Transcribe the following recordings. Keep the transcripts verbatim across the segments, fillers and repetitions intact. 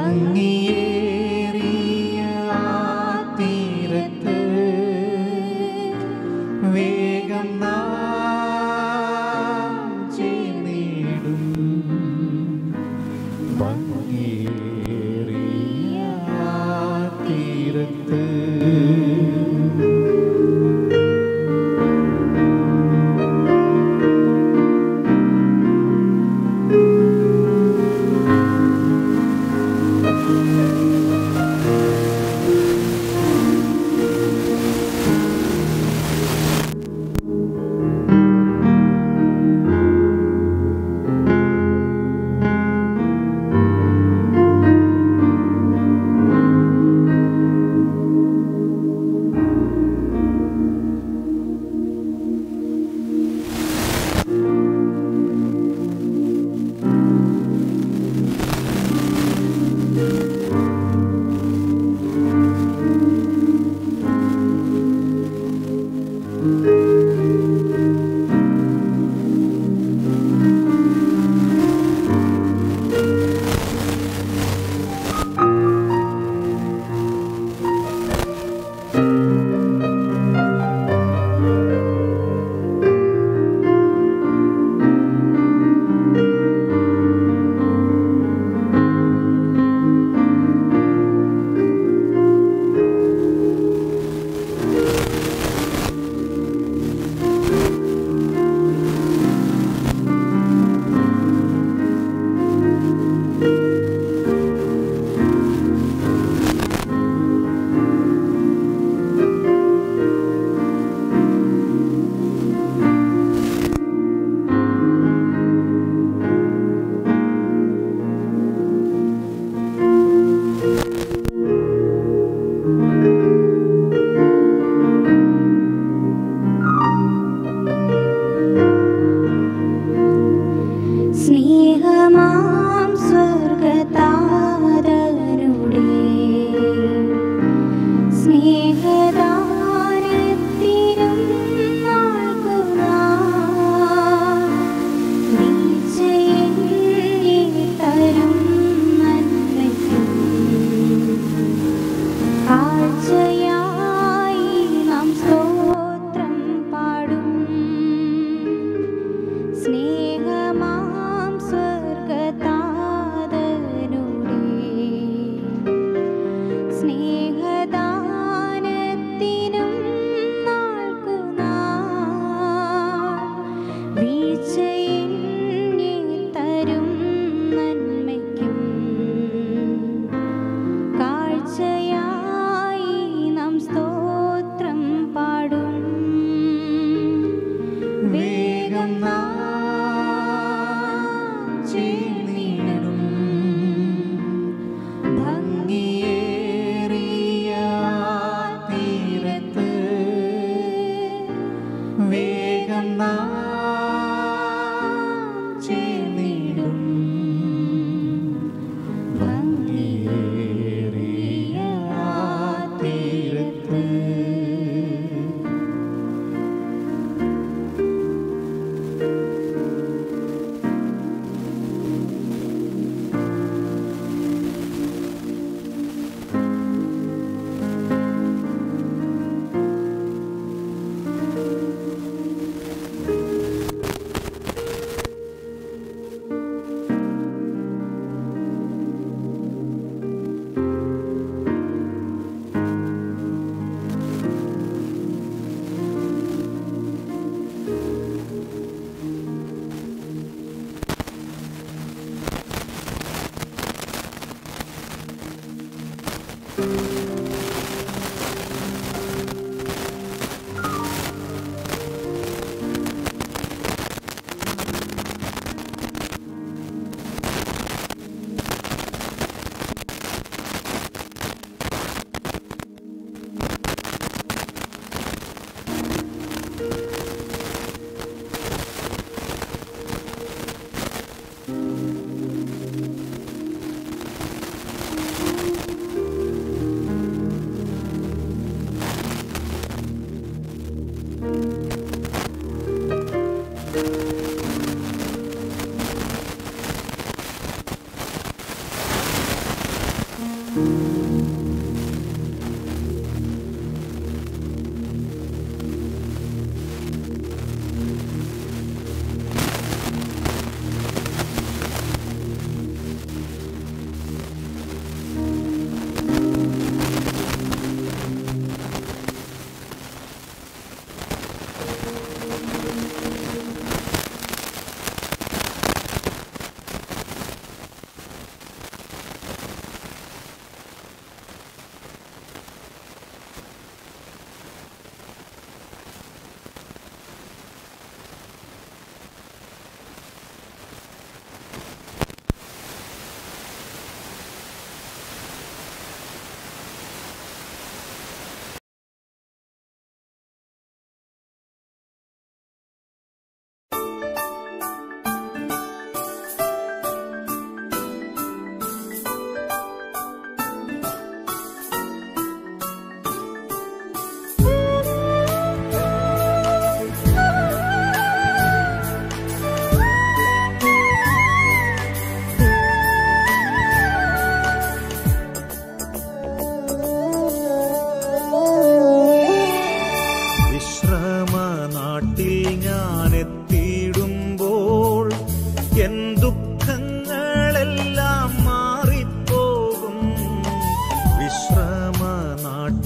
ഭംഗിയേറിയ ആ തീരത്ത് വേഗം നാം ചേർന്നിടും. ഭംഗിയേറിയ ആ തീരത്ത്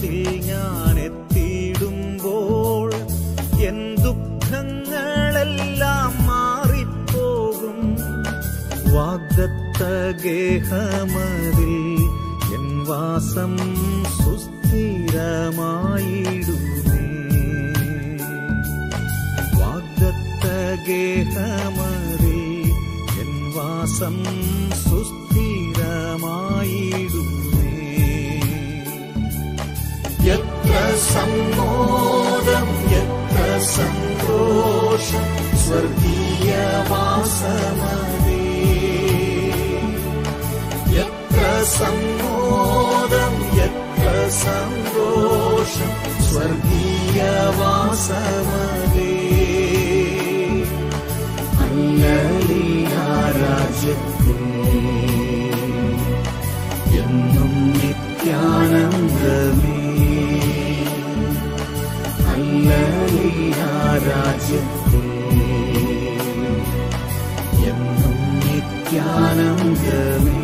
നാട്ടിൽ ഞാൻ എത്തിയിടുമ്പോൾ എൻ ദുഃഖങ്ങളെല്ലാം മാറിപ്പോകും. വാഗ്ദത്ത ഗേഹമതിൽ എൻ വാസം സുസ്ഥിരമായിടുമേ. വാഗ്ദത്ത ഗേഹമതിൽ എൻ വാസം സുസ്ഥിരമായിടുമേ. എത്ര സമ്മോദം എത്ര സന്തോഷം സ്വർഗീയവാസമതേ. എത്ര സമ്മോദം എത്ര സന്തോഷം സ്വർഗീയവാസമതേ. ഹല്ലേലൂയ രാജ്യത്തിൽ എന്നും നിത്യാനന്ദമേ. ഹല്ലേലൂയ രാജ്യത്തിൽ എന്നും നിത്യാനന്ദമേ.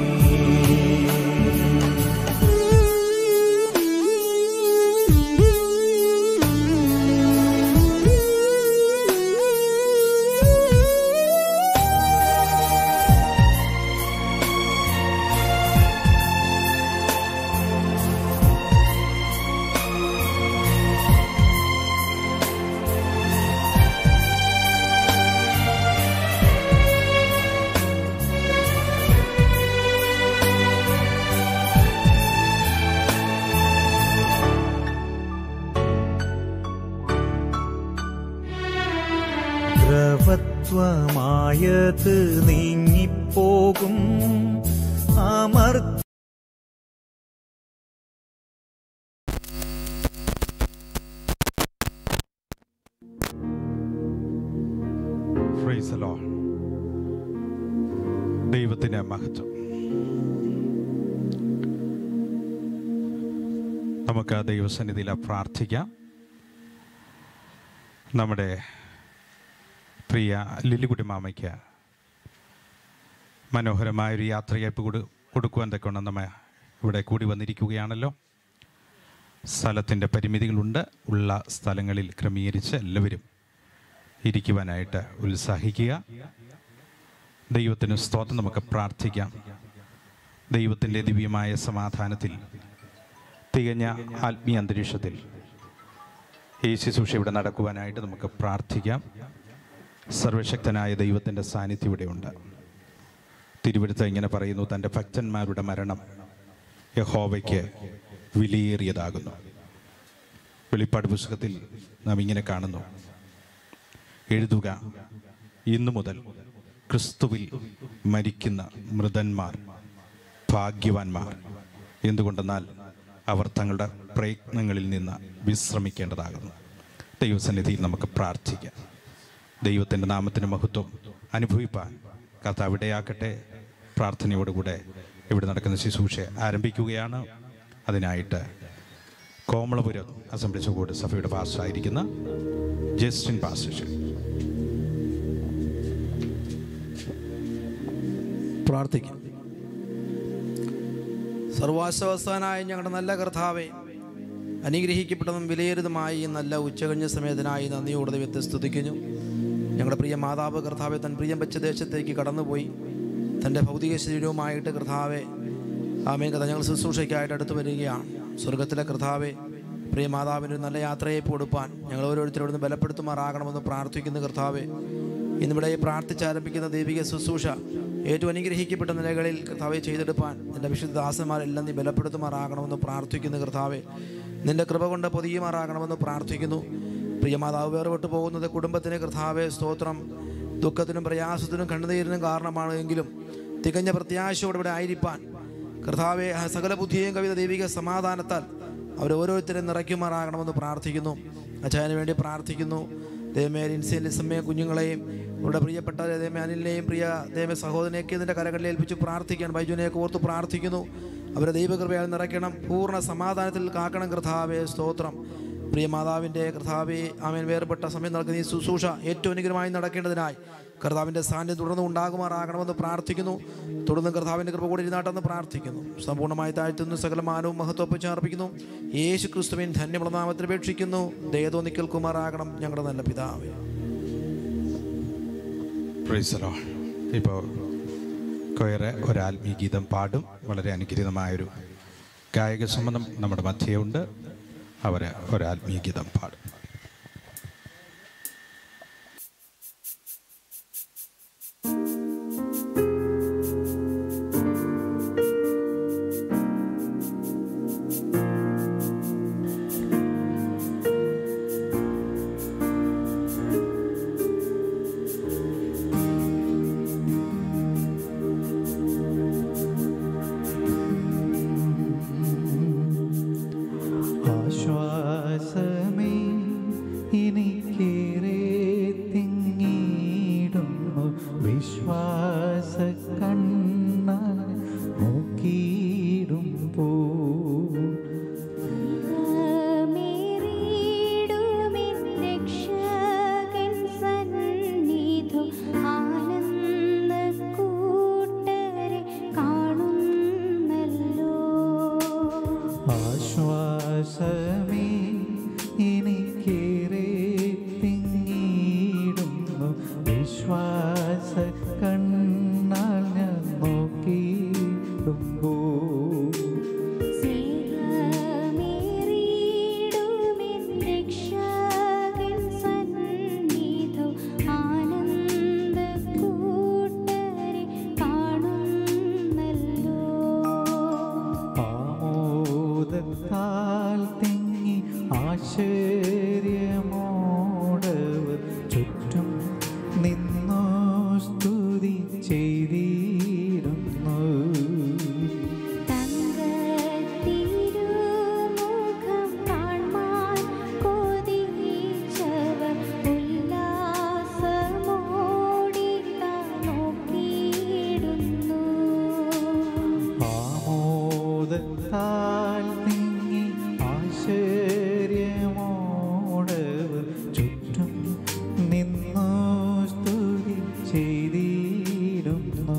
ദ്രവത്വമായത് നീങ്ങിപ്പോകും അമർത്ത. Praise the Lord. ദൈവത്തിന്റെ മഹത്വം. നമുക്ക് ദൈവസന്നിധിയിൽ പ്രാർത്ഥിക്കാം. നമ്മുടെ പ്രിയ ലില്ലിക്കുട്ടി മാമയ്ക്ക് മനോഹരമായൊരു യാത്രയയപ്പ് കൊടു കൊടുക്കുവാൻ തക്കവണ്ണം നമ്മ ഇവിടെ കൂടി വന്നിരിക്കുകയാണല്ലോ. സ്ഥലത്തിൻ്റെ പരിമിതികളുണ്ട്. ഉള്ള സ്ഥലങ്ങളിൽ ക്രമീകരിച്ച് എല്ലാവരും ഇരിക്കുവാനായിട്ട് ഉത്സാഹിക്കുക. ദൈവത്തിന് സ്തോത്രം. നമുക്ക് പ്രാർത്ഥിക്കാം. ദൈവത്തിൻ്റെ ദിവ്യമായ സമാധാനത്തിൽ തികഞ്ഞ ആത്മീയ അന്തരീക്ഷത്തിൽ ഈ ശുശ്രൂഷ ഇവിടെ നടക്കുവാനായിട്ട് നമുക്ക് പ്രാർത്ഥിക്കാം. സർവശക്തനായ ദൈവത്തിൻ്റെ സാന്നിധ്യം ഇവിടെയുണ്ട്. തിരുവെടുത്ത് ഇങ്ങനെ പറയുന്നു, തൻ്റെ ഭക്തന്മാരുടെ മരണം യഹോവയ്ക്ക് വിലയേറിയതാകുന്നു. വെളിപ്പാട് പുസ്തകത്തിൽ നാം ഇങ്ങനെ കാണുന്നു, എഴുതുക, ഇന്നു മുതൽ ക്രിസ്തുവിൽ മരിക്കുന്ന മൃതന്മാർ ഭാഗ്യവാന്മാർ. എന്തുകൊണ്ടെന്നാൽ അവർ തങ്ങളുടെ പ്രയത്നങ്ങളിൽ നിന്ന് വിശ്രമിക്കേണ്ടതാകുന്നു. ദൈവസന്നിധിയിൽ നമുക്ക് പ്രാർത്ഥിക്കാം. ദൈവത്തിൻ്റെ നാമത്തിന് മഹത്വം അനുഭവിപ്പാൻ കർത്താവ് ഇടയാക്കട്ടെ. പ്രാർത്ഥനയോടുകൂടെ ഇവിടെ നടക്കുന്ന ശുശ്രൂഷ ആരംഭിക്കുകയാണ്. അതിനായിട്ട് കോമളപുരം അസംബ്ലി ബോർഡ് സഭയുടെ പാസ്റ്ററായിരിക്കുന്ന ജസ്റ്റിൻ പാസ്റ്റർ പ്രാർത്ഥിക്കും. സർവാശ്വാസനായ ഞങ്ങളുടെ നല്ല കർത്താവേ, അനുഗ്രഹിക്കപ്പെട്ടതും വിലയേറിയതുമായ ഈ നല്ല ഉച്ചകഴിഞ്ഞ സമയത്തിനായി നന്ദിയോടെ ദൈവത്തെ സ്തുതിക്കുന്നു. ഞങ്ങളുടെ പ്രിയ മാതാവ് കർത്താവെ തൻ പ്രിയം വെച്ച ദേശത്തേക്ക് കടന്നുപോയി തൻ്റെ ഭൗതിക ശരീരവുമായിട്ട് കർത്താവെ ആമേൻ കഥ ഞങ്ങൾ ശുശ്രൂഷയ്ക്കായിട്ട് അടുത്ത് വരികയാണ്. സ്വർഗത്തിലെ കർത്താവെ, പ്രിയ മാതാവിൻ്റെ ഒരു നല്ല യാത്രയെ കൊടുപ്പാൻ ഞങ്ങൾ ഓരോരുത്തരോടും ബലപ്പെടുത്തുമാറാകണമെന്ന് പ്രാർത്ഥിക്കുന്ന കർത്താവെ, ഇന്നിവിടെ പ്രാർത്ഥിച്ചാരംഭിക്കുന്ന ദൈവിക ശുശ്രൂഷ ഏറ്റവും അനുഗ്രഹിക്കപ്പെട്ട നിലകളിൽ കർത്താവെ ചെയ്തെടുപ്പാൻ നിൻ്റെ വിശുദ്ധ ദാസന്മാരെല്ലാം നീ ബലപ്പെടുത്തുമാറാകണമെന്ന് പ്രാർത്ഥിക്കുന്ന കർത്താവെ, നിൻ്റെ കൃപ കൊണ്ട് പൊതിയുമാറാകണമെന്ന് പ്രാർത്ഥിക്കുന്നു. പ്രിയമാതാവ് വേർപെട്ടു പോകുന്നത് കുടുംബത്തിന് കർത്താവെ സ്തോത്രം ദുഃഖത്തിനും പ്രയാസത്തിനും കണ്ണുനീരിനും കാരണമാണ്. എങ്കിലും തികഞ്ഞ പ്രത്യാശയോടെ ഇവിടെ ആയിരിക്കാൻ കർത്താവെ സകല ബുദ്ധിയും കവിത ദൈവിക സമാധാനത്താൽ അവരോരോരുത്തരും നിറയ്ക്കുമാറാകണമെന്ന് പ്രാർത്ഥിക്കുന്നു. അച്ഛന് വേണ്ടി പ്രാർത്ഥിക്കുന്നു. ദൈവമേ ലിൻസിയൻ്റെ സമയ കുഞ്ഞുങ്ങളെയും അവരുടെ പ്രിയപ്പെട്ട ദൈവമേ അനിലിനെയും പ്രിയ ദൈവമേ സഹോദരനെയൊക്കെ ഇതിൻ്റെ കരകളിൽ ഏൽപ്പിച്ച് പ്രാർത്ഥിക്കാൻ ബൈജുനെയൊക്കെ ഓർത്ത് പ്രാർത്ഥിക്കുന്നു. അവരെ ദൈവകൃപയാൽ നിറയ്ക്കണം, പൂർണ്ണ സമാധാനത്തിൽ കാക്കണം കർത്താവെ സ്തോത്രം. പ്രിയ മാതാവിൻ്റെ കർത്താവെ ആമേൻ വേർപെട്ട സമയം നടക്കുന്ന ഈ ശുശ്രൂഷ ഏറ്റവും അനുഗ്രഹമായി നടക്കേണ്ടതിനായി കർത്താവിൻ്റെ സാന്നിധ്യം തുടർന്ന് ഉണ്ടാകുമാറാകണമെന്ന് പ്രാർത്ഥിക്കുന്നു. തുടർന്ന് കർത്താവിൻ്റെ കൃപ കൂടി ഇരുന്നാട്ടെന്ന് പ്രാർത്ഥിക്കുന്നു. സമ്പൂർണ്ണമായി താഴ്ത്തുന്നു, സകല മാനവും മഹത്വപ്പിച്ച് അർപ്പിക്കുന്നു. യേശു ക്രിസ്തുവിൻ ധന്യമുള്ള നാമത്തിൽ അപേക്ഷിക്കുന്നു. ദയതോ നിൽക്കുമാറാകണം ഞങ്ങളുടെ നല്ല പിതാവേ. ഇപ്പോൾ കൊയറെ ഒരാത്മീയ ഗീതം പാടും. വളരെ അനുഗ്രഹീതമായൊരു ഗായക സംബന്ധം നമ്മുടെ മധ്യയുണ്ട്. അവർ ഒരാത്മീയ ഗീതം പാടും. ആശ്വാസമേ എനിക്കേറെ തിങ്ങിടുന്നു, വിശ്വാസ കണ്ണാൽ നോക്കിയിടുമ്പോ ആശ്വാസമേ എനിക്കേറെ തിങ്ങിടുന്നു, വിശ്വാസ കണ്ണാൽ ഞാൻ നോക്കിയിടുമ്പോ ആമോദത്താൽ തിങ്ങി ആശ്ചര്യമോടവർ ചുറ്റും നിന്നോ സ്തുതി ചെയ്തിരുന്നു. ആമോദത്താൽ തിങ്ങി ആശ്ചര്യമോടവർ ചുറ്റും നിന്നോ സ്തുതി ചെയ്തിരുന്നു.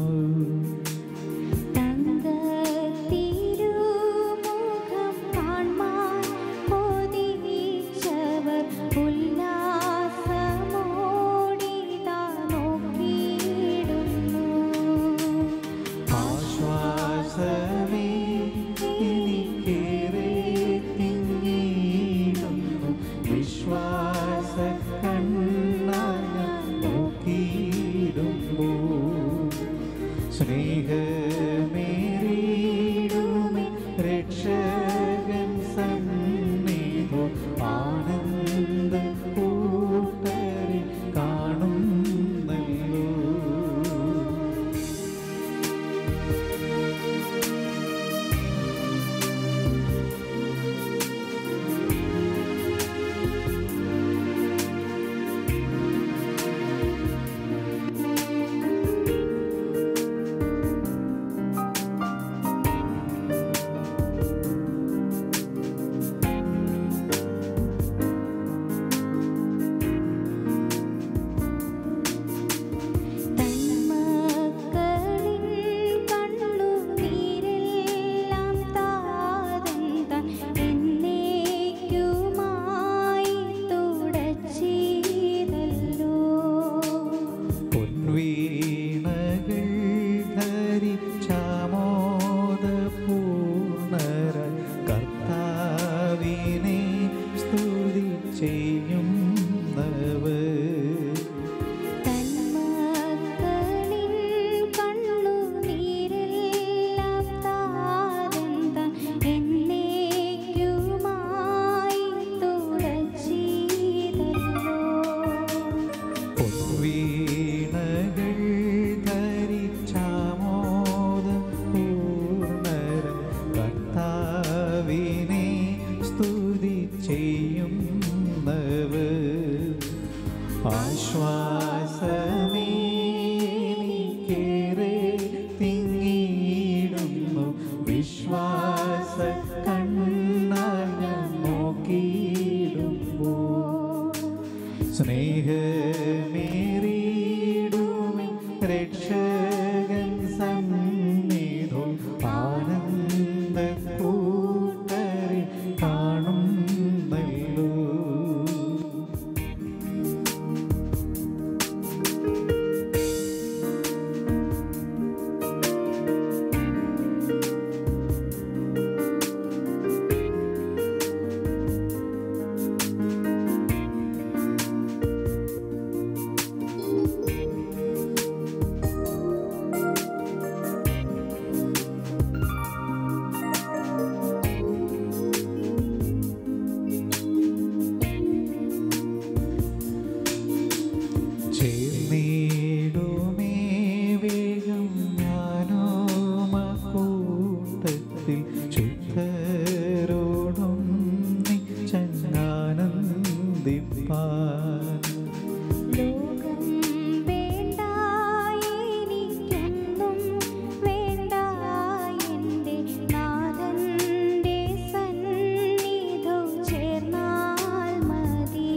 ലോകം വേണ്ട എനിക്കൊന്നും വേണ്ട എൻ്റെ നാഥൻ്റെ സന്നിധോ ചേർന്നാൽ മതി.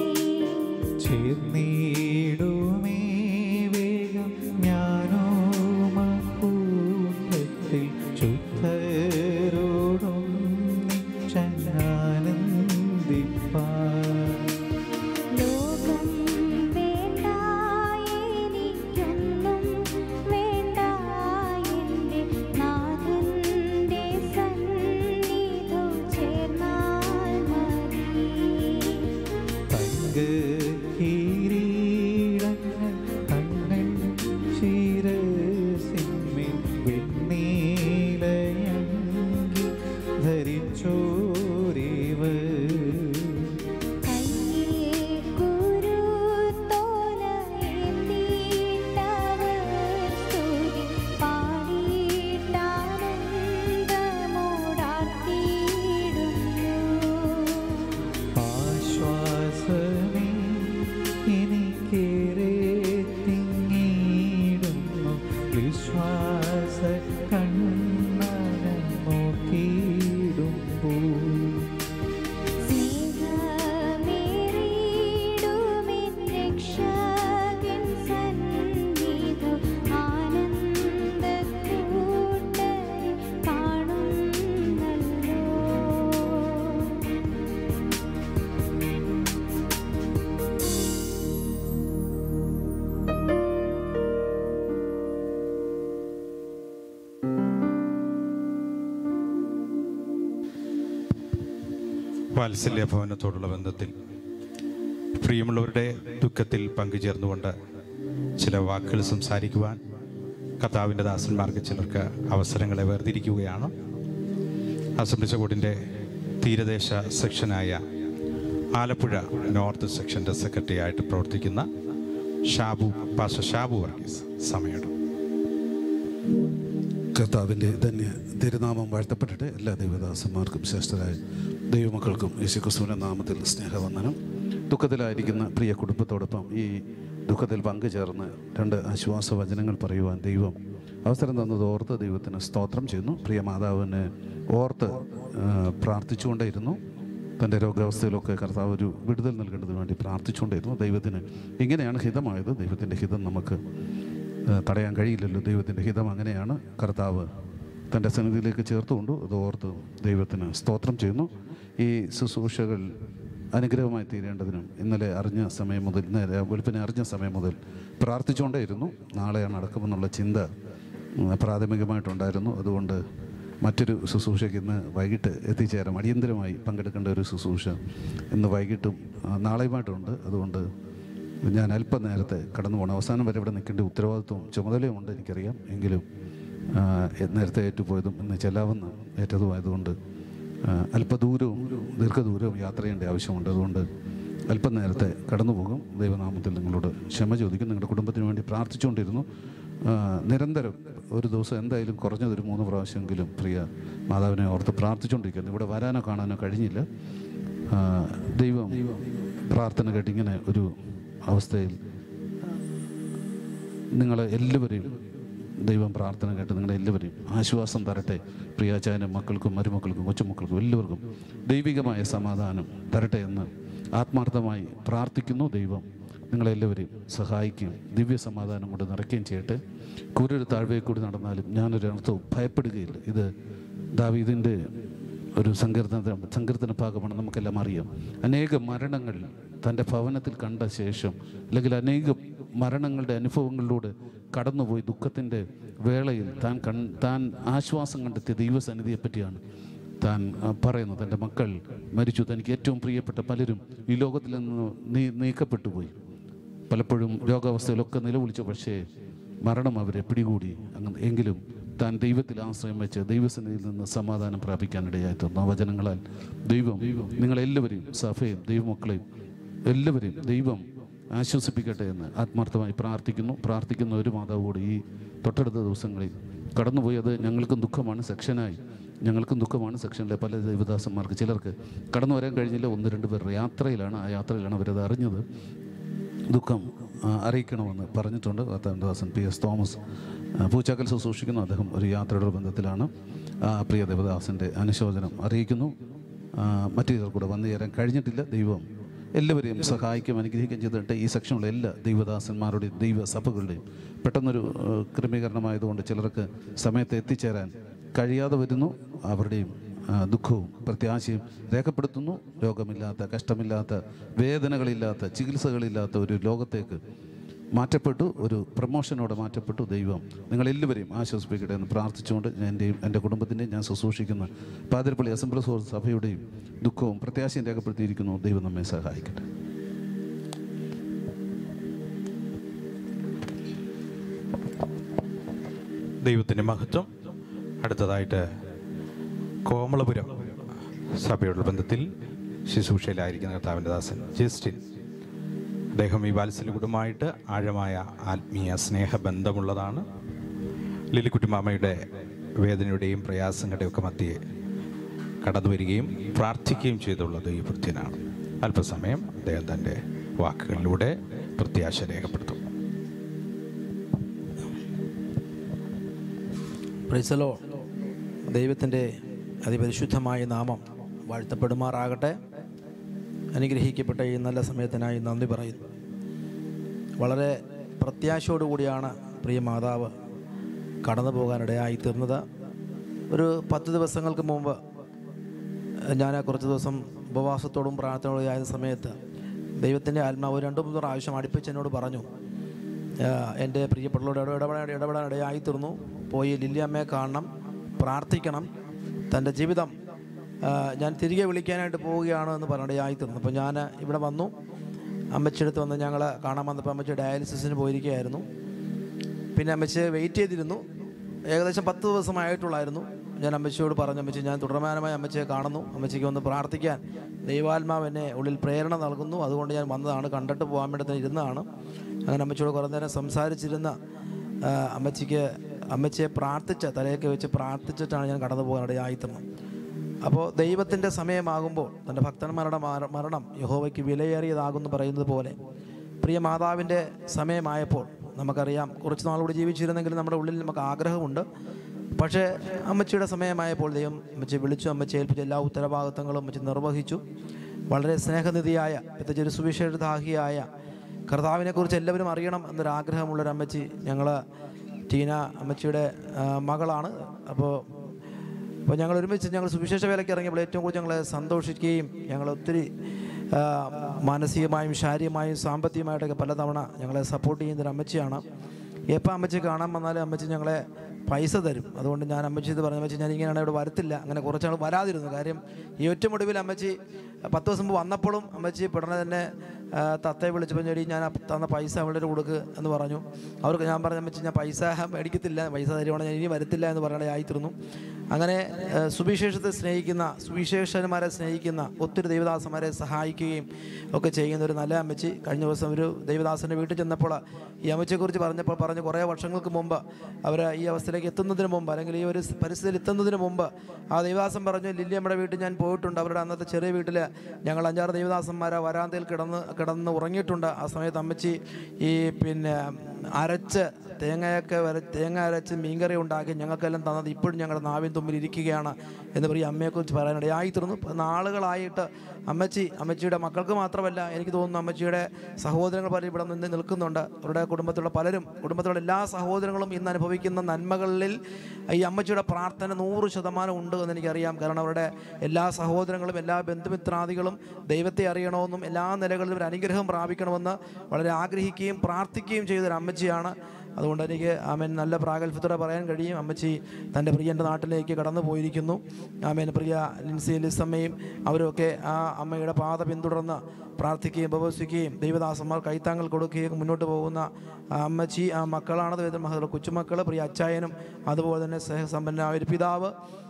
ചേർന്നിടുമേ വേഗം ഞാനോ മക്കൂട്ടത്തിൽ ശുദ്ധരോടും നിശ്ചയാനന്ദിപ്പാൻ. ലോകം വേണ്ട എനിക്കൊന്നും വേണ്ട എൻ്റെ നാഥൻ്റെ സന്നിധോ ചേർന്നാൽ മതി. തങ്കക്കിരീടങ്ങൾ കണ്ണൻ ശിരസിന്മേൽ വെണ്ണീലയങ്കി ധരിച്ചോരിവർ. കയ്യിൽ കുരുത്തോല ഏന്തിയിട്ടവർ സ്തുതി പാടിയിട്ടാനന്ദമോടാർത്തിയിടുന്നു. ആശ്വാസമേ എനിക്കേറെ തിങ്ങിയിടുന്നു, വിശ്വാസ കണ്ണനം നോക്കിയിടുമ്പോൾ. സ്നേഹമേറിയിടുമെൻ രക്ഷകൻ സന്നിധോ ആനന്ദക്കൂട്ടരെ കാണുന്നല്ലോ. വാത്സല്യ ഭവനത്തോടുള്ള ബന്ധത്തിൽ പ്രിയമുള്ളവരുടെ ദുഃഖത്തിൽ പങ്കുചേർന്നുകൊണ്ട് ചില വാക്കുകൾ സംസാരിക്കുവാൻ കർത്താവിൻ്റെ ദാസന്മാർക്ക് ചിലർക്ക് അവസരങ്ങളെ വേർതിരിക്കുകയാണ്. അസംബ്ലി ബോർഡിൻ്റെ തീരദേശ സെക്ഷനായ ആലപ്പുഴ നോർത്ത് സെക്ഷൻ്റെ സെക്രട്ടറി ആയിട്ട് പ്രവർത്തിക്കുന്ന ഷാബു പാസ്റ്റർ ഷാബു വർഗീസ് സമയം. കർത്താവിൻ്റെ ധന്യ തിരുനാമം വാഴ്ത്തപ്പെട്ടിട്ട് എല്ലാ ദൈവദാസന്മാർക്കും ശ്രേഷ്ഠരായ ദൈവമക്കൾക്കും യേശുക്രിസ്തുവിൻ്റെ നാമത്തിൽ സ്നേഹവന്ദനം. ദുഃഖത്തിലായിരിക്കുന്ന പ്രിയ കുടുംബത്തോടൊപ്പം ഈ ദുഃഖത്തിൽ പങ്കുചേർന്ന് രണ്ട് ആശ്വാസ വചനങ്ങൾ പറയുവാൻ ദൈവം അവസരം തന്നത് ഓർത്ത് ദൈവത്തിന് സ്തോത്രം ചെയ്യുന്നു. പ്രിയ മാതാവിനെ ഓർത്ത് പ്രാർത്ഥിച്ചുകൊണ്ടേയിരുന്നു. തൻ്റെ രോഗാവസ്ഥയിലൊക്കെ കർത്താവ് ഒരു വിടുതൽ നൽകേണ്ടതിന് വേണ്ടി പ്രാർത്ഥിച്ചുകൊണ്ടേയിരുന്നു. ദൈവത്തിന് ഇങ്ങനെയാണ് ഹിതമായത്. ദൈവത്തിൻ്റെ ഹിതം നമുക്ക് തടയാൻ കഴിയില്ലല്ലോ. ദൈവത്തിൻ്റെ ഹിതം അങ്ങനെയാണ്. കർത്താവ് തൻ്റെ സന്നിധിയിലേക്ക് ചേർത്തുകൊണ്ടു അത് ഓർത്ത് ദൈവത്തിന് സ്തോത്രം ചെയ്യുന്നു. ഈ ശുശ്രൂഷകൾ അനുഗ്രഹമായി തീരേണ്ടതിനും ഇന്നലെ അറിഞ്ഞ സമയം മുതൽ ഇന്നലെ വെളുപ്പിനെ അറിഞ്ഞ സമയം മുതൽ പ്രാർത്ഥിച്ചുകൊണ്ടേയിരുന്നു. നാളെയാണ് അടക്കമെന്നുള്ള ചിന്ത പ്രാഥമികമായിട്ടുണ്ടായിരുന്നു. അതുകൊണ്ട് മറ്റൊരു ശുശ്രൂഷയ്ക്ക് ഇന്ന് വൈകിട്ട് എത്തിച്ചേരാം. അടിയന്തരമായി പങ്കെടുക്കേണ്ട ഒരു ശുശ്രൂഷ ഇന്ന് വൈകിട്ടും നാളെയുമായിട്ടുണ്ട്. അതുകൊണ്ട് ഞാൻ അല്പം നേരത്തെ കടന്നു പോകണം. അവസാനം വരെ ഇവിടെ നിൽക്കേണ്ട ഉത്തരവാദിത്വവും ചുമതലയും ഉണ്ട് എനിക്കറിയാം. എങ്കിലും നേരത്തെ ഏറ്റുപോയതും ഇന്ന് ചെല്ലാവുന്ന ഏറ്റതുമായതുകൊണ്ട് അല്പദൂരവും ദീർഘദൂരവും യാത്ര ചെയ്യേണ്ട ആവശ്യമുണ്ട്. അതുകൊണ്ട് അല്പം നേരത്തെ കടന്നു പോകും. ദൈവനാമത്തിൽ നിങ്ങളോട് ക്ഷമ ചോദിക്കും. നിങ്ങളുടെ കുടുംബത്തിന് വേണ്ടി പ്രാർത്ഥിച്ചുകൊണ്ടിരുന്നു. നിരന്തരം ഒരു ദിവസം എന്തായാലും കുറഞ്ഞതൊരു മൂന്ന് പ്രാവശ്യമെങ്കിലും പ്രിയ മാതാവിനെ ഓർത്ത് പ്രാർത്ഥിച്ചുകൊണ്ടിരിക്കുന്നു. ഇവിടെ വരാനോ കാണാനോ കഴിഞ്ഞില്ല. ദൈവം പ്രാർത്ഥന കേട്ടിങ്ങനെ ഒരു അവസ്ഥയിൽ നിങ്ങളെ എല്ലാവരെയും ദൈവം പ്രാർത്ഥന കേട്ട് നിങ്ങളെ എല്ലാവരെയും ആശ്വാസം തരട്ടെ. പ്രിയാചാര്യനും മക്കൾക്കും മരുമക്കൾക്കും കൊച്ചുമക്കൾക്കും എല്ലാവർക്കും ദൈവികമായ സമാധാനം തരട്ടെ എന്ന് ആത്മാർത്ഥമായി പ്രാർത്ഥിക്കുന്നു. ദൈവം നിങ്ങളെല്ലാവരെയും സഹായിക്കുകയും ദിവ്യ സമാധാനം കൊണ്ട് നിറയ്ക്കുകയും ചെയ്യട്ടെ. കൂരൊരു താഴ്വയിൽ കൂടി നടന്നാലും ഞാനൊരർത്ഥവും ഭയപ്പെടുകയില്ല. ഇത് ദാവീദിൻ്റെ ഒരു സങ്കീർത്തന സങ്കീർത്തന ഭാഗമാണ്. നമുക്കെല്ലാം അറിയാം. അനേക മരണങ്ങൾ തൻ്റെ ഭവനത്തിൽ കണ്ട ശേഷം അല്ലെങ്കിൽ അനേക മരണങ്ങളുടെ അനുഭവങ്ങളിലൂടെ കടന്നുപോയി ദുഃഖത്തിൻ്റെ വേളയിൽ താൻ കൺ താൻ ആശ്വാസം കണ്ടെത്തിയ ദൈവസന്നിധിയെപ്പറ്റിയാണ് താൻ പറയുന്നത്. തൻ്റെ മക്കൾ മരിച്ചു. തനിക്ക് ഏറ്റവും പ്രിയപ്പെട്ട പലരും ഈ ലോകത്തിൽ നിന്ന് നീ നീക്കപ്പെട്ടു പോയി. പലപ്പോഴും രോഗാവസ്ഥയിലൊക്കെ നിലവിളിച്ചു. പക്ഷേ മരണം അവരെ പിടികൂടി. അങ്ങനെ എങ്കിലും താൻ ദൈവത്തിൽ ആശ്രയം വെച്ച് ദൈവസന്നിധിയിൽ നിന്ന് സമാധാനം പ്രാപിക്കാനിടയായി തീർന്നു. ആ വചനങ്ങളാൽ ദൈവം നിങ്ങളെല്ലാവരെയും സഭയും ദൈവമക്കളെയും എല്ലാവരെയും ദൈവം ആശ്വസിപ്പിക്കട്ടെ എന്ന് ആത്മാർത്ഥമായി പ്രാർത്ഥിക്കുന്നു. പ്രാർത്ഥിക്കുന്ന ഒരു മാതാവ് കൂടി ഈ തൊട്ടടുത്ത ദിവസങ്ങളിൽ കടന്നുപോയി. അത് ഞങ്ങൾക്കും ദുഃഖമാണ്. സെക്ഷനായി ഞങ്ങൾക്കും ദുഃഖമാണ്. സെക്ഷനിലെ പല ദൈവദാസന്മാർക്ക് ചിലർക്ക് കടന്നു വരാൻ കഴിഞ്ഞില്ല. ഒന്ന് രണ്ട് പേർ യാത്രയിലാണ്. ആ യാത്രയിലാണ് അവരത് അറിഞ്ഞത്. ദുഃഖം അറിയിക്കണമെന്ന് പറഞ്ഞിട്ടുണ്ട്. കർത്താവിൻ്റെ ദാസൻ പി എസ് തോമസ് പൂച്ചാക്കൽ ശുശ്രൂഷിക്കുന്നു. അദ്ദേഹം ഒരു യാത്രയുടെ ബന്ധത്തിലാണ്. പ്രിയ ദേവദാസൻ്റെ അനുശോചനം അറിയിക്കുന്നു. മറ്റു ചിലർ കൂടെ വന്നു ചേരാൻ കഴിഞ്ഞിട്ടില്ല. ദൈവം എല്ലാവരെയും സഹായിക്കും, അനുഗ്രഹിക്കുകയും ചെയ്തിട്ട് ഈ സെക്ഷനിലുള്ള എല്ലാ ദൈവദാസന്മാരുടെയും ദൈവസഭകളുടെയും പെട്ടെന്നൊരു ക്രമീകരണമായതുകൊണ്ട് ചിലർക്ക് സമയത്ത് എത്തിച്ചേരാൻ കഴിയാതെ വരുന്നു. അവരുടെയും ദുഃഖവും പ്രത്യാശയും രേഖപ്പെടുത്തുന്നു. രോഗമില്ലാത്ത, കഷ്ടമില്ലാത്ത, വേദനകളില്ലാത്ത, ചികിത്സകളില്ലാത്ത ഒരു ലോകത്തേക്ക് മാറ്റപ്പെട്ടു, ഒരു പ്രമോഷനോടെ മാറ്റപ്പെട്ടു. ദൈവം നിങ്ങളെല്ലാവരെയും ആശ്വസിപ്പിക്കട്ടെ എന്ന് പ്രാർത്ഥിച്ചുകൊണ്ട് എൻ്റെയും എൻ്റെ കുടുംബത്തിൻ്റെയും ഞാൻ ശുശ്രൂഷിക്കുന്ന പാതിരപ്പള്ളി അസംബ്ലീസ് സഭയുടെയും ദുഃഖവും പ്രത്യാശയും രേഖപ്പെടുത്തിയിരിക്കുന്നു. ദൈവം നമ്മെ സഹായിക്കട്ടെ. ദൈവത്തിൻ്റെ മഹത്വം. അടുത്തതായിട്ട് കോമളപുരം സഭയുടെ ബന്ധത്തിൽ ശുശ്രൂഷയിലായിരിക്കുന്ന കർത്താവിൻ്റെ ദാസൻ ജസ്റ്റിൻ. അദ്ദേഹം ഈ വാത്സല്യ കുടുംബമായിട്ട് ആഴമായ ആത്മീയ സ്നേഹബന്ധമുള്ളതാണ്. ലിലിക്കുട്ടി മാമയുടെ വേദനയുടെയും പ്രയാസങ്ങളുടെയും ഒക്കെ മധ്യേ കടന്നു വരികയും പ്രാർത്ഥിക്കുകയും ചെയ്തുള്ളത് ഈ ഭൃത്യനാണ്. അല്പസമയം അദ്ദേഹം തൻ്റെ വാക്കുകളിലൂടെ പ്രത്യാശ രേഖപ്പെടുത്തും. Praise the Lord. ദൈവത്തിൻ്റെ അതിപരിശുദ്ധമായ നാമം വാഴ്ത്തപ്പെടുമാറാകട്ടെ. അനുഗ്രഹിക്കപ്പെട്ട ഈ നല്ല സമയത്തിനായി നന്ദി പറയുന്നു. വളരെ പ്രത്യാശയോടുകൂടിയാണ് പ്രിയ മാതാവ് കടന്നു പോകാനിടയായി തീർന്നത്. ഒരു പത്ത് ദിവസങ്ങൾക്ക് മുമ്പ് ഞാൻ കുറച്ച് ദിവസം ഉപവാസത്തോടും പ്രാർത്ഥനയോടും ആയ സമയത്ത് ദൈവത്തിൻ്റെ ആത്മാവ് രണ്ട് മൂന്ന് പ്രാവശ്യം അടുപ്പിച്ച് എന്നോട് പറഞ്ഞു, എൻ്റെ പ്രിയപ്പെട്ടവരോട് ഇടപെടാൻ ഇടപെടാൻ ഇടയായി തീർന്നു. പോയി ലില്ലി അമ്മയെ കാണണം, പ്രാർത്ഥിക്കണം, തൻ്റെ ജീവിതം ഞാൻ തിരികെ വിളിക്കാനായിട്ട് പോവുകയാണ് എന്ന് പറഞ്ഞിടയായി തീർന്നു. അപ്പോൾ ഞാൻ ഇവിടെ വന്നു. അമ്മച്ചിയെടുത്ത് വന്ന് ഞങ്ങൾ കാണാൻ വന്നപ്പോൾ അമ്മച്ചി ഡയാലിസിസിന് പോയിരിക്കുകയായിരുന്നു. പിന്നെ അമ്മച്ചി വെയിറ്റ് ചെയ്തിരുന്നു. ഏകദേശം പത്ത് ദിവസമായിട്ടുള്ളായിരുന്നു. ഞാൻ അമ്മച്ചിയോട് പറഞ്ഞു, അമ്മച്ചി ഞാൻ തുടർമാനമായി അമ്മച്ചിയെ കാണുന്നു, അമ്മച്ചിക്ക് ഒന്ന് പ്രാർത്ഥിക്കാൻ ദൈവാത്മാവ് എന്നെ ഉള്ളിൽ പ്രേരണ നൽകുന്നു, അതുകൊണ്ട് ഞാൻ വന്നതാണ്, കണ്ടിട്ട് പോകാൻ വേണ്ടി തന്നെ ഇരുന്നതാണ്. അങ്ങനെ അമ്മച്ചിയോട് കുറേ നേരം സംസാരിച്ചിരുന്ന അമ്മച്ചിക്ക് അമ്മച്ചിയെ പ്രാർത്ഥിച്ച തലയൊക്കെ വെച്ച് പ്രാർത്ഥിച്ചിട്ടാണ് ഞാൻ കടന്നു പോകാനിടയായിത്തന്നത്. അപ്പോൾ ദൈവത്തിൻ്റെ സമയമാകുമ്പോൾ തൻ്റെ ഭക്തന്മാരുടെ മരണം യഹോവയ്ക്ക് വിലയേറിയതാകുമെന്ന് പറയുന്നത് പോലെ പ്രിയ മാതാവിൻ്റെ സമയമായപ്പോൾ നമുക്കറിയാം, കുറച്ച് നാളുകൂടി ജീവിച്ചിരുന്നെങ്കിൽ നമ്മുടെ ഉള്ളിൽ നമുക്ക് ആഗ്രഹമുണ്ട്. പക്ഷേ അമ്മച്ചിയുടെ സമയമായപ്പോൾ ദൈവം അമ്മച്ചി വിളിച്ചു, അമ്മച്ചി ഏൽപ്പിച്ച എല്ലാ ഉത്തരവാദിത്തങ്ങളും അമ്മച്ചി നിർവഹിച്ചു. വളരെ സ്നേഹനിധിയായ, പ്രത്യേകിച്ച് ഒരു സുവിശേഷദാഹിയായ കർത്താവിനെക്കുറിച്ച് എല്ലാവരും അറിയണം എന്നൊരാഗ്രഹമുള്ളൊരു അമ്മച്ചി. ഞങ്ങൾ ടീന അമ്മച്ചിയുടെ മകളാണ്. അപ്പോൾ അപ്പോൾ ഞങ്ങൾ ഒരുമിച്ച് ഞങ്ങൾ സുവിശേഷ വേലയ്ക്ക് ഇറങ്ങിയപ്പോൾ ഏറ്റവും കൂടുതൽ ഞങ്ങളെ സന്തോഷിക്കുകയും ഞങ്ങൾ ഒത്തിരി മാനസികമായും ശാരീരികമായും സാമ്പത്തികമായിട്ടൊക്കെ പലതവണ ഞങ്ങളെ സപ്പോർട്ട് ചെയ്യുന്നൊരു അമ്മച്ചിയാണ്. എപ്പോൾ അമ്മച്ചി കാണാൻ വന്നാലും അമ്മച്ചി ഞങ്ങളെ പൈസ തരും. അതുകൊണ്ട് ഞാൻ അമ്മച്ചി ഇത് പറഞ്ഞു, അമ്മച്ചി ഞാൻ ഇങ്ങനെയാണ് ഇവിടെ വരത്തില്ല, അങ്ങനെ കുറച്ചാൾ വരാതിരുന്നു. കാര്യം ഈ ഒറ്റ മുടിവിൽ അമ്മച്ചി പത്ത് ദിവസം മുമ്പ് വന്നപ്പോഴും അമ്മച്ചി പെടനെ തന്നെ തത്തയെ വിളിച്ചപ്പോൾ ചേടി ഞാൻ തന്ന പൈസ അവളുടെ കൊടുക്ക് എന്ന് പറഞ്ഞു. അവർക്ക് ഞാൻ പറഞ്ഞ അമ്മച്ചി ഞാൻ പൈസ മേടിക്കത്തില്ല, പൈസ തരുവാണെങ്കിൽ ഞാൻ ഇനി വരത്തില്ല എന്ന് പറയണേ ആയിത്തീർന്നു. അങ്ങനെ സുവിശേഷത്തെ സ്നേഹിക്കുന്ന, സുവിശേഷന്മാരെ സ്നേഹിക്കുന്ന ഒത്തിരി ദൈവദാസന്മാരെ സഹായിക്കുകയും ഒക്കെ ചെയ്യുന്ന ഒരു നല്ല അമ്മച്ചി. കഴിഞ്ഞ ദിവസം ഒരു ദൈവദാസൻ്റെ വീട്ടിൽ ചെന്നപ്പോൾ ഈ അമ്മച്ചിയെക്കുറിച്ച് പറഞ്ഞപ്പോൾ പറഞ്ഞു, കുറേ വർഷങ്ങൾക്ക് മുമ്പ് അവർ ഈ അവസ്ഥയിലേക്ക് എത്തുന്നതിന് മുമ്പ്, അല്ലെങ്കിൽ ഈ ഒരു പരിസ്ഥിതിയിൽ എത്തുന്നതിന് മുമ്പ് ആ ദൈവദാസൻ പറഞ്ഞു, ലില്ലി നമ്മുടെ വീട്ടിൽ ഞാൻ പോയിട്ടുണ്ട്. അവരുടെ അന്നത്തെ ചെറിയ വീട്ടിൽ ഞങ്ങൾ അഞ്ചാറ് ദൈവദാസന്മാരെ വരാന്തയിൽ കിടന്ന് കിടന്ന് ഉറങ്ങിയിട്ടുണ്ട്. ആ സമയത്ത് അമ്മച്ചി ഈ പിന്നെ അരച്ച് തേങ്ങയൊക്കെ വര തേങ്ങ അരച്ച് മീൻകറി ഉണ്ടാക്കി ഞങ്ങൾക്കെല്ലാം തന്നത് ഇപ്പോഴും ഞങ്ങളുടെ നാവിൻ തുമ്പിൽ ഇരിക്കുകയാണ് എന്ന് പറയും അമ്മയെക്കുറിച്ച് പറയാനിടയായി തീർന്നു. നാളുകളായിട്ട് അമ്മച്ചി, അമ്മച്ചിയുടെ മക്കൾക്ക് മാത്രമല്ല, എനിക്ക് തോന്നുന്നു അമ്മച്ചിയുടെ സഹോദരങ്ങൾ പലരും ഇവിടെ നിന്ന് നിൽക്കുന്നുണ്ട്. അവരുടെ കുടുംബത്തിലുള്ള പലരും, കുടുംബത്തിലുള്ള എല്ലാ സഹോദരങ്ങളും ഇന്ന് അനുഭവിക്കുന്ന നന്മകളിൽ ഈ അമ്മച്ചിയുടെ പ്രാർത്ഥന നൂറ് ശതമാനം ഉണ്ട് എന്ന് എനിക്കറിയാം. കാരണം അവരുടെ എല്ലാ സഹോദരങ്ങളും എല്ലാ ബന്ധുമിത്രാദികളും ദൈവത്തെ അറിയണമെന്നും എല്ലാ നിലകളിലും ഒരു അനുഗ്രഹം പ്രാപിക്കണമെന്ന് വളരെ ആഗ്രഹിക്കുകയും പ്രാർത്ഥിക്കുകയും ചെയ്തൊരു അമ്മച്ചിയാണ്. അതുകൊണ്ട് എനിക്ക് ആമേൻ നല്ല പ്രാഗൽഭ്യത്തോടെ പറയാൻ കഴിയും, അമ്മച്ചി തൻ്റെ പ്രിയൻ്റെ നാട്ടിലേക്ക് കടന്നു പോയിരിക്കുന്നു. ആമേൻ പ്രിയ ലിൻസി ലിസമ്മയും അവരൊക്കെ ആ അമ്മയുടെ പാത പിന്തുടർന്ന് പ്രാർത്ഥിക്കുകയും ഉപവസിക്കുകയും ദൈവദാസന്മാർ കൈത്താങ്ങൾ കൊടുക്കുകയും മുന്നോട്ട് പോകുന്ന അമ്മച്ചി ആ മക്കളാണ്. മക്കളുടെ കൊച്ചുമക്കൾ, പ്രിയ അച്ചായനും അതുപോലെ തന്നെ സ്നേഹസമ്പന്നനായ ഒരു പിതാവ്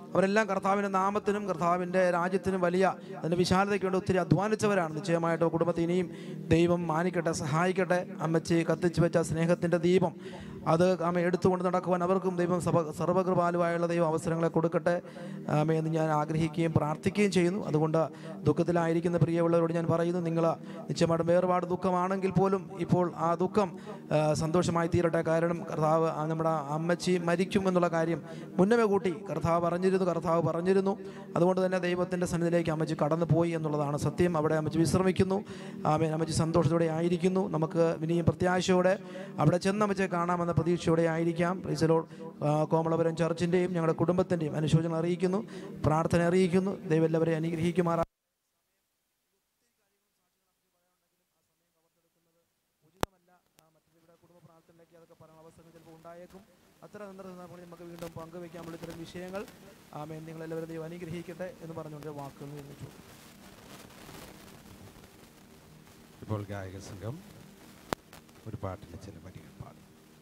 അവരെല്ലാം കർത്താവിൻ്റെ നാമത്തിനും കർത്താവിൻ്റെ രാജ്യത്തിനും വലിയ അതിൻ്റെ വിശാലതയ്ക്ക് വേണ്ടി ഒത്തിരി അധ്വാനിച്ചവരാണ്. നിശ്ചയമായിട്ടും കുടുംബത്തെ ഇനിയും ദൈവം മാനിക്കട്ടെ, സഹായിക്കട്ടെ. അമ്മച്ചി കത്തിച്ചു വെച്ച സ്നേഹത്തിൻ്റെ ദീപം അത് അമ്മ എടുത്തുകൊണ്ട് നടക്കുവാൻ അവർക്കും ദൈവം സഭ സർവകൃപാലുവായുള്ള ദൈവം അവസരങ്ങളെ കൊടുക്കട്ടെ എന്ന് ഞാൻ ആഗ്രഹിക്കുകയും പ്രാർത്ഥിക്കുകയും ചെയ്യുന്നു. അതുകൊണ്ട് ദുഃഖത്തിലായിരിക്കുന്ന പ്രിയമുള്ളവരോട് ഞാൻ പറയുന്നു, നിങ്ങൾ നിശ്ചയമായിട്ടും വേർപാട് ദുഃഖമാണെങ്കിൽ പോലും ഇപ്പോൾ ആ ദുഃഖം സന്തോഷമായി തീരട്ടെ. കാരണം കർത്താവ് നമ്മുടെ അമ്മച്ചി മരിക്കും എന്നുള്ള കാര്യം മുന്നമേ കൂട്ടി കർത്താവ് പറഞ്ഞിരുന്നു കർത്താവ് പറഞ്ഞിരുന്നു അതുകൊണ്ട് തന്നെ ദൈവത്തിൻ്റെ സന്നിധിയിലേക്ക് അമ്മച്ചി കടന്നു പോയി എന്നുള്ളതാണ് സത്യം. അവിടെ അമ്മച്ചി വിശ്രമിക്കുന്നു. ആമേൻ. അമ്മച്ചി സന്തോഷത്തോടെ ആയിരിക്കുന്നു. നമുക്ക് ഇനിയും പ്രത്യാശയോടെ അവിടെ ചെന്ന് അമ്മച്ചിയെ കാണാമെന്ന പ്രതീക്ഷയോടെ ആയിരിക്കാം. Praise the Lord. കോമളപുരം ചർച്ചിൻ്റെയും ഞങ്ങളുടെ കുടുംബത്തിൻ്റെയും അനുശോചനം അറിയിക്കുന്നു, പ്രാർത്ഥന അറിയിക്കുന്നു. ദൈവം എല്ലാവരെയും അനുഗ്രഹിക്കുമാറാ. ഉണ്ടായേക്കും. അത്ര സന്ദർഭങ്ങളിൽ നമുക്ക് വീണ്ടും പങ്കുവയ്ക്കാനുള്ള ഇത്തരം വിഷയങ്ങൾ. ആമേൻ. നിങ്ങളെല്ലാവരും ദൈവം അനുഗ്രഹിക്കട്ടെ എന്ന് പറഞ്ഞുകൊണ്ട് വാക്കുകൾ നിർമ്മിച്ചു. ഇപ്പോൾ ഗായക സംഘം ഒരു പാട്ടിൻ്റെ ചില വരികൾ പാടും.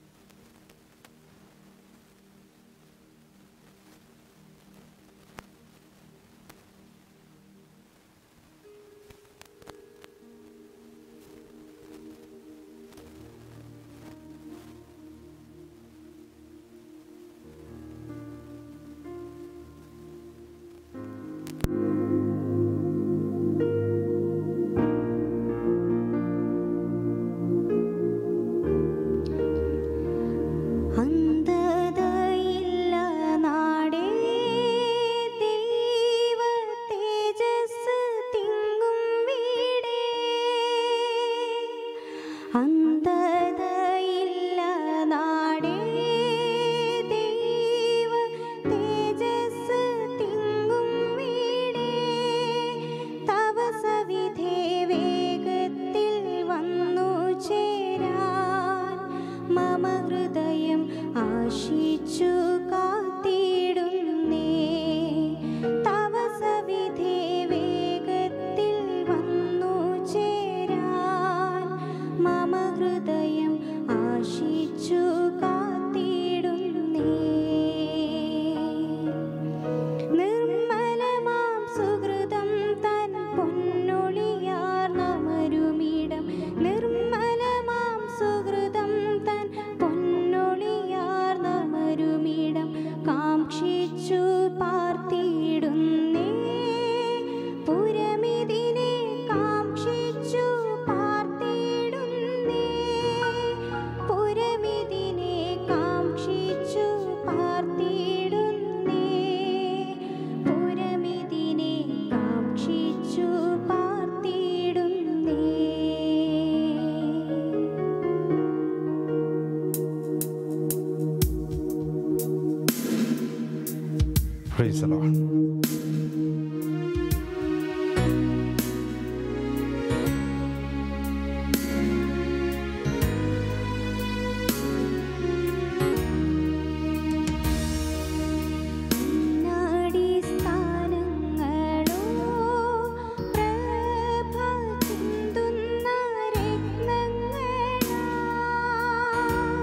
Praise the Lord.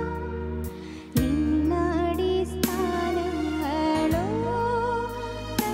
ോ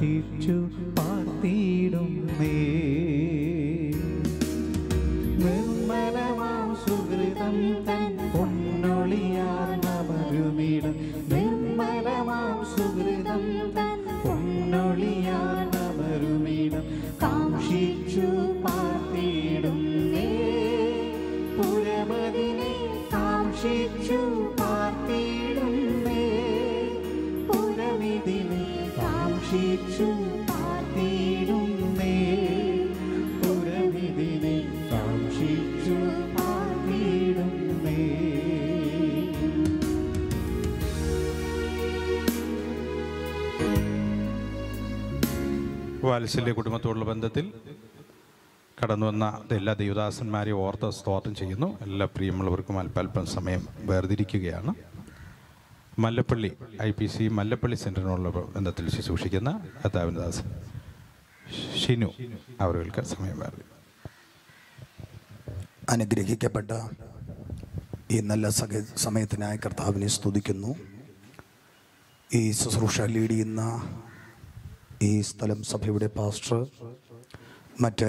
കാക്ഷിച്ചു പാർത്തിടുന്നേ നിർമ്മലമാം സുഹൃതം തൻ പൊന്നൊളിയാർന്ന മരുമീടം നിർമ്മലമാം സുഹൃതം തൻ പൊന്നൊളിയാർന്ന മരുമീടം കാക്ഷിച്ചു പാർത്തിടുന്നേ പുരമതിനെ കാക്ഷിച്ചു പാർത്തിടുന്നേ പുരമിതിനെ കാക്ഷിച്ചു പാർത്തിടുന്നേ പുരമിതിനെ കാക്ഷിച്ചു പാർത്തിടുന്നേ. വാത്സല്യ കുടുംബത്തോടുള്ള ബന്ധത്തിൽ കടന്നു വന്ന എല്ലാ ദൈവദാസന്മാരെയും ഓർത്ത് സ്തോത്രം ചെയ്യുന്നു. എല്ലാ പ്രിയമുള്ളവർക്കും അല്പാൽപ്പം സമയം വേർതിരിക്കുകയാണ്. Mallappally I P C Mallappally സെൻറ്ററിനുള്ള ബന്ധത്തിൽ ശുശ്രൂഷിക്കുന്ന കർത്താവിൻദാസൻ ഷിനു അവർക്ക് സമയം വേർതി. അനുഗ്രഹിക്കപ്പെട്ട ഈ നല്ല സഹ സമയത്തിനായി കർത്താവിനെ സ്തുതിക്കുന്നു. ഈ ശുശ്രൂഷ ലീഡ് ചെയ്യുന്ന ഈ സ്ഥലം സഭയുടെ പാസ്റ്റർ, മറ്റ്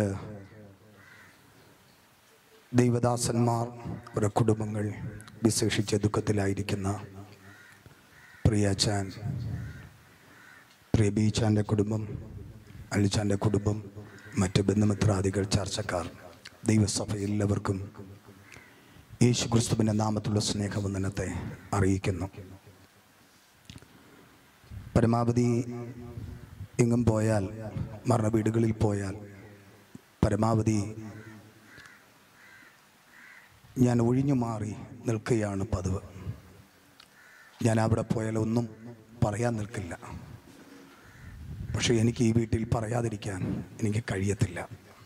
ദൈവദാസന്മാർ, അവരുടെ കുടുംബങ്ങൾ, വിശേഷിച്ച് ദുഃഖത്തിലായിരിക്കുന്ന പ്രിയാച്ചാൻ, പ്രിയ ബീച്ചാൻ്റെ കുടുംബം, അലിച്ചാൻ്റെ കുടുംബം, മറ്റ് ബന്ധുമിത്രാദികൾ, ചർച്ചക്കാർ, ദൈവസഭ എല്ലാവർക്കും യേശു ക്രിസ്തുവിൻ്റെ നാമത്തിലുള്ള സ്നേഹവന്ദനത്തെ അറിയിക്കുന്നു. പരമാവധി എങ്ങും പോയാൽ, മരണ വീടുകളിൽ പോയാൽ പരമാവധി ഞാൻ ഒഴിഞ്ഞു മാറി നിൽക്കുകയാണ് പതിവ്. ഞാൻ അവിടെ പോയാൽ ഒന്നും പറയാൻ നിൽക്കില്ല. പക്ഷേ എനിക്ക് ഈ വീട്ടിൽ പറയാതിരിക്കാൻ എനിക്ക് കഴിയത്തില്ല.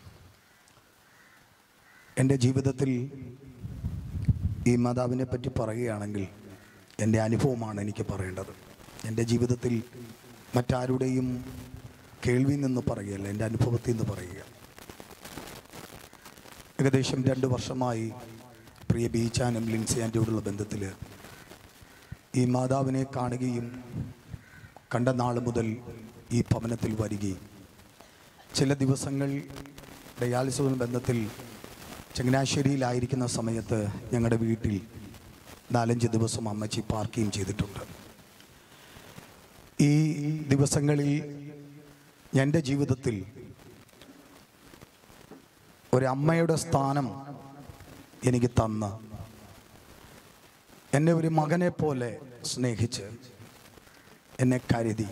എൻ്റെ ജീവിതത്തിൽ ഈ മാതാവിനെ പറ്റി പറയുകയാണെങ്കിൽ എൻ്റെ അനുഭവമാണ് എനിക്ക് പറയേണ്ടത്. എൻ്റെ ജീവിതത്തിൽ മറ്റാരുടെയും കേൾവിയിൽ നിന്ന് പറയുകയല്ല, എൻ്റെ അനുഭവത്തിൽ നിന്ന് പറയുക. ഏകദേശം രണ്ട് വർഷമായി പ്രിയ ബീച്ചാനും ലിൻസി ആൻ്റിയോടുള്ള ബന്ധത്തിൽ ഈ മാതാവിനെ കാണുകയും കണ്ട നാൾ മുതൽ ഈ ഭവനത്തിൽ വരികയും ചില ദിവസങ്ങൾ ഡയാലിസിസ് ബന്ധത്തിൽ ചങ്ങനാശ്ശേരിയിലായിരിക്കുന്ന സമയത്ത് ഞങ്ങളുടെ വീട്ടിൽ നാലഞ്ച് ദിവസം അമ്മച്ചി പാർക്കുകയും ചെയ്തിട്ടുണ്ട്. ഈ ദിവസങ്ങളിൽ എൻ്റെ ജീവിതത്തിൽ ഒരമ്മയുടെ സ്ഥാനം എനിക്ക് തന്ന് എന്നെ ഒരു മകനെ പോലെ സ്നേഹിച്ച് എന്നെ കരുതി.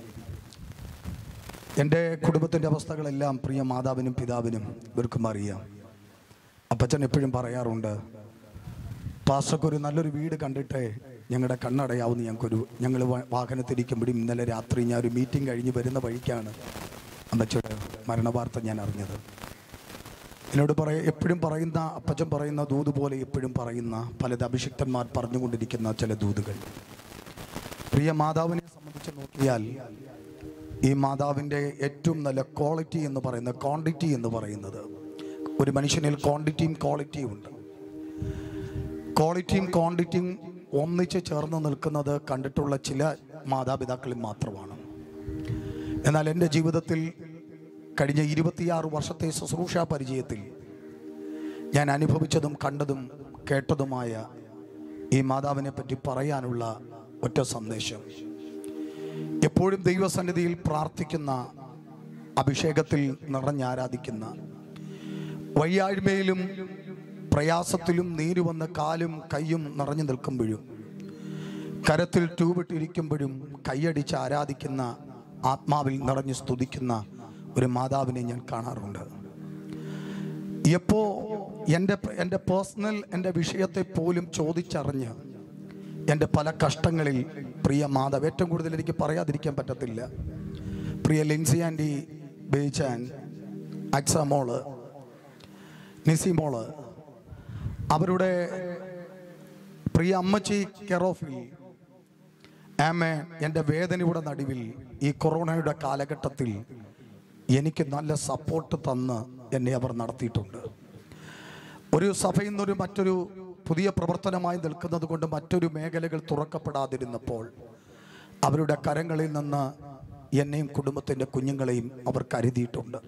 എൻ്റെ കുടുംബത്തിൻ്റെ അവസ്ഥകളെല്ലാം പ്രിയ മാതാവിനും പിതാവിനും ഇവർക്കും അറിയാം. അപ്പച്ചൻ എപ്പോഴും പറയാറുണ്ട്, പാസ്റ്റർക്കൊരു നല്ലൊരു വീട് കണ്ടിട്ട് ഞങ്ങളുടെ കണ്ണടയാവുന്ന ഞങ്ങൾക്കൊരു ഞങ്ങൾ വാഹനത്തിരിക്കുമ്പോഴും ഇന്നലെ രാത്രി ഞാൻ ഒരു മീറ്റിംഗ് കഴിഞ്ഞ് വരുന്ന വഴിക്കാണ് അമ്മച്ചിയുടെ മരണവാർത്ത ഞാൻ അറിഞ്ഞത്. എന്നോട് പറയ എപ്പോഴും പറയുന്ന അപ്പച്ചൻ പറയുന്ന ദൂത് പോലെ എപ്പോഴും പറയുന്ന പല അഭിഷിക്തന്മാർ പറഞ്ഞുകൊണ്ടിരിക്കുന്ന ചില ദൂതുകൾ. പ്രിയ മാതാവിനെ സംബന്ധിച്ച് നോക്കിയാൽ ഈ മാതാവിൻ്റെ ഏറ്റവും നല്ല ക്വാളിറ്റി എന്ന് പറയുന്ന ക്വാണ്ടിറ്റി എന്ന് പറയുന്നത്, ഒരു മനുഷ്യനിൽ ക്വാണ്ടിറ്റിയും ക്വാളിറ്റിയും ഉണ്ട്. ക്വാളിറ്റിയും ക്വാണ്ടിറ്റിയും ഒന്നിച്ച് ചേർന്ന് നിൽക്കുന്നത് കണ്ടിട്ടുള്ള ചില മാതാപിതാക്കളിൽ മാത്രമാണ്. എന്നാൽ എൻ്റെ ജീവിതത്തിൽ കഴിഞ്ഞ ഇരുപത്തിയാറ് വർഷത്തെ ശുശ്രൂഷാ പരിചയത്തിൽ ഞാൻ അനുഭവിച്ചതും കണ്ടതും കേട്ടതുമായ ഈ മാതാവിനെ പറ്റി പറയാനുള്ള ഒറ്റ സന്ദേശം, എപ്പോഴും ദൈവസന്നിധിയിൽ പ്രാർത്ഥിക്കുന്ന, അഭിഷേകത്തിൽ നിറഞ്ഞാരാധിക്കുന്ന, വയ്യാഴ്മയിലും പ്രയാസത്തിലും നീരുവന്ന് കാലും കൈയും നിറഞ്ഞു നിൽക്കുമ്പോഴും കരത്തിൽ ട്യൂബിട്ടിരിക്കുമ്പോഴും കൈയടിച്ച് ആരാധിക്കുന്ന, ആത്മാവിൽ നിറഞ്ഞ് സ്തുതിക്കുന്ന ഒരു മാതാവിനെ ഞാൻ കാണാറുണ്ട്. എപ്പോൾ എൻ്റെ എൻ്റെ പേഴ്സണൽ എൻ്റെ വിഷയത്തെ പോലും ചോദിച്ചറിഞ്ഞ് എൻ്റെ പല കഷ്ടങ്ങളിൽ പ്രിയ മാതാവ്, ഏറ്റവും കൂടുതൽ എനിക്ക് പറയാതിരിക്കാൻ പറ്റത്തില്ല, പ്രിയ ലിൻസി ആൻറ്റി, ബേച്ചാൻ, അക്സമോള്, നിസിമോള്, അവരുടെ പ്രിയ അമ്മച്ചി കെറോഫിൽ, ആമേ, എൻ്റെ വേദനയുടെ നടുവിൽ ഈ കൊറോണയുടെ കാലഘട്ടത്തിൽ എനിക്ക് നല്ല സപ്പോർട്ട് തന്ന് എന്നെ അവർ നടത്തിയിട്ടുണ്ട്. ഒരു സഭയിൽ നിന്നൊരു മറ്റൊരു പുതിയ പ്രവർത്തനമായി നിൽക്കുന്നത് കൊണ്ട് മറ്റൊരു മേഖലകൾ തുറക്കപ്പെടാതിരുന്നപ്പോൾ അവരുടെ കരങ്ങളിൽ നിന്ന് എന്നെയും കുടുംബത്തിൻ്റെ കുഞ്ഞുങ്ങളെയും അവർ കരുതിയിട്ടുണ്ട്.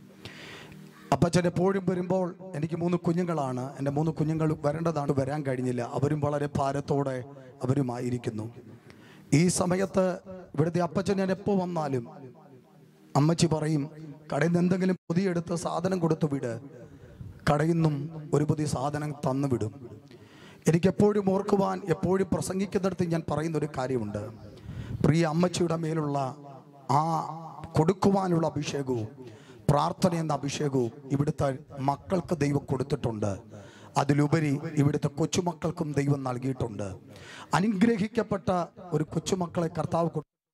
അപ്പച്ചൻ എപ്പോഴും വരുമ്പോൾ എനിക്ക് മൂന്ന് കുഞ്ഞുങ്ങളാണ്. എൻ്റെ മൂന്ന് കുഞ്ഞുങ്ങൾ വരേണ്ടതാണ്, വരാൻ കഴിഞ്ഞില്ല. അവരും വളരെ ഭാരത്തോടെ അവരുമായിരിക്കുന്നു. ഈ സമയത്ത് ഇവിടുത്തെ അപ്പച്ചൻ ഞാൻ എപ്പോൾ വന്നാലും അമ്മച്ചി പറയും, കടയിൽ നിന്ന് എന്തെങ്കിലും പൊതിയെടുത്ത് സാധനം കൊടുത്തു വിട്, കടയിൽ നിന്നും ഒരു പുതിയ സാധനം തന്നു വിടും. എനിക്കെപ്പോഴും ഓർക്കുവാൻ, എപ്പോഴും പ്രസംഗിക്കുന്നിടത്ത് ഞാൻ പറയുന്നൊരു കാര്യമുണ്ട്. പ്രിയ അമ്മച്ചിയുടെ മേലുള്ള ആ കൊടുക്കുവാനുള്ള അഭിഷേകവും പ്രാർത്ഥന എന്ന അഭിഷേകവും ഇവിടുത്തെ മക്കൾക്ക് ദൈവം കൊടുത്തിട്ടുണ്ട്. അതിലുപരി ഇവിടുത്തെ കൊച്ചുമക്കൾക്കും ദൈവം നൽകിയിട്ടുണ്ട്. അനുഗ്രഹിക്കപ്പെട്ട ഒരു കൊച്ചുമക്കളെ കർത്താവ്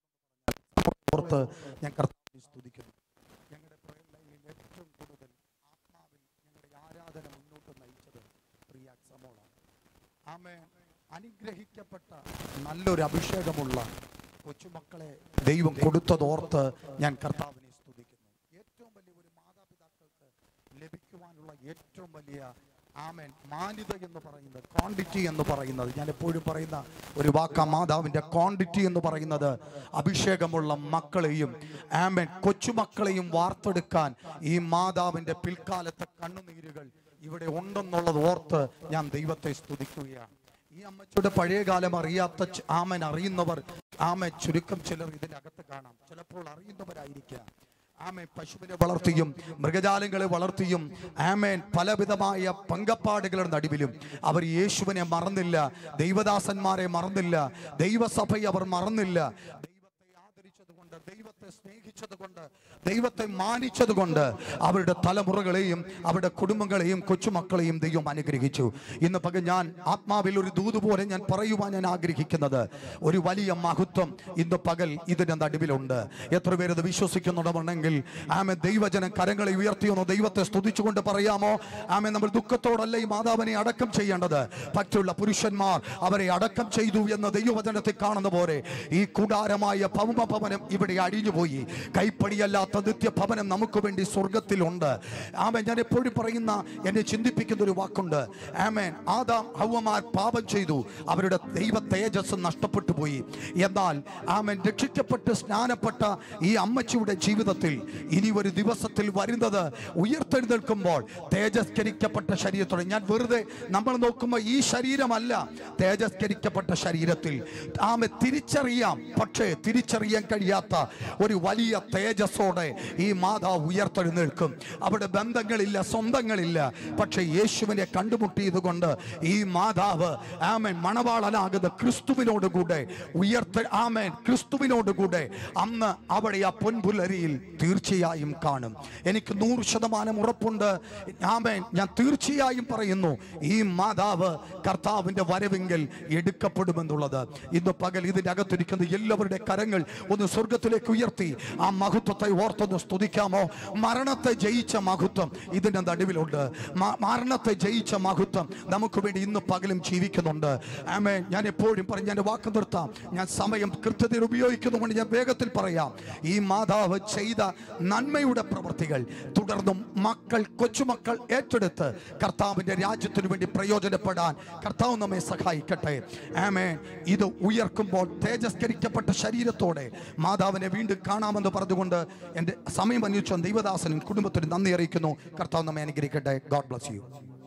കൊടുത്ത് ഞാൻ കർത്താവിനെ സ്തുതിക്കുന്നു. ഞങ്ങളുടെ പ്രയർ ലൈനിൽ ഏറ്റവും കൂടുതൽ ആത്മാവിൽ ഞങ്ങളുടെ ആരാധന മുന്നോട്ട് നയിച്ചത് പ്രിയ അക്സമോളാണ്. ആമേൻ. അനുഗ്രഹിക്കപ്പെട്ട നല്ലൊരു അഭിഷേകമുള്ള കൊച്ചുമക്കളെ ദൈവം കൊടുത്തതോർത്ത് ഞാൻ കർത്താവിനെ സ്തുതിക്കുന്നു. ഏറ്റവും വലിയ ഒരു മാതാപിതാക്കൾക്ക് ലഭിക്കുവാനുള്ള ഏറ്റവും വലിയ ആമേൻ മാന്യത എന്ന് പറയുന്നത്, ക്വാണ്ടിറ്റി എന്ന് പറയുന്നത്, ഞാൻ എപ്പോഴും പറയുന്ന ഒരു വാക്കാ മാതാവിൻ്റെ ക്വാണ്ടിറ്റി എന്ന് പറയുന്നത്, അഭിഷേകമുള്ള മക്കളെയും ആമേൻ കൊച്ചുമക്കളെയും വാർത്തെടുക്കാൻ ഈ മാതാവിൻ്റെ പിൽക്കാലത്തെ കണ്ണുനീരുകൾ ഇവിടെ ഉണ്ടെന്നുള്ളത് ഓർത്ത് ഞാൻ ദൈവത്തെ സ്തുതിക്കുകയാണ്. ഈ അമ്മച്ചിയുടെ പഴയകാലം അറിയാത്ത ആമൻ അറിയുന്നവർ ആമൻ ചുരുക്കം ചിലർ ഇതിനകത്ത് കാണാം. ചിലപ്പോൾ അറിയുന്നവരായിരിക്കാം. ആമേൻ പശുവിനെ വളർത്തിയും മൃഗജാലങ്ങളെ വളർത്തിയും ആമേൻ പലവിധമായ പങ്കപ്പാടുകളുടെ നടുവിലും അവർ യേശുവിനെ മറന്നില്ല, ദൈവദാസന്മാരെ മറന്നില്ല, ദൈവസഭയെ അവർ മറന്നില്ല. ദൈവത്തെ ആദരിച്ചതുകൊണ്ട്, ദൈവത്തെ സ്നേഹിച്ചതുകൊണ്ട്, ദൈവത്തെ മാനിച്ചതുകൊണ്ട് അവരുടെ തലമുറകളെയും അവരുടെ കുടുംബങ്ങളെയും കൊച്ചുമക്കളെയും ദൈവം അനുഗ്രഹിച്ചു. ഇന്ന് പകൽ ഞാൻ ആത്മാവിൽ ഒരു ദൂത് പോലെ ഞാൻ പറയുവാൻ ഞാൻ ആഗ്രഹിക്കുന്നത്, ഒരു വലിയ മഹത്വം ഇന്ന് പകൽ ഇതിൻ്റെ നടുവിലുണ്ട്. എത്ര പേരത് വിശ്വസിക്കുന്നുണ്ടെന്നുണ്ടെങ്കിൽ ആമേൻ ദൈവജനം കരങ്ങളെ ഉയർത്തിയൊന്നോ ദൈവത്തെ സ്തുതിച്ചുകൊണ്ട് പറയാമോ? ആമേൻ. നമ്മൾ ദുഃഖത്തോടല്ല ഈ മാതാവിനെ അടക്കം ചെയ്യേണ്ടത്. ഭക്തിയുള്ള പുരുഷന്മാർ അവരെ അടക്കം ചെയ്തു എന്ന് ദൈവവചനത്തിൽ കാണുന്ന പോലെ ഈ കൂടാരമായ ഭൗമഭവനം ഇവിടെ അഴിഞ്ഞുപോയി. കൈപ്പണിയല്ലാത്ത നിത്യഭവനം നമുക്ക് വേണ്ടി സ്വർഗത്തിലുണ്ട്. ആമേൻ. ഞാൻ എപ്പോഴും പറയുന്ന, എന്നെ ചിന്തിപ്പിക്കുന്ന ഒരു വാക്കുണ്ട്. ആമേൻ. ആദാം ഹവ്വമാർ പാപം ചെയ്തു, അവരുടെ ദൈവ തേജസ് നഷ്ടപ്പെട്ടു പോയി. എന്നാൽ ആമേൻ രക്ഷിക്കപ്പെട്ട് സ്നാനപ്പെട്ട ഈ അമ്മച്ചിയുടെ ജീവിതത്തിൽ ഇനി ഒരു ദിവസത്തിൽ വരുന്നത് ഉയർത്തെഴുന്നേൽക്കുമ്പോൾ തേജസ്കരിക്കപ്പെട്ട ശരീരത്തോടെ, ഞാൻ വെറുതെ നമ്മൾ നോക്കുമ്പോൾ ഈ ശരീരമല്ല, തേജസ്കരിക്കപ്പെട്ട ശരീരത്തിൽ ആമേൻ തിരിച്ചറിയാം, പക്ഷേ തിരിച്ചറിയാൻ കഴിയാത്ത ഒരു വലിയ തേജസ്സോടെ ഈ മാതാവ് ഉയർത്തെഴുന്നേൽക്കും. അവിടെ ബന്ധങ്ങളില്ല, സ്വന്തങ്ങളില്ല, പക്ഷെ യേശുവിനെ കണ്ടുമുട്ടിയത് കൊണ്ട് ഈ മാതാവ് ആമേൻ മണവാളനാകുന്ന ക്രിസ്തുവിനോടുകൂടെ ഉയർത്ത ആമേൻ ക്രിസ്തുവിനോടുകൂടെ അന്ന് അവിടെ ആ പൊൻപുലരിയിൽ തീർച്ചയായും കാണും. എനിക്ക് നൂറ് ശതമാനം ഉറപ്പുണ്ട്. ആമേൻ. ഞാൻ തീർച്ചയായും പറയുന്നു, ഈ മാതാവ് കർത്താവിന്റെ വരവെങ്കിൽ എടുക്കപ്പെടുമെന്നുള്ളത്. ഇന്ന് പകൽ ഇതിൻ്റെ അകത്തിരിക്കുന്ന എല്ലാവരുടെ കരങ്ങൾ ഒന്ന് സ്വർഗത്തിലേക്ക് ഉയർത്തി ആ മഹത്വത്തെ ഓർത്തൊന്ന് സ്തുതിക്കാമോ? മരണത്തെ ജയിച്ച മഹത്വം ഇതിൻ്റെ നടുവിലുണ്ട്. മരണത്തെ ജയിച്ച മഹത്വം നമുക്ക് വേണ്ടി ഇന്ന് പകലും ജീവിക്കുന്നുണ്ട്. ആമേൻ. ഞാൻ എപ്പോഴും പറഞ്ഞ് ഞാൻ വാക്ക് നിർത്താം. ഞാൻ സമയം കൃത്യതയിൽ ഉപയോഗിക്കുന്നതുകൊണ്ട് ഞാൻ വേഗത്തിൽ പറയാം. ഈ മാതാവ് ചെയ്ത നന്മയുടെ പ്രവൃത്തികൾ തുടർന്നും മക്കൾ, കൊച്ചുമക്കൾ ഏറ്റെടുത്ത് കർത്താവിൻ്റെ രാജ്യത്തിനു വേണ്ടി പ്രയോജനപ്പെടാൻ കർത്താവ് നമ്മെ സഹായിക്കട്ടെ. ആമേൻ. ഇത് ഉയർക്കുമ്പോൾ തേജസ്കരിക്കപ്പെട്ട ശരീരത്തോടെ മാതാവിനെ വീണ്ടും കാണാമെന്ന് പറഞ്ഞുകൊണ്ട് എൻ്റെ സമയം അന്വേഷിച്ച ദൈവദാസനും കുടുംബത്തിനും നന്ദി അറിയിക്കുന്നു. കർത്താവ് നമ്മെ അനുഗ്രഹിക്കട്ടെ. God bless you.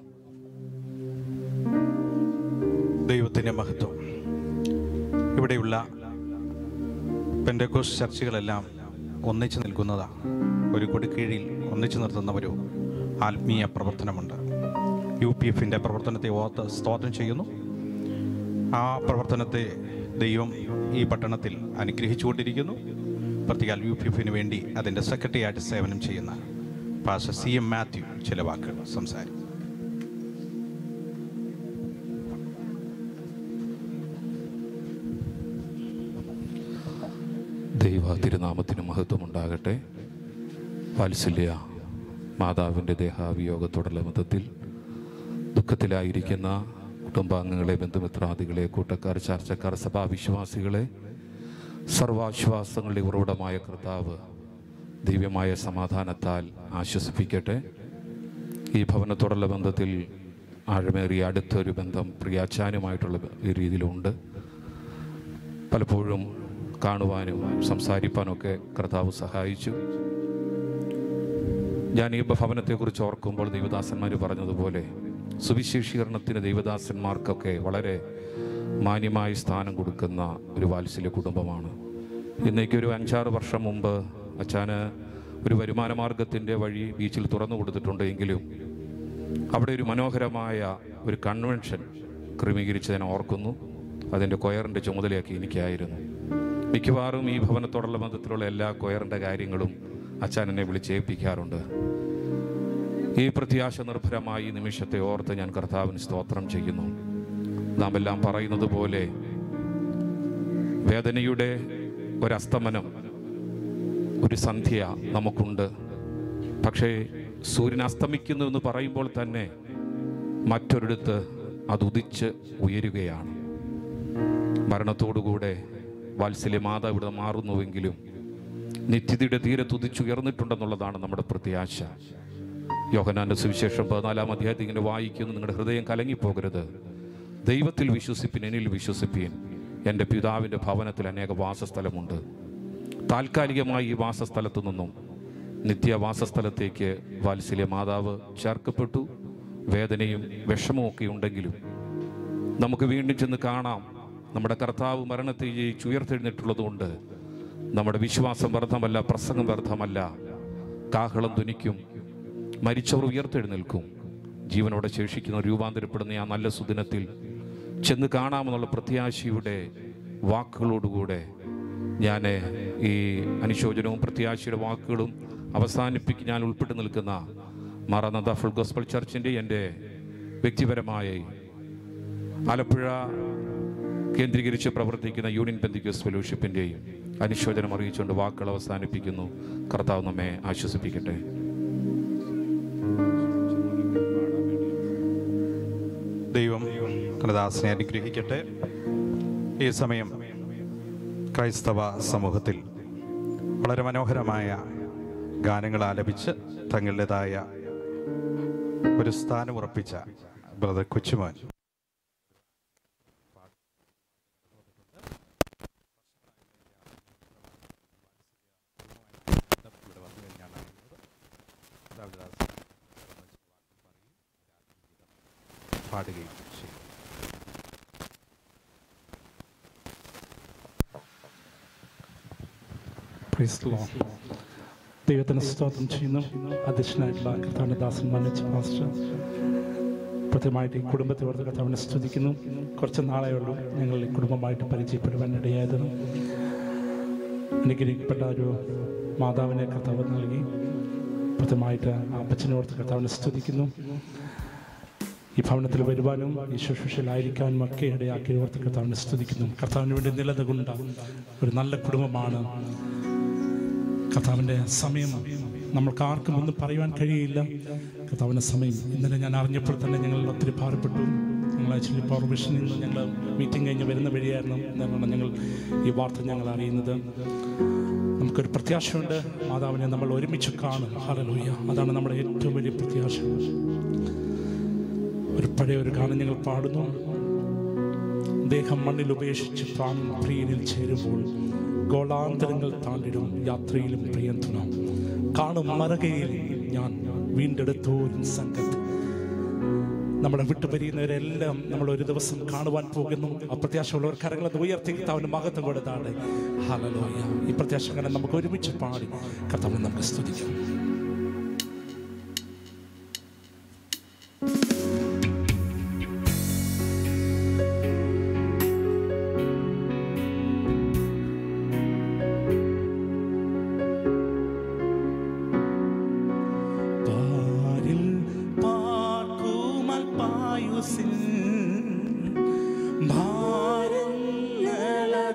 ദൈവത്തിൻ്റെ മഹത്വം. ഇവിടെയുള്ള പെന്തക്കോസ്റ്റ് ചർച്ചുകളെല്ലാം ഒന്നിച്ചു നിൽക്കുന്നതാണ്. ഒരു കൊടുക്കീഴിൽ ഒന്നിച്ചു നിർത്തുന്ന ഒരു ആത്മീയ പ്രവർത്തനമുണ്ട്. യു പി എഫിൻ്റെ പ്രവർത്തനത്തെ ഓർത്ത് സ്തോത്രം ചെയ്യുന്നു. ആ പ്രവർത്തനത്തെ ദൈവം ഈ പട്ടണത്തിൽ അനുഗ്രഹിച്ചുകൊണ്ടിരിക്കുന്നു. പ്രത്യേക യു പി എഫിന് വേണ്ടി അതിൻ്റെ സെക്രട്ടറി ആയിട്ട് സേവനം ചെയ്യുന്ന പാസ്റ്റർ സി എം മാത്യു ചില വാക്കുകൾ സംസാരിക്കും. ദൈവ തിരുനാമത്തിന് മഹത്വമുണ്ടാകട്ടെ. വാത്സല്യ മാതാവിൻ്റെ ദേഹാവിയോഗത്തോടുള്ള ബന്ധത്തിൽ ദുഃഖത്തിലായിരിക്കുന്ന കുടുംബാംഗങ്ങളെ, ബന്ധുമിത്രാദികളെ, കൂട്ടക്കാർ, ചർച്ചക്കാർ, സഭാവിശ്വാസികളെ, സർവാശ്വാസങ്ങളുടെ ഉറവിടമായ കർത്താവ് ദിവ്യമായ സമാധാനത്താൽ ആശ്വസിപ്പിക്കട്ടെ. ഈ ഭവനത്തോടുള്ള ബന്ധത്തിൽ ആഴമേറിയ അടുത്തൊരു ബന്ധം പ്രിയാച്ചാനുമായിട്ടുള്ള രീതിയിലുണ്ട്. പലപ്പോഴും കാണുവാനും സംസാരിപ്പാനൊക്കെ കർത്താവ് സഹായിച്ചു. ഞാൻ ഈ ഭവനത്തെക്കുറിച്ച് ഓർക്കുമ്പോൾ ദൈവദാസന്മാർ പറഞ്ഞതുപോലെ സുവിശേഷീകരണത്തിന് ദൈവദാസന്മാർക്കൊക്കെ വളരെ മാന്യമായ സ്ഥാനം കൊടുക്കുന്ന ഒരു വാത്സല്യ കുടുംബമാണ്. ഇന്നേക്കൊരു അഞ്ചാറ് വർഷം മുമ്പ് അച്ഛന് ഒരു വരുമാന മാർഗത്തിൻ്റെ വഴി ബീച്ചിൽ തുറന്നു കൊടുത്തിട്ടുണ്ട്. എങ്കിലും അവിടെ ഒരു മനോഹരമായ ഒരു കൺവെൻഷൻ ക്രമീകരിച്ച് ഞാൻ ഓർക്കുന്നു. അതിൻ്റെ കൊയറിൻ്റെ ചുമതലയാക്കി എനിക്കായിരുന്നു. മിക്കവാറും ഈ ഭവനത്തോടുള്ള ബന്ധത്തിലുള്ള എല്ലാ കൊയറിൻ്റെ കാര്യങ്ങളും അച്ഛൻ എന്നെ വിളിച്ചേൽപ്പിക്കാറുണ്ട്. ഈ പ്രത്യാശ നിർഭരമായി നിമിഷത്തെ ഓർത്ത് ഞാൻ കർത്താവിന് സ്തോത്രം ചെയ്യുന്നു. നാം എല്ലാം പറയുന്നത് പോലെ വേദനയുടെ ഒരസ്തമനം, ഒരു സന്ധ്യ നമുക്കുണ്ട്. പക്ഷേ സൂര്യൻ അസ്തമിക്കുന്നു എന്ന് പറയുമ്പോൾ തന്നെ മറ്റൊരിടത്ത് അത് ഉദിച്ച് ഉയരുകയാണ്. മരണത്തോടുകൂടെ വാത്സല്യ മാതാ ഇവിടെ മാറുന്നുവെങ്കിലും നിത്യതയുടെ തീരത്ത് ഉദിച്ചുയർന്നിട്ടുണ്ടെന്നുള്ളതാണ് നമ്മുടെ പ്രത്യാശ. യോഹന്നാന്റെ സുവിശേഷം പതിനാലാം അധ്യായത്തിൽ ഇങ്ങനെ വായിക്കുന്നു, നിങ്ങളുടെ ഹൃദയം കലങ്ങിപ്പോകരുത്, ദൈവത്തിൽ വിശ്വസിപ്പിൻ, എന്നിൽ വിശ്വസിപ്പിൻ. എൻ്റെ പിതാവിൻ്റെ ഭവനത്തിൽ അനേക വാസസ്ഥലമുണ്ട്. താൽക്കാലികമായി ഈ വാസസ്ഥലത്തു നിന്നും നിത്യവാസസ്ഥലത്തേക്ക് വാത്സല്യ മാതാവ് ചേർക്കപ്പെട്ടു. വേദനയും വിഷമവും ഒക്കെ ഉണ്ടെങ്കിലും നമുക്ക് വീണ്ടും ചെന്ന് കാണാം, നമ്മുടെ കർത്താവ് മരണത്തെ ഉയർത്തെഴുന്നിട്ടുള്ളതുകൊണ്ട് നമ്മുടെ വിശ്വാസം വ്യർത്ഥമല്ല, പ്രസംഗം വ്യർത്ഥമല്ല. കാഹളം ധ്വനിക്കും, മരിച്ചവർ ഉയർത്തെഴുന്നേൽക്കും. ജീവനോടെ ശേഷിക്കുന്ന രൂപാന്തരപ്പെടുന്ന ആ നല്ല സുദിനത്തിൽ ചെന്ന് കാണാമെന്നുള്ള പ്രത്യാശയുടെ വാക്കുകളോടുകൂടെ ഞാൻ ഈ അനുശോചനവും പ്രത്യാശയുടെ വാക്കുകളും അവസാനിപ്പിക്കാൻ ഞാൻ ഉൾപ്പെട്ട് നിൽക്കുന്ന മാറാനാഥ ഫുൾ ഗോസ്പൽ ചർച്ചിൻ്റെ എൻ്റെ വ്യക്തിപരമായ ആലപ്പുഴ കേന്ദ്രീകരിച്ച് പ്രവർത്തിക്കുന്ന യൂണിയൻ പെന്തിക്കോസ് ഫെലോഷിപ്പിൻ്റെയും അനുശോചനം അറിയിച്ചുകൊണ്ട് വാക്കുകൾ അവസാനിപ്പിക്കുന്നു. കർത്താവ് നമ്മെ ആശ്വസിപ്പിക്കട്ടെ. ദൈവം കർത്താവിനെ അനുഗ്രഹിക്കട്ടെ. ഈ സമയം ക്രൈസ്തവ സമൂഹത്തിൽ വളരെ മനോഹരമായ ഗാനങ്ങൾ ആലപിച്ച് തങ്ങളുടേതായ ഒരു സ്ഥാനം ഉറപ്പിച്ച ബ്രദർ കൊച്ചുമോൻ പാടുകയും ചെയ്യും. ദൈവത്തിന് സ്തോത്രം ചെയ്യുന്നു. അധ്യക്ഷനായിട്ടുള്ള കർത്താവിൻ്റെ ദാസൻ മനോജ് പാസ്റ്റർ പ്രത്യേകമായിട്ട് ഈ കുടുംബത്തെ ഓർത്ത് കർത്താവിനെ സ്തുതിക്കുന്നു. കുറച്ച് നാളേ ഉള്ളൂ ഞങ്ങൾ ഈ കുടുംബമായിട്ട് പരിചയപ്പെടുവാൻ ഇടയായത്. അനുഗ്രഹിക്കപ്പെട്ട ഒരു മാതാവിനെ കർത്താവ് നൽകി. പ്രത്യേകമായിട്ട് ആ അപ്പച്ചനെ ഓർത്ത് കർത്താവിനെ സ്തുതിക്കുന്നു. ഈ ഭവനത്തിൽ വരുവാനും ഈ ശുശ്രൂഷയിലായിരിക്കാനും ഒക്കെ ഇടയാക്കി ഓർത്ത് കർത്താവിനെ സ്തുതിക്കുന്നു. കർത്താവിന് വേണ്ടി നിലനിൽക്കുന്ന ഒരു നല്ല കുടുംബമാണ്. കർത്താവിൻ്റെ സമയം നമ്മൾക്ക് ആർക്കും ഒന്നും പറയുവാൻ കഴിയില്ല. കർത്താവിൻ്റെ സമയം ഇന്നലെ ഞാൻ അറിഞ്ഞപ്പോൾ തന്നെ ഞങ്ങൾ ഒത്തിരി ഭാരപ്പെട്ടു. ഞങ്ങൾ ആക്ച്വലി പവർ വിഷനിൽ നിന്ന് ഞങ്ങൾ മീറ്റിംഗ് കഴിഞ്ഞ് വരുന്ന വഴിയായിരുന്നു എന്നാണ് ഞങ്ങൾ ഈ വാർത്ത ഞങ്ങൾ അറിയുന്നത്. നമുക്കൊരു പ്രത്യാശയുണ്ട്, മാതാവിനെ നമ്മൾ ഒരുമിച്ച് കാണും. ഹല്ലേലൂയ, അതാണ് നമ്മുടെ ഏറ്റവും വലിയ പ്രത്യാശ. ഒരു പഴയ ഒരു ഗാനം ഞങ്ങൾ പാടുന്നു. ദേഹം മണ്ണിൽ ഉപേക്ഷിച്ച് പ്രാണൻ പ്രിയനിൽ ചേരുമ്പോൾ ഗോളാന്തരങ്ങൾ താണ്ടിടും യാത്രയിലും പ്രിയൻ തുണ കാണും മറകയിൽ ഞാൻ വീണ്ടെടുത്തോരും സംഘത്ത്. നമ്മളെ വിട്ടുപരിയുന്നവരെല്ലാം നമ്മൾ ഒരു ദിവസം കാണുവാൻ പോകുന്നു. ആ പ്രത്യാശയുള്ളവർ കരങ്ങളത് ഉയർത്തി കർത്താവിന് മഹത്വം കൊടുത്താണ്. ഹല്ലേലൂയ. ഈ പ്രത്യാശ അങ്ങനെ നമുക്ക് ഒരുമിച്ച് പാടി കർത്താവിനെ നമുക്ക് സ്തുതിക്കാം.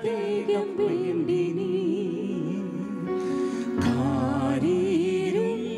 ഭാരങ്ങളധികം വേണ്ടി നീ കാരീരും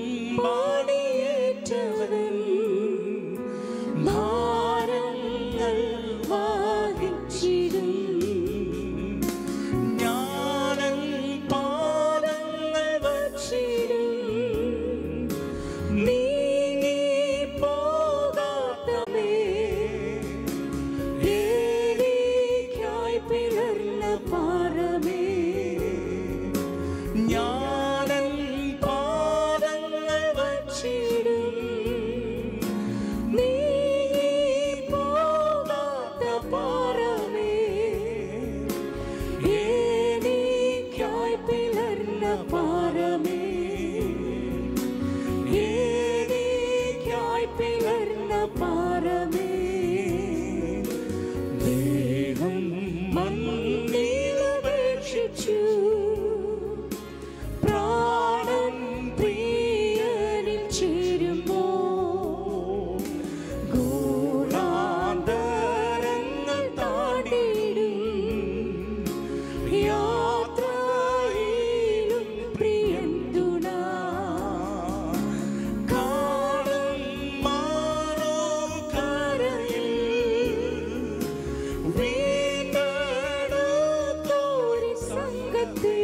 സംഘത്തെ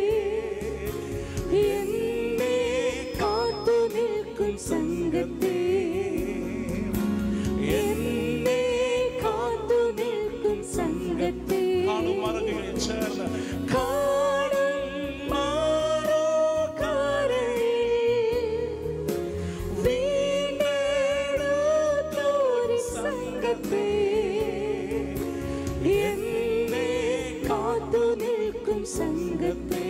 എന്നെ കാത്തു നിൽക്കും സംഘത്തെ എന്നെ കാത്തു നിൽക്കും സംഘത്തെ കാണും മറകയിൽ ചേർന്ന് കാണും മാറോക്കരയിൽ വീണ്ടെടുത്തൊരു സംഘത്തെ എന്നെ കാത്തു നിൽക്കും സംഘത്തെ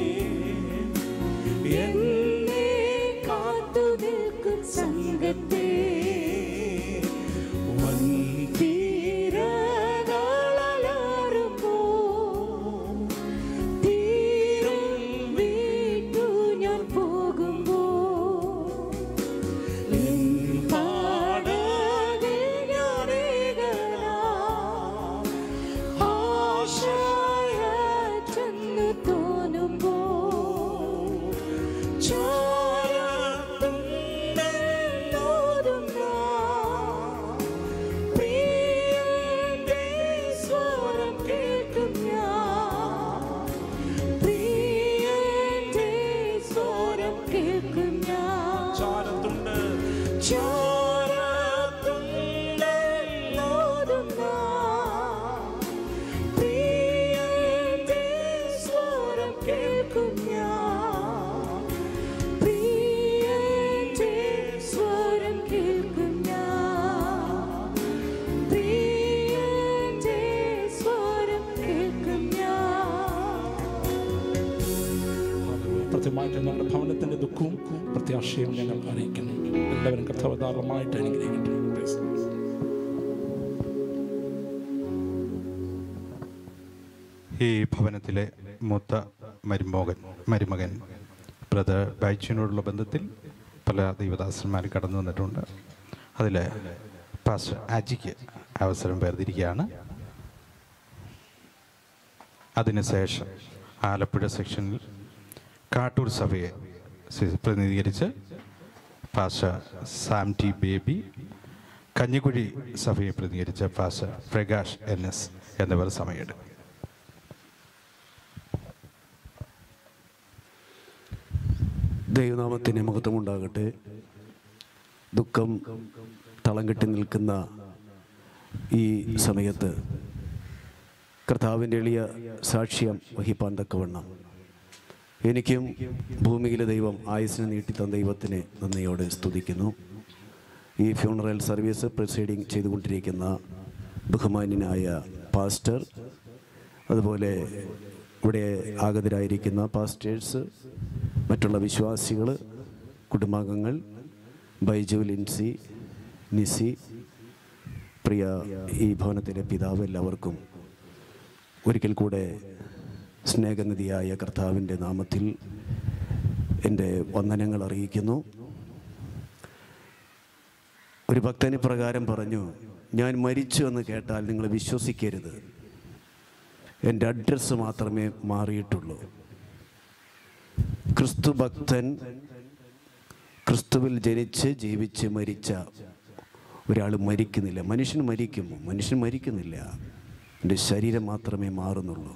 എന്നെ കാത്തു നിൽക്കും സംഘത്തെ വൻതീരകളലറുമ്പോ തീരം വിട്ടു ഞാൻ പോകുമ്പോ എൻ പാടകിൽ ഞാനേകനാം ആശയറ്റെന്ന് തോന്നുമ്പോ ചാരത്തുന്നോതുന്ന പ്രിയന്റെ സ്വരം കേൾക്കും ഞാൻ പ്രിയന്റെ സ്വരം കേൾക്കും ഞാൻ ചാരത്തുണ്ട് ചാരത്തുന്നോതുന്ന പ്രിയന്റെ സ്വരം കേൾക്കും ഞാൻ പ്രിയന്റെ സ്വരം കേൾക്കും ഞാൻ പ്രിയന്റെ സ്വരം കേൾക്കും ഞാൻ പ്രത്യേകമായിട്ട് ഞങ്ങളുടെ ഭവനത്തിന്റെ ദുഃഖവും പ്രത്യാശയും ഞങ്ങൾ അറിയിക്കുന്നു. എല്ലാവരും കർത്താവ് ധാരാളമായിട്ട് അനുഗ്രഹിക്കട്ടെ. Praise the Lord. ഈ ഭവനത്തിലെ മൂത്ത മരുമോകൻ മരുമകൻ ബ്രദർ ബൈച്ചിനോടുള്ള ബന്ധത്തിൽ പല ദൈവദാസന്മാർ കടന്നു വന്നിട്ടുണ്ട്. അതിൽ പാസ്റ്റർ ആജിക്ക് അവസരം വേർതിരിക്കുകയാണ്. അതിനുശേഷം ആലപ്പുഴ സെക്ഷനിൽ കാട്ടൂർ സഭയെ സി- പ്രതിനിധീകരിച്ച് pastor Sam T Baby, Kanjikuzhy സഭയെ പ്രതിനിധീകരിച്ച പാസ്റ്റർ പ്രകാശ് എൻ എസ് എന്നിവർ സമയമെടുക്കും. ദൈവനാമത്തിന് മഹത്വമുണ്ടാകട്ടെ. ദുഃഖം തളം കെട്ടി നിൽക്കുന്ന ഈ സമയത്ത് കർത്താവിൻ്റെ എളിയ സാക്ഷ്യം വഹിപ്പാൻ തക്കവണ്ണം എനിക്കും ഭൂമിയിലെ ദൈവം ആയുസ്സിനെ നീട്ടിത്തന്ന ദൈവത്തിനെ നന്ദിയോടെ സ്തുതിക്കുന്നു. ഈ ഫ്യൂണറൽ സർവീസ് പ്രൊസീഡിങ് ചെയ്തുകൊണ്ടിരിക്കുന്ന ബഹുമാന്യനായ പാസ്റ്റർ, അതുപോലെ ഇവിടെ ആഗതരായിരിക്കുന്ന പാസ്റ്റേഴ്സ്, മറ്റുള്ള വിശ്വാസികൾ, കുടുംബാംഗങ്ങൾ, ബൈജു, ലിൻസി, നിസി, പ്രിയ ഈ ഭവനത്തിലെ പിതാവ്, എല്ലാവർക്കും ഒരിക്കൽ കൂടെ സ്നേഹനിധിയായ കർത്താവിൻ്റെ നാമത്തിൽ എൻ്റെ വന്ദനങ്ങൾ അറിയിക്കുന്നു. ഒരു ഭക്തന് പ്രകാരം പറഞ്ഞു, ഞാൻ മരിച്ചു എന്ന് കേട്ടാൽ നിങ്ങൾ വിശ്വസിക്കരുത്, എൻ്റെ അഡ്രസ്സ് മാത്രമേ മാറിയിട്ടുള്ളൂ. ക്രിസ്തു ഭക്തൻ, ക്രിസ്തുവിൽ ജനിച്ച് ജീവിച്ച് മരിച്ച ഒരാൾ മരിക്കുന്നില്ല. മനുഷ്യൻ മരിക്കുമോ? മനുഷ്യൻ മരിക്കുന്നില്ല. എൻ്റെ ശരീരം മാത്രമേ മാറുന്നുള്ളൂ.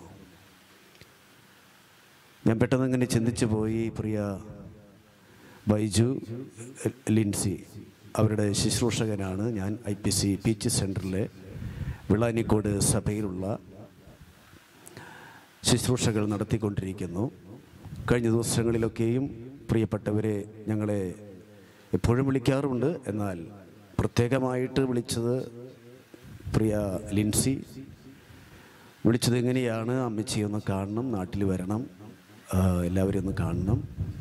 ഞാൻ പെട്ടെന്ന് അങ്ങനെ ചിന്തിച്ചു പോയി. പ്രിയ ബൈജു, ലിൻസി അവരുടെ ശുശ്രൂഷകനാണ് ഞാൻ. ഐ പി സി പീച്ച് സെൻറ്ററിലെ വിളാനിക്കോട് സഭയിലുള്ള ശുശ്രൂഷകൾ നടത്തിക്കൊണ്ടിരിക്കുന്നു. കഴിഞ്ഞ ദിവസങ്ങളിലൊക്കെയും പ്രിയപ്പെട്ടവരെ ഞങ്ങളെ എപ്പോഴും വിളിക്കാറുണ്ട്. എന്നാൽ പ്രത്യേകമായിട്ട് വിളിച്ചത് പ്രിയ ലിൻസി വിളിച്ചത് എങ്ങനെയാണ്, അമ്മച്ചിയെ ഒന്ന് കാണണം, നാട്ടിൽ വരണം, എല്ലാവരും ഒന്ന് കാണണം.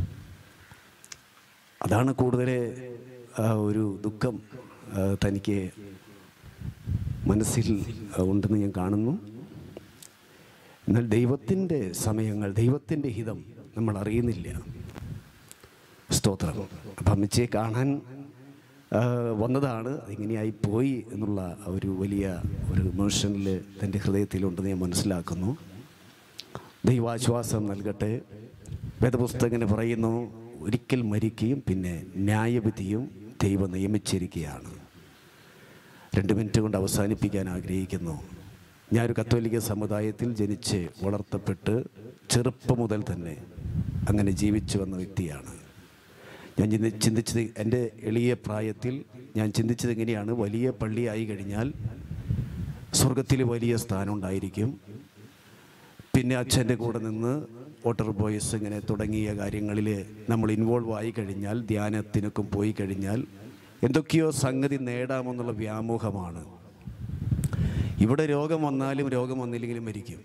അതാണ് കൂടുതൽ ഒരു ദുഃഖം തനിക്ക് മനസ്സിൽ ഉണ്ടെന്ന് ഞാൻ കാണുന്നു. എന്നാൽ ദൈവത്തിൻ്റെ സമയങ്ങൾ, ദൈവത്തിൻ്റെ ഹിതം നമ്മൾ അറിയുന്നില്ല. സ്തോത്രം. അപ്പം അമ്മച്ചിയെ കാണാൻ വന്നതാണ്, അതിങ്ങനെയായി പോയി എന്നുള്ള ഒരു വലിയ ഒരു ഇമോഷനിൽ തൻ്റെ ഹൃദയത്തിലുണ്ടെന്ന് ഞാൻ മനസ്സിലാക്കുന്നു. ദൈവാശ്വാസം നൽകട്ടെ. വേദപുസ്തകൻ പറയുന്നു, ഒരിക്കൽ മരിക്കുകയും പിന്നെ ന്യായവിധിയും ദൈവം നിയമിച്ചിരിക്കുകയാണ്. രണ്ട് മിനിറ്റ് കൊണ്ട് അവസാനിപ്പിക്കാൻ ആഗ്രഹിക്കുന്നു. ഞാനൊരു കത്തോലിക്ക സമുദായത്തിൽ ജനിച്ച് വളർത്തപ്പെട്ട് ചെറുപ്പം മുതൽ തന്നെ അങ്ങനെ ജീവിച്ചു വന്ന വ്യക്തിയാണ്. ഞാൻ ചിന്തി ചിന്തിച്ചത് എൻ്റെ എളിയ പ്രായത്തിൽ ഞാൻ ചിന്തിച്ചത് എങ്ങനെയാണ്, വലിയ പള്ളിയായി കഴിഞ്ഞാൽ സ്വർഗത്തിൽ വലിയ സ്ഥാനം ഉണ്ടായിരിക്കും. പിന്നെ അച്ഛൻ്റെ കൂടെ നിന്ന് വാട്ടർ ബോയ്സ് ഇങ്ങനെ തുടങ്ങിയ കാര്യങ്ങളിൽ നമ്മൾ ഇൻവോൾവ് ആയി കഴിഞ്ഞാൽ, ധ്യാനത്തിനൊക്കെ പോയി കഴിഞ്ഞാൽ എന്തൊക്കെയോ സംഗതി നേടാമെന്നുള്ള വ്യാമോഹമാണ്. ഇവിടെ രോഗം വന്നാലും രോഗം വന്നില്ലെങ്കിലും മരിക്കും.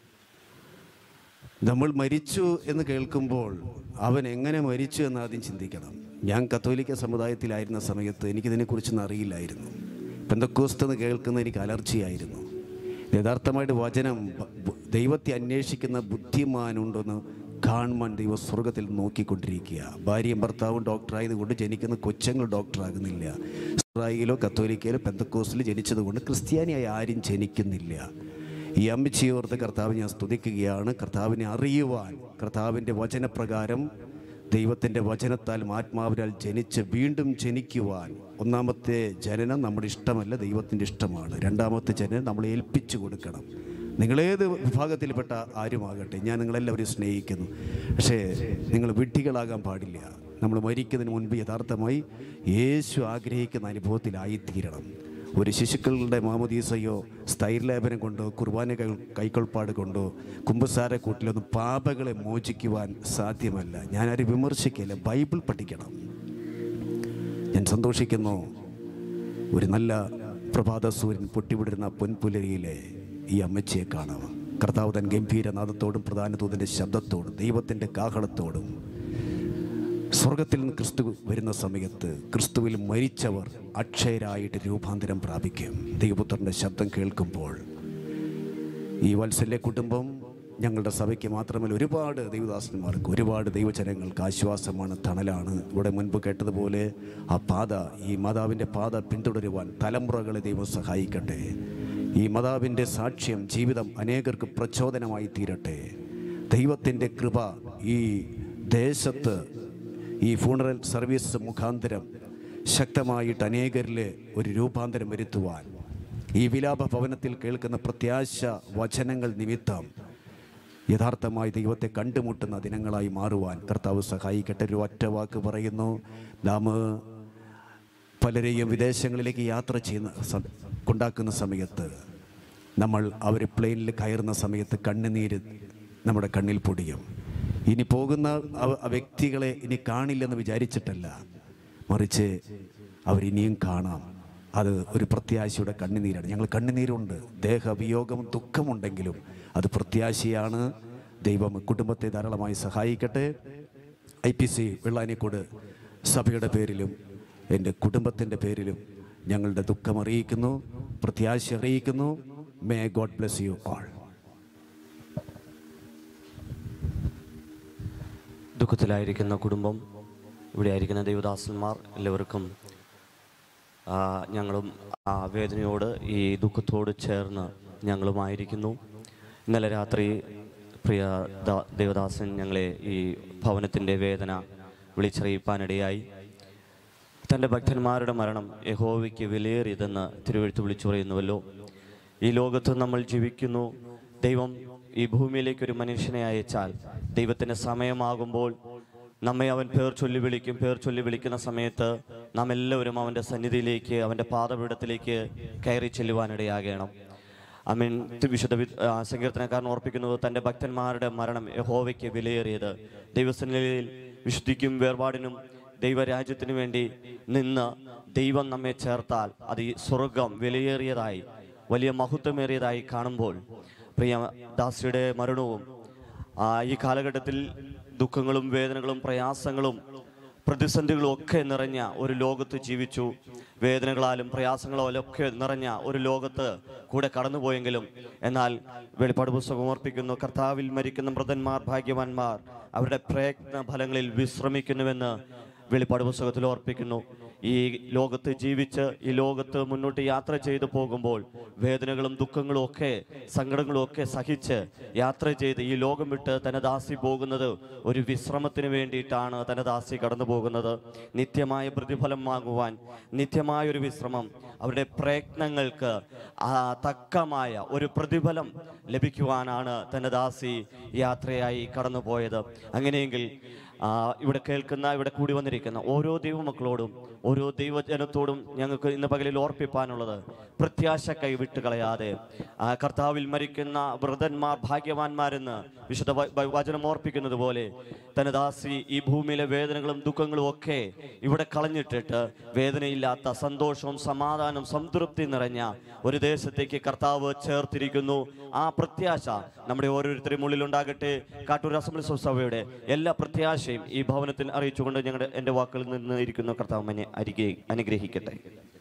നമ്മൾ മരിച്ചു എന്ന് കേൾക്കുമ്പോൾ അവൻ എങ്ങനെ മരിച്ചു എന്ന് ആദ്യം ചിന്തിക്കണം. ഞാൻ കത്തോലിക്ക സമുദായത്തിലായിരുന്ന സമയത്ത് എനിക്കിതിനെക്കുറിച്ചൊന്നും അറിയില്ലായിരുന്നു. പെന്തക്കോസ്തെന്ന് കേൾക്കുന്ന എനിക്ക് അലർജിയായിരുന്നു. യഥാർത്ഥമായിട്ട് വചനം ദൈവത്തെ അന്വേഷിക്കുന്ന ബുദ്ധിമാനുണ്ടെന്ന് കാണുവാൻ ദൈവ സ്വർഗത്തിൽ നോക്കിക്കൊണ്ടിരിക്കുക. ഭാര്യയും ഭർത്താവും ഡോക്ടറായതുകൊണ്ട് ജനിക്കുന്ന കൊച്ചങ്ങൾ ഡോക്ടറാകുന്നില്ല. ഇസ്രായേലിലോ കത്തോലിക്കയിലോ പെന്തക്കോസ്റ്റിലോ ജനിച്ചതുകൊണ്ട് ക്രിസ്ത്യാനിയായി ആരും ജനിക്കുന്നില്ല. ഈ അമ്മച്ചിയോർത്ത് കർത്താവ് ഞാൻ സ്തുതിക്കുകയാണ്. കർത്താവിനെ അറിയുവാൻ, കർത്താവിൻ്റെ വചനപ്രകാരം ദൈവത്തിൻ്റെ വചനത്താലും ആത്മാവിനാൽ ജനിച്ച് വീണ്ടും ജനിക്കുവാൻ, ഒന്നാമത്തെ ജനനം നമ്മുടെ ഇഷ്ടമല്ല, ദൈവത്തിൻ്റെ ഇഷ്ടമാണ്. രണ്ടാമത്തെ ജനനം നമ്മൾ ഏൽപ്പിച്ചു കൊടുക്കണം. നിങ്ങളേത് വിഭാഗത്തിൽപ്പെട്ട ആരുമാകട്ടെ, ഞാൻ നിങ്ങളെല്ലാവരും സ്നേഹിക്കുന്നു. പക്ഷേ നിങ്ങൾ വിഡ്ഢികളാകാൻ പാടില്ല. നമ്മൾ മരിക്കുന്നതിന് മുൻപ് യഥാർത്ഥമായി യേശു ആഗ്രഹിക്കുന്ന അനുഭവത്തിലായിത്തീരണം. ഒരു ശിശുക്കളുടെ മാമോദീസയോ സ്ഥൈര്യലേപനം കൊണ്ടോ കുർബാന കൈ കൈക്കൊൾപ്പാട് കൊണ്ടോ കുമ്പസാര കൂട്ടിലൊന്നും പാപങ്ങളെ മോചിക്കുവാൻ സാധ്യമല്ല. ഞാനാരും വിമർശിക്കില്ല. ബൈബിൾ പഠിക്കണം. ഞാൻ സന്തോഷിക്കുന്നു. ഒരു നല്ല പ്രഭാത സൂര്യൻ പൊട്ടിവിടുന്ന പൊൻപുലരിയിലെ ഈ അമ്മച്ചിയെ കാണാം. കർത്താവ് തൻ ഗംഭീരനാദത്തോടും പ്രധാന ദൂതൻ്റെ ശബ്ദത്തോടും ദൈവത്തിൻ്റെ കാഹളത്തോടും സ്വർഗത്തിൽ നിന്ന് ക്രിസ്തു വരുന്ന സമയത്ത് ക്രിസ്തുവിൽ മരിച്ചവർ അക്ഷയരായിട്ട് രൂപാന്തരം പ്രാപിക്കും. ദൈവപുത്രൻ്റെ ശബ്ദം കേൾക്കുമ്പോൾ ഈ വത്സല്യ കുടുംബം ഞങ്ങളുടെ സഭയ്ക്ക് മാത്രമല്ല, ഒരുപാട് ദൈവദാസന്മാർക്ക്, ഒരുപാട് ദൈവജനങ്ങൾക്ക് ആശ്വാസമാണ്, തണലാണ്. ഇവിടെ മുൻപ് കേട്ടതുപോലെ ആ പാത, ഈ മാതാവിൻ്റെ പാത പിന്തുടരുവാൻ തലമുറകളെ ദൈവം സഹായിക്കട്ടെ. ഈ മാതാവിൻ്റെ സാക്ഷ്യം ജീവിതം അനേകർക്ക് പ്രചോദനമായി തീരട്ടെ. ദൈവത്തിൻ്റെ കൃപ ഈ ദേശത്ത് ഈ ഫ്യൂണറൽ സർവീസ് മുഖാന്തരം ശക്തമായിട്ട് അനേകരിൽ ഒരു രൂപാന്തരം വരുത്തുവാൻ, ഈ വിലാപ ഭവനത്തിൽ കേൾക്കുന്ന പ്രത്യാശ വചനങ്ങൾ നിമിത്തം യഥാർത്ഥമായി ദൈവത്തെ കണ്ടുമുട്ടുന്ന ദിനങ്ങളായി മാറുവാൻ കർത്താവ് സഹായിക്കട്ടെ. ഒരു ഒറ്റ വാക്ക് പറയുന്നു. നാം പലരെയും വിദേശങ്ങളിലേക്ക് യാത്ര ചെയ്യുന്ന കൊണ്ടാക്കുന്ന സമയത്ത്, നമ്മൾ അവർ പ്ലെയിനിൽ കയറുന്ന സമയത്ത് കണ്ണുനീര് നമ്മുടെ കണ്ണിൽ പൊടിയും. ഇനി പോകുന്ന വ്യക്തികളെ ഇനി കാണില്ലെന്ന് വിചാരിച്ചിട്ടല്ല, മറിച്ച് അവരിനിയും കാണാം. അത് ഒരു പ്രത്യാശയുടെ കണ്ണുനീരാണ്. ഞങ്ങൾ കണ്ണുനീരുണ്ട്, ദേഹവിയോഗവും ദുഃഖമുണ്ടെങ്കിലും അത് പ്രത്യാശയാണ്. ദൈവം കുടുംബത്തെ ധാരാളമായി സഹായിക്കട്ടെ. ഐ പി സി വെള്ളാനിക്കോട് സഭയുടെ പേരിലും എൻ്റെ കുടുംബത്തിൻ്റെ പേരിലും ഞങ്ങളുടെ ദുഃഖം അറിയിക്കുന്നു, പ്രത്യാശ അറിയിക്കുന്നു. May God bless you all. ദുഃഖത്തിലായിരിക്കുന്ന കുടുംബം, ഇവിടെ ആയിരിക്കുന്ന ദൈവദാസന്മാർ എല്ലാവർക്കും ഞങ്ങളും ആ വേദനയോട് ഈ ദുഃഖത്തോട് ചേർന്ന് ഞങ്ങളുമായിരിക്കുന്നു. ഇന്നലെ രാത്രി പ്രിയ ദേവദാസൻ ഞങ്ങളെ ഈ ഭവനത്തിൻ്റെ വേദന വിളിച്ചറിയിപ്പാനിടയായി. തൻ്റെ ഭക്തന്മാരുടെ മരണം യഹോവയ്ക്ക് വിലയേറിയതെന്ന് തിരുവെഴുത്ത് വിളിച്ചു പറയുന്നുവല്ലോ. ഈ ലോകത്ത് നമ്മൾ ജീവിക്കുന്നു. ദൈവം ഈ ഭൂമിയിലേക്ക് ഒരു മനുഷ്യനെ അയച്ചാൽ ദൈവത്തിൻ്റെ സമയമാകുമ്പോൾ നമ്മെ അവൻ പേർ ചൊല്ലി വിളിക്കും. പേർ ചൊല്ലി വിളിക്കുന്ന സമയത്ത് നാം എല്ലാവരും അവൻ്റെ സന്നിധിയിലേക്ക്, അവൻ്റെ പാദപീഠത്തിലേക്ക് കയറി ചെല്ലുവാനിടയാകണം. അമീൻ. വിശുദ്ധ സങ്കീർത്തനക്കാരൻ ഓർപ്പിക്കുന്നത് തൻ്റെ ഭക്തന്മാരുടെ മരണം യഹോവയ്ക്ക് വിലയേറിയത്. ദൈവസന്നിധിയിൽ വിശുദ്ധിക്കും വേർപാടിനും ദൈവരാജ്യത്തിനു വേണ്ടി നിന്ന് ദൈവം നമ്മെ ചേർത്താൽ അത് ഈ സ്വർഗം വിലയേറിയതായി, വലിയ മഹത്വമേറിയതായി കാണുമ്പോൾ പ്രിയ ദാസിയുടെ മരണവും ഈ കാലഘട്ടത്തിൽ ദുഃഖങ്ങളും വേദനകളും പ്രയാസങ്ങളും പ്രതിസന്ധികളും ഒക്കെ നിറഞ്ഞ ഒരു ലോകത്ത് ജീവിച്ചു. വേദനകളാലും പ്രയാസങ്ങളാലും ഒക്കെ നിറഞ്ഞ ഒരു ലോകത്ത് കൂടെ കടന്നുപോയെങ്കിലും എന്നാൽ വെളിപ്പാട് പുസ്തകം ഓർപ്പിക്കുന്നു, കർത്താവിൽ മരിക്കുന്ന മൃതന്മാർ ഭാഗ്യവാന്മാർ, അവരുടെ പ്രയത്ന ഫലങ്ങളിൽ വിശ്രമിക്കുന്നുവെന്ന് വെളിപ്പാട് പുസ്തകത്തിൽ ഓർപ്പിക്കുന്നു. ഈ ലോകത്ത് ജീവിച്ച് ഈ ലോകത്ത് മുന്നോട്ട് യാത്ര ചെയ്തു പോകുമ്പോൾ വേദനകളും ദുഃഖങ്ങളും ഒക്കെ സങ്കടങ്ങളും ഒക്കെ സഹിച്ച് യാത്ര ചെയ്ത് ഈ ലോകം വിട്ട് തന്റെ ദാസി പോകുന്നത് ഒരു വിശ്രമത്തിന് വേണ്ടിയിട്ടാണ് തന്റെ ദാസി കടന്നു പോകുന്നത്. നിത്യമായ പ്രതിഫലം വാങ്ങുവാൻ, നിത്യമായ ഒരു വിശ്രമം, അവരുടെ പ്രയത്നങ്ങൾക്ക് തക്കമായ ഒരു പ്രതിഫലം ലഭിക്കുവാനാണ് തന്റെ ദാസി യാത്രയായി കടന്നുപോയത്. അങ്ങനെയെങ്കിൽ ഇവിടെ കേൾക്കുന്ന, ഇവിടെ കൂടി വന്നിരിക്കുന്ന ഓരോ ദൈവമക്കളോടും ഓരോ ദൈവജനത്തോടും ഞങ്ങൾക്ക് ഇന്ന് പകലിൽ ഓർപ്പിപ്പാനുള്ളത്, പ്രത്യാശ കൈവിട്ട് കളയാതെ കർത്താവിൽ മരിക്കുന്ന വൃതന്മാർ ഭാഗ്യവാന്മാരെന്ന് വിശുദ്ധ വചനം ഓർപ്പിക്കുന്നത് പോലെ തന്റെ ദാസി ഈ ഭൂമിയിലെ വേദനകളും ദുഃഖങ്ങളും ഒക്കെ ഇവിടെ കളഞ്ഞിട്ടിട്ട് വേദനയില്ലാത്ത സന്തോഷവും സമാധാനവും സംതൃപ്തി നിറഞ്ഞ ഒരു ദേശത്തേക്ക് കർത്താവ് ചേർത്തിരിക്കുന്നു. ആ പ്രത്യാശ നമ്മുടെ ഓരോരുത്തരും ഉള്ളിലുണ്ടാകട്ടെ. കാട്ടൂർ അസംബ്ലി സഭയുടെ എല്ലാ പ്രത്യാശയും ഈ ഭവനത്തിൽ അറിയിച്ചുകൊണ്ട് ഞങ്ങളുടെ എൻ്റെ വാക്കുകളിൽ നിന്ന് ഇരിക്കുന്ന കർത്താവ് എന്നെ അനുഗ്രഹിക്കട്ടെ.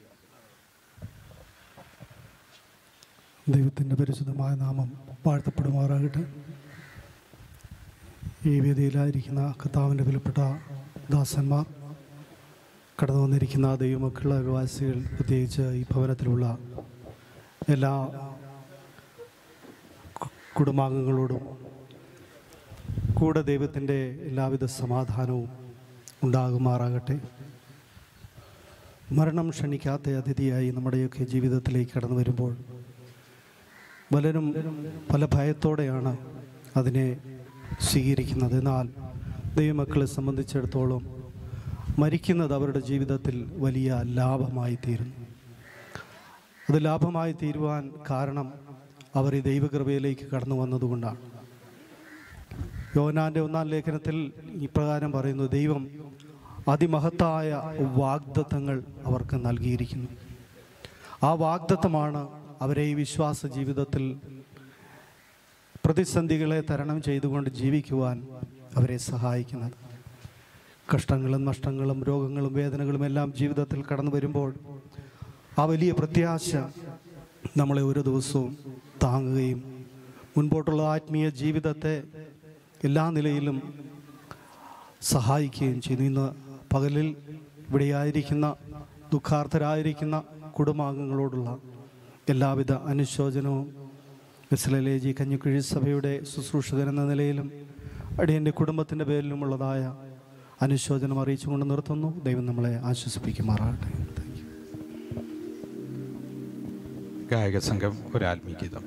ദൈവത്തിൻ്റെ പരിശുദ്ധമായ നാമം വാഴ്ത്തപ്പെടുമാറാകട്ടെ. ഈ വേദിയിലായിരിക്കുന്ന കർത്താവിൻ്റെ വിലപ്പെട്ട ദാസന്മാർ, കടന്നു വന്നിരിക്കുന്ന ദൈവമക്കളുടെ അയൽവാസികൾ, പ്രത്യേകിച്ച് ഈ ഭവനത്തിലുള്ള എല്ലാ കുടുംബാംഗങ്ങളോടും കൂടെ ദൈവത്തിൻ്റെ എല്ലാവിധ സമാധാനവും ഉണ്ടാകുമാറാകട്ടെ. മരണം ക്ഷണിക്കാത്ത അതിഥിയായി നമ്മുടെയൊക്കെ ജീവിതത്തിലേക്ക് കടന്നു വരുമ്പോൾ പലരും പല ഭയത്തോടെയാണ് അതിനെ സ്വീകരിക്കുന്നത്. എന്നാൽ ദൈവമക്കളെ സംബന്ധിച്ചിടത്തോളം മരിക്കുന്നത് അവരുടെ ജീവിതത്തിൽ വലിയ ലാഭമായി തീരുന്നു. അത് ലാഭമായി തീരുവാൻ കാരണം അവർ ഈ ദൈവകൃപയിലേക്ക് കടന്നു വന്നതുകൊണ്ടാണ്. യോഹന്നാന്റെ ഒന്നാം ലേഖനത്തിൽ ഇപ്രകാരം പറയുന്നു, ദൈവം അതിമഹത്തായ വാഗ്ദത്തങ്ങൾ അവർക്ക് നൽകിയിരിക്കുന്നു. ആ വാഗ്ദത്തമാണ് അവരെ ഈ വിശ്വാസ ജീവിതത്തിൽ പ്രതിസന്ധികളെ തരണം ചെയ്തുകൊണ്ട് ജീവിക്കുവാൻ അവരെ സഹായിക്കുന്നത്. കഷ്ടങ്ങളും നഷ്ടങ്ങളും രോഗങ്ങളും വേദനകളും എല്ലാം ജീവിതത്തിൽ കടന്നു വരുമ്പോൾ ആ വലിയ പ്രത്യാശ നമ്മളെ ഓരോ ദിവസവും താങ്ങുകയും മുൻപോട്ടുള്ള ആത്മീയ ജീവിതത്തെ എല്ലാ നിലയിലും സഹായിക്കുകയും ചെയ്യുന്നു. ഇന്ന് പകലിൽ ഇവിടെയായിരിക്കുന്ന ദുഃഖാർത്ഥരായിരിക്കുന്ന കുടുംബാംഗങ്ങളോടുള്ള എല്ലാവിധ അനുശോചനവും ബെത്ലഹേം കഞ്ഞിക്കുഴി സഭയുടെ ശുശ്രൂഷകൻ എന്ന നിലയിലും അടിയൻ്റെ കുടുംബത്തിൻ്റെ പേരിലുമുള്ളതായ അനുശോചനം അറിയിച്ചുകൊണ്ട് നിർത്തുന്നു. ദൈവം നമ്മളെ ആശ്വസിപ്പിക്കുമാറാകട്ടെ. ഗായക സംഘം ഒരു ആത്മീയഗീതം.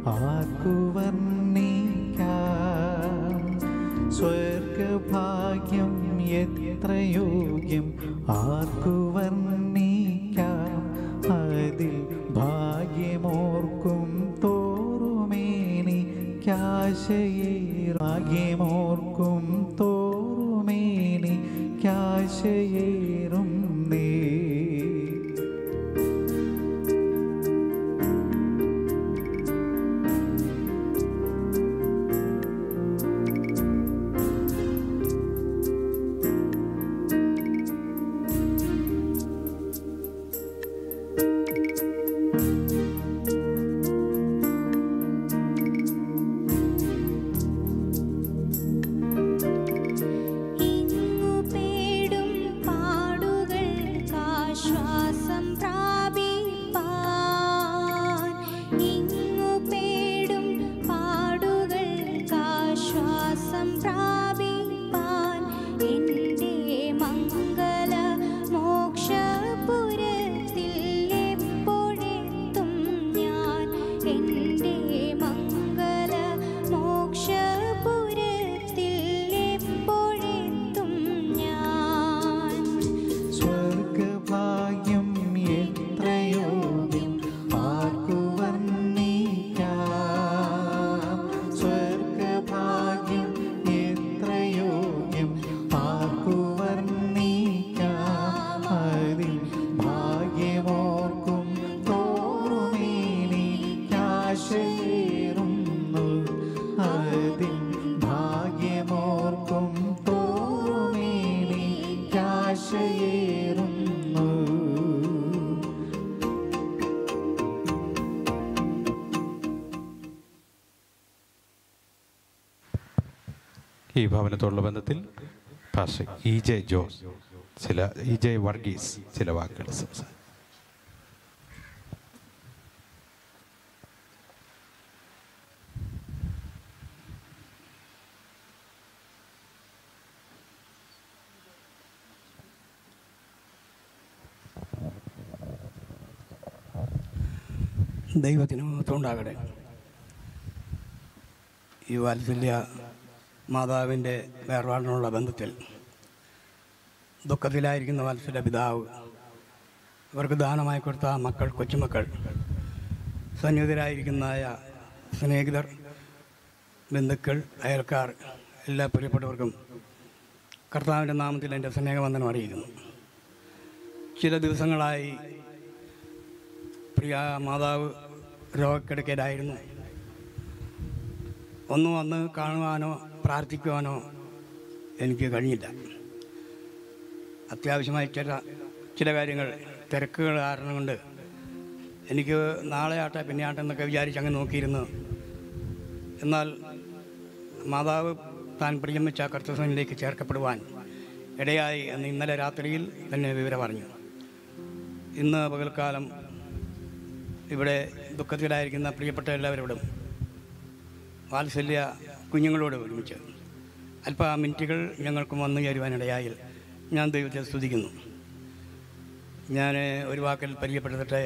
ആർക്കു വർണ്ണിക്കാം സ്വർഗഭാഗ്യം എത്ര യോഗ്യം ആർക്കു വർണ്ണിക്കാം അതിൽ ഭാഗ്യമോർക്കും തോറുമേനിക്കാശയേ ഭാഗ്യമോർക്കും തോറുമേനിക്കാശയേറും നേ ഈ ഭവനത്തോടുള്ള ബന്ധത്തിൽ പാസ്റ്റർ ഇ ജെ ജോസ് ചില ഇ ജെ വർഗീസ് ചില വാക്കുകൾ സംസാരിക്കും. ദൈവത്തിന് മഹത്വമുണ്ടാകട്ടെ. ഈ വാത്സല്യ മാതാവിൻ്റെ വേർപാടിനുള്ള ബന്ധത്തിൽ ദുഃഖത്തിലായിരിക്കുന്ന വാത്സല്യ പിതാവ്, ഇവർക്ക് ദാനമായി കൊടുത്ത മക്കൾ, കൊച്ചുമക്കൾ, സന്നിഹിതരായിരിക്കുന്നതായ സ്നേഹിതർ, ബന്ധുക്കൾ, അയൽക്കാർ, എല്ലാ പ്രിയപ്പെട്ടവർക്കും കർത്താവിൻ്റെ നാമത്തിൽ എൻ്റെ സ്നേഹവന്ദനം അറിയിക്കുന്നു. ചില ദിവസങ്ങളായി പ്രിയ മാതാവ് രോഗക്കിടക്കയിലായിരുന്നു. ഒന്നും വന്ന് കാണുവാനോ പ്രാർത്ഥിക്കുവാനോ എനിക്ക് കഴിഞ്ഞില്ല. അത്യാവശ്യമായി ചില ചില കാര്യങ്ങൾ, തിരക്കുകൾ കാരണം കൊണ്ട് എനിക്ക് നാളെ ആട്ടെ പിന്നെ ആട്ടെ എന്നൊക്കെ വിചാരിച്ച് അങ്ങ് നോക്കിയിരുന്നു. എന്നാൽ മാതാവ് താൻ പ്രിയം വെച്ച കർത്തൃസനിലേക്ക് ചേർക്കപ്പെടുവാൻ ഇടയായി എന്ന് ഇന്നലെ രാത്രിയിൽ തന്നെ വിവരം അറിഞ്ഞു. ഇന്ന് പകൽക്കാലം ഇവിടെ ദുഃഖത്തിലായിരിക്കുന്ന പ്രിയപ്പെട്ട എല്ലാവരോടും വാത്സല്യ കുഞ്ഞുങ്ങളോട് ഒരുമിച്ച് അല്പ മിനിറ്റുകൾ ഞങ്ങൾക്കും വന്നു ചേരുവാനിടയായി ഞാൻ ദൈവത്തെ സ്തുതിക്കുന്നു. ഞാൻ ഒരു വാക്കിൽ പരിചയപ്പെടുത്തട്ടെ.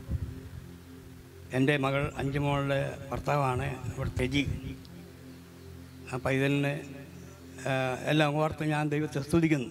എൻ്റെ മകൾ അഞ്ചുമോളുടെ ഭർത്താവാണ് ഇവിടെ തെജി. ആ പൈതലിന് എല്ലാം ഓർത്ത് ഞാൻ ദൈവത്തെ സ്തുതിക്കുന്നു.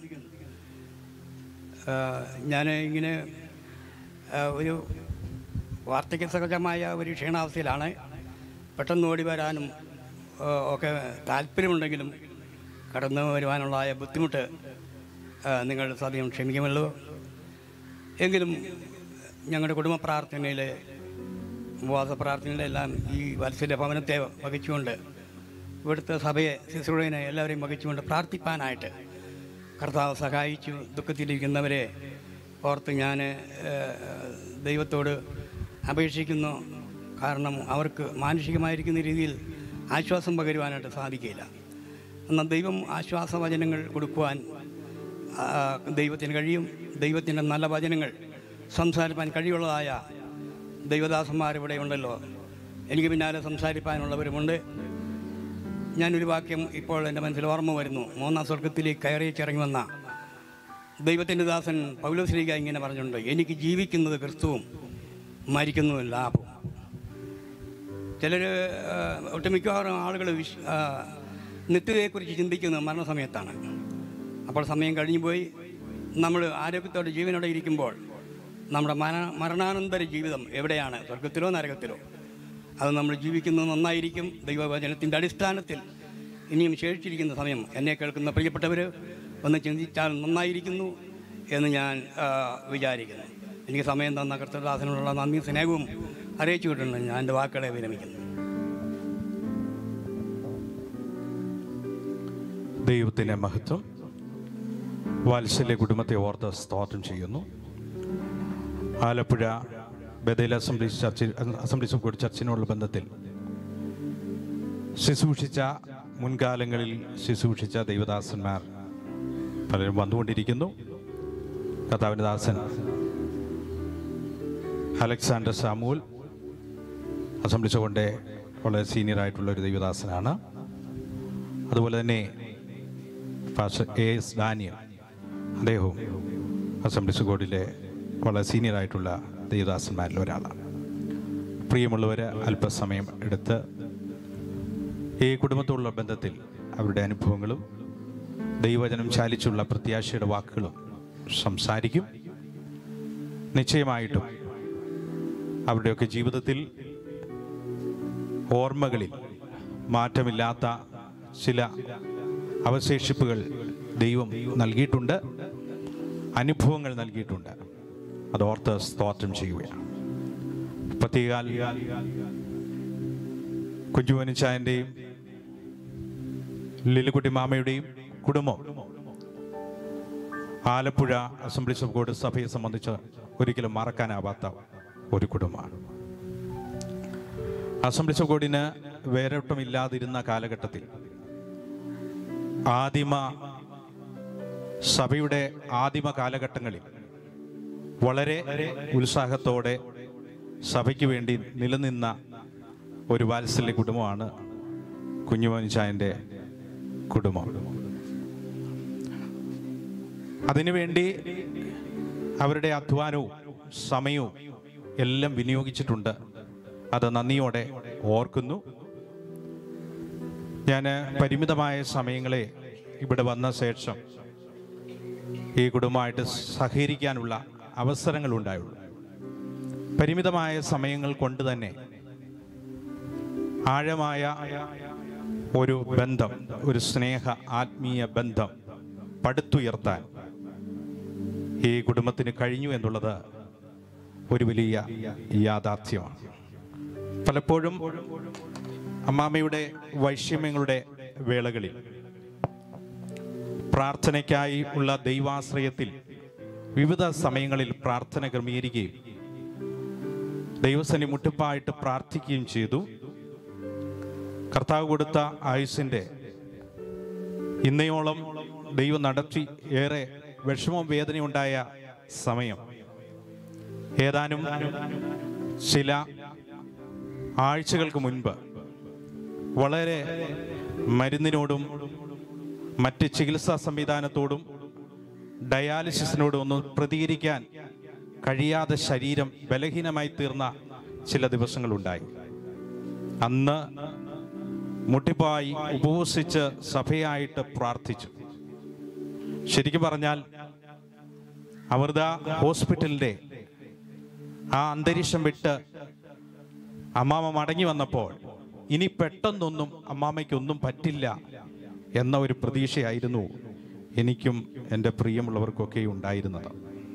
ഞാൻ ഇങ്ങനെ ഒരു വാർദ്ധക്യ സഹജമായ ഒരു ക്ഷീണാവസ്ഥയിലാണ്. പെട്ടെന്ന് ഓടി വരാനും ഒക്കെ താല്പര്യമുണ്ടെങ്കിലും കടന്നു വരുവാനുള്ളതായ ബുദ്ധിമുട്ട് നിങ്ങൾ സദ്യം ക്ഷമിക്കുമല്ലോ. എങ്കിലും ഞങ്ങളുടെ കുടുംബ പ്രാർത്ഥനയിലെ, ഉപവാസ പ്രാർത്ഥനയിലെല്ലാം ഈ വാത്സല്യ ഭവനത്തെ വഹിച്ചുകൊണ്ട്, ഇവിടുത്തെ സഭയെ, ശുശ്രൂഷനെ എല്ലാവരെയും വഹിച്ചുകൊണ്ട് പ്രാർത്ഥിപ്പാനായിട്ട് കർത്താവ് സഹായിച്ചു. ദുഃഖത്തിലിരിക്കുന്നവരെ ഓർത്ത് ഞാൻ ദൈവത്തോട് അപേക്ഷിക്കുന്നു. കാരണം അവർക്ക് മാനുഷികമായിരിക്കുന്ന രീതിയിൽ ആശ്വാസം പകരുവാനായിട്ട് സാധിക്കില്ല. എന്നാൽ ദൈവം ആശ്വാസവചനങ്ങൾ കൊടുക്കുവാൻ ദൈവത്തിന് കഴിയും. ദൈവത്തിൻ്റെ നല്ല വചനങ്ങൾ സംസാരിപ്പാൻ കഴിവുള്ളതായ ദൈവദാസന്മാരിവിടെ ഉണ്ടല്ലോ. എനിക്ക് പിന്നാലെ സംസാരിപ്പാനുള്ളവരുമുണ്ട്. ഞാനൊരു വാക്യം ഇപ്പോൾ എൻ്റെ മനസ്സിൽ ഓർമ്മ വരുന്നു. മൂന്നാം സ്വർഗത്തിലേക്ക് കയറിച്ചിറങ്ങി വന്ന ദൈവത്തിൻ്റെ ദാസൻ പൗലോസ്ലീഹ ഇങ്ങനെ പറഞ്ഞിട്ടുണ്ട്: എനിക്ക് ജീവിക്കുന്നത് ക്രിസ്തുവും മരിക്കുന്നത് ലാഭവും. ചിലർ ഒട്ടുമിക്കവാറും ആളുകൾ വിശ് നിത്യതയെക്കുറിച്ച് ചിന്തിക്കുന്നത് മരണസമയത്താണ്. അപ്പോൾ സമയം കഴിഞ്ഞു പോയി നമ്മൾ ആരോഗ്യത്തോടെ ജീവനോടെ ഇരിക്കുമ്പോൾ നമ്മുടെ മരണ മരണാനന്തര ജീവിതം എവിടെയാണ്? സ്വർഗത്തിലോ നരകത്തിലോ? അത് നമ്മൾ ജീവിക്കുന്നത് നന്നായിരിക്കും. ദൈവവചനത്തിൻ്റെ അടിസ്ഥാനത്തിൽ ഇനിയും ശേഷിച്ചിരിക്കുന്ന സമയം എന്നെ കേൾക്കുന്ന പ്രിയപ്പെട്ടവർ ഒന്ന് ചിന്തിച്ചാൽ നന്നായിരിക്കുന്നു എന്ന് ഞാൻ വിചാരിക്കുന്നു. എനിക്ക് സമയം തന്ന കർത്തദാസനോടുള്ള നന്ദി സ്നേഹവും അറിയിച്ചു വിട്ടുണ്ട്. ഞാൻ എൻ്റെ വാക്കുകളെ വിരമിക്കുന്നു. ദൈവത്തിൻ്റെ മഹത്വം. വാത്സല്യ കുടുംബത്തെ ഓർത്ത് സ്തോത്രം ചെയ്യുന്നു. Alappuzha Bethel assembly church Assemblies of God ചർച്ചിനോടുള്ള ബന്ധത്തിൽ ശുശ്രൂഷിച്ച മുൻകാലങ്ങളിൽ ശുശ്രൂഷിച്ച ദൈവദാസന്മാർ പലരും വന്നുകൊണ്ടിരിക്കുന്നു. കർത്താവിൻ്റെ ദാസൻ അലക്സാണ്ടർ സാമുവൽ അസംബ്ലീസ് ഓഫ് ഗോഡിൻ്റെ വളരെ സീനിയറായിട്ടുള്ള ഒരു ദൈവദാസനാണ്. അതുപോലെ തന്നെ പാസ്റ്റർ എ എസ് ഡാനിയൽ, അദ്ദേഹവും അസംബ്ലീസ് ഓഫ് ഗോഡിലെ വളരെ സീനിയറായിട്ടുള്ള ദൈവദാസന്മാരിൽ ഒരാളാണ്. പ്രിയമുള്ളവർ, അല്പസമയം എടുത്ത് ഈ കുടുംബത്തോടുള്ള ബന്ധത്തിൽ അവരുടെ അനുഭവങ്ങളും ദൈവവചനം ചാലിച്ചുള്ള പ്രത്യാശയുടെ വാക്കുകളും സംസാരിക്കും. നിശ്ചയമായിട്ടും അവരുടെയൊക്കെ ജീവിതത്തിൽ ഓർമ്മകളിൽ മാറ്റമില്ലാത്ത ചില അവശേഷിപ്പുകൾ ദൈവം നൽകിയിട്ടുണ്ട്, അനുഭവങ്ങൾ നൽകിയിട്ടുണ്ട്. അതോർത്ത് സ്തോത്രം ചെയ്യുകയാണ്. പ്രത്യേകാൽ കുഞ്ചുമനിച്ചായൻ്റെയും ലില്ലിക്കുട്ടി മാമയുടെയും കുടുംബം ആലപ്പുഴ അസംബ്ലീസ് ഓഫ് ഗോഡ് സഭയെ സംബന്ധിച്ച് ഒരിക്കലും മറക്കാനാവാത്ത ഒരു കുടുംബമാണ്. അസംബ്ലീസ് ഓഫ് ഗോഡിന് വേരോട്ടമില്ലാതിരുന്ന കാലഘട്ടത്തിൽ ആദിമ സഭയുടെ ആദിമ കാലഘട്ടങ്ങളിൽ വളരെ ഉത്സാഹത്തോടെ സഭയ്ക്ക് വേണ്ടി നിലനിന്ന ഒരു വാത്സല്യ കുടുംബമാണ് കുഞ്ഞുമോനിച്ചായൻ്റെ കുടുംബം. അതിനുവേണ്ടി അവരുടെ അധ്വാനവും സമയവും എല്ലാം വിനിയോഗിച്ചിട്ടുണ്ട്. അത് നന്ദിയോടെ ഓർക്കുന്നു. ഞാൻ പരിമിതമായ സമയങ്ങളെ ഇവിടെ വന്ന ശേഷം ഈ കുടുംബമായിട്ട് സഹകരിക്കാനുള്ള അവസരങ്ങളുണ്ടായുള്ളൂ. പരിമിതമായ സമയങ്ങൾ കൊണ്ട് തന്നെ ആഴമായ ഒരു ബന്ധം, ഒരു സ്നേഹ ആത്മീയ ബന്ധം പടുത്തുയർത്താൻ ഈ കുടുംബത്തിന് കഴിഞ്ഞു എന്നുള്ളത് ഒരു വലിയ യാഥാർത്ഥ്യമാണ്. പലപ്പോഴും അമ്മാമ്മയുടെ വൈഷമ്യങ്ങളുടെ വേളകളിൽ പ്രാർത്ഥനയ്ക്കായി ഉള്ള ദൈവാശ്രയത്തിൽ വിവിധ സമയങ്ങളിൽ പ്രാർത്ഥന ക്രമീകരിക്കുകയും ദൈവസന്നിധി മുട്ടിപ്പായിട്ട് പ്രാർത്ഥിക്കുകയും ചെയ്തു. കർത്താവ് കൊടുത്ത ആയുസ്സിൻ്റെ ഇന്നയോളം ദൈവം നടത്തി ഏറെ വിഷമവും വേദനയുണ്ടായ സമയം ഏതാനും ചില ആഴ്ചകൾക്ക് മുൻപ് വളരെ മരുന്നിനോടും മറ്റ് ചികിത്സാ സംവിധാനത്തോടും ഡയാലിസിസിനോടും ഒന്നും പ്രതികരിക്കാൻ കഴിയാതെ ശരീരം ബലഹീനമായി തീർന്ന ചില ദിവസങ്ങളുണ്ടായി. അന്ന് മുട്ടിപ്പായി ഉപവസിച്ച് സഭയായിട്ട് പ്രാർത്ഥിച്ചു. ശരിക്കും പറഞ്ഞാൽ അമൃത ഹോസ്പിറ്റലിൻ്റെ ആ അന്തരീക്ഷം വിട്ട് അമ്മാമ്മ മടങ്ങി വന്നപ്പോൾ ഇനി പെട്ടെന്നൊന്നും അമ്മാമ്മയ്ക്കൊന്നും പറ്റില്ല എന്ന ഒരു പ്രതീക്ഷയായിരുന്നു എനിക്കും എൻ്റെ പ്രിയമുള്ളവർക്കൊക്കെ ഉണ്ടായിരുന്നത്.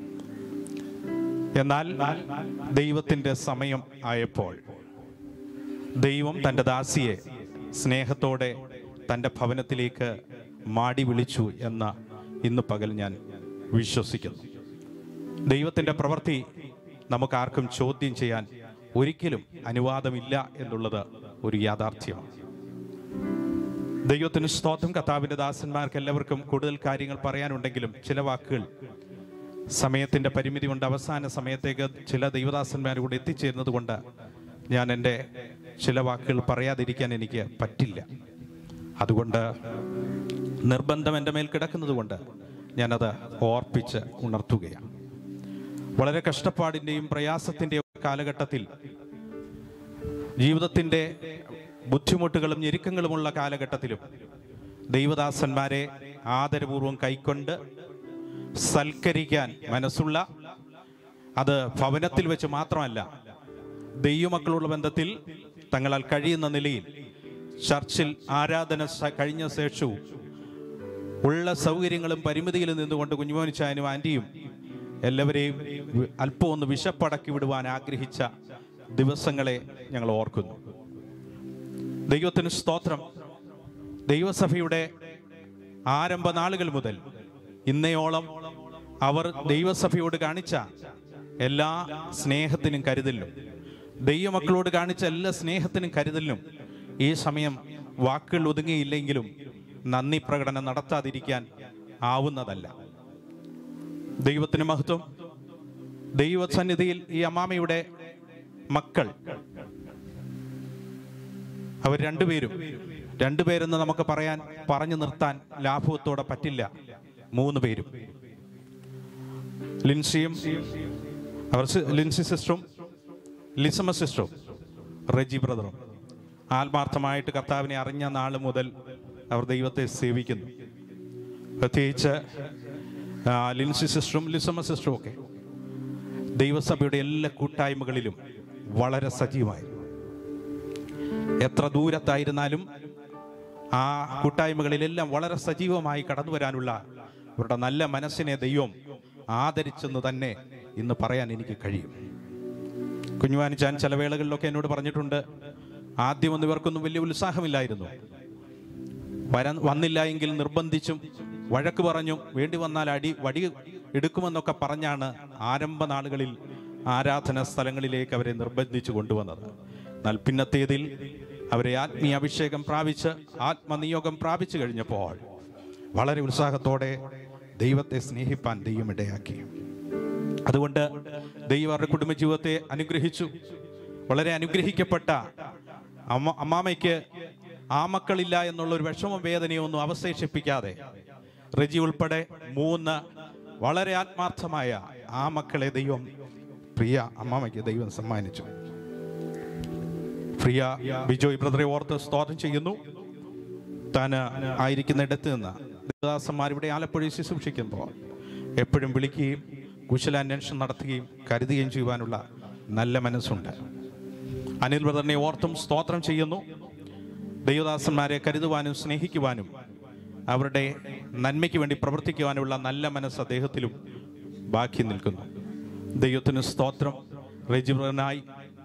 എന്നാൽ ദൈവത്തിൻ്റെ സമയം ആയപ്പോൾ ദൈവം തൻ്റെ ദാസിയെ സ്നേഹത്തോടെ തൻ്റെ ഭവനത്തിലേക്ക് മാടി വിളിച്ചു എന്ന് ഇന്ന് പകൽ ഞാൻ വിശ്വസിക്കുന്നു. ദൈവത്തിൻ്റെ പ്രവൃത്തി നമുക്കാർക്കും ചോദ്യം ചെയ്യാൻ ഒരിക്കലും അനുവാദമില്ല എന്നുള്ളത് ഒരു യാഥാർത്ഥ്യമാണ്. ദൈവത്തിന് സ്തോത്രം. കർത്താവിൻ്റെ ദാസന്മാർക്ക് എല്ലാവർക്കും കൂടുതൽ കാര്യങ്ങൾ പറയാനുണ്ടെങ്കിലും ചില വാക്കുകൾ സമയത്തിൻ്റെ പരിമിതി കൊണ്ട് അവസാന സമയത്തേക്ക് ചില ദൈവദാസന്മാർ കൂടെ എത്തിച്ചേരുന്നത് കൊണ്ട് ഞാൻ എൻ്റെ ചില വാക്കുകൾ പറയാതിരിക്കാൻ എനിക്ക് പറ്റില്ല. അതുകൊണ്ട് നിർബന്ധം എൻ്റെ മേൽ കിടക്കുന്നത് കൊണ്ട് ഞാനത് ഓർപ്പിച്ച് ഉണർത്തുകയാണ്. വളരെ കഷ്ടപ്പാടിൻ്റെയും പ്രയാസത്തിൻ്റെയും കാലഘട്ടത്തിൽ ജീവിതത്തിൻ്റെ ബുദ്ധിമുട്ടുകളും ഞെരുക്കങ്ങളുമുള്ള കാലഘട്ടത്തിലും ദൈവദാസന്മാരെ ആദരപൂർവ്വം കൈക്കൊണ്ട് സൽക്കരിക്കാൻ മനസ്സുള്ള, അത് ഭവനത്തിൽ വെച്ച് മാത്രമല്ല, ദൈവമക്കളുള്ള ബന്ധത്തിൽ തങ്ങളാൽ കഴിയുന്ന നിലയിൽ ചർച്ചിൽ ആരാധന കഴിഞ്ഞ ശേഷവും ഉള്ള സൗകര്യങ്ങളും പരിമിതിയിലും നിന്നുകൊണ്ട് കുഞ്ഞുമോനിച്ചായനും ആൻറ്റിയും എല്ലാവരെയും അല്പം ഒന്ന് വിശപ്പടക്കി വിടുവാൻ ആഗ്രഹിച്ച ദിവസങ്ങളെ ഞങ്ങൾ ഓർക്കുന്നു. ദൈവത്തിന് സ്തോത്രം. ദൈവസഭയുടെ ആരംഭ നാളുകൾ മുതൽ ഇന്നയോളം അവർ ദൈവസഭയോട് കാണിച്ച എല്ലാ സ്നേഹത്തിനും കരുതലിനും, ദൈവമക്കളോട് കാണിച്ച എല്ലാ സ്നേഹത്തിനും കരുതലിനും ഈ സമയം വാക്കുകൾ ഒതുങ്ങിയില്ലെങ്കിലും നന്ദി പ്രകടനം നടത്താതിരിക്കാൻ ആവുന്നതല്ല. ദൈവത്തിന് മഹത്വം. ദൈവസന്നിധിയിൽ ഈ അമ്മാമയുടെ മക്കൾ അവർ രണ്ടുപേരും, രണ്ടുപേരെന്ന് നമുക്ക് പറയാൻ പറഞ്ഞു നിർത്താൻ ലാഘവത്തോടെ പറ്റില്ല. മൂന്ന് പേരും, ലിൻസിയും അവർ ലിൻസി സിസ്റ്ററും ലിസമ സിസ്റ്ററും റെജി ബ്രദറും ആത്മാർത്ഥമായിട്ട് കർത്താവിനെ അറിഞ്ഞ നാൾ മുതൽ അവർ ദൈവത്തെ സേവിക്കുന്നു. പ്രത്യേകിച്ച് ലിൻസി സിസ്റ്ററും ലിസമ സിസ്റ്ററും ഒക്കെ ദൈവസഭയുടെ എല്ലാ കൂട്ടായ്മകളിലും വളരെ സജീവമായി, എത്ര ദൂരത്തായിരുന്നാലും ആ കൂട്ടായ്മകളിലെല്ലാം വളരെ സജീവമായി കടന്നു വരാനുള്ള അവരുടെ നല്ല മനസ്സിനെ ദൈവം ആദരിച്ചെന്ന് തന്നെ ഇന്ന് പറയാൻ എനിക്ക് കഴിയും. കുഞ്ഞുവാനിച്ചാൻ ചില വേളകളിലൊക്കെ എന്നോട് പറഞ്ഞിട്ടുണ്ട്, ആദ്യമൊന്നും ഇവർക്കൊന്നും വലിയ ഉത്സാഹമില്ലായിരുന്നു. വര വന്നില്ല എങ്കിൽ നിർബന്ധിച്ചും വഴക്ക് പറഞ്ഞും വേണ്ടി വന്നാൽ അടി വടി എടുക്കുമെന്നൊക്കെ പറഞ്ഞാണ് ആരംഭ നാളുകളിൽ ആരാധന സ്ഥലങ്ങളിലേക്ക് അവരെ നിർബന്ധിച്ചു കൊണ്ടുവന്നത്. എന്നാൽ പിന്നത്തേതിൽ അവരെ ആത്മീയ അഭിഷേകം പ്രാപിച്ച് ആത്മനിയോഗം പ്രാപിച്ചു കഴിഞ്ഞപ്പോൾ വളരെ ഉത്സാഹത്തോടെ ദൈവത്തെ സ്നേഹിപ്പാൻ ദൈവം ഇടയാക്കി. അതുകൊണ്ട് ദൈവം അവരുടെ കുടുംബജീവിതത്തെ അനുഗ്രഹിച്ചു. വളരെ അനുഗ്രഹിക്കപ്പെട്ട അമ്മ അമ്മാമയ്ക്ക് ആ മക്കളില്ല എന്നുള്ള ഒരു വിഷമം വേദനയൊന്നും അവശേഷിപ്പിക്കാതെ റെജി ഉൾപ്പെടെ മൂന്ന് വളരെ ആത്മാർത്ഥമായ ആ മക്കളെ ദൈവം പ്രിയ അമ്മാമയ്ക്ക് ദൈവം സമ്മാനിച്ചു. പ്രിയ ബിജോയ് ബ്രദറെ ഓർത്ത് സ്തോത്രം ചെയ്യുന്നു. താൻ ആയിരിക്കുന്ന ഇടത്ത് നിന്ന് ദേവദാസന്മാരിവിടെ ആലപ്പുഴയിൽ ശുശ്രൂഷിക്കുമ്പോൾ എപ്പോഴും വിളിക്കുകയും കുശലാന്വേഷണം നടത്തുകയും കരുതുകയും ചെയ്യുവാനുള്ള നല്ല മനസ്സുണ്ട്. അനിൽ ബ്രദറിനെ ഓർത്തും സ്തോത്രം ചെയ്യുന്നു. ദൈവദാസന്മാരെ കരുതുവാനും സ്നേഹിക്കുവാനും അവരുടെ നന്മയ്ക്ക് വേണ്ടി പ്രവർത്തിക്കുവാനുള്ള നല്ല മനസ്സ് അദ്ദേഹത്തിലും ബാക്കി നിൽക്കുന്നു. ദൈവത്തിന് സ്തോത്രം. റെജി ബ്രദറിനായി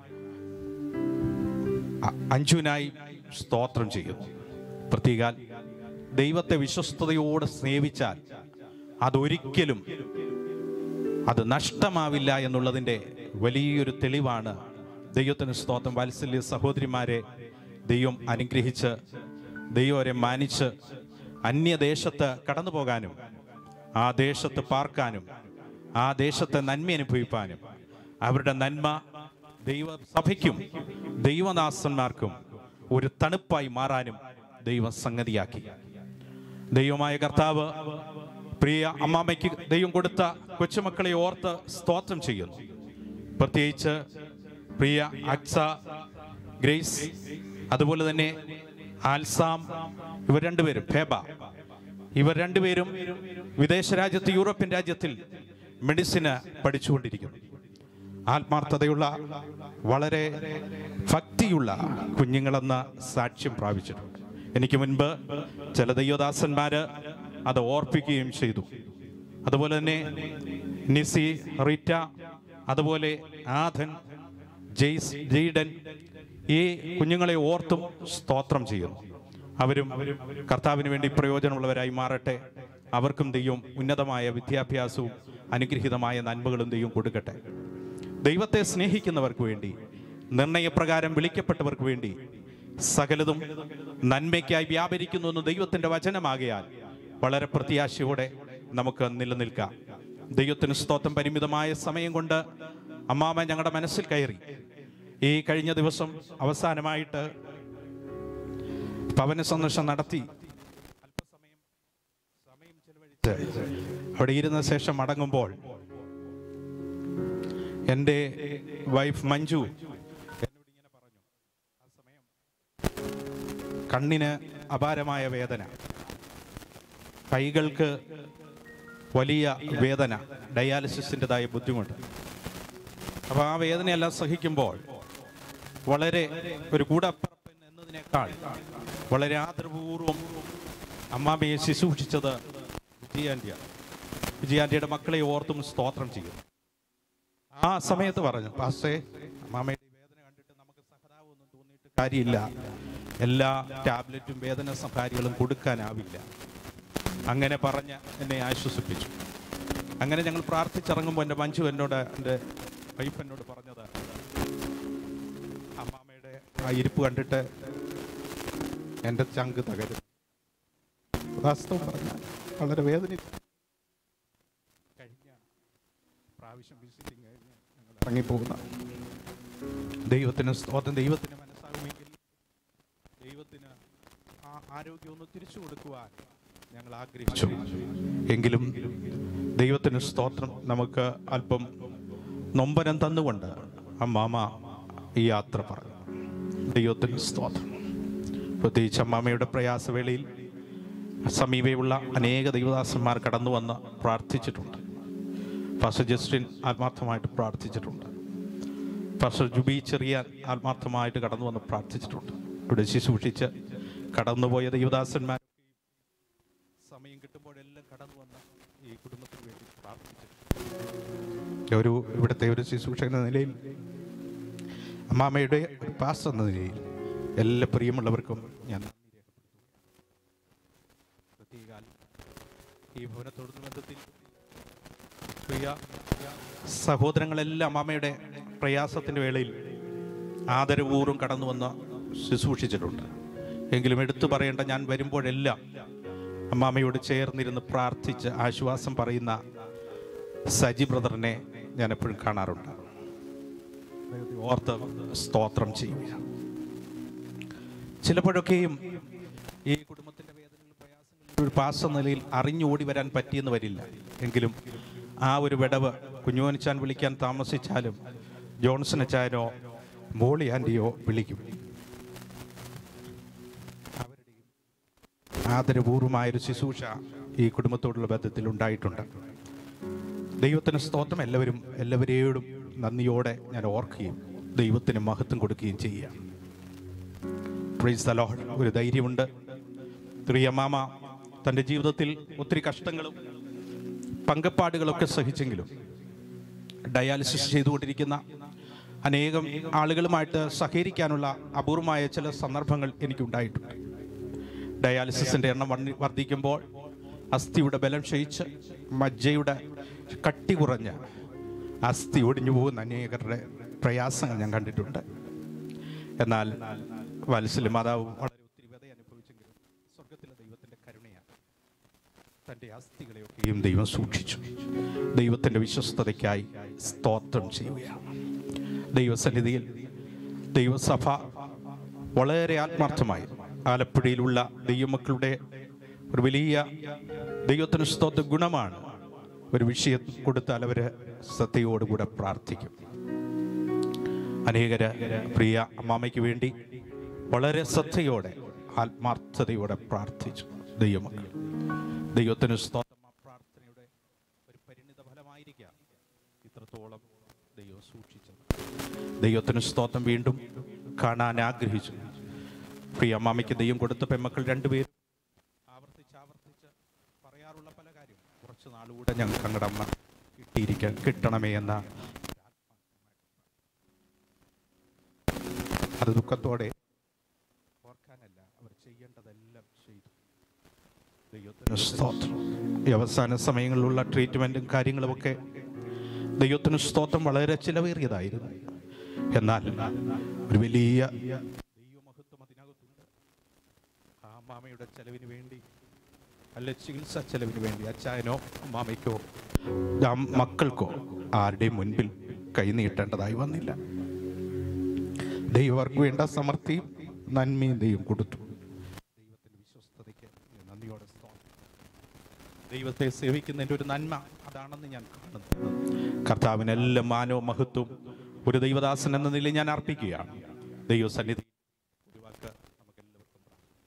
അഞ്ജുവിനായി സ്തോത്രം ചെയ്യുന്നു. പ്രത്യേകാൽ ദൈവത്തെ വിശ്വസ്തയോടെ സ്നേഹിച്ചാൽ അതൊരിക്കലും അത് നഷ്ടമാവില്ല എന്നുള്ളതിൻ്റെ വലിയൊരു തെളിവാണ്. ദൈവത്തിന് സ്തോത്രം. വാത്സല്യ സഹോദരിമാരെ ദൈവം അനുഗ്രഹിച്ച് ദൈവം അവരെ മാനിച്ച് അന്യദേശത്ത് കടന്നു പോകാനും ആ ദേശത്ത് പാർക്കാനും ആ ദേശത്തെ നന്മ അനുഭവിപ്പാനും അവരുടെ നന്മ ദൈവസഭയ്ക്കും ദൈവദാസന്മാർക്കും ഒരു തണുപ്പായി മാറാനും ദൈവം സംഗതിയാക്കി. ദൈവമായ കർത്താവ് പ്രിയ അമ്മാമയ്ക്ക് ദൈവം കൊടുത്ത കൊച്ചുമക്കളെ ഓർത്ത് സ്തോത്രം ചെയ്യുന്നു. പ്രത്യേകിച്ച് പ്രിയ അക്സ, ഗ്രേസ്, അതുപോലെ തന്നെ ആൽസാം, ഇവർ രണ്ടുപേരും ഫേബ, ഇവർ രണ്ടുപേരും വിദേശ രാജ്യത്ത് യൂറോപ്യൻ രാജ്യത്തിൽ മെഡിസിന് പഠിച്ചുകൊണ്ടിരിക്കുന്നു. ആത്മാർത്ഥതയുള്ള വളരെ ഭക്തിയുള്ള കുഞ്ഞുങ്ങളെന്ന് സാക്ഷ്യം പ്രാപിച്ചിട്ടുണ്ട്. എനിക്ക് മുൻപ് ചില ദൈവദാസന്മാര് അത് ഓർപ്പിക്കുകയും ചെയ്തു. അതുപോലെ തന്നെ നിസി, റീറ്റ, അതുപോലെ ആധൻ, ജെയ്സ്, ജെയ്ഡൻ, ഈ കുഞ്ഞുങ്ങളെ ഓർത്തും സ്തോത്രം ചെയ്യുന്നു. അവരും കർത്താവിന് വേണ്ടി പ്രയോജനമുള്ളവരായി മാറട്ടെ. അവർക്കും ദൈവം ഉന്നതമായ വിദ്യാഭ്യാസവും അനുഗ്രഹീതമായ നന്മകളും ദൈവം കൊടുക്കട്ടെ. ദൈവത്തെ സ്നേഹിക്കുന്നവർക്ക് വേണ്ടി, നിർണയപ്രകാരം വിളിക്കപ്പെട്ടവർക്ക് വേണ്ടി സകലതും നന്മയ്ക്കായി വ്യാപരിക്കുന്നു എന്ന് ദൈവത്തിൻ്റെ വചനമാകയാൽ വളരെ പ്രത്യാശയോടെ നമുക്ക് നിലനിൽക്കാം. ദൈവത്തിന് സ്തോത്രം. പരിമിതമായ സമയം കൊണ്ട് അമ്മാമ ഞങ്ങളുടെ മനസ്സിൽ കയറി. ഈ കഴിഞ്ഞ ദിവസം അവസാനമായിട്ട് ഭവന സന്ദർശനം നടത്തി അല്പസമയം സമയം ചെലവഴിച്ച് അവിടെ ഇരുന്ന ശേഷം മടങ്ങുമ്പോൾ എൻ്റെ വൈഫ് മഞ്ജു എന്നോട് ഇങ്ങനെ പറഞ്ഞു, കണ്ണിന് അപാരമായ വേദന, കൈകൾക്ക് വലിയ വേദന, ഡയാലിസിസിൻ്റെതായ ബുദ്ധിമുട്ട്. അപ്പോൾ ആ വേദനയെല്ലാം സഹിക്കുമ്പോൾ വളരെ ഒരു കൂടപ്പറപ്പൻ എന്നതിനേക്കാൾ വളരെ ആദരപൂർവം അമ്മാമ്മയെ ശുശ്രൂഷിച്ചത് വിജയാൻ്റിയാണ്. വിജയാൻ്റിയുടെ മക്കളെ ഓർത്തും സ്തോത്രം ചെയ്യും. ആ സമയത്ത് പറഞ്ഞു, പാസ്റ്റേ, അമ്മാമ്മയുടെ വേദന കണ്ടിട്ട് നമുക്ക് സഹതാവൊന്നും തോന്നിയിട്ട് കാര്യമില്ല, എല്ലാ ടാബ്ലറ്റും വേദന സഹാരികളും കൊടുക്കാനാവില്ല. അങ്ങനെ പറഞ്ഞ് എന്നെ ആശ്വസിപ്പിച്ചു. അങ്ങനെ ഞങ്ങൾ പ്രാർത്ഥിച്ചിറങ്ങുമ്പോൾ എൻ്റെ മഞ്ജു എന്നോട്, എൻ്റെ വൈഫ് എന്നോട് പറഞ്ഞത്, അമ്മാമ്മയുടെ ആ ഇരിപ്പ് കണ്ടിട്ട് എൻ്റെ ചങ്ക് തകരും. വാസ്തവം പറഞ്ഞാൽ വളരെ വേദനിച്ചു. കഴിഞ്ഞ പ്രാവശ്യം വിസിറ്റിംഗ് കഴിഞ്ഞ് ഞങ്ങൾ ഇറങ്ങിപ്പോകുന്ന ദൈവത്തിന് സ്തോത്രം. ദൈവത്തിന് മനസ്സാകുമെങ്കിൽ ദൈവത്തിന് ആ ആരോഗ്യം ഒന്ന് തിരിച്ചു കൊടുക്കുവാൻ ഞങ്ങൾ ആഗ്രഹിച്ചു. എങ്കിലും ദൈവത്തിന് സ്തോത്രം, നമുക്ക് അല്പം നൊമ്പരം തന്നുകൊണ്ട് അമ്മാമ ഈ യാത്ര പറഞ്ഞു. ദൈവത്തിന് സ്തോത്രം. പ്രത്യേകിച്ച് അമ്മാമയുടെ പ്രയാസവേളയിൽ സമീപയുള്ള അനേക ദൈവദാസന്മാർ കടന്നു വന്ന് പ്രാർത്ഥിച്ചിട്ടുണ്ട്. പാസ്റ്റർ ജസ്റ്റിൻ ആത്മാർത്ഥമായിട്ട് പ്രാർത്ഥിച്ചിട്ടുണ്ട്. പാസ്റ്റർ ജുബി ചെറിയാൻ ആത്മാർത്ഥമായിട്ട് കടന്നു വന്ന് പ്രാർത്ഥിച്ചിട്ടുണ്ട്. ഇവിടെ ശുശ്രൂഷിച്ച് കടന്നുപോയ ദൈവദാസന്മാർ സമയം കിട്ടുമ്പോഴെല്ലാം കടന്നു വന്ന് ഈ കുടുംബത്തിന് വേണ്ടി പ്രാർത്ഥിച്ചിട്ടുണ്ട്. ഒരു ഇവിടുത്തെ ഒരു ശുശ്രൂഷകൻ എന്ന നിലയിൽ, അമ്മാമ്മയുടെ ഒരു പാസ്റ്റർ എന്ന നിലയിൽ എല്ലാ പ്രിയമുള്ളവർക്കും ഞാൻ പ്രത്യേക ഈ ഭവനത്തോടുന്ന ബന്ധത്തിൽ പ്രിയ സഹോദരങ്ങളെല്ലാം അമ്മാമ്മയുടെ പ്രയാസത്തിൻ്റെ വേളയിൽ ആദരപൂർവ്വം കടന്നു വന്ന് ശുശ്രൂഷിച്ചിട്ടുണ്ട്. എങ്കിലും എടുത്തു പറയേണ്ട, ഞാൻ വരുമ്പോഴെല്ലാം അമ്മാമ്മയോട് ചേർന്നിരുന്ന് പ്രാർത്ഥിച്ച് ആശ്വാസം പറയുന്ന സജി ബ്രദറിനെ ഞാൻ എപ്പോഴും കാണാറുണ്ട്. ഓർത്ത് സ്തോത്രം ചെയ്യുക. ചിലപ്പോഴൊക്കെയും ഈ കുടുംബത്തിൻ്റെ വേദനകളും പ്രയാസങ്ങളും ഒരു പാസ്റ്റർ നിലയിൽ അറിഞ്ഞോടി വരാൻ പറ്റിയെന്ന് വരില്ല. എങ്കിലും ആ ഒരു വിടവ് കുഞ്ഞോനിച്ചാൻ വിളിക്കാൻ താമസിച്ചാലും ജോൺസൺ അച്ചായനോ മോളി ആൻറ്റിയോ വിളിക്കും. അവരുടെയും ആദരപൂർവമായൊരു ശുശ്രൂഷ ഈ കുടുംബത്തോടുള്ള ബന്ധത്തിൽ ഉണ്ടായിട്ടുണ്ട്. ദൈവത്തിന് സ്തോത്രം. എല്ലാവരും എല്ലാവരെയോടും നന്ദിയോടെ ഞാൻ ഓർക്കുകയും ദൈവത്തിന് മഹത്വം കൊടുക്കുകയും ചെയ്യുക. Praise the Lord. ഒരു ധൈര്യമുണ്ട്. പ്രിയ മാമ തൻ്റെ ജീവിതത്തിൽ ഒത്തിരി കഷ്ടങ്ങളും പങ്കപ്പാടുകളൊക്കെ സഹിച്ചെങ്കിലും ഡയാലിസിസ് ചെയ്തുകൊണ്ടിരിക്കുന്ന അനേകം ആളുകളുമായിട്ട് സഹകരിക്കാനുള്ള അപൂർവമായ ചില സന്ദർഭങ്ങൾ എനിക്കുണ്ടായിട്ടുണ്ട്. ഡയാലിസിസിൻ്റെ എണ്ണം വർദ്ധിക്കുമ്പോൾ അസ്ഥിയുടെ ബലം ക്ഷയിച്ച് മജ്ജയുടെ കട്ടി കുറഞ്ഞ് അസ്ഥി ഒടിഞ്ഞു പോകുന്ന അനേകരുടെ പ്രയാസങ്ങൾ ഞാൻ കണ്ടിട്ടുണ്ട്. എന്നാൽ വത്സല മാതാവ് വളരെ ഒത്തിരി വ്യത അനുഭവിച്ചെങ്കിലും സ്വർഗത്തിലെ ദൈവത്തിൻ്റെ കരുണയാണ്. തൻ്റെ അസ്ഥികളെയൊക്കെയും ദൈവം സൂക്ഷിച്ചു. ദൈവത്തിൻ്റെ വിശ്വസ്തതയ്ക്കായി സ്തോത്രം ചെയ്യുകയാണ്. ദൈവസന്നിധിയിൽ ദൈവസഭ വളരെ ആത്മാർത്ഥമായി ആലപ്പുഴയിലുള്ള ദൈവമക്കളുടെ ഒരു വലിയ ദൈവത്തിന് സ്തോത്ര ഗുണമാണ്. ഒരു വിഷയം കൊടുത്താൽ അവർ ശ്രദ്ധയോടുകൂടെ പ്രാർത്ഥിക്കും. അനേകര് പ്രിയ അമ്മാമയ്ക്ക് വേണ്ടി വളരെ ശ്രദ്ധയോടെ ആത്മാർത്ഥതയോടെ പ്രാർത്ഥിച്ചു. ദൈവമക്കൾ ദൈവത്തിന് സ്തോത്രം. ആ പ്രാർത്ഥനയുടെ ഒരു പരിണിത ഫലമായിരിക്കാം ഇത്രത്തോളം ദൈവം സൂക്ഷിച്ചത്. ദൈവത്തിന് സ്തോത്രം. വീണ്ടും കാണാൻ ആഗ്രഹിച്ചു. പ്രിയ അമ്മാമയ്ക്ക് ദൈവം കൊടുത്ത പെൺമക്കൾ രണ്ടുപേരും ആവർത്തിച്ച് ആവർത്തിച്ച് പറയാറുള്ള പല കാര്യം, കുറച്ച് നാളുകൂടെ ഞങ്ങൾക്ക് അങ്ങടെ അമ്മ കിട്ടിയിരിക്കാൻ കിട്ടണമേ എന്ന അത് ദുഃഖത്തോടെ ഓർക്കാനല്ല, അവർ ചെയ്യേണ്ടതെല്ലാം ചെയ്തു. ദൈവത്തിന് സ്തോത്രം. ഈ അവസാന സമയങ്ങളിലുള്ള ട്രീറ്റ്മെൻറ്റും കാര്യങ്ങളുമൊക്കെ ദൈവത്തിന് സ്തോത്രം വളരെ ചിലവേറിയതായിരുന്നു. എന്നാൽ ഒരു വലിയ ദൈവമഹത്വം അതിനകത്തുണ്ട്. ആ അമ്മാമയുടെ ചെലവിന് വേണ്ടി, അല്ല ചികിത്സാ ചെലവിന് വേണ്ടി അച്ചായനോ അമ്മാമയ്ക്കോ മക്കൾക്കോ ആരുടെയും മുൻപിൽ കൈനീട്ടേണ്ടതായി വന്നില്ല. ദൈവർക്ക് വേണ്ട സമൃദ്ധിയും നന്മയും ദൈവം കൊടുത്തു. ദൈവത്തിൻ്റെ വിശ്വസ്തതയ്ക്ക് നന്ദിയോടെ സ്തോത്രം. ദൈവത്തെ സേവിക്കുന്നതിൻ്റെ ഒരു നന്മ അതാണെന്ന് ഞാൻ കാണുന്നു. കർത്താവിന് എല്ലാ മാനവും മഹത്വവും ഒരു ദൈവദാസൻ എന്ന നിലയിൽ ഞാൻ അർപ്പിക്കുകയാണ്. ദൈവസന്നിധി ഒരു വാക്ക് നമുക്കെല്ലാവർക്കും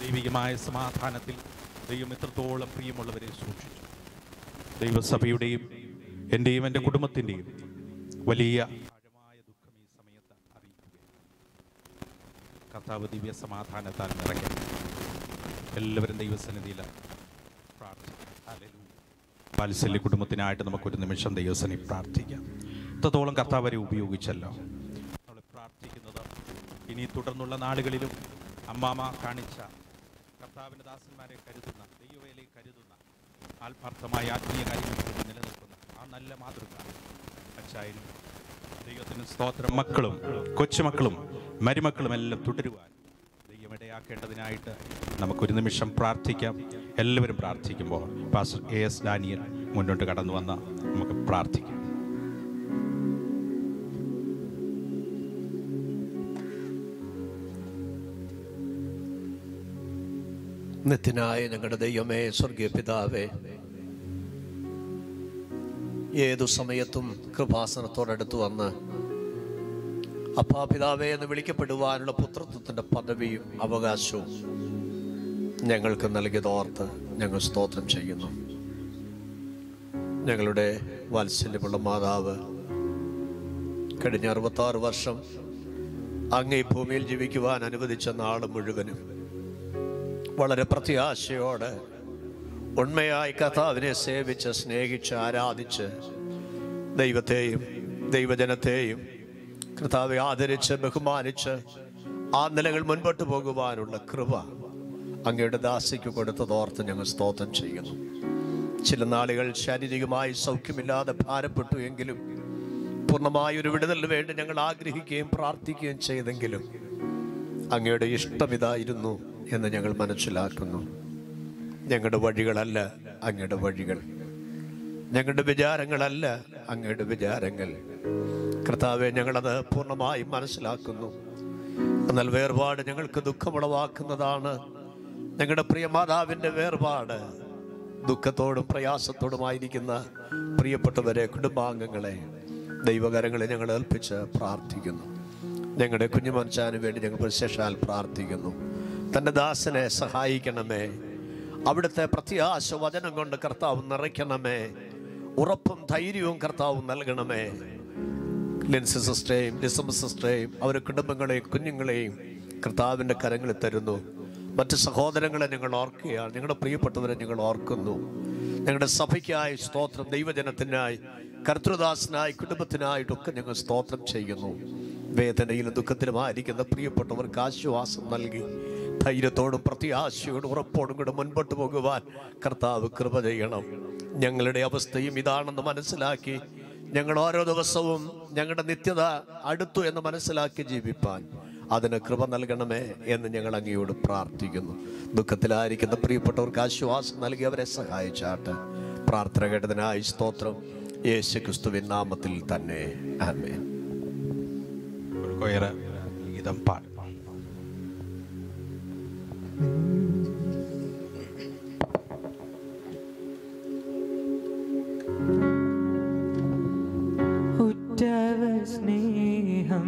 ദൈവികമായ സമാധാനത്തിൽ ദൈവം എത്രത്തോളം പ്രിയമുള്ളവരെ സൂക്ഷിച്ചു. ദൈവസഭയുടെയും എൻ്റെയും എൻ്റെ കുടുംബത്തിൻ്റെയും വലിയ ആഴമായ ദുഃഖം ഈ സമയത്ത് അറിയിക്കുകയാണ്. കർത്താവ് ദിവ്യ സമാധാനത്താൽ നിറയ്ക്കണം. എല്ലാവരും ദൈവസന്നിധിയിൽ പ്രാർത്ഥിക്കാം. ഹല്ലേലൂയ. വാത്സല്യ കുടുംബത്തിനായിട്ട് നമുക്കൊരു നിമിഷം ദൈവസന്നിധി പ്രാർത്ഥിക്കാം. ഇത്രത്തോളം കർത്താവ് വരെ ഉപയോഗിച്ചല്ലോ. നമ്മൾ പ്രാർത്ഥിക്കുന്നത് ഇനി തുടർന്നുള്ള നാളുകളിലും അമ്മാമ കാണിച്ച കർത്താവിൻ്റെ ദാസന്മാരെ കരുതുന്ന, ദൈവവേലയെ കരുതുന്ന, ആത്മാർത്ഥമായ ആത്മീയ കാര്യങ്ങളിൽ നിലനിൽക്കുന്ന ആ നല്ല മാതൃക അച്ചായനും ദൈവത്തിന് സ്തോത്രം മക്കളും കൊച്ചുമക്കളും മരുമക്കളും എല്ലാം തുടരുവാൻ ദൈവമിടയാക്കേണ്ടതിനായിട്ട് നമുക്കൊരു നിമിഷം പ്രാർത്ഥിക്കാം. എല്ലാവരും പ്രാർത്ഥിക്കുമ്പോൾ പാസ്റ്റർ എ എസ് ഡാനിയൽ മുന്നോട്ട് കടന്നു വന്ന നമുക്ക് പ്രാർത്ഥിക്കാം. നിത്യനായ ഞങ്ങളുടെ ദൈവമേ, സ്വർഗീയ പിതാവേ, ഏതു സമയത്തും കൃപാസനത്തോടടുത്ത് വന്ന് അപ്പാ പിതാവേ എന്ന് വിളിക്കപ്പെടുവാനുള്ള പുത്രത്വത്തിൻ്റെ പദവിയും അവകാശവും ഞങ്ങൾക്ക് നൽകിയതോർത്ത് ഞങ്ങൾ സ്തോത്രം ചെയ്യുന്നു. ഞങ്ങളുടെ വാത്സല്യമുള്ള മാതാവ് കഴിഞ്ഞ അറുപത്താറ് വർഷം അങ്ങേ ഭൂമിയിൽ ജീവിക്കുവാൻ അനുവദിച്ച നാൾ മുഴുവനും വളരെ പ്രത്യാശയോടെ ഉണ്മയായി കർത്താവിനെ സേവിച്ച് സ്നേഹിച്ച് ആരാധിച്ച് ദൈവത്തെയും ദൈവജനത്തെയും കർത്താവെ ആദരിച്ച് ബഹുമാനിച്ച് ആ നിലകൾ മുൻപോട്ട് പോകുവാനുള്ള കൃപ അങ്ങയുടെ ദാസിക്ക് കൊടുത്തതോർത്ത് ഞങ്ങൾ സ്തോത്രം ചെയ്യുന്നു. ചില നാളുകൾ ശാരീരികമായി സൗഖ്യമില്ലാതെ ഭാരപ്പെട്ടു എങ്കിലും പൂർണ്ണമായൊരു വിടുതലിന് വേണ്ടി ഞങ്ങൾ ആഗ്രഹിക്കുകയും പ്രാർത്ഥിക്കുകയും ചെയ്തെങ്കിലും അങ്ങയുടെ ഇഷ്ടമിതായിരുന്നു എന്ന് ഞങ്ങൾ മനസ്സിലാക്കുന്നു. ഞങ്ങളുടെ വഴികളല്ല അങ്ങയുടെ വഴികൾ, ഞങ്ങളുടെ വിചാരങ്ങളല്ല അങ്ങയുടെ വിചാരങ്ങൾ. കർത്താവെ, ഞങ്ങളത് പൂർണ്ണമായും മനസ്സിലാക്കുന്നു. എന്നാൽ വേർപാട് ഞങ്ങൾക്ക് ദുഃഖമുളവാക്കുന്നതാണ്. ഞങ്ങളുടെ പ്രിയ മാതാവിൻ്റെ വേർപാട് ദുഃഖത്തോടും പ്രയാസത്തോടുമായിരിക്കുന്ന പ്രിയപ്പെട്ടവരെ, കുടുംബാംഗങ്ങളെ ദൈവകരങ്ങളെ ഞങ്ങൾ ഏൽപ്പിച്ച് പ്രാർത്ഥിക്കുന്നു. ഞങ്ങളുടെ കുഞ്ഞുമൻചാന് വേണ്ടി ഞങ്ങൾ വിശേഷാൽ പ്രാർത്ഥിക്കുന്നു. തൻ്റെ ദാസനെ സഹായിക്കണമേ. അവിടുത്തെ പ്രത്യാശ വചനം കൊണ്ട് കർത്താവ് നിറയ്ക്കണമേ. ഉറപ്പും ധൈര്യവും കർത്താവ് നൽകണമേ. ലിൻസി സിസ്റ്ററേയും ലിസമ്മ സിസ്റ്ററേയും അവരുടെ കുടുംബങ്ങളെയും കുഞ്ഞുങ്ങളെയും കർത്താവിൻ്റെ കരങ്ങളിൽ തരുന്നു. മറ്റ് സഹോദരങ്ങളെ ഞങ്ങൾ ഓർക്കുകയാണ്. ഞങ്ങളുടെ പ്രിയപ്പെട്ടവരെ ഞങ്ങൾ ഓർക്കുന്നു. ഞങ്ങളുടെ സഭയ്ക്കായി സ്തോത്രം, ദൈവജനത്തിനായി, കർത്തൃദാസനായി, കുടുംബത്തിനായിട്ടൊക്കെ ഞങ്ങൾ സ്തോത്രം ചെയ്യുന്നു. വേദനയിലും ദുഃഖത്തിലുമായിരിക്കുന്ന പ്രിയപ്പെട്ടവർക്ക് ആശ്വാസം നൽകി ധൈര്യത്തോടും പ്രത്യാശയോടും ഉറപ്പോടും കൂടെ മുൻപോട്ട് പോകുവാൻ കർത്താവ് കൃപ ചെയ്യണം. ഞങ്ങളുടെ അവസ്ഥയും ഇതാണെന്ന് മനസ്സിലാക്കി ഞങ്ങൾ ഓരോ ദിവസവും ഞങ്ങളുടെ നിത്യത അടുത്തു എന്ന് മനസ്സിലാക്കി ജീവിപ്പാൻ അതിന് കൃപ നൽകണമേ എന്ന് ഞങ്ങൾ അങ്ങയോട് പ്രാർത്ഥിക്കുന്നു. ദുഃഖത്തിലായിരിക്കുന്ന പ്രിയപ്പെട്ടവർക്ക് ആശ്വാസം നൽകി അവരെ സഹായിച്ചാട്ട്. പ്രാർത്ഥന കേട്ടതിനായി സ്തോത്രം, യേശു ക്രിസ്തുവിൻ നാമത്തിൽ തന്നെ ആമേൻ. ഗീതം പാടും. ഉറ്റവ സ്നേഹം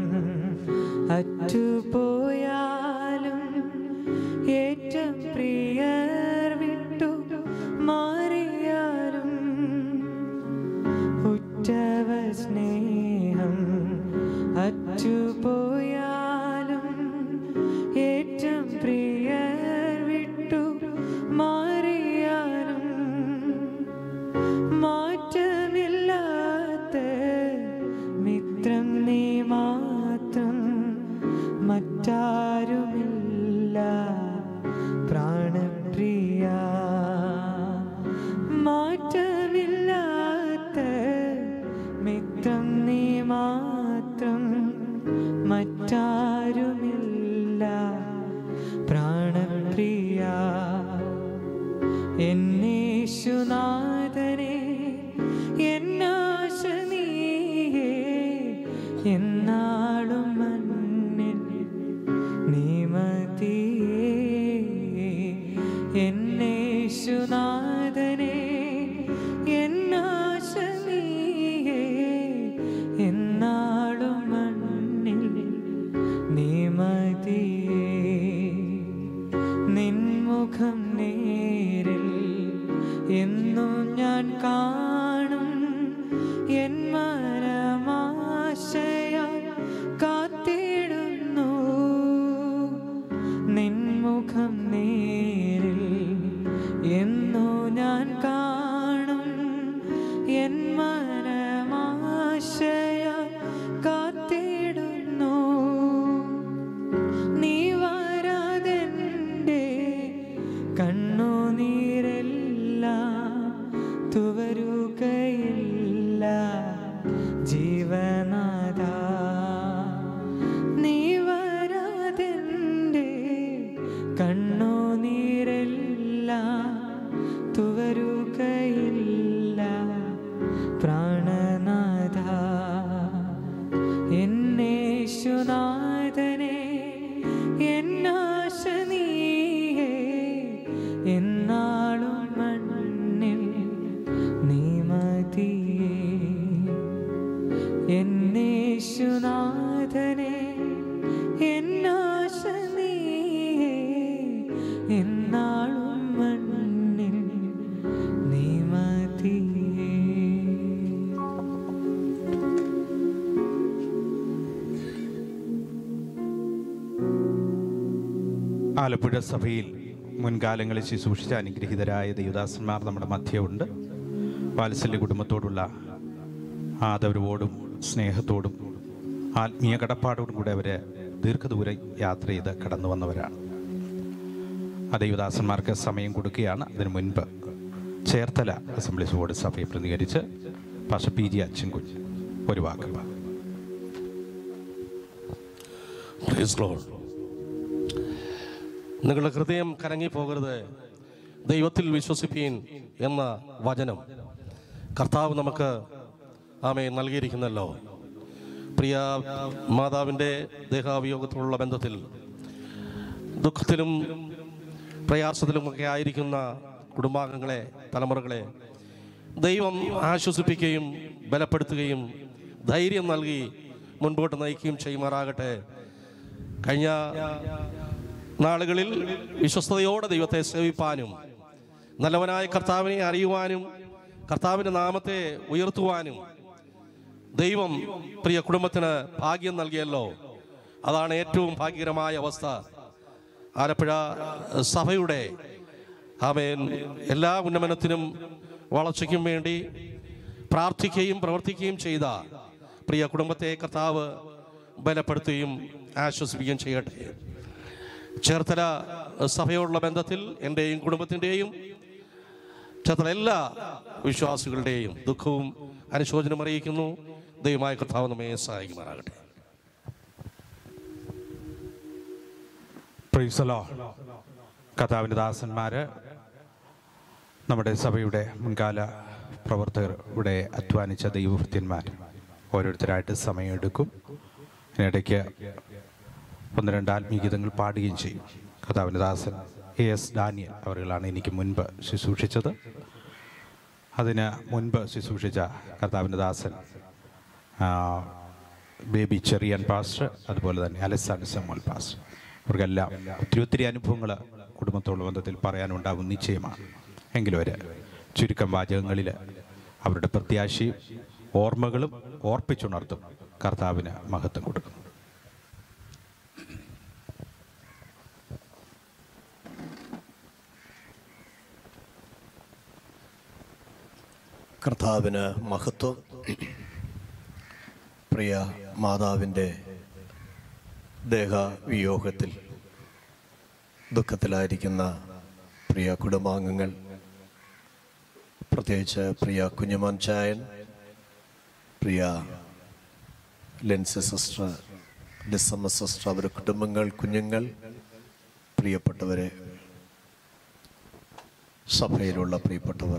അറ്റുപോയാലും ഏറ്റവും പ്രിയർ വിട്ടു മാറിയാലും ഉറ്റവ സ്നേഹം അറ്റുപോയാലും ഏറ്റവും പ്രിയർ വിട്ടു മാറിയാലും മാറ്റമില്ലാത്ത മിത്രം നീ മാത്രം, മറ്റാരുമില്ല പ്രാണപ്രിയ. മാറ്റമില്ലാത്ത മിത്രം നീ മാത്രം, മറ്റാരുമില്ല പ്രാണപ്രിയ. എന്നേശുനാഥനെ എന്നാശ നീയേ, എന്നാളും മണ്ണിൽ നീ മതിയേ. എന്നേശുനാഥനെ എന്നാശ നീയേ, എന്നാളും മണ്ണിൽ നീ മതിയേ. നിൻ എന്നേശുനാഥനെ എന്നാശ നീയേ എന്നാളും മണ്ണിൽ നീ മതിയേ എന്നേശുനാഥനെ എന്നാശ നീയേ എന്നാളും മണ്ണിൽ നീ മതിയേ. ആലപ്പുഴ സഭയിൽ മുൻകാലങ്ങളിൽ ശുശ്രൂഷിച്ച അനുഗ്രഹീതരായ ദൈവദാസന്മാർ നമ്മുടെ മധ്യമുണ്ട്. വാത്സല്യ കുടുംബത്തോടുള്ള ആദരവോടും സ്നേഹത്തോടും ആത്മീയ കടപ്പാടോടും കൂടെ അവർ ദീർഘദൂര യാത്ര ചെയ്ത് കടന്നു വന്നവരാണ്. ആ ദൈവദാസന്മാർക്ക് സമയം കൊടുക്കുകയാണ്. അതിനു മുൻപ് ചേർത്തല അസംബ്ലീസ് ബോർഡ് സഭയെ പ്രതികരിച്ച് പാസ്റ്റർ പി ജി അച്ഛൻകുഞ്ഞ് ഒരു വാക്ക്. നിങ്ങളുടെ ഹൃദയം കലങ്ങി പോകരുത്, ദൈവത്തിൽ വിശ്വസിപ്പീൻ എന്ന വചനം കർത്താവ് നമുക്ക് ആമേ നൽകിയിരിക്കുന്നല്ലോ. പ്രിയ മാതാവിൻ്റെ ദേഹാവിയോഗത്തിലുള്ള ബന്ധത്തിൽ ദുഃഖത്തിലും പ്രയാസത്തിലുമൊക്കെ ആയിരിക്കുന്ന കുടുംബാംഗങ്ങളെ, തലമുറകളെ ദൈവം ആശ്വസിപ്പിക്കുകയും ബലപ്പെടുത്തുകയും ധൈര്യം നൽകി മുൻപോട്ട് നയിക്കുകയും ചെയ്യുമാറാകട്ടെ. കഴിഞ്ഞ നാളുകളിൽ വിശ്വസ്തയോടെ ദൈവത്തെ സേവിപ്പാനും നല്ലവനായ കർത്താവിനെ അറിയുവാനും കർത്താവിൻ്റെ നാമത്തെ ഉയർത്തുവാനും ദൈവം പ്രിയ കുടുംബത്തിന് ഭാഗ്യം നൽകിയല്ലോ. അതാണ് ഏറ്റവും ഭാഗ്യകരമായ അവസ്ഥ. ആലപ്പുഴ സഭയുടെ ആമേൻ എല്ലാ ഉന്നമനത്തിനും വളർച്ചയ്ക്കും വേണ്ടി പ്രാർത്ഥിക്കുകയും പ്രവർത്തിക്കുകയും ചെയ്ത പ്രിയ കുടുംബത്തെ കർത്താവ് ബലപ്പെടുത്തുകയും ആശ്വസിപ്പിക്കുകയും ചെയ്യട്ടെ. ചേർത്തല സഭയോടുള്ള ബന്ധത്തിൽ എൻ്റെയും കുടുംബത്തിൻ്റെയും ചേർത്തല എല്ലാ വിശ്വാസികളുടെയും ദുഃഖവും അനുശോചനം അറിയിക്കുന്നു. ദൈവമായ കർത്താവ് നമ്മെ സഹായിക്കുമാറാകട്ടെ. Price the Lord. കർത്താവിൻ്റെ ദാസന്മാര് നമ്മുടെ സഭയുടെ മുൻകാല പ്രവർത്തകർ, ഇവിടെ അധ്വാനിച്ച ദൈവഭൃത്യന്മാർ ഓരോരുത്തരായിട്ട് സമയമെടുക്കും. ഇതിനിടയ്ക്ക് ഒന്ന് രണ്ട് ആത്മീയഗീതങ്ങൾ പാടുകയും ചെയ്യും. കർത്താവിൻ്റെ ദാസൻ എ എസ് ഡാനിയൽ അവരുകളാണ് എനിക്ക് മുൻപ് ശുശ്രൂഷിച്ചത്. അതിന് മുൻപ് ശുശ്രൂഷിച്ച കർത്താവിൻ്റെ ദാസൻ ബേബി ചെറിയൻ പാസ്റ്റർ, അതുപോലെ തന്നെ അലക്സാണ്ടർ സമോൽ പാസ്റ്റർ, അവർക്കെല്ലാം ഒത്തിരി ഒത്തിരി അനുഭവങ്ങൾ കുടുംബത്തോടുള്ള ബന്ധത്തിൽ പറയാനുണ്ടാകും നിശ്ചയമാണ്. എങ്കിലും ഒരു ചുരുക്കം വാചകങ്ങളിൽ അവരുടെ പ്രത്യാശയും ഓർമ്മകളും ഓർപ്പിച്ചുണർത്തും കർത്താവിന് മഹത്വം കൊടുക്കുന്നു. കർത്താവിന് മഹത്വം. പ്രിയ മാതാവിൻ്റെ ദേഹവിയോഗത്തിൽ ദുഃഖത്തിലായിരിക്കുന്ന പ്രിയ കുടുംബാംഗങ്ങൾ, പ്രത്യേകിച്ച് പ്രിയ കുഞ്ഞുമോൻ ചായൻ, പ്രിയ ലെൻസി സിസ്റ്റർ, ലിസമ്മ സിസ്റ്റർ, അവരുടെ കുടുംബങ്ങൾ, കുഞ്ഞുങ്ങൾ, പ്രിയപ്പെട്ടവരെ, സഭയിലുള്ള പ്രിയപ്പെട്ടവർ,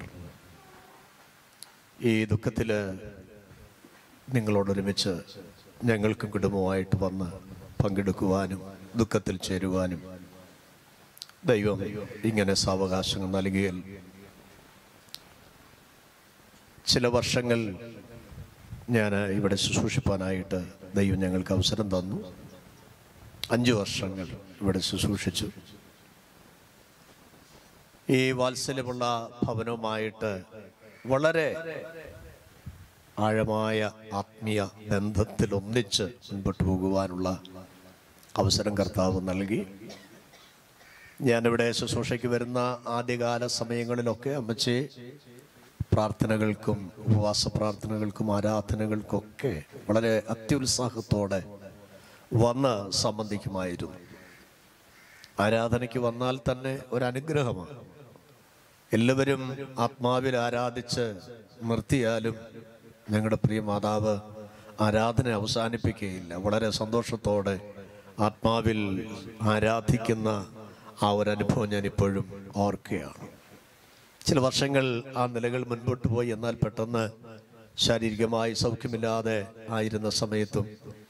ഈ ദുഃഖത്തിൽ നിങ്ങളോടൊരുമിച്ച് ഞങ്ങൾക്കും കുടുംബമായിട്ട് വന്ന് പങ്കെടുക്കുവാനും ദുഃഖത്തിൽ ചേരുവാനും ദൈവം ഇങ്ങനെ സാവകാശങ്ങൾ നൽകിയാൽ ചില വർഷങ്ങൾ ഞാൻ ഇവിടെ ശുശ്രൂഷിപ്പാനായിട്ട് ദൈവം ഞങ്ങൾക്ക് അവസരം തന്നു. അഞ്ച് വർഷങ്ങൾ ഇവിടെ ശുശ്രൂഷിച്ചു. ഈ വാത്സല്യമുള്ള ഭവനവുമായിട്ട് വളരെ ആഴമായ ആത്മീയ ബന്ധത്തിൽ ഒന്നിച്ച് മുൻപോട്ട് പോകുവാനുള്ള അവസരം കർത്താവ് നൽകി. ഞാനിവിടെ ശുശ്രൂഷയ്ക്ക് വരുന്ന ആദ്യകാല സമയങ്ങളിലൊക്കെ അമ്മച്ചി പ്രാർത്ഥനകൾക്കും ഉപവാസ പ്രാർത്ഥനകൾക്കും ആരാധനകൾക്കൊക്കെ വളരെ അത്യുത്സാഹത്തോടെ വന്ന് സംബന്ധിക്കുമായിരുന്നു. ആരാധനയ്ക്ക് വന്നാൽ തന്നെ ഒരനുഗ്രഹമാണ്. എല്ലാവരും ആത്മാവിൽ ആരാധിച്ച് നിർത്തിയാലും ഞങ്ങളുടെ പ്രിയ മാതാവ് ആരാധന അവസാനിപ്പിക്കുകയില്ല. വളരെ സന്തോഷത്തോടെ ആത്മാവിൽ ആരാധിക്കുന്ന ആ ഒരു അനുഭവം ഞാനിപ്പോഴും ഓർക്കുകയാണ്. ചില വർഷങ്ങൾ ആ നിലകൾ മുൻപോട്ട് പോയി. എന്നാൽ പെട്ടെന്ന് ശാരീരികമായി സൗഖ്യമില്ലാതെ ആയിരുന്ന സമയത്തും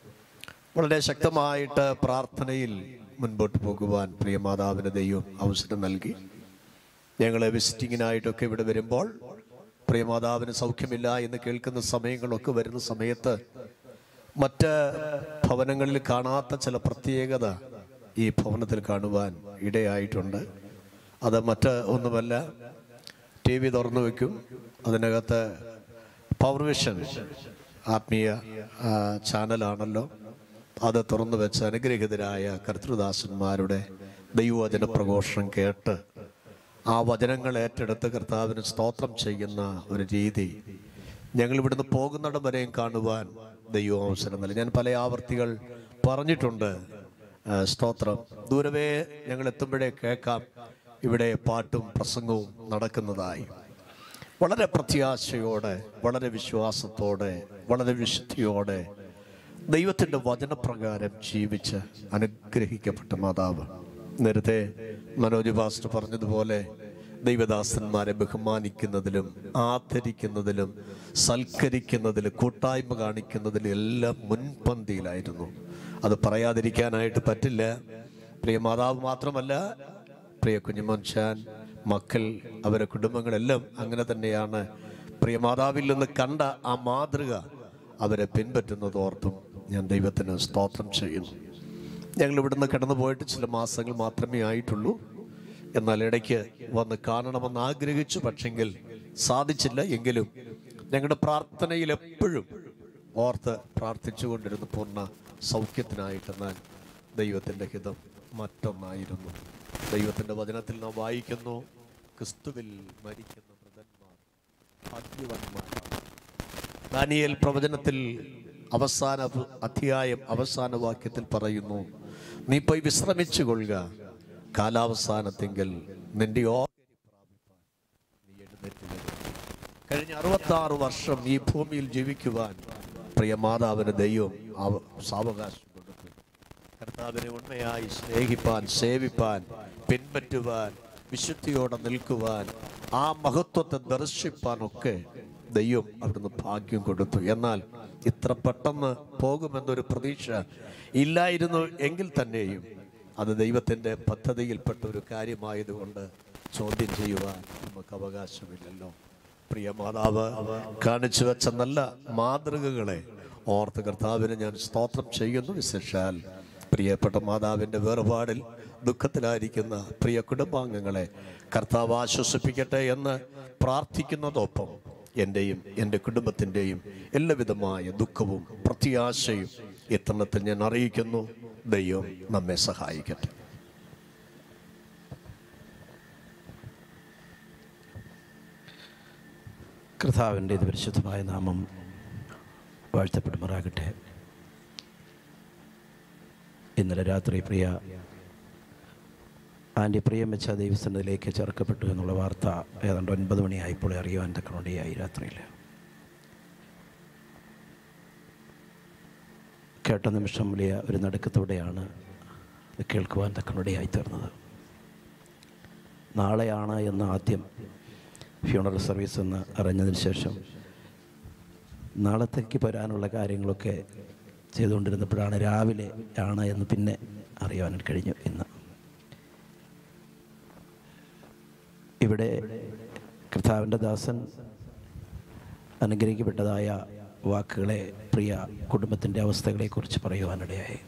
വളരെ ശക്തമായിട്ട് പ്രാർത്ഥനയിൽ മുൻപോട്ട് പോകുവാൻ പ്രിയ മാതാവിന് ദൈവം അവസരം നൽകി. ഞങ്ങൾ വിസിറ്റിങ്ങിനായിട്ടൊക്കെ ഇവിടെ വരുമ്പോൾ പ്രിയ മാതാവിന് സൗഖ്യമില്ല എന്ന് കേൾക്കുന്ന സമയങ്ങളൊക്കെ വരുന്ന സമയത്ത് മറ്റ് ഭവനങ്ങളിൽ കാണാത്ത ചില പ്രത്യേകത ഈ ഭവനത്തിൽ കാണുവാൻ ഇടയായിട്ടുണ്ട്. അത് മറ്റ് ഒന്നുമല്ല, ടി വി തുറന്നു വയ്ക്കും, അതിനകത്ത് പവർ വിഷൻ ആത്മീയ ചാനലാണല്ലോ, അത് തുറന്നു വെച്ച് അനുഗ്രഹീതരായ കർത്തൃദാസന്മാരുടെ ദൈവവചന പ്രഘോഷണം കേട്ട് ആ വചനങ്ങൾ ഏറ്റെടുത്ത് കർത്താവിന് സ്തോത്രം ചെയ്യുന്ന ഒരു രീതി ഞങ്ങൾ ഇവിടുന്ന് പോകുന്നിടം വരെയും കാണുവാൻ ദൈവം അവസരം നൽകി. ഞാൻ പല ആവർത്തികൾ പറഞ്ഞിട്ടുണ്ട്, സ്തോത്രം. ദൂരവേ ഞങ്ങൾ എത്തുമ്പോഴേ കേൾക്കാം ഇവിടെ പാട്ടും പ്രസംഗവും നടക്കുന്നതായി. വളരെ പ്രത്യാശയോടെ, വളരെ വിശ്വാസത്തോടെ, വളരെ വിശുദ്ധിയോടെ ദൈവത്തിൻ്റെ വചനപ്രകാരം ജീവിച്ച് അനുഗ്രഹിക്കപ്പെട്ട മാതാവ്. നേരത്തെ മനോജ് പാസ്റ്റർ പറഞ്ഞതുപോലെ ദൈവദാസന്മാരെ ബഹുമാനിക്കുന്നതിലും ആദരിക്കുന്നതിലും സൽക്കരിക്കുന്നതിലും കൂട്ടായ്മ കാണിക്കുന്നതിലും എല്ലാം മുൻപന്തിയിലായിരുന്നു. അത് പറയാതിരിക്കാനായിട്ട് പറ്റില്ല. പ്രിയ മാതാവ് മാത്രമല്ല, പ്രിയ കുഞ്ഞുമോൻചാൻ, മക്കൾ, അവരുടെ കുടുംബങ്ങളെല്ലാം അങ്ങനെ തന്നെയാണ്. പ്രിയ മാതാവിൽ നിന്ന് കണ്ട ആ മാതൃക അവരെ പിൻപറ്റുന്നതോർത്തും ഞാൻ ദൈവത്തിന് സ്തോത്രം ചെയ്യുന്നു. ഞങ്ങൾ ഇവിടുന്ന് കടന്നു പോയിട്ട് ചില മാസങ്ങൾ മാത്രമേ ആയിട്ടുള്ളൂ. എന്നാൽ ഇടയ്ക്ക് വന്ന് കാണണമെന്ന് ആഗ്രഹിച്ചു, പക്ഷെങ്കിൽ സാധിച്ചില്ല. എങ്കിലും ഞങ്ങളുടെ പ്രാർത്ഥനയിൽ എപ്പോഴും ഓർത്ത് പ്രാർത്ഥിച്ചുകൊണ്ടിരുന്നു പൂർണ്ണ സൗഖ്യത്തിനായിട്ടെന്നാൽ ദൈവത്തിൻ്റെ ഹിതം മറ്റൊന്നായിരുന്നു. ദൈവത്തിൻ്റെ വചനത്തിൽ നാം വായിക്കുന്നു, ക്രിസ്തുവിൽ മരിക്കുന്ന മൃതന്മാർ ഭാഗ്യവാന്മാരാണ്. ദാനിയേൽ പ്രവചനത്തിൽ അവസാന അധ്യായം അവസാന വാക്യത്തിൽ പറയുന്നു, നീ പോയി വിശ്രമിച്ചു കൊള്ളുക, കാലാവസാനത്തെങ്കിൽ നിന്റെ ഓഹരി പ്രാപിപ്പാൻ നീ എഴുന്നേറ്റ് വരും. കഴിഞ്ഞ അറുപത്തി ആറ് വർഷം ഈ ഭൂമിയിൽ ജീവിക്കുവാൻ പ്രിയ മാതാവിന് ദൈവം സാവകാശം കൊടുത്തു. കർത്താവിനെ ഉണ്മയായി സ്നേഹിപ്പാൻ, സേവിപ്പാൻ, പിൻപറ്റുവാൻ, വിശുദ്ധിയോടെ നിൽക്കുവാൻ, ആ മഹത്വത്തെ ദർശിപ്പാനൊക്കെ ദൈവം അവിടുന്ന് ഭാഗ്യം കൊടുത്തു. എന്നാൽ ഇത്ര പെട്ടെന്ന് പോകുമെന്നൊരു പ്രതീക്ഷ ഇല്ലായിരുന്നു എങ്കിൽ തന്നെയും അത് ദൈവത്തിൻ്റെ പദ്ധതിയിൽപ്പെട്ട ഒരു കാര്യമായതുകൊണ്ട് ചോദ്യം ചെയ്യുവാൻ നമുക്ക് അവകാശമില്ലല്ലോ. പ്രിയ മാതാവ് കാണിച്ചു വെച്ച നല്ല മാതൃകകളെ ഓർത്ത് കർത്താവിനെ ഞാൻ സ്തോത്രം ചെയ്യുന്നു. വിശേഷാൽ പ്രിയപ്പെട്ട മാതാവിൻ്റെ വേർപാടിൽ ദുഃഖത്തിലായിരിക്കുന്ന പ്രിയ കുടുംബാംഗങ്ങളെ കർത്താവ് ആശ്വസിപ്പിക്കട്ടെ എന്ന് പ്രാർത്ഥിക്കുന്നതൊപ്പം എൻ്റെയും എൻ്റെ കുടുംബത്തിൻ്റെയും എല്ലാവിധമായ ദുഃഖവും പ്രത്യാശയും ഇത്തരണത്തിൽ ഞാൻ അറിയിക്കുന്നു. ദൈവം നമ്മെ സഹായിക്കട്ടെ. കർത്താവിൻ്റെ പരിശുദ്ധമായ നാമം വാഴ്ത്തപ്പെടുമാറാകട്ടെ. ഇന്നലെ രാത്രി പ്രിയ ആൻ്റെ പ്രിയം വെച്ച ദൈവസന്നിധിയിലേക്ക് ചേർക്കപ്പെട്ടു എന്നുള്ള വാർത്ത ഏതാണ്ട് ഒൻപത് മണിയായപ്പോൾ അറിയുവാൻ തക്കണോടെയായി. രാത്രിയിൽ കേട്ട നിമിഷം വലിയ ഒരു നടുക്കത്തോടെയാണ് കേൾക്കുവാൻ തക്കണോടെയായി തീർന്നത്. നാളെയാണ് എന്ന് ആദ്യം ഫ്യൂണറൽ സർവീസ് എന്ന് അറിഞ്ഞതിന് ശേഷം നാളത്തേക്ക് വരാനുള്ള കാര്യങ്ങളൊക്കെ ചെയ്തുകൊണ്ടിരുന്നപ്പോഴാണ് രാവിലെ ആണ് എന്ന് പിന്നെ അറിയാൻ കഴിഞ്ഞു. ഇന്ന് ഇവിടെ കർത്താവിൻ്റെ ദാസൻ അനുഗ്രഹിക്കപ്പെട്ടതായ വാക്കുകളെ പ്രിയ കുടുംബത്തിൻ്റെ അവസ്ഥകളെക്കുറിച്ച് പറയുവാനിടയായി.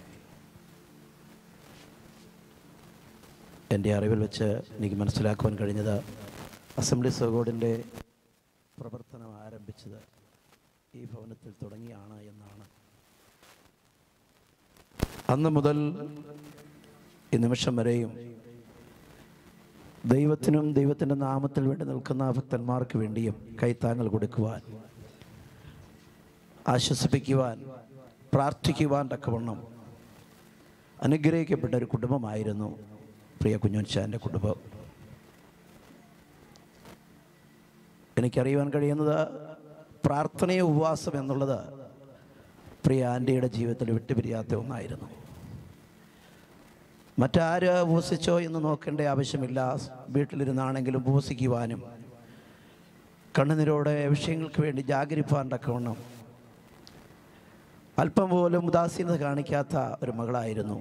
എൻ്റെ അറിവിൽ വെച്ച് എനിക്ക് മനസ്സിലാക്കുവാൻ കഴിഞ്ഞത് അസംബ്ലീസ് ഓഫ് ഗോഡിൻ്റെ പ്രവർത്തനം ആരംഭിച്ചത് ഈ ഭവനത്തിൽ തുടങ്ങിയാണ് എന്നാണ്. അന്ന് മുതൽ ഈ നിമിഷം വരെയും ദൈവത്തിനും ദൈവത്തിൻ്റെ നാമത്തിൽ വേണ്ടി നിൽക്കുന്ന ഭക്തന്മാർക്ക് വേണ്ടിയും കൈത്താങ്ങൽ കൊടുക്കുവാൻ, ആശ്വസിപ്പിക്കുവാൻ, പ്രാർത്ഥിക്കുവാൻ തക്കവണ്ണം അനുഗ്രഹിക്കപ്പെട്ട ഒരു കുടുംബമായിരുന്നു പ്രിയ കുഞ്ഞോൻചാൻ്റെ കുടുംബം. എനിക്കറിയുവാൻ കഴിയുന്നത് പ്രാർത്ഥനയും ഉപവാസം എന്നുള്ളത് പ്രിയ ആൻ്റിയുടെ ജീവിതത്തിൽ വിട്ടുപിരിയാത്ത ഒന്നായിരുന്നു. മറ്റാര് ഉപവസിച്ചോ എന്ന് നോക്കേണ്ട ആവശ്യമില്ല. വീട്ടിലിരുന്നാണെങ്കിലും ഉപവസിക്കുവാനും കണ്ണുനീരോടെ വിഷയങ്ങൾക്ക് വേണ്ടി ജാഗരിപ്പാൻ തക്കവണ്ണം അല്പം പോലും ഉദാസീനത കാണിക്കാത്ത ഒരു മകളായിരുന്നു.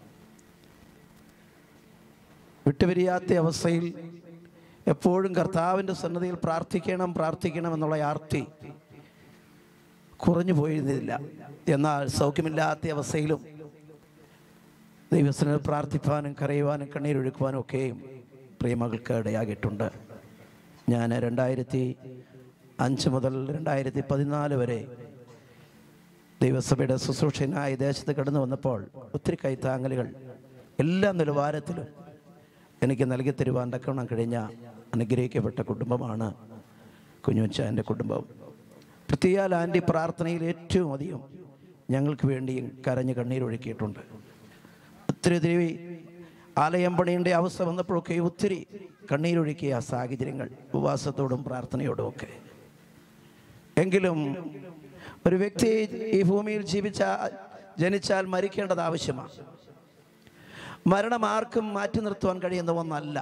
വിട്ടുപിരിയാത്ത അവസ്ഥയിൽ എപ്പോഴും കർത്താവിൻ്റെ സന്നദ്ധിയിൽ പ്രാർത്ഥിക്കണം പ്രാർത്ഥിക്കണം എന്നുള്ള ആർത്തി കുറഞ്ഞു പോയിരുന്നില്ല. എന്നാൽ സൗഖ്യമില്ലാത്ത അവസ്ഥയിലും ദൈവസന്നിധിയിൽ പ്രാർത്ഥിപ്പാനും കരയുവാനും കണ്ണീരൊഴുക്കുവാനും ഒക്കെയും പ്രിയമകൾക്ക് ഇടയാകിയിട്ടുണ്ട്. ഞാൻ രണ്ടായിരത്തി അഞ്ച് മുതൽ രണ്ടായിരത്തി പതിനാല് വരെ ദൈവസഭയുടെ ശുശ്രൂഷനായി ദേശത്ത് കടന്നു വന്നപ്പോൾ ഒത്തിരി കൈത്താങ്ങലുകൾ എല്ലാ നിലവാരത്തിലും എനിക്ക് നൽകി തരുവാൻ തക്കവണ്ണം കഴിഞ്ഞ അനുഗ്രഹിക്കപ്പെട്ട കുടുംബമാണ് കുഞ്ഞുച്ചാൻ്റെ കുടുംബം. പ്രത്യേക ആൻറ്റി പ്രാർത്ഥനയിൽ ഏറ്റവും അധികം ഞങ്ങൾക്ക് വേണ്ടിയും കരഞ്ഞ് കണ്ണീരൊഴുക്കിയിട്ടുണ്ട്. ഒത്തിരി ഒത്തിരി ആലയം പണിയുടെ അവസ്ഥ വന്നപ്പോഴൊക്കെ ഒത്തിരി കണ്ണീരൊഴുക്കിയ സാഹചര്യങ്ങൾ ഉപവാസത്തോടും പ്രാർത്ഥനയോടും ഒക്കെ. എങ്കിലും ഒരു വ്യക്തി ഈ ഭൂമിയിൽ ജീവിച്ചാൽ ജനിച്ചാൽ മരിക്കേണ്ടത് ആവശ്യമാണ്. മരണം ആർക്കും മാറ്റി നിർത്തുവാൻ കഴിയുന്ന ഒന്നല്ല.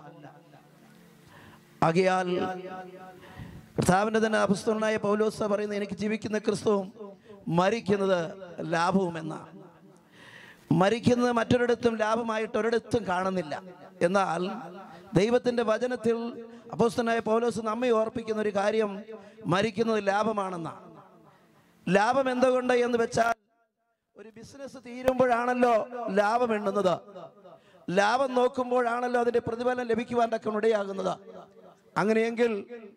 ആകയാൽ കർത്താവിൻ്റെ തന്നെ അപ്പോസ്തലനായ പൗലോസ് പറയുന്നത് എനിക്ക് ജീവിക്കുന്ന ക്രിസ്തുവും മരിക്കുന്നത് ലാഭവുമെന്ന. മരിക്കുന്നത് മറ്റൊരിടത്തും ലാഭമായിട്ട് ഒരിടത്തും കാണുന്നില്ല. എന്നാൽ ദൈവത്തിൻ്റെ വചനത്തിൽ അപ്പോസ്തലനായ പൗലോസ് നമ്മെ ഓർപ്പിക്കുന്ന ഒരു കാര്യം മരിക്കുന്നത് ലാഭമാണെന്നാണ്. ലാഭം എന്തുകൊണ്ട് എന്ന് വെച്ചാൽ ഒരു ബിസിനസ് തീരുമ്പോഴാണല്ലോ ലാഭം എണ്ണുന്നത്. ലാഭം നോക്കുമ്പോഴാണല്ലോ അതിൻ്റെ പ്രതിഫലം ലഭിക്കുവാൻ തക്ക ഇടയാകുന്നത്. അങ്ങനെയെങ്കിൽ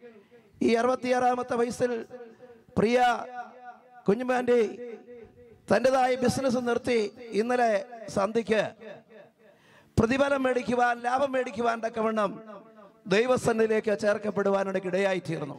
ഈ അറുപത്തിയാറാമത്തെ വയസ്സിൽ പ്രിയ കുഞ്ഞുമാൻ്റെ തൻ്റെതായ ബിസിനസ് നിർത്തി ഇന്നലെ സന്ധ്യയ്ക്ക് പ്രതിഫലം മേടിക്കുവാൻ ലാഭം മേടിക്കുവാൻ തക്കവണ്ണം ദൈവസന്നിധിയിലേക്ക് ചേർക്കപ്പെടുവാനിടയ്ക്ക് ഇടയായിത്തീർന്നു.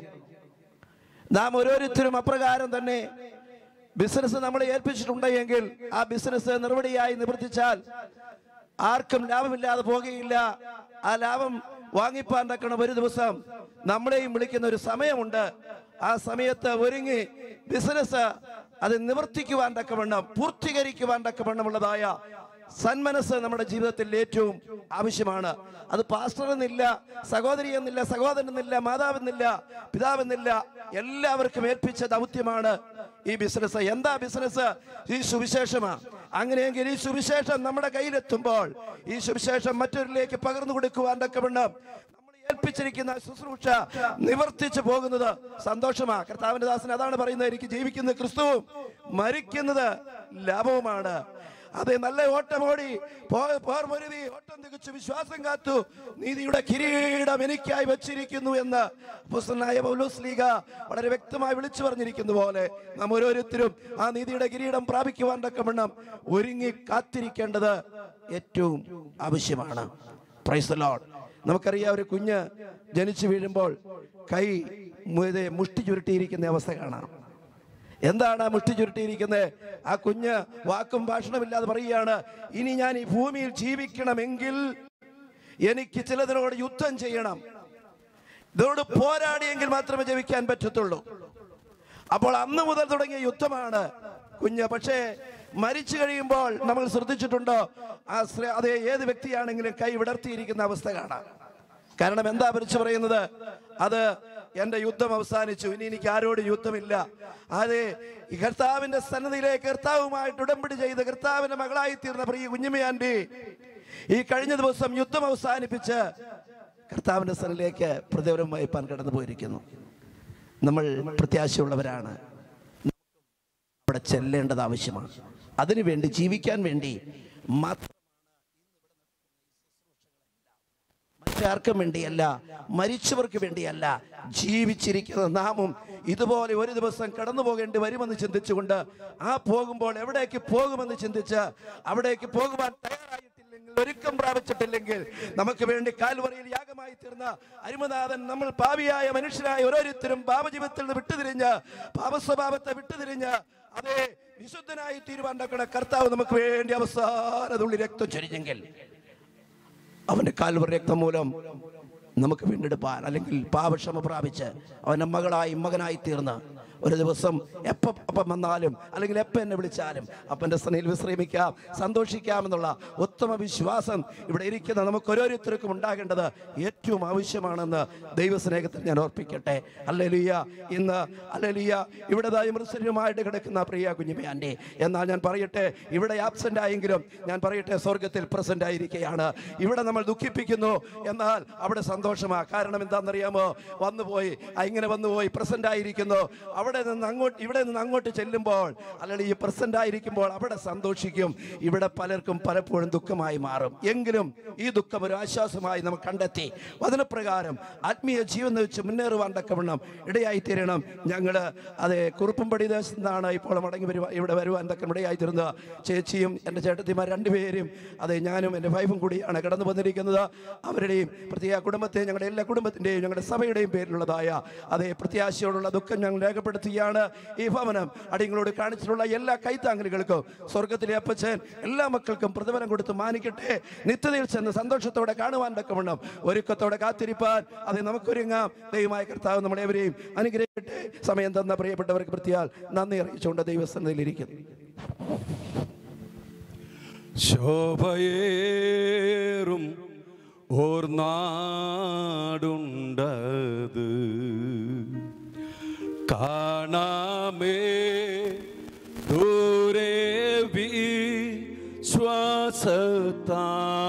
നാം ഓരോരുത്തരും അപ്രകാരം തന്നെ ബിസിനസ് നമ്മളെ ഏൽപ്പിച്ചിട്ടുണ്ടെങ്കിൽ ആ ബിസിനസ് നിർവടിയായി നിവർത്തിച്ചാൽ ആർക്കും ലാഭമില്ലാതെ പോകുകയില്ല. ആ ലാഭം വാങ്ങിപ്പാൻ തക്കണം ഒരു ദിവസം നമ്മളെയും വിളിക്കുന്ന ഒരു സമയമുണ്ട്. ആ സമയത്ത് ഒരുങ്ങി ബിസിനസ് അത് നിവർത്തിക്കുവാൻ തക്കവണ്ണം പൂർത്തീകരിക്കുവാൻ തക്കവണ്ണമുള്ളതായ സന്മനസ് നമ്മുടെ ജീവിതത്തിൽ ഏറ്റവും ആവശ്യമാണ്. അത് പാസ്റ്റർ എന്നില്ല, സഹോദരി എന്നില്ല, സഹോദരൻ എന്നില്ല, മാതാവെന്നില്ല, പിതാവെന്നില്ല, എല്ലാവർക്കും ഏൽപ്പിച്ച ദൗത്യമാണ് ഈ ബിസിനസ്. എന്താ ബിസിനസ്? ഈ സുവിശേഷമാണ്. അങ്ങനെയെങ്കിൽ ഈ സുവിശേഷം നമ്മുടെ കയ്യിലെത്തുമ്പോൾ ഈ സുവിശേഷം മറ്റൊരിലേക്ക് പകർന്നു കൊടുക്കുവാൻ തക്കവണ്ണം നമ്മൾ ഏൽപ്പിച്ചിരിക്കുന്ന ശുശ്രൂഷ നിവർത്തിച്ചു പോകുന്നത് സന്തോഷമാണ്. കർത്താവിന്റെ ദാസൻ അതാണ് പറയുന്നത്, എനിക്ക് ജീവിക്കുന്ന ക്രിസ്തുവും മരിക്കുന്നത് ലാഭവുമാണ്. അതെ, നല്ല ഓട്ടമോടി പോർമൊരുവി ഓട്ടം തികച്ചു വിശ്വാസം കാത്തു നീതിയുടെ കിരീടം എനിക്കായി വെച്ചിരിക്കുന്നു എന്ന് അപ്പോസ്തലനായ പൗലോസ് ശ്ലീഹ വളരെ വ്യക്തമായി വിളിച്ചു പറഞ്ഞിരിക്കുന്ന പോലെ നാം ഓരോരുത്തരും ആ നീതിയുടെ കിരീടം പ്രാപിക്കുവാൻ തക്കവണ്ണം ഒരുങ്ങി കാത്തിരിക്കേണ്ടത് ഏറ്റവും ആവശ്യമാണ്. Praise the Lord. നമുക്കറിയാം, ഒരു കുഞ്ഞ് ജനിച്ചു വീഴുമ്പോൾ കൈ മുഷ്ടി ചുരുട്ടിയിരിക്കുന്ന അവസ്ഥ കാണാം. എന്താണ് ആ മുഷ്ടി ചുരുട്ടിയിരിക്കുന്നത്? ആ കുഞ്ഞ് വാക്കും ഭാഷണമില്ലാതെ പറയുകയാണ്, ഇനി ഞാൻ ഈ ഭൂമിയിൽ ജീവിക്കണമെങ്കിൽ എനിക്ക് ചിലതിനോട് യുദ്ധം ചെയ്യണം, ഇതോട് പോരാടിയെങ്കിൽ മാത്രമേ ജയിക്കാൻ പറ്റത്തുള്ളൂ. അപ്പോൾ അന്ന് മുതൽ തുടങ്ങിയ യുദ്ധമാണ് കുഞ്ഞ്. പക്ഷേ മരിച്ചു കഴിയുമ്പോൾ നമ്മൾ ശ്രദ്ധിച്ചിട്ടുണ്ടോ? ആ അതേ ഏത് വ്യക്തിയാണെങ്കിലും കൈ വിടർത്തിയിരിക്കുന്ന അവസ്ഥ കാണാം. കാരണം എന്താ വിളിച്ചു പറയുന്നത്? അത് എൻ്റെ യുദ്ധം അവസാനിച്ചു, ഇനി എനിക്ക് ആരോട് യുദ്ധമില്ല. അതെ, ഈ കർത്താവിന്റെ സന്നിധിയിലേക്ക് കർത്താവുമായിട്ട് ഉടമ്പടി ചെയ്ത് കർത്താവിന്റെ മകളായി തീർന്ന പ്രിയ കുഞ്ഞുമയാൻ്റെ ഈ കഴിഞ്ഞ ദിവസം യുദ്ധം അവസാനിപ്പിച്ച് കർത്താവിന്റെ സന്നിധിയിലേക്ക് പ്രതിഫലം വഹിപ്പാൻ കടന്നു പോയിരിക്കുന്നു. നമ്മൾ പ്രത്യാശയുള്ളവരാണ്. അവിടെ ചെല്ലേണ്ടത് ആവശ്യമാണ്. അതിനുവേണ്ടി ജീവിക്കാൻ വേണ്ടി മാത്രം മറ്റാർക്കും വേണ്ടിയല്ല, മരിച്ചവർക്ക് വേണ്ടിയല്ല, ജീവിച്ചിരിക്കുന്ന നാമും ഇതുപോലെ ഒരു ദിവസം കടന്നു പോകേണ്ടി വരുമെന്ന് ചിന്തിച്ചുകൊണ്ട് ആ പോകുമ്പോൾ എവിടേക്ക് പോകുമെന്ന് ചിന്തിച്ച് അവിടേക്ക് പോകുവാൻ തയ്യാറായിട്ടില്ലെങ്കിൽ, ഒരുക്കം പ്രാപിച്ചിട്ടില്ലെങ്കിൽ, നമുക്ക് വേണ്ടി കാൽവറിയിൽ യാഗമായി തീർന്ന അരുമനാഥൻ നമ്മൾ പാപിയായ മനുഷ്യരായ ഓരോരുത്തരും പാപജീവിതത്തിൽ നിന്ന് വിട്ടുതിരിഞ്ഞ് പാപസ്വഭാവത്തെ വിട്ടുതിരിഞ്ഞ് അതേ വിശുദ്ധനായി തീരുവാൻ കർത്താവ് നമുക്ക് വേണ്ടി അവസാനതുള്ളി രക്തം ചൊരിഞ്ഞെങ്കിൽ അവന്റെ കാൽവറി രക്തം മൂലം നമുക്ക് വീണ്ടെടുപ്പാൻ അല്ലെങ്കിൽ പാപക്ഷമ പ്രാപിച്ച് അവന്റെ മകളായി മകനായി തീർന്ന് ഒരു ദിവസം എപ്പം അപ്പം വന്നാലും അല്ലെങ്കിൽ എപ്പം എന്നെ വിളിച്ചാലും അപ്പൻ്റെ സന്നിധിയിൽ വിശ്രമിക്കാം, സന്തോഷിക്കാമെന്നുള്ള ഉത്തമ വിശ്വാസം ഇവിടെ ഇരിക്കുന്ന നമുക്ക് ഓരോരുത്തർക്കും ഉണ്ടാകേണ്ടത് ഏറ്റവും ആവശ്യമാണെന്ന് ദൈവസ്നേഹത്തിൽ ഞാൻ ഓർപ്പിക്കട്ടെ. ഹല്ലേലൂയ. ഇന്ന് ഹല്ലേലൂയ ഇവിടെ മൃത്സര്യമായിട്ട് കിടക്കുന്ന പ്രിയ കുഞ്ഞുമയാൻ്റെ, എന്നാൽ ഞാൻ പറയട്ടെ, ഇവിടെ ആബ്സെൻ്റ് ആയെങ്കിലും ഞാൻ പറയട്ടെ സ്വർഗത്തിൽ പ്രസൻ്റ് ആയിരിക്കുകയാണ്. ഇവിടെ നമ്മൾ ദുഃഖിപ്പിക്കുന്നു, എന്നാൽ അവിടെ സന്തോഷമാണ്. കാരണം എന്താണെന്നറിയാമോ? വന്നുപോയി, ഇങ്ങനെ വന്നുപോയി പ്രസൻ്റ് ആയിരിക്കുന്നു. അവിടെ നിന്ന് അങ്ങോട്ട് ഇവിടെ നിന്ന് അങ്ങോട്ട് ചെല്ലുമ്പോൾ അല്ലെങ്കിൽ ഈ പ്രസൻ്റ് ആയിരിക്കുമ്പോൾ അവിടെ സന്തോഷിക്കും. ഇവിടെ പലർക്കും പലപ്പോഴും ദുഃഖമായി മാറും. എങ്കിലും ഈ ദുഃഖം ഒരു ആശ്വാസമായി നമുക്ക് കണ്ടെത്തി വചനപ്രകാരം ആത്മീയ ജീവൻ വെച്ച് മുന്നേറുവാൻ തക്കവണ്ണം ഇടയായിത്തീരണം. ഞങ്ങൾ അതെ കുറുപ്പുംപടി ദേശത്ത് നിന്നാണ് ഇപ്പോൾ മടങ്ങി വരുവാൻ ഇവിടെ വരുവാൻ തക്കം ഇടയായിത്തീരുന്നത്. ചേച്ചിയും എൻ്റെ ചേട്ടത്തിമാർ രണ്ടുപേരും അതെ ഞാനും എൻ്റെ വൈഫും കൂടിയാണ് കടന്നു വന്നിരിക്കുന്നത്. അവരുടെയും പ്രത്യേക കുടുംബത്തെ ഞങ്ങളുടെ എല്ലാ കുടുംബത്തിൻ്റെയും ഞങ്ങളുടെ സഭയുടെയും പേരിലുള്ളതായ അതേ പ്രത്യാശയോടുള്ള ദുഃഖം ഞങ്ങൾ രേഖപ്പെടുത്തുകയാണ്. ഈ ഭവനം അടിയങ്ങളോട് കാണിച്ചിട്ടുള്ള എല്ലാ കൈത്താങ്ങലുകൾക്കും സ്വർഗത്തിലെ അപ്പച്ചൻ എല്ലാ മക്കൾക്കും പ്രതിഫലം കൊടുത്ത് മാനിക്കട്ടെ. നിത്യതയിൽ ചെന്ന് സന്തോഷത്തോടെ കാണുവാൻ തക്കവണ്ണം ഒരുക്കത്തോടെ കാത്തിരിപ്പാൻ അത് നമുക്കൊരുങ്ങാം. ദൈവമായ കർത്താവ് നമ്മളെവരെയും അനുഗ്രഹിക്കട്ടെ. സമയം തന്ന പ്രിയപ്പെട്ടവർക്ക് പ്രത്യാൽ നന്ദി അറിയിച്ചുകൊണ്ട് ദൈവസന്നിധിയിലിരിക്കുന്നു. ശോഭയേറും ഓർ നാടുണ്ടത് കാണാമേ ദൂരെ വിശ്വാസത്താ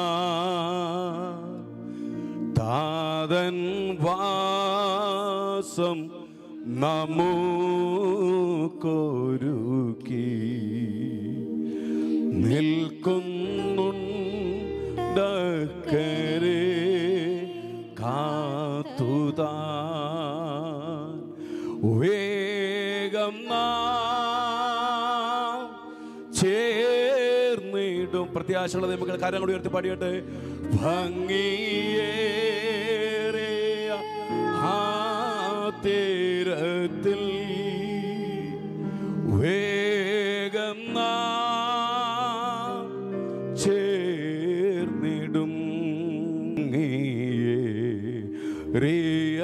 താതൻ വാസം നമുക്കൊരുക്കി നിൽക്കുന്നുണ്ടക്കരെ കാത്തുതാൻ വേഗം നാം ചേർന്നിടും. പ്രത്യാശയുള്ള നമുക്ക് കാര്യം കൂടി ഉയർത്തി പാടിയട്ടെ. ഭംഗിയേറിയ ആ തീരത്തിൽ വേഗം നാം ചേർന്നിടും. റിയ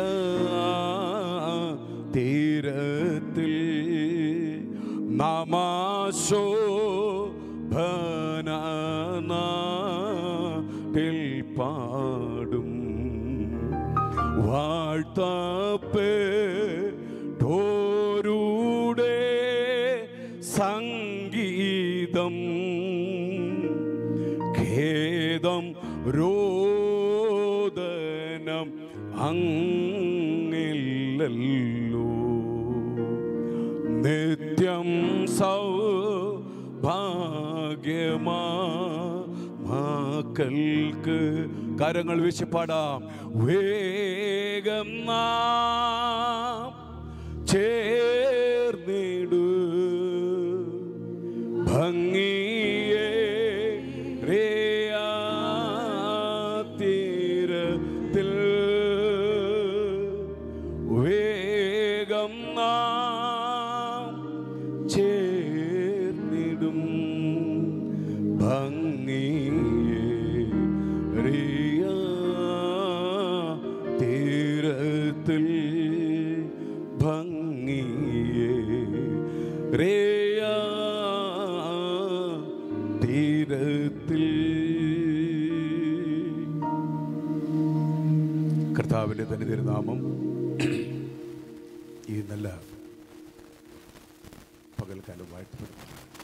തീരത്തിൽ നമാശോ ഭനാനാട്ടിൽ പാടും വാഴ്ത്തപ്പെട്ടോരുടെ സംഗീതം ഖേദം രോദനം അങ്ങില്ലല്ലോ. നിത്യം സൗഭാഗ്യമാ മക്കൾക്ക് കരങ്ങൾ വീശി പാടാം. വേഗം നാം ചേർന്നിടു ഭംഗിയേ തീരത്തിൽ വേഗം നാം ചേർന്നിടും. ഭംഗിയേറിയ തീരത്തിൽ ഭംഗിയേറിയ തീരത്തിൽ. കർത്താവിൻ്റെ തന്നെ തിരുനാമം ഈ നല്ല പകൽക്കാലം വാഴ്ത്തപ്പെടും.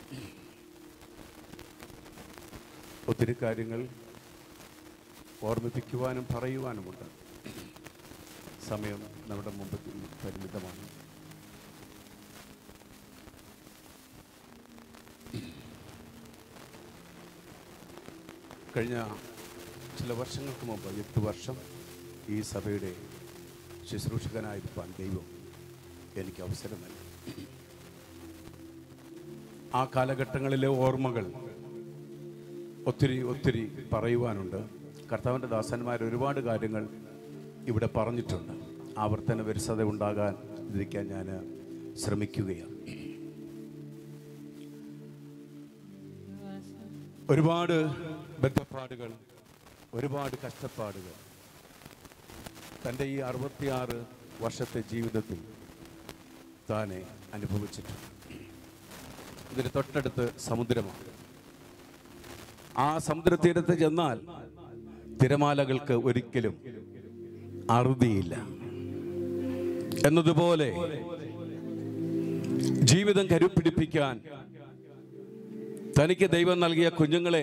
ഒത്തിരി കാര്യങ്ങൾ ഓർമ്മിപ്പിക്കുവാനും പറയുവാനുമുണ്ട്. സമയം നമ്മുടെ മുമ്പ് പരിമിതമാണ്. കഴിഞ്ഞ ചില വർഷങ്ങൾക്ക് മുമ്പ് എട്ട് വർഷം ഈ സഭയുടെ ശുശ്രൂഷകനായിരിക്കാൻ ദൈവം എനിക്ക് അവസരം നൽകി. ആ കാലഘട്ടങ്ങളിലെ ഓർമ്മകൾ ഒത്തിരി ഒത്തിരി പറയുവാനുണ്ട്. കർത്താവിൻ്റെ ദാസന്മാർ ഒരുപാട് കാര്യങ്ങൾ ഇവിടെ പറഞ്ഞിട്ടുണ്ട്. ആവർത്തന വിരസത ഉണ്ടാകാൻ ഇരിക്കാൻ ഞാൻ ശ്രമിക്കുകയാണ്. ഒരുപാട് ബന്ധപ്പാടുകൾ, ഒരുപാട് കഷ്ടപ്പാടുകൾ തൻ്റെ ഈ അറുപത്തിയാറ് വർഷത്തെ ജീവിതത്തിൽ താനെ അനുഭവിച്ചിട്ടുണ്ട്. ഇതിന് തൊട്ടടുത്ത് സമുദ്രമാണ്. ആ സമുദ്രതീരത്ത് ചെന്നാൽ തിരമാലകൾക്ക് ഒരിക്കലും അറുതിയില്ല എന്നതുപോലെ ജീവിതം കരുപ്പിടിപ്പിക്കാൻ തനിക്ക് ദൈവം നൽകിയ കുഞ്ഞുങ്ങളെ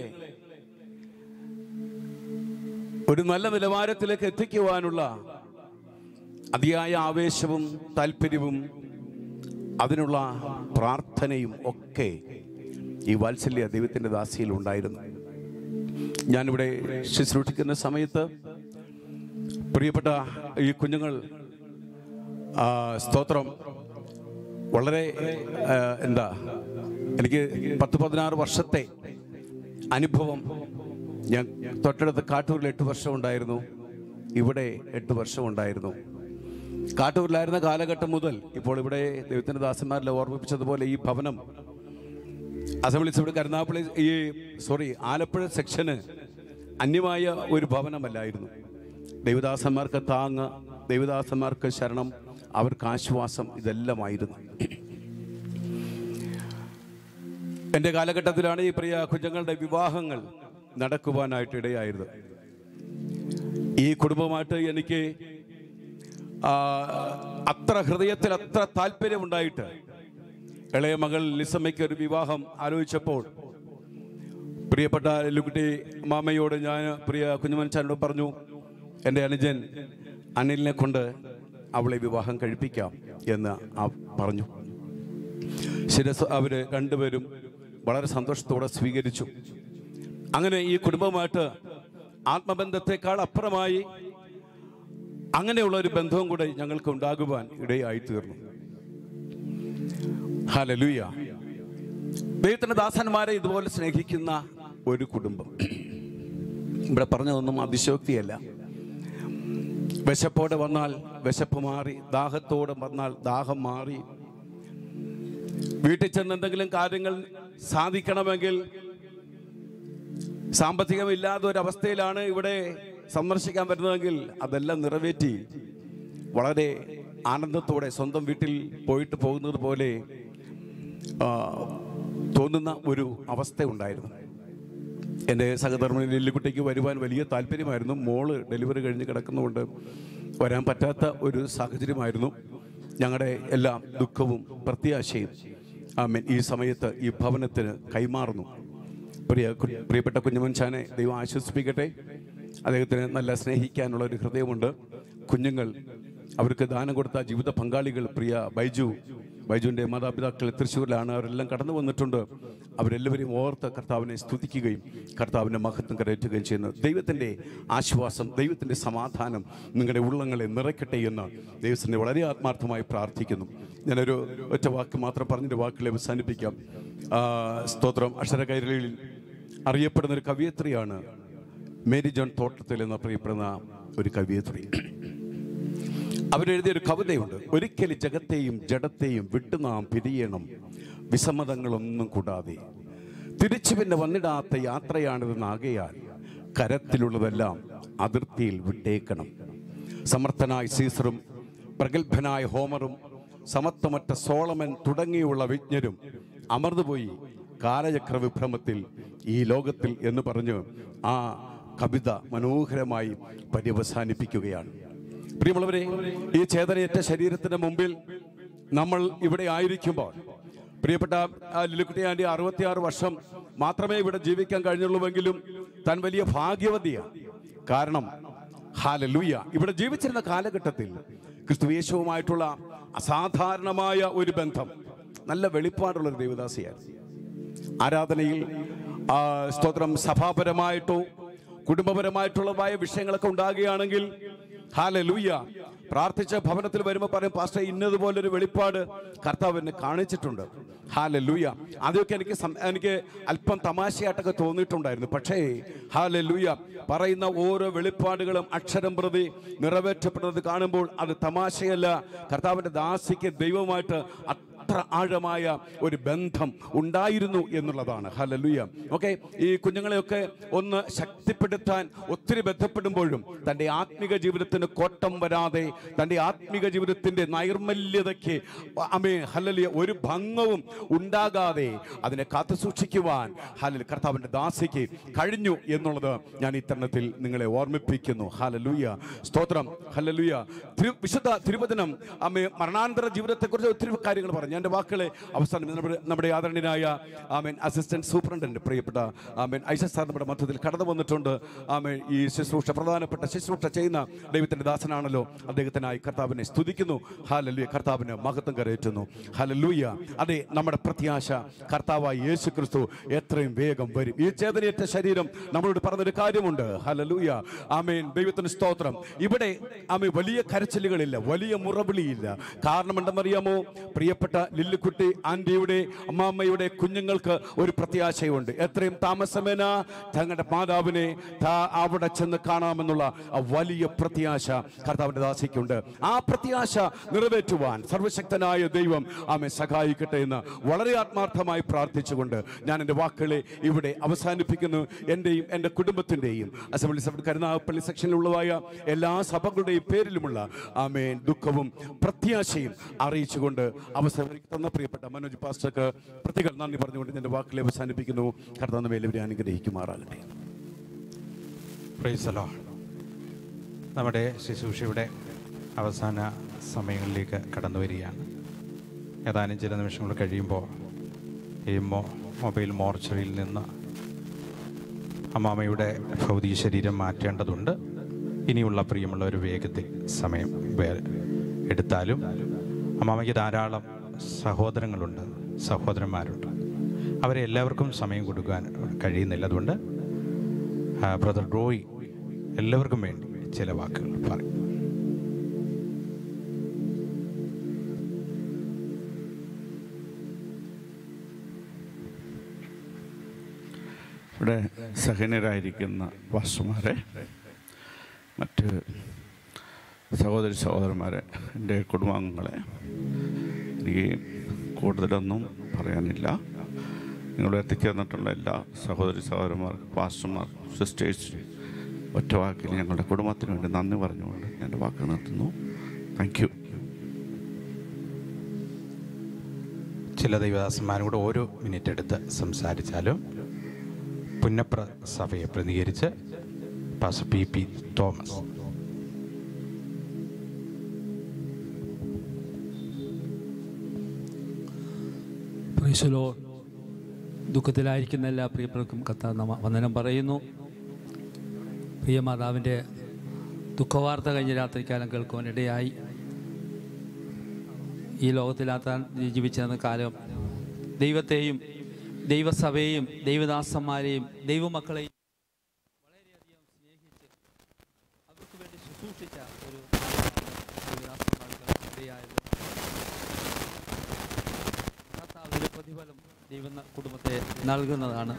ഒരു നല്ല നിലവാരത്തിലേക്ക് എത്തിക്കുവാനുള്ള അതിയായ ആവേശവും താല്പര്യവും അതിനുള്ള പ്രാർത്ഥനയും ഒക്കെ ഈ വാത്സല്യ ദൈവത്തിൻ്റെ ദാസിയിൽ ഉണ്ടായിരുന്നു. ഞാനിവിടെ ശുശ്രൂഷിക്കുന്ന സമയത്ത് പ്രിയപ്പെട്ട ഈ കുഞ്ഞുങ്ങൾ സ്തോത്രം വളരെ എന്താ എനിക്ക് പത്ത് പതിനാറ് വർഷത്തെ അനുഭവം. ഞാൻ തൊട്ടടുത്ത് കാട്ടൂരിൽ എട്ട് വർഷം ഉണ്ടായിരുന്നു, ഇവിടെ എട്ട് വർഷം ഉണ്ടായിരുന്നു. കാട്ടൂരിലായിരുന്ന കാലഘട്ടം മുതൽ ഇപ്പോൾ ഇവിടെ ദൈവത്തിൻ്റെ ദാസന്മാരിൽ ഓർമ്മിപ്പിച്ചതുപോലെ ഈ ഭവനം അസംബ്ലീസ് ഇവിടെ കരുനാഗപ്പള്ളി ഈ സോറി ആലപ്പുഴ സെക്ഷന് അന്യമായ ഒരു ഭവനമല്ലായിരുന്നു. ദൈവദാസന്മാർക്ക് താങ്ങ്, ദൈവദാസന്മാർക്ക് ശരണം, അവർക്ക് ആശ്വാസം, ഇതെല്ലാമായിരുന്നു. എൻ്റെ കാലഘട്ടത്തിലാണ് ഈ പ്രിയ കുഞ്ഞുങ്ങളുടെ വിവാഹങ്ങൾ നടക്കുവാനായിട്ട് ഇടയായത്. ഈ കുടുംബമായിട്ട് എനിക്ക് അത്ര ഹൃദയത്തിൽ അത്ര താല്പര്യമുണ്ടായിട്ട് ഇളയ മകൾ ലിസമ്മയ്ക്ക് ഒരു വിവാഹം ആലോചിച്ചപ്പോൾ പ്രിയപ്പെട്ട ലുക്കുട്ടി മാമയോട് ഞാൻ പ്രിയ കുഞ്ഞുമൻചാനോട് പറഞ്ഞു, എൻ്റെ അനുജൻ അനിലിനെ കൊണ്ട് അവളെ വിവാഹം കഴിപ്പിക്കാം എന്ന് പറഞ്ഞു. ശിരസ് അവർ രണ്ടുപേരും വളരെ സന്തോഷത്തോടെ സ്വീകരിച്ചു. അങ്ങനെ ഈ കുടുംബമായിട്ട് ആത്മബന്ധത്തെക്കാൾ അപ്പുറമായി അങ്ങനെയുള്ള ഒരു ബന്ധവും കൂടെ ഞങ്ങൾക്ക് ഉണ്ടാകുവാൻ ഇടയായി തീർന്നു. ഹല്ലേലൂയ. ദൈവത്തിൻ്റെ ദാസന്മാരെ ഇതുപോലെ സ്നേഹിക്കുന്ന ഒരു കുടുംബം. ഇവിടെ പറഞ്ഞതൊന്നും അതിശയോക്തിയല്ല. വിശപ്പോടെ വന്നാൽ വിശപ്പ് മാറി, ദാഹത്തോടെ വന്നാൽ ദാഹം മാറി. വീട്ടിൽ ചെന്ന് എന്തെങ്കിലും കാര്യങ്ങൾ സാധിക്കണമെങ്കിൽ സാമ്പത്തികമില്ലാത്ത ഒരവസ്ഥയിലാണ് ഇവിടെ സന്ദർശിക്കാൻ വരുന്നതെങ്കിൽ അതെല്ലാം നിറവേറ്റി വളരെ ആനന്ദത്തോടെ സ്വന്തം വീട്ടിൽ പോയിട്ട് പോകുന്നത് പോലെ തോന്നുന്ന ഒരു അവസ്ഥ ഉണ്ടായിരുന്നു. എൻ്റെ സഹധർമ്മിണി ലില്ലിക്കുട്ടിക്ക് വരുവാൻ വലിയ താല്പര്യമായിരുന്നു. മോള് ഡെലിവറി കഴിഞ്ഞ് കിടക്കുന്നതുകൊണ്ട് വരാൻ പറ്റാത്ത ഒരു സാഹചര്യമായിരുന്നു. ഞങ്ങളുടെ എല്ലാം ദുഃഖവും പ്രത്യാശയും ആമേൻ ഈ സമയത്ത് ഈ ഭവനത്തിന് കൈമാറുന്നു. പ്രിയ പ്രിയപ്പെട്ട കുഞ്ഞുമൻചാനെ ദൈവം ആശ്വസിപ്പിക്കട്ടെ. അദ്ദേഹത്തിന് നല്ല സ്നേഹിക്കാനുള്ള ഒരു ഹൃദയമുണ്ട്. കുഞ്ഞുങ്ങൾ അവർക്ക് ദാനം കൊടുത്ത ജീവിത പങ്കാളികൾ പ്രിയ ബൈജു ബൈജുവിൻ്റെ മാതാപിതാക്കൾ തൃശ്ശൂരിലാണ്. അവരെല്ലാം കടന്നു വന്നിട്ടുണ്ട്. അവരെല്ലാവരെയും ഓർത്ത് കർത്താവിനെ സ്തുതിക്കുകയും കർത്താവിൻ്റെ മഹത്വം കരയറ്റുകയും ചെയ്യുന്നു. ദൈവത്തിൻ്റെ ആശ്വാസം, ദൈവത്തിൻ്റെ സമാധാനം നിങ്ങളുടെ ഉള്ളങ്ങളെ നിറയ്ക്കട്ടെ എന്ന് ദൈവത്തിൻ്റെ വളരെ ആത്മാർത്ഥമായി പ്രാർത്ഥിക്കുന്നു. ഞാനൊരു ഒറ്റ വാക്ക് മാത്രം പറഞ്ഞിട്ട് വാക്കുകളെ അവസാനിപ്പിക്കാം. സ്തോത്രം. അക്ഷരകൈരളിയിൽ അറിയപ്പെടുന്ന ഒരു കവിയത്രിയാണ് മേരി ജോൺ തോട്ടത്തിൽ എന്ന് പറയപ്പെടുന്ന ഒരു കവിയത്രി. അവരെഴുതിയൊരു കവിതയുണ്ട്. ഒരിക്കലും ജഗത്തെയും ജഡത്തെയും വിട്ടു നാം പിരിയണം, വിസമ്മതങ്ങളൊന്നും കൂടാതെ. തിരിച്ചു പിന്നെ വന്നിടാത്ത യാത്രയാണിതെന്നാകയാൽ കരത്തിലുള്ളതെല്ലാം അതിർത്തിയിൽ വിട്ടേക്കണം. സമർത്ഥനായ സീസറും പ്രഗത്ഭനായ ഹോമറും സമത്വമറ്റ സോളമൻ തുടങ്ങിയുള്ള വിജ്ഞരും അമർന്നുപോയി കാലചക്ര വിഭ്രമത്തിൽ ഈ ലോകത്തിൽ എന്ന് പറഞ്ഞ് ആ കവിത മനോഹരമായി പര്യവസാനിപ്പിക്കുകയാണ്. പ്രിയമുള്ളവരെ, ഈ ചേതനയേറ്റ ശരീരത്തിന് മുമ്പിൽ നമ്മൾ ഇവിടെ ആയിരിക്കുമ്പോൾ പ്രിയപ്പെട്ട ലില്ലിക്കുട്ടി ആൻറ്റി അറുപത്തിയാറ് വർഷം മാത്രമേ ഇവിടെ ജീവിക്കാൻ കഴിഞ്ഞുള്ളൂവെങ്കിലും താൻ വലിയ ഭാഗ്യവതിയാണ്. കാരണം ഹല്ലേലൂയ, ഇവിടെ ജീവിച്ചിരുന്ന കാലഘട്ടത്തിൽ ക്രിസ്തുയേശുവുമായിട്ടുള്ള അസാധാരണമായ ഒരു ബന്ധം, നല്ല വെളിപ്പാടുള്ളൊരു ദേവദാസിയായിരുന്നു. ആരാധനയിൽ സ്തോത്രം സഭാപരമായിട്ടോ കുടുംബപരമായിട്ടുള്ളതായ വിഷയങ്ങളൊക്കെ ഉണ്ടാകുകയാണെങ്കിൽ ഹല്ലേലൂയ പ്രാർത്ഥിച്ച ഭവനത്തിൽ വരുമ്പോൾ പറയും, പാസ്റ്റർ ഇന്നതുപോലൊരു വെളിപ്പാട് കർത്താവ് എന്നെ കാണിച്ചിട്ടുണ്ട്. ഹല്ലേലൂയ. അതൊക്കെ എനിക്ക് എനിക്ക് അല്പം തമാശയായിട്ടൊക്കെ തോന്നിയിട്ടുണ്ടായിരുന്നു. പക്ഷേ ഹല്ലേലൂയ പറയുന്ന ഓരോ വെളിപ്പാടുകളും അക്ഷരം പ്രതി നിറവേറ്റപ്പെടുന്നത് കാണുമ്പോൾ അത് തമാശയല്ല. കർത്താവിൻ്റെ ദാസിക്ക് ദൈവമായിട്ട് അത്ര അത്ര ആഴമായ ഒരു ബന്ധം ഉണ്ടായിരുന്നു എന്നുള്ളതാണ്. ഹല്ലേലൂയ. ഓക്കെ, ഈ കുഞ്ഞുങ്ങളെയൊക്കെ ഒന്ന് ശക്തിപ്പെടുത്താൻ ഒത്തിരി ബന്ധപ്പെടുമ്പോഴും തൻ്റെ ആത്മീക ജീവിതത്തിന് കോട്ടം വരാതെ, തൻ്റെ ആത്മീക ജീവിതത്തിൻ്റെ നൈർമല്യതയ്ക്ക് അമേ ഹല്ലേലൂയ ഒരു ഭംഗവും ഉണ്ടാകാതെ അതിനെ കാത്തു സൂക്ഷിക്കുവാൻ ഹല്ലേലൂയ കർത്താവിൻ്റെ ദാസിക്ക് കഴിഞ്ഞു എന്നുള്ളത് ഞാൻ ഈ തരുണത്തിൽ നിങ്ങളെ ഓർമ്മിപ്പിക്കുന്നു. ഹല്ലേലൂയ, സ്തോത്രം. ഹല്ലേലൂയ. തിരു വിശുദ്ധ തിരുവചനം അമ്മേ മരണാന്തര ജീവിതത്തെക്കുറിച്ച് ഒത്തിരി കാര്യങ്ങൾ പറഞ്ഞു. എൻ്റെ വാക്കുകളെ അവസാനം നമ്മുടെ നമ്മുടെ ആദരണീയനായ ആമേൻ അസിസ്റ്റന്റ് സൂപ്രണ്ടന്റ് പ്രിയപ്പെട്ട ആമേൻ ഐഷ സാർ നമ്മുടെ മധ്യത്തിൽ കടന്നു വന്നിട്ടുണ്ട്. ആമേൻ ഈ ശുശ്രൂഷ പ്രധാനപ്പെട്ട ശുശ്രൂഷ ചെയ്യുന്ന ദൈവത്തിൻ്റെ ദാസനാണല്ലോ. അദ്ദേഹത്തിനായി കർത്താവിനെ സ്തുതിക്കുന്നു. ഹല്ലേലൂയ. കർത്താവിന് മഹത്വം കരയേറ്റുന്നു. ഹല്ലേലൂയ. അതെ, നമ്മുടെ പ്രത്യാശ കർത്താവായ യേശു ക്രിസ്തു എത്രയും വേഗം വരും. ഈ ചേതനയേറ്റ ശരീരം നമ്മളോട് പറഞ്ഞൊരു കാര്യമുണ്ട്. ഹല്ലേലൂയ. ആമേൻ. ദൈവത്തിന് സ്തോത്രം. ഇവിടെ ആമേൻ വലിയ കരച്ചിലുകളില്ല, വലിയ മുറവിളിയില്ല. കാരണം എന്തെന്നറിയാമോ? പ്രിയപ്പെട്ട ലില്ലിക്കുട്ടി ആൻറ്റിയുടെ അമ്മാമ്മയുടെ കുഞ്ഞുങ്ങൾക്ക് ഒരു പ്രത്യാശയുണ്ട്. എത്രയും താമസമേന തങ്ങളുടെ മാതാവിനെ അവിടെ ചെന്ന് കാണാമെന്നുള്ള വലിയ പ്രത്യാശ കർത്താവിൻ്റെ ദാസിക്കുണ്ട്. ആ പ്രത്യാശ നിറവേറ്റുവാൻ സർവശക്തനായ ദൈവം ആമേ സഹായിക്കട്ടെ എന്ന് വളരെ ആത്മാർത്ഥമായി പ്രാർത്ഥിച്ചുകൊണ്ട് ഞാൻ എൻ്റെ വാക്കുകളെ ഇവിടെ അവസാനിപ്പിക്കുന്നു. എൻ്റെയും എൻ്റെ കുടുംബത്തിൻ്റെയും അസംബ്ലി സഭ കരുനാഗപ്പള്ളി സെക്ഷനിലുള്ളതായ എല്ലാ സഭകളുടെയും പേരിലുമുള്ള ആമേൻ ദുഃഖവും പ്രത്യാശയും അറിയിച്ചുകൊണ്ട് അവസരം തന്ന പ്രിയപ്പെട്ട മനോജ് പാസ്റ്റർക്ക് പ്രതികൾ നന്ദി പറഞ്ഞുകൊണ്ട് എൻ്റെ വാക്കുകളെ അവസാനിപ്പിക്കുന്നു. കർത്താവ് മേലവരെ അനുഗ്രഹിക്കുമാറാകട്ടെ. Praise the Lord. നമ്മുടെ ശുശ്രൂഷയുടെ അവസാന സമയങ്ങളിലേക്ക് കടന്നു വരികയാണ്. ഏതാനും ചില നിമിഷങ്ങൾ കഴിയുമ്പോൾ ഈ മൊ മൊബൈൽ മോർച്ചറിയിൽ നിന്ന് അമ്മാമയുടെ ഭൗതിക ശരീരം മാറ്റേണ്ടതുണ്ട്. ഇനിയുള്ള പ്രിയമുള്ള ഒരു വേഗത്തിൽ സമയം എടുത്താലും അമ്മാമയ്ക്ക് ധാരാളം സഹോദരങ്ങളുണ്ട്, സഹോദരന്മാരുണ്ട്. അവരെ എല്ലാവർക്കും സമയം കൊടുക്കാൻ കഴിയുന്നില്ല. അതുകൊണ്ട് ബ്രദർ റോയ് എല്ലാവർക്കും വേണ്ടി ചില വാക്കുകൾ പറയും. ഇവിടെ സഹനരായിരിക്കുന്ന പാസ്റ്റർമാരെ, മറ്റ് സഹോദരി സഹോദരന്മാരെ, എൻ്റെ കുടുംബാംഗങ്ങളെ, എനിക്ക് കൂടുതലൊന്നും പറയാനില്ല. നിങ്ങളുടെ എത്തിച്ചേർന്നിട്ടുള്ള എല്ലാ സഹോദരി സഹോദരന്മാർക്കും പാസ്റ്റർമാർക്കും സിസ്റ്റേഴ്സ് ഒറ്റ വാക്കിൽ ഞങ്ങളുടെ കുടുംബത്തിന് വേണ്ടി നന്ദി പറഞ്ഞുകൊണ്ട് എൻ്റെ വാക്ക് നിർത്തുന്നു. Thank you. ചില ദൈവദാസന്മാരും ഓരോ മിനിറ്റ് എടുത്ത് സംസാരിച്ചാലും പുന്നപ്ര സഭയെ പ്രതികരിച്ച് pastor P P Thomas. Praise the Lord. ദുഃഖത്തിലായിരിക്കുന്ന എല്ലാ പ്രിയപ്പെട്ടവർക്കും കർത്താവ് വന്ദനം പറയുന്നു. പ്രിയ മാതാവിൻ്റെ ദുഃഖവാർത്ത കഴിഞ്ഞ രാത്രിക്കാലം കേൾക്കുവാനിടയായി. ഈ ലോകത്തിലാത്താൻ ജീവിച്ചിരുന്ന കാലം ദൈവത്തെയും ദൈവസഭയെയും ദൈവദാസന്മാരെയും ദൈവമക്കളെയും വളരെയധികം സ്നേഹിച്ച് അവർക്ക് വേണ്ടി ശുശ്രൂഷിച്ച ഒരു ദൈവദാസന്മാർക്ക് ഇടയായത്. കർത്താവിൻ്റെ പ്രതിഫലം ദൈവ കുടുംബത്തെ നൽകുന്നതാണ്.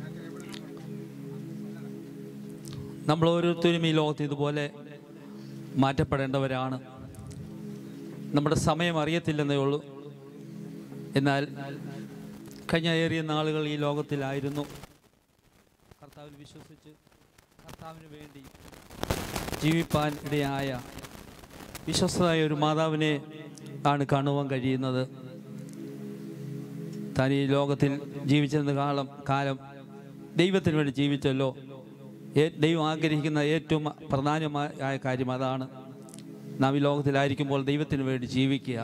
നമ്മൾ ഓരോരുത്തരും ഈ ലോകത്ത് ഇതുപോലെ മാറ്റപ്പെടേണ്ടവരാണ്. നമ്മുടെ സമയം അറിയത്തില്ലെന്നേ ഉള്ളൂ. എന്നാൽ കഴിഞ്ഞ ഏറിയ നാളുകൾ ഈ ലോകത്തിലായിരുന്നു. കർത്താവിൽ വിശ്വസിച്ച് കർത്താവിന് വേണ്ടി ജീവിപ്പാൻ ഇടയായ വിശ്വസ്തയായ ഒരു മാതാവിനെ ആണ് കാണുവാൻ കഴിയുന്നത്. താൻ ഈ ലോകത്തിൽ ജീവിച്ചിരുന്ന കാലം കാലം ദൈവത്തിന് വേണ്ടി ജീവിച്ചല്ലോ. ദൈവം ആഗ്രഹിക്കുന്ന ഏറ്റവും പ്രധാനമായ കാര്യം അതാണ്. നാം ഈ ലോകത്തിലായിരിക്കുമ്പോൾ ദൈവത്തിന് വേണ്ടി ജീവിക്കുക.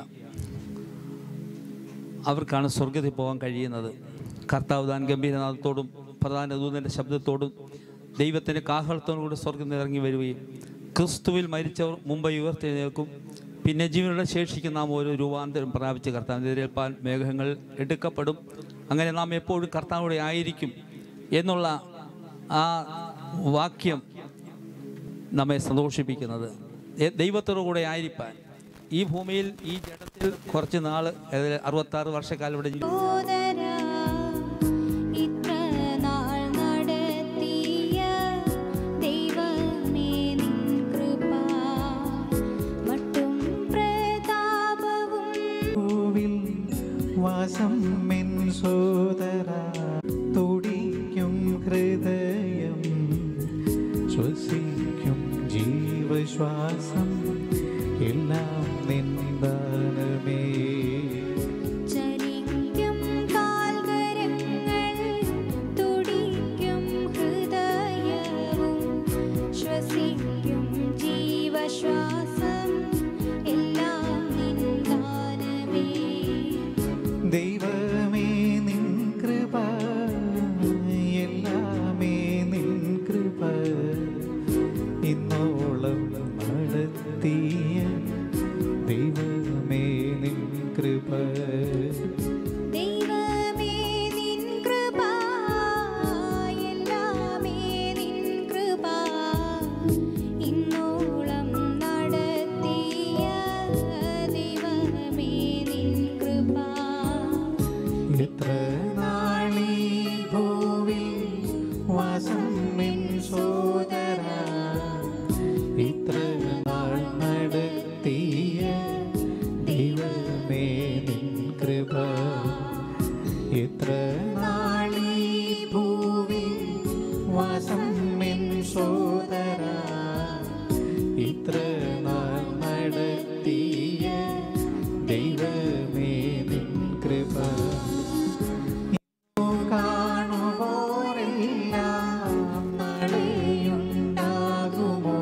അവർക്കാണ് സ്വർഗത്തിൽ പോകാൻ കഴിയുന്നത്. കർത്താവ് താൻ ഗംഭീരനാഥത്തോടും പ്രധാന ദൂതൻ്റെ ശബ്ദത്തോടും ദൈവത്തിൻ്റെ കാഹളത്തോടും കൂടി സ്വർഗത്തിൽ ഇറങ്ങി വരികയും ക്രിസ്തുവിൽ മരിച്ചവർ മുമ്പ് ഉയർത്തെഴുന്നേൽക്കും. പിന്നെ ജീവനോടെ ശേഷിക്കുന്ന നാം ഓരോ രൂപാന്തരം പ്രാപിച്ച് കർത്താവിനെതിരേൽപ്പാൻ മേഘങ്ങൾ എടുക്കപ്പെടും. അങ്ങനെ നാം എപ്പോഴും കർത്താവോടെ ആയിരിക്കും എന്നുള്ള ആ വാക്യം നമ്മെ സന്തോഷിപ്പിക്കുന്നത്. ദൈവത്തോടു കൂടെ ആയിരിക്കാൻ ഈ ഭൂമിയിൽ ഈ ജഡത്തിൽ കുറച്ച് നാൾ അറുപത്താറ് വർഷക്കാലം ഇവിടെ ജീവിച്ചു. ഹൃദയം ശ്വസിക്കും ജീവശ്വാസം എല്ലാം നിന്ദാനമേ. ചലിക്കും കാൽകരങ്ങൾ തുടിക്കും ഹൃദയവും ശ്വസിക്കും ജീവശ്വാസം എല്ലാം നിന്ദാനമേ. ദൈവമേ നിൻ കൃപ എല്ലാമേ നിൻ കൃപ ഇന്നോളം നടത്തിയ ദൈവമേ നിൻ കൃപ. ദൈവമേ നിൻ കൃപ എല്ലാമേ നിൻ കൃപ ഇന്നോളം നടത്തിയ ദൈവമേ നിൻ കൃപ. എത്ര നാളീ ഭൂവിൽ വാസം നിൻ സോദരാ ഇത്ര നാൾ നടത്തിയ ദൈവമേ നിൻ കൃപ. എത്ര നാളീ ഭൂവിൽ വാസം നിൻ സോദരാ ഇത്ര നാൾ നടത്തിയ ദൈവമേ നിൻ കൃപ. കാണുവോരെല്ലാം നാളെയുണ്ടാകുമോ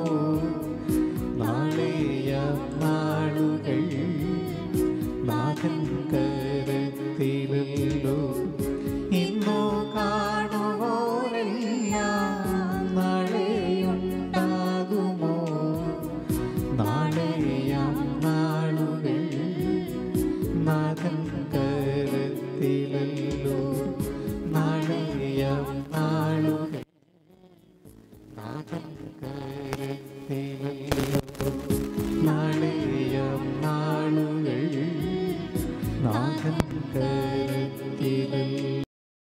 നാളെയ നാളുകൾ നാഥൻ കരത്തിലല്ലോ. ഇന്നോ കാണുവോരെല്ലാം നാളെയുണ്ടാകുമോ നാളെയ നാളുകൾ നാഥൻ കരത്തിലല്ലോ. നാളെയ നാളുകൾ നാഥൻ കരത്തിലല്ലോ. നാളെയ നാളുകൾ നാഥൻ കരത്തിലല്ലോ.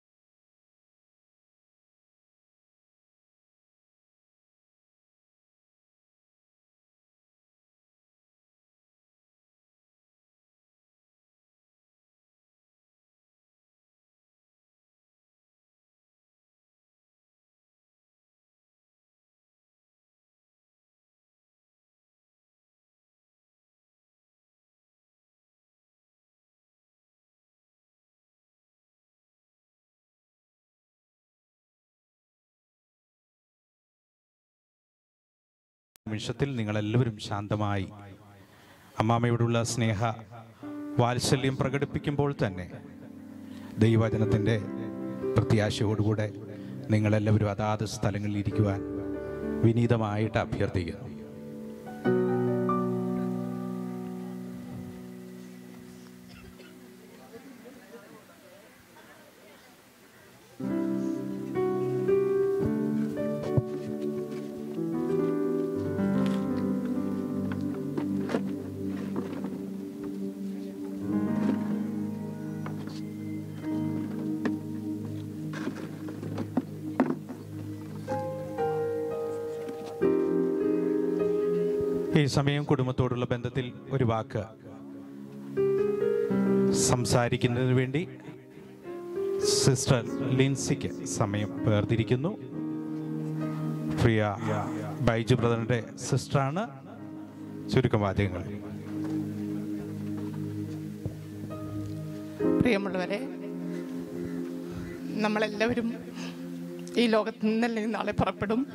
നിമിഷത്തിൽ നിങ്ങളെല്ലാവരും ശാന്തമായി അമ്മാമ്മയോടുള്ള സ്നേഹ വാത്സല്യം പ്രകടിപ്പിക്കുമ്പോൾ തന്നെ ദൈവവചനത്തിൻ്റെ പ്രത്യാശയോടുകൂടെ നിങ്ങളെല്ലാവരും അതാത് സ്ഥലങ്ങളിൽ ഇരിക്കുവാൻ വിനീതമായിട്ട് അഭ്യർത്ഥിക്കുന്നു. ഈ സമയം കുടുംബത്തോടുള്ള ബന്ധത്തിൽ ഒരു വാക്ക് സംസാരിക്കുന്നതിന് വേണ്ടി സിസ്റ്റർ ലിൻസിക്ക് സമയം വേർതിരിക്കുന്നു. പ്രിയ ബൈജു ബ്രദറിന്റെ സിസ്റ്ററാണ്. ചുരുക്കം വാചകങ്ങൾ. പ്രിയമുള്ളവരെ, നമ്മളെല്ലാവരും ഈ ലോകത്ത് നിന്നല്ലെങ്കിൽ നാളെ പുറപ്പെടും.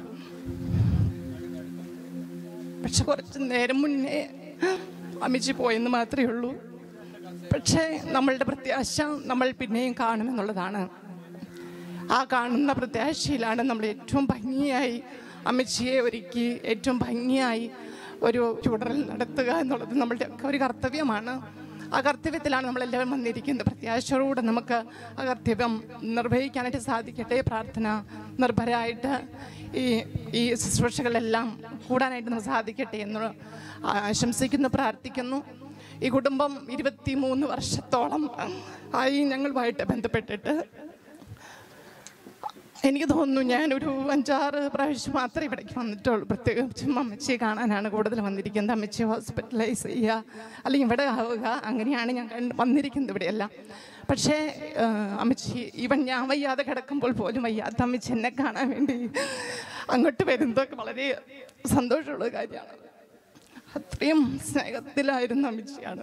പക്ഷെ കുറച്ച് നേരം മുന്നേ അമ്മച്ചി പോയെന്ന് മാത്രമേ ഉള്ളൂ. പക്ഷേ നമ്മളുടെ പ്രത്യാശ നമ്മൾ പിന്നെയും കാണുമെന്നുള്ളതാണ്. ആ കാണുന്ന പ്രത്യാശയിലാണ് നമ്മൾ ഏറ്റവും ഭംഗിയായി അമ്മച്ചിയെ ഒരുക്കി ഏറ്റവും ഭംഗിയായി ഒരു ചുടറൽ നടത്തുക എന്നുള്ളത് നമ്മളുടെ ഒക്കെ ഒരു കർത്തവ്യമാണ്. ആ കർത്തവ്യത്തിലാണ് നമ്മളെല്ലാവരും വന്നിരിക്കുന്നത്. പ്രത്യാശയോടെ നമുക്ക് ആ കർത്തവ്യം നിർവഹിക്കാനായിട്ട് സാധിക്കട്ടെ. പ്രാർത്ഥന നിർഭരായിട്ട് ഈ ഈ ശുശ്രൂഷകളെല്ലാം കൂടാനായിട്ട് നമുക്ക് സാധിക്കട്ടെ എന്ന് ആശംസിക്കുന്നു, പ്രാർത്ഥിക്കുന്നു. ഈ കുടുംബം ഇരുപത്തി മൂന്ന് വർഷത്തോളം ആയി ഞങ്ങളുമായിട്ട് ബന്ധപ്പെട്ടിട്ട്. എനിക്ക് തോന്നുന്നു ഞാനൊരു അഞ്ചാറ് പ്രാവശ്യം മാത്രമേ ഇവിടേക്ക് വന്നിട്ടുള്ളൂ. പ്രത്യേകിച്ചും അമ്മച്ചിയെ കാണാനാണ് കൂടുതൽ വന്നിരിക്കുന്നത്. അമ്മച്ചിയെ ഹോസ്പിറ്റലൈസ് ചെയ്യുക അല്ലെങ്കിൽ ഇവിടെ ആവുക, അങ്ങനെയാണ് ഞാൻ കണ്ട് വന്നിരിക്കുന്നത് ഇവിടെയെല്ലാം. പക്ഷേ അമ്മച്ചി ഈവൻ ഞാൻ വയ്യാതെ കിടക്കുമ്പോൾ പോലും വയ്യാത്ത അമ്മച്ചി എന്നെ കാണാൻ വേണ്ടി അങ്ങോട്ട് വരുന്നതൊക്കെ വളരെ സന്തോഷമുള്ള കാര്യമാണ്. അത്രയും സ്നേഹത്തിലായിരുന്ന അമ്മച്ചിയാണ്.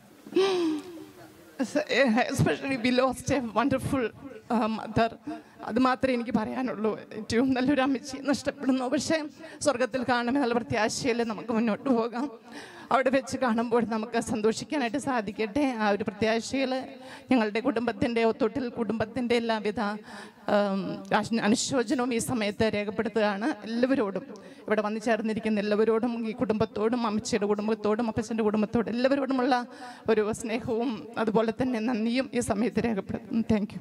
Especially we lost a wonderful mother. അത് മാത്രമേ എനിക്ക് പറയാനുള്ളൂ. ഏറ്റവും നല്ലൊരു അമ്മച്ചി നഷ്ടപ്പെടുന്നു, പക്ഷേ സ്വർഗത്തിൽ കാണുമെന്നുള്ള പ്രത്യാശയിൽ നമുക്ക് മുന്നോട്ട് പോകാം. അവിടെ വെച്ച് കാണുമ്പോൾ നമുക്ക് സന്തോഷിക്കാനായിട്ട് സാധിക്കട്ടെ. ആ ഒരു പ്രത്യാശയിൽ ഞങ്ങളുടെ കുടുംബത്തിൻ്റെ ഒത്തൊട്ടിൽ കുടുംബത്തിൻ്റെ എല്ലാവിധ അനുശോചനവും ഈ സമയത്ത് രേഖപ്പെടുത്തുകയാണ്. എല്ലാവരോടും ഇവിടെ വന്നു ചേർന്നിരിക്കുന്ന എല്ലാവരോടും, ഈ കുടുംബത്തോടും, അമ്മച്ചിയുടെ കുടുംബത്തോടും, അപ്പച്ചൻ്റെ കുടുംബത്തോടും എല്ലാവരോടുമുള്ള ഒരു സ്നേഹവും അതുപോലെ തന്നെ നന്ദിയും ഈ സമയത്ത് രേഖപ്പെടുത്തുന്നു. Thank you.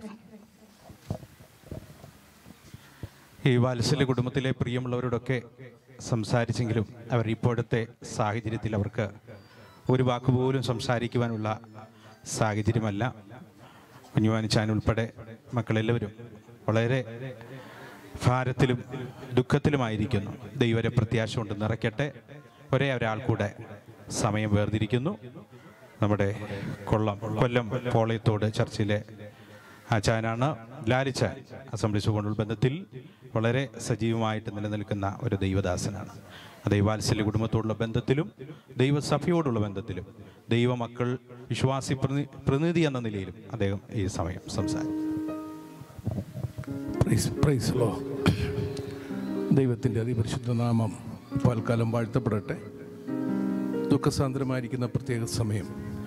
ഈ വാത്സല്യ കുടുംബത്തിലെ പ്രിയമുള്ളവരോടൊക്കെ സംസാരിച്ചെങ്കിലും അവർ ഇപ്പോഴത്തെ സാഹചര്യത്തിൽ അവർക്ക് ഒരു വാക്കുപോലും സംസാരിക്കുവാനുള്ള സാഹചര്യമല്ല. കുഞ്ഞുവാനിച്ചാൻ ഉൾപ്പെടെ മക്കളെല്ലാവരും വളരെ ഭാരത്തിലും ദുഃഖത്തിലുമായിരിക്കുന്നു. ദൈവരെ പ്രത്യാശ കൊണ്ട് നിറയ്ക്കട്ടെ. ഒരേ ഒരാൾ കൂടെ സമയം വേർതിരിക്കുന്നു. നമ്മുടെ കൊല്ലം കൊല്ലം പോളയത്തോട് ചർച്ചിലെ ആചാനാണ് ലാലിച്ചാൻ. അസംബ്ലി സുഗോണൽ ബന്ധത്തിൽ വളരെ സജീവമായിട്ട് നിലനിൽക്കുന്ന ഒരു ദൈവദാസനാണ്. ദൈവാത്സല്യ കുടുംബത്തോടുള്ള ബന്ധത്തിലും ദൈവസഭയോടുള്ള ബന്ധത്തിലും ദൈവമക്കൾ വിശ്വാസി പ്രതി പ്രതിനിധി എന്ന നിലയിലും അദ്ദേഹം ഈ സമയം സംസാരിക്കും. ദൈവത്തിൻ്റെ അതിപരിശുദ്ധ നാമം പാൽക്കാലം വാഴ്ത്തപ്പെടട്ടെ. ദുഃഖസാന്ദ്രമായിരിക്കുന്ന പ്രത്യേക സമയം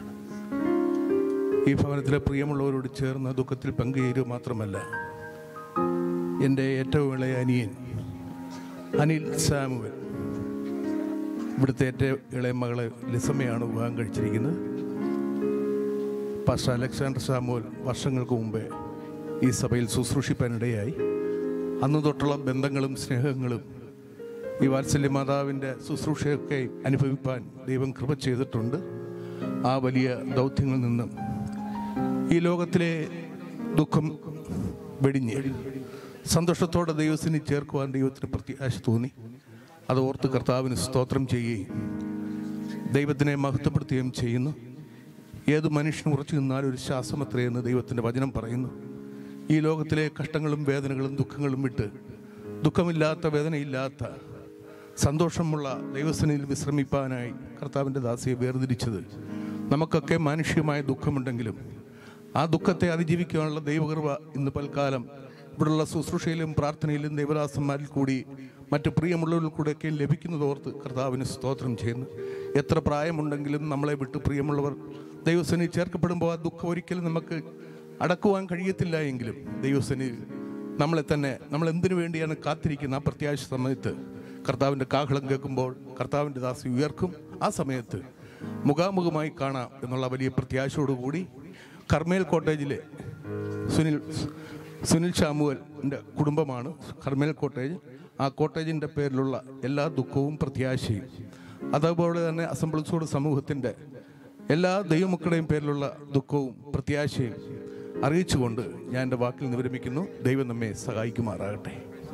ഈ ഭവനത്തിലെ പ്രിയമുള്ളവരോട് ചേർന്ന് ദുഃഖത്തിൽ പങ്കുചേരുക മാത്രമല്ല, എൻ്റെ ഏറ്റവും ഇളയ അനിയൻ അനിൽ സാമുവൽ, ഇവിടുത്തെ ഏറ്റവും ഇളയ മകളെ ലിസമ്മയാണ് വിവാഹം കഴിച്ചിരിക്കുന്നത്. പാസ്റ്റർ അലക്സാണ്ടർ സാമുവൽ വർഷങ്ങൾക്ക് മുമ്പേ ഈ സഭയിൽ ശുശ്രൂഷിപ്പാനിടയായി. അന്ന് തൊട്ടുള്ള ബന്ധങ്ങളും സ്നേഹങ്ങളും ഈ വാത്സല്യ മാതാവിൻ്റെ ശുശ്രൂഷയൊക്കെ അനുഭവിപ്പാൻ ദൈവം കൃപ ചെയ്തിട്ടുണ്ട്. ആ വലിയ ദൗത്യങ്ങളിൽ നിന്നും ഈ ലോകത്തിലെ ദുഃഖം വെടിഞ്ഞ് സന്തോഷത്തോടെ ദൈവത്തിന് ചേർക്കുവാൻ ദൈവത്തിന് പ്രത്യാശ തോന്നി. അത് ഓർത്ത് കർത്താവിന് സ്തോത്രം ചെയ്യുകയും ദൈവത്തിനെ മഹത്വപ്പെടുത്തുകയും ചെയ്യുന്നു. ഏത് മനുഷ്യൻ ഉറച്ചു നിന്നാലും ഒരു ശ്വാസമത്രയെന്ന് ദൈവത്തിൻ്റെ വചനം പറയുന്നു. ഈ ലോകത്തിലെ കഷ്ടങ്ങളും വേദനകളും ദുഃഖങ്ങളും വിട്ട് ദുഃഖമില്ലാത്ത വേദനയില്ലാത്ത സന്തോഷമുള്ള ദൈവസന്നിധിയിൽ വിശ്രമിപ്പാനായി കർത്താവിൻ്റെ ദാസിയെ വേർതിരിച്ചത്. നമുക്കൊക്കെ മാനുഷികമായ ദുഃഖമുണ്ടെങ്കിലും ആ ദുഃഖത്തെ അതിജീവിക്കാനുള്ള ദൈവകൃപ ഇന്ന് പൽക്കാലം ഇവിടെയുള്ള ശുശ്രൂഷയിലും പ്രാർത്ഥനയിലും ദൈവദാസന്മാരിൽ കൂടി മറ്റ് പ്രിയമുള്ളവരിൽ കൂടെയൊക്കെ ലഭിക്കുന്നതോർത്ത് കർത്താവിന് സ്തോത്രം ചെയ്യുന്നു. എത്ര പ്രായമുണ്ടെങ്കിലും നമ്മളെ വിട്ട് പ്രിയമുള്ളവർ ദൈവസന്നിധി ചേർക്കപ്പെടുമ്പോൾ ആ ദുഃഖം ഒരിക്കലും നമുക്ക് അടക്കുവാൻ കഴിയത്തില്ല. എങ്കിലും ദൈവസന്നിധി നമ്മളെ തന്നെ നമ്മൾ എന്തിനു വേണ്ടിയാണ് കാത്തിരിക്കുന്ന ആ പ്രത്യാശ സമയത്ത് കർത്താവിൻ്റെ കാഹളം കേൾക്കുമ്പോൾ കർത്താവിൻ്റെ ദാസി ഉയർക്കും. ആ സമയത്ത് മുഖാമുഖമായി കാണാം എന്നുള്ള വലിയ പ്രത്യാശയോടുകൂടി കർമേൽ കോട്ടേജിലെ സുനിൽ സുനിൽ ഷാമുവലിൻ്റെ കുടുംബമാണ് കർമേൽ കോട്ടേജ്. ആ കോട്ടേജിൻ്റെ പേരിലുള്ള എല്ലാ ദുഃഖവും പ്രത്യാശയും, അതുപോലെ തന്നെ അസംബ്ലിസോട് സമൂഹത്തിൻ്റെ എല്ലാ ദൈവമക്കളുടെയും പേരിലുള്ള ദുഃഖവും പ്രത്യാശയും അറിയിച്ചുകൊണ്ട് ഞാൻ എൻ്റെ വാക്കിൽ നിന്ന് വിരമിക്കുന്നു. ദൈവം നമ്മെ സഹായിക്കുമാറാകട്ടെ.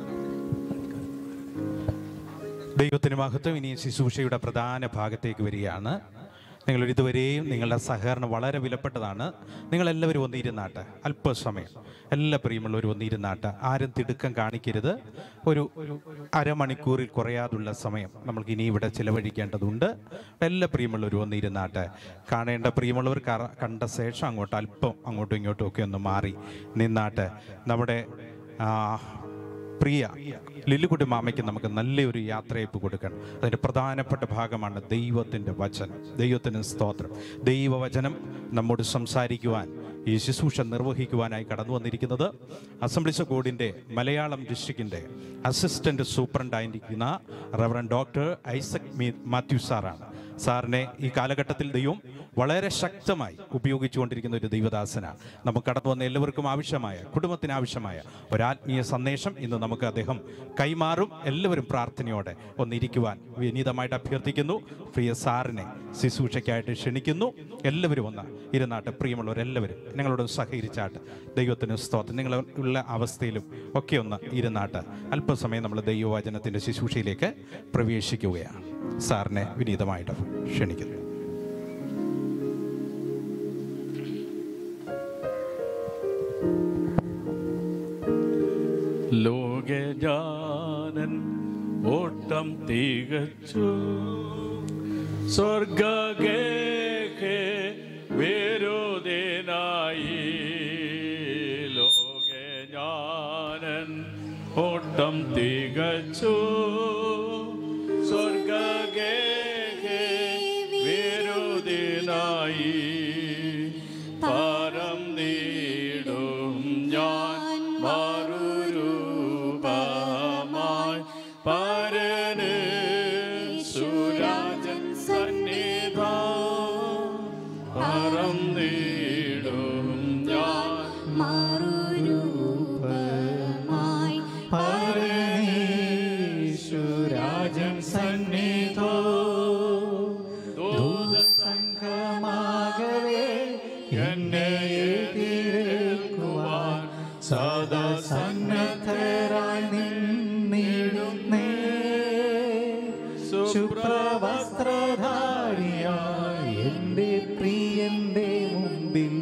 ദൈവത്തിന് മഹത്വം. ഇനി ശുശ്രൂഷയുടെ പ്രധാന ഭാഗത്തേക്ക് വരികയാണ്. നിങ്ങൾ ഇതുവരെയും നിങ്ങളുടെ സഹകരണം വളരെ വിലപ്പെട്ടതാണ്. നിങ്ങളെല്ലാവരും ഒന്നിരുന്നാട്ട് അല്പസമയം എല്ലാ പ്രിയമുള്ളവരും ഒന്നിരുന്നാട്ട് ആരും തിടുക്കം കാണിക്കരുത്. ഒരു അരമണിക്കൂറിൽ കുറയാതുള്ള സമയം നമ്മൾക്ക് ഇനി ഇവിടെ ചിലവഴിക്കേണ്ടതുണ്ട്. എല്ലാ പ്രിയമുള്ളവരും ഒന്നിരുന്നാട്ട് കാണേണ്ട പ്രിയമുള്ളവർ കണ്ട ശേഷം അങ്ങോട്ട് അല്പം അങ്ങോട്ടും ഇങ്ങോട്ടും ഒക്കെ ഒന്ന് മാറി നിന്നാട്ട് നമ്മുടെ പ്രിയ ലില്ലുകുട്ടി മാമയ്ക്ക് നമുക്ക് നല്ലൊരു യാത്രയപ്പ് കൊടുക്കണം. അതിൻ്റെ പ്രധാനപ്പെട്ട ഭാഗമാണ് ദൈവത്തിൻ്റെ വചനം. ദൈവത്തിന് സ്തോത്രം. ദൈവവചനം നമ്മോട് സംസാരിക്കുവാൻ ഈ ശുശ്രൂഷ നിർവഹിക്കുവാനായി കടന്നു വന്നിരിക്കുന്നത് അസംബ്ലീസ് കോഡിൻ്റെ മലയാളം ഡിസ്ട്രിക്റ്റിൻ്റെ അസിസ്റ്റൻ്റ് സൂപ്രണ്ടായിരിക്കുന്ന റവറൻഡ് ഡോക്ടർ ഐസക് മാത്യു സാറാണ്. സാറിനെ ഈ കാലഘട്ടത്തിൽ ദൈവം വളരെ ശക്തമായി ഉപയോഗിച്ചുകൊണ്ടിരിക്കുന്ന ഒരു ദൈവദാസനാണ്. നമുക്ക് കടന്നു വന്ന എല്ലാവർക്കും ആവശ്യമായ, കുടുംബത്തിന് ആവശ്യമായ ഒരാത്മീയ സന്ദേശം ഇന്ന് നമുക്ക് അദ്ദേഹം കൈമാറും. എല്ലാവരും പ്രാർത്ഥനയോടെ ഒന്നിരിക്കുവാൻ വിനീതമായിട്ട് അഭ്യർത്ഥിക്കുന്നു. പ്രിയ സാറിനെ ശുശ്രൂഷയ്ക്കായിട്ട് ക്ഷണിക്കുന്നു. എല്ലാവരും ഒന്ന് ഇരുന്നാട്ട്, പ്രിയമുള്ളവരെല്ലാവരും ഞങ്ങളോട് സഹകരിച്ചാട്ട് ദൈവത്തിന് സ്തോത്രം. നിങ്ങൾ ഉള്ള അവസ്ഥയിലും ഒക്കെ ഒന്ന് ഇരുന്നാട്ട് അല്പസമയം നമ്മൾ ദൈവവചനത്തിൻ്റെ ശുശ്രൂഷയിലേക്ക് പ്രവേശിക്കുകയാണ്. സാറിനെ വിനീതമായിട്ട് ക്ഷണിക്കുന്നു. ലോകജാനൻ ഓട്ടം തികച്ചു, സ്വർഗഗേഹേ വിരോധനായി. ലോകജാനൻ ഓട്ടം തികച്ചു, സ്വർഗഗേഹേ വിരോധനായി. പാരം നീടും ഞാൻ മറുരൂപമായി പരന് സുരാജൻ സന്നിധാനം. പാരം നീടും ഞാൻ മറുരൂപമായി പരനേശ്വരാജൻ സന്നിധോ. ദൂതസംഘമാകവേ എന്നെ എതിരേൽക്കുവാൻ സദാ സന്നദ്ധരായി നിന്നിടുന്നേ. ശുഭ്രവസ്ത്രധാരിയായ എൻ്റെ പ്രിയന്റെ മുമ്പിൽ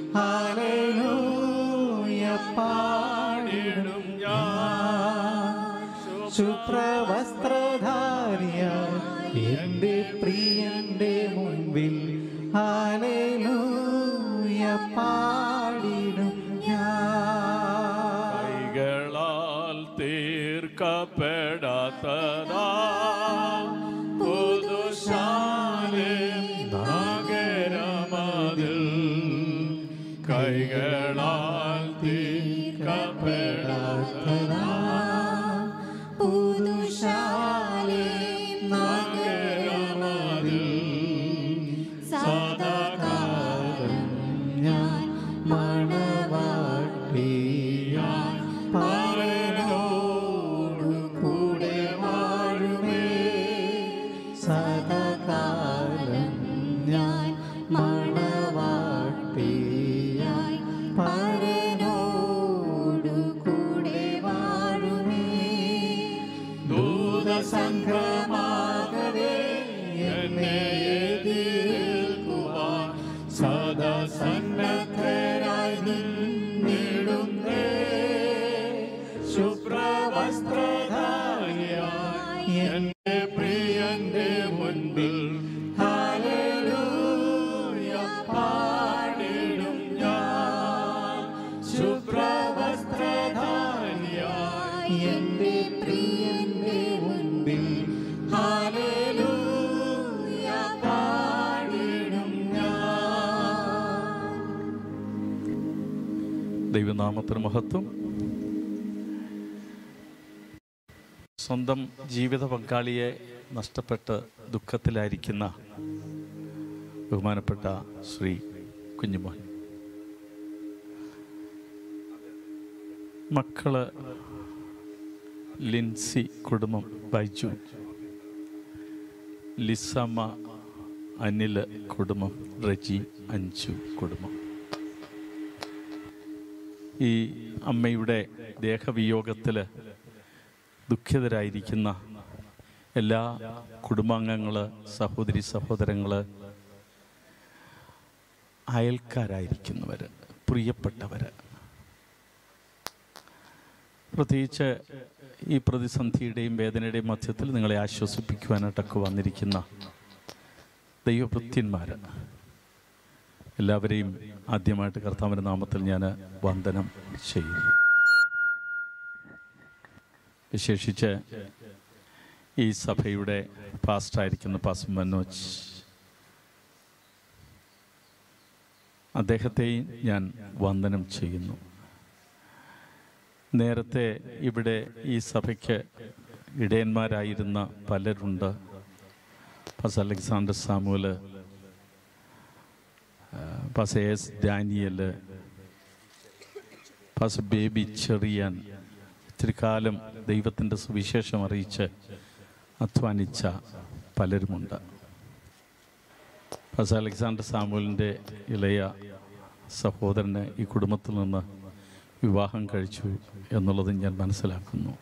ഹല്ലേലൂയ പാടിടും ഞാൻ. ശുഭ്രവസ്ത്രധാരിയായ എൻ്റെ പ്രിയന്റെ മുമ്പിൽ ഹല്ലേലൂയ പാടിടും ഞാൻ. കൈകളാൽ തീർക്കപ്പെടാത്തതാ പുതുശാലേം നഗരമതിൽ. കൈകളാൽ തീർക്കപ്പെടാത്തതാ പുതുശാലേം നഗരമതിൽ. സദാകാലം ഞാൻ മണവാട്ടിയായി പരനോടു കൂടെ വാഴുമേ. സദാകാലം ഞാൻ മണവാട്ടിയായി പരനോടു കൂടെ വാഴുമേ. ദൂതസംഘമാകവേ എന്നെ എതിരേൽക്കുവാൻ സദാ സന്നദ്ധരായി നിന്നിടുന്നേ. ശുഭ്രവസ്ത്രധാരിയായ എൻ്റെ പ്രിയന്റെ മുൻപിൽ ഹല്ലേലൂയ പാടിടും ഞാൻ. ശുഭ്രവസ്ത്രധാരിയായ എൻ്റെ പ്രിയന്റെ മുൻപിൽ ഹല്ലേലൂയ പാടിടും ഞാൻ. ദൈവനാമത്തിന് മഹത്വം. സ്വന്തം ജീവിത പങ്കാളിയെ നഷ്ടപ്പെട്ട് ദുഃഖത്തിലായിരിക്കുന്ന ബഹുമാനപ്പെട്ട ശ്രീ കുഞ്ഞുമോൻ, മക്കള് ലിൻസി കുടുംബം ബൈജു, ലിസമ്മ അനിൽ കുടുംബം റജി അഞ്ചു കുടുംബം. ഈ അമ്മയുടെ ദേഹവിയോഗത്തിൽ ദുഃഖിതരായിരിക്കുന്ന എല്ലാ കുടുംബാംഗങ്ങൾ, സഹോദരി സഹോദരങ്ങൾ, അയൽക്കാരായിരിക്കുന്നവർ, പ്രിയപ്പെട്ടവർ, പ്രത്യേകിച്ച് ഈ പ്രതിസന്ധിയുടെയും വേദനയുടെയും മധ്യത്തിൽ നിങ്ങളെ ആശ്വസിപ്പിക്കുവാനായിട്ടൊക്കെ വന്നിരിക്കുന്ന ദൈവഭൃത്യന്മാർ എല്ലാവരെയും ആദ്യമായിട്ട് കർത്താവിൻ്റെ നാമത്തിൽ ഞാൻ വന്ദനം ചെയ്യുന്നു. വിശേഷിച്ച് ഈ സഭയുടെ പാസ്റ്ററായിരിക്കുന്ന പാസ്റ്റർ മനോജ്, അദ്ദേഹത്തെയും ഞാൻ വന്ദനം ചെയ്യുന്നു. നേരത്തെ ഇവിടെ ഈ സഭയ്ക്ക് ഇടയന്മാരായിരുന്ന പലരുണ്ട്. പാസ് അലക്സാണ്ടർ സാമുവൽ, പാസ് എസ് ഡാനിയൽ, പാസ് ബേബി ചെറിയാൻ, ഇത്തിരി കാലം ദൈവത്തിൻ്റെ സുവിശേഷം അറിയിച്ച് അധ്വാനിച്ച പലരുമുണ്ട്. പാസ് അലക്സാണ്ടർ സാമുവലിൻ്റെ ഇളയ സഹോദരന് ഈ കുടുംബത്തിൽ നിന്ന് വിവാഹം കഴിച്ചു എന്നുള്ളത് ഞാൻ മനസ്സിലാക്കുന്നു.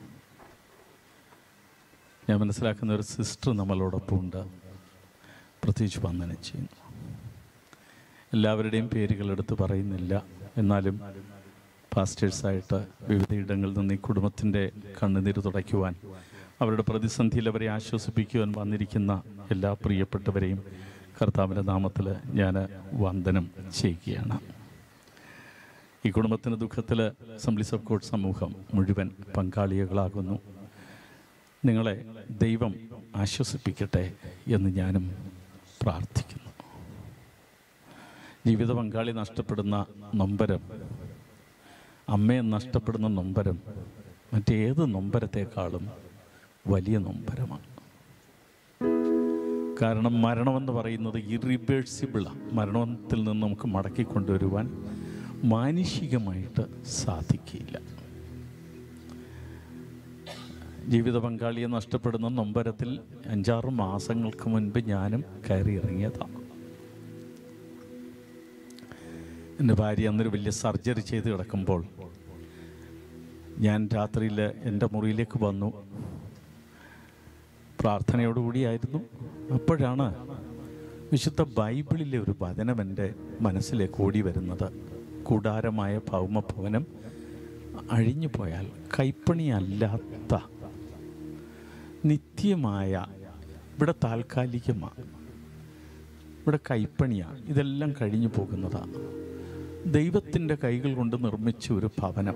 ഞാൻ മനസ്സിലാക്കുന്ന ഒരു സിസ്റ്റർ നമ്മളോടൊപ്പം ഉണ്ട്, പ്രത്യേകിച്ച് വന്ദനം ചെയ്യുന്നു. എല്ലാവരുടെയും പേരുകൾ എടുത്ത് പറയുന്നില്ല, എന്നാലും പാസ്റ്റേഴ്സായിട്ട് വിവിധ ഇടങ്ങളിൽ നിന്ന് ഈ കുടുംബത്തിൻ്റെ കണ്ണുനീര് തുടയ്ക്കുവാൻ, അവരുടെ പ്രതിസന്ധിയിൽ അവരെ ആശ്വസിപ്പിക്കുവാൻ വന്നിരിക്കുന്ന എല്ലാ പ്രിയപ്പെട്ടവരെയും കർത്താവിൻ്റെ നാമത്തിൽ ഞാൻ വന്ദനം ചെയ്യുകയാണ്. ഈ കുടുംബത്തിൻ്റെ ദുഃഖത്തിൽ അസംബ്ലീസ് ഓഫ് ഗോഡ് സമൂഹം മുഴുവൻ പങ്കാളികളാകുന്നു. നിങ്ങളെ ദൈവം ആശ്വസിപ്പിക്കട്ടെ എന്ന് ഞാനും പ്രാർത്ഥിക്കുന്നു. ജീവിത പങ്കാളി നഷ്ടപ്പെടുന്ന നൊമ്പരം, അമ്മയെ നഷ്ടപ്പെടുന്ന നൊമ്പരം മറ്റേത് നൊമ്പരത്തെക്കാളും വലിയ നൊമ്പരമാണ്. കാരണം മരണമെന്ന് പറയുന്നത് ഇറിവേഴ്സിബിളാണ്. മരണത്തിൽ നിന്ന് നമുക്ക് മടക്കി കൊണ്ടുവരുവാൻ മാനുഷികമായിട്ട് സാധിക്കില്ല. ജീവിത പങ്കാളിയെ നഷ്ടപ്പെടുന്ന നൊമ്പരത്തിൽ അഞ്ചാറ് മാസങ്ങൾക്ക് മുൻപ് ഞാനും കയറി ഇറങ്ങിയതാണ്. എൻ്റെ ഭാര്യ അന്നൊരു വലിയ സർജറി ചെയ്ത് കിടക്കുമ്പോൾ ഞാൻ രാത്രിയിൽ എൻ്റെ മുറിയിലേക്ക് വന്നു. പ്രാർത്ഥനയോടുകൂടിയായിരുന്നു. അപ്പോഴാണ് വിശുദ്ധ ബൈബിളിലെ ഒരു വചനം എൻ്റെ മനസ്സിലേക്ക് ഓടി വരുന്നത്. കൂടാരമായ ഭൗമഭവനം അഴിഞ്ഞു പോയാൽ കൈപ്പണിയല്ലാത്ത നിത്യമായ, ഇവിടെ താൽക്കാലികമാണ്, ഇവിടെ കൈപ്പണിയാണ്, ഇതെല്ലാം കഴിഞ്ഞു പോകുന്നതാണ്. ദൈവത്തിൻ്റെ കൈകൾ കൊണ്ട് നിർമ്മിച്ച ഒരു ഭവനം.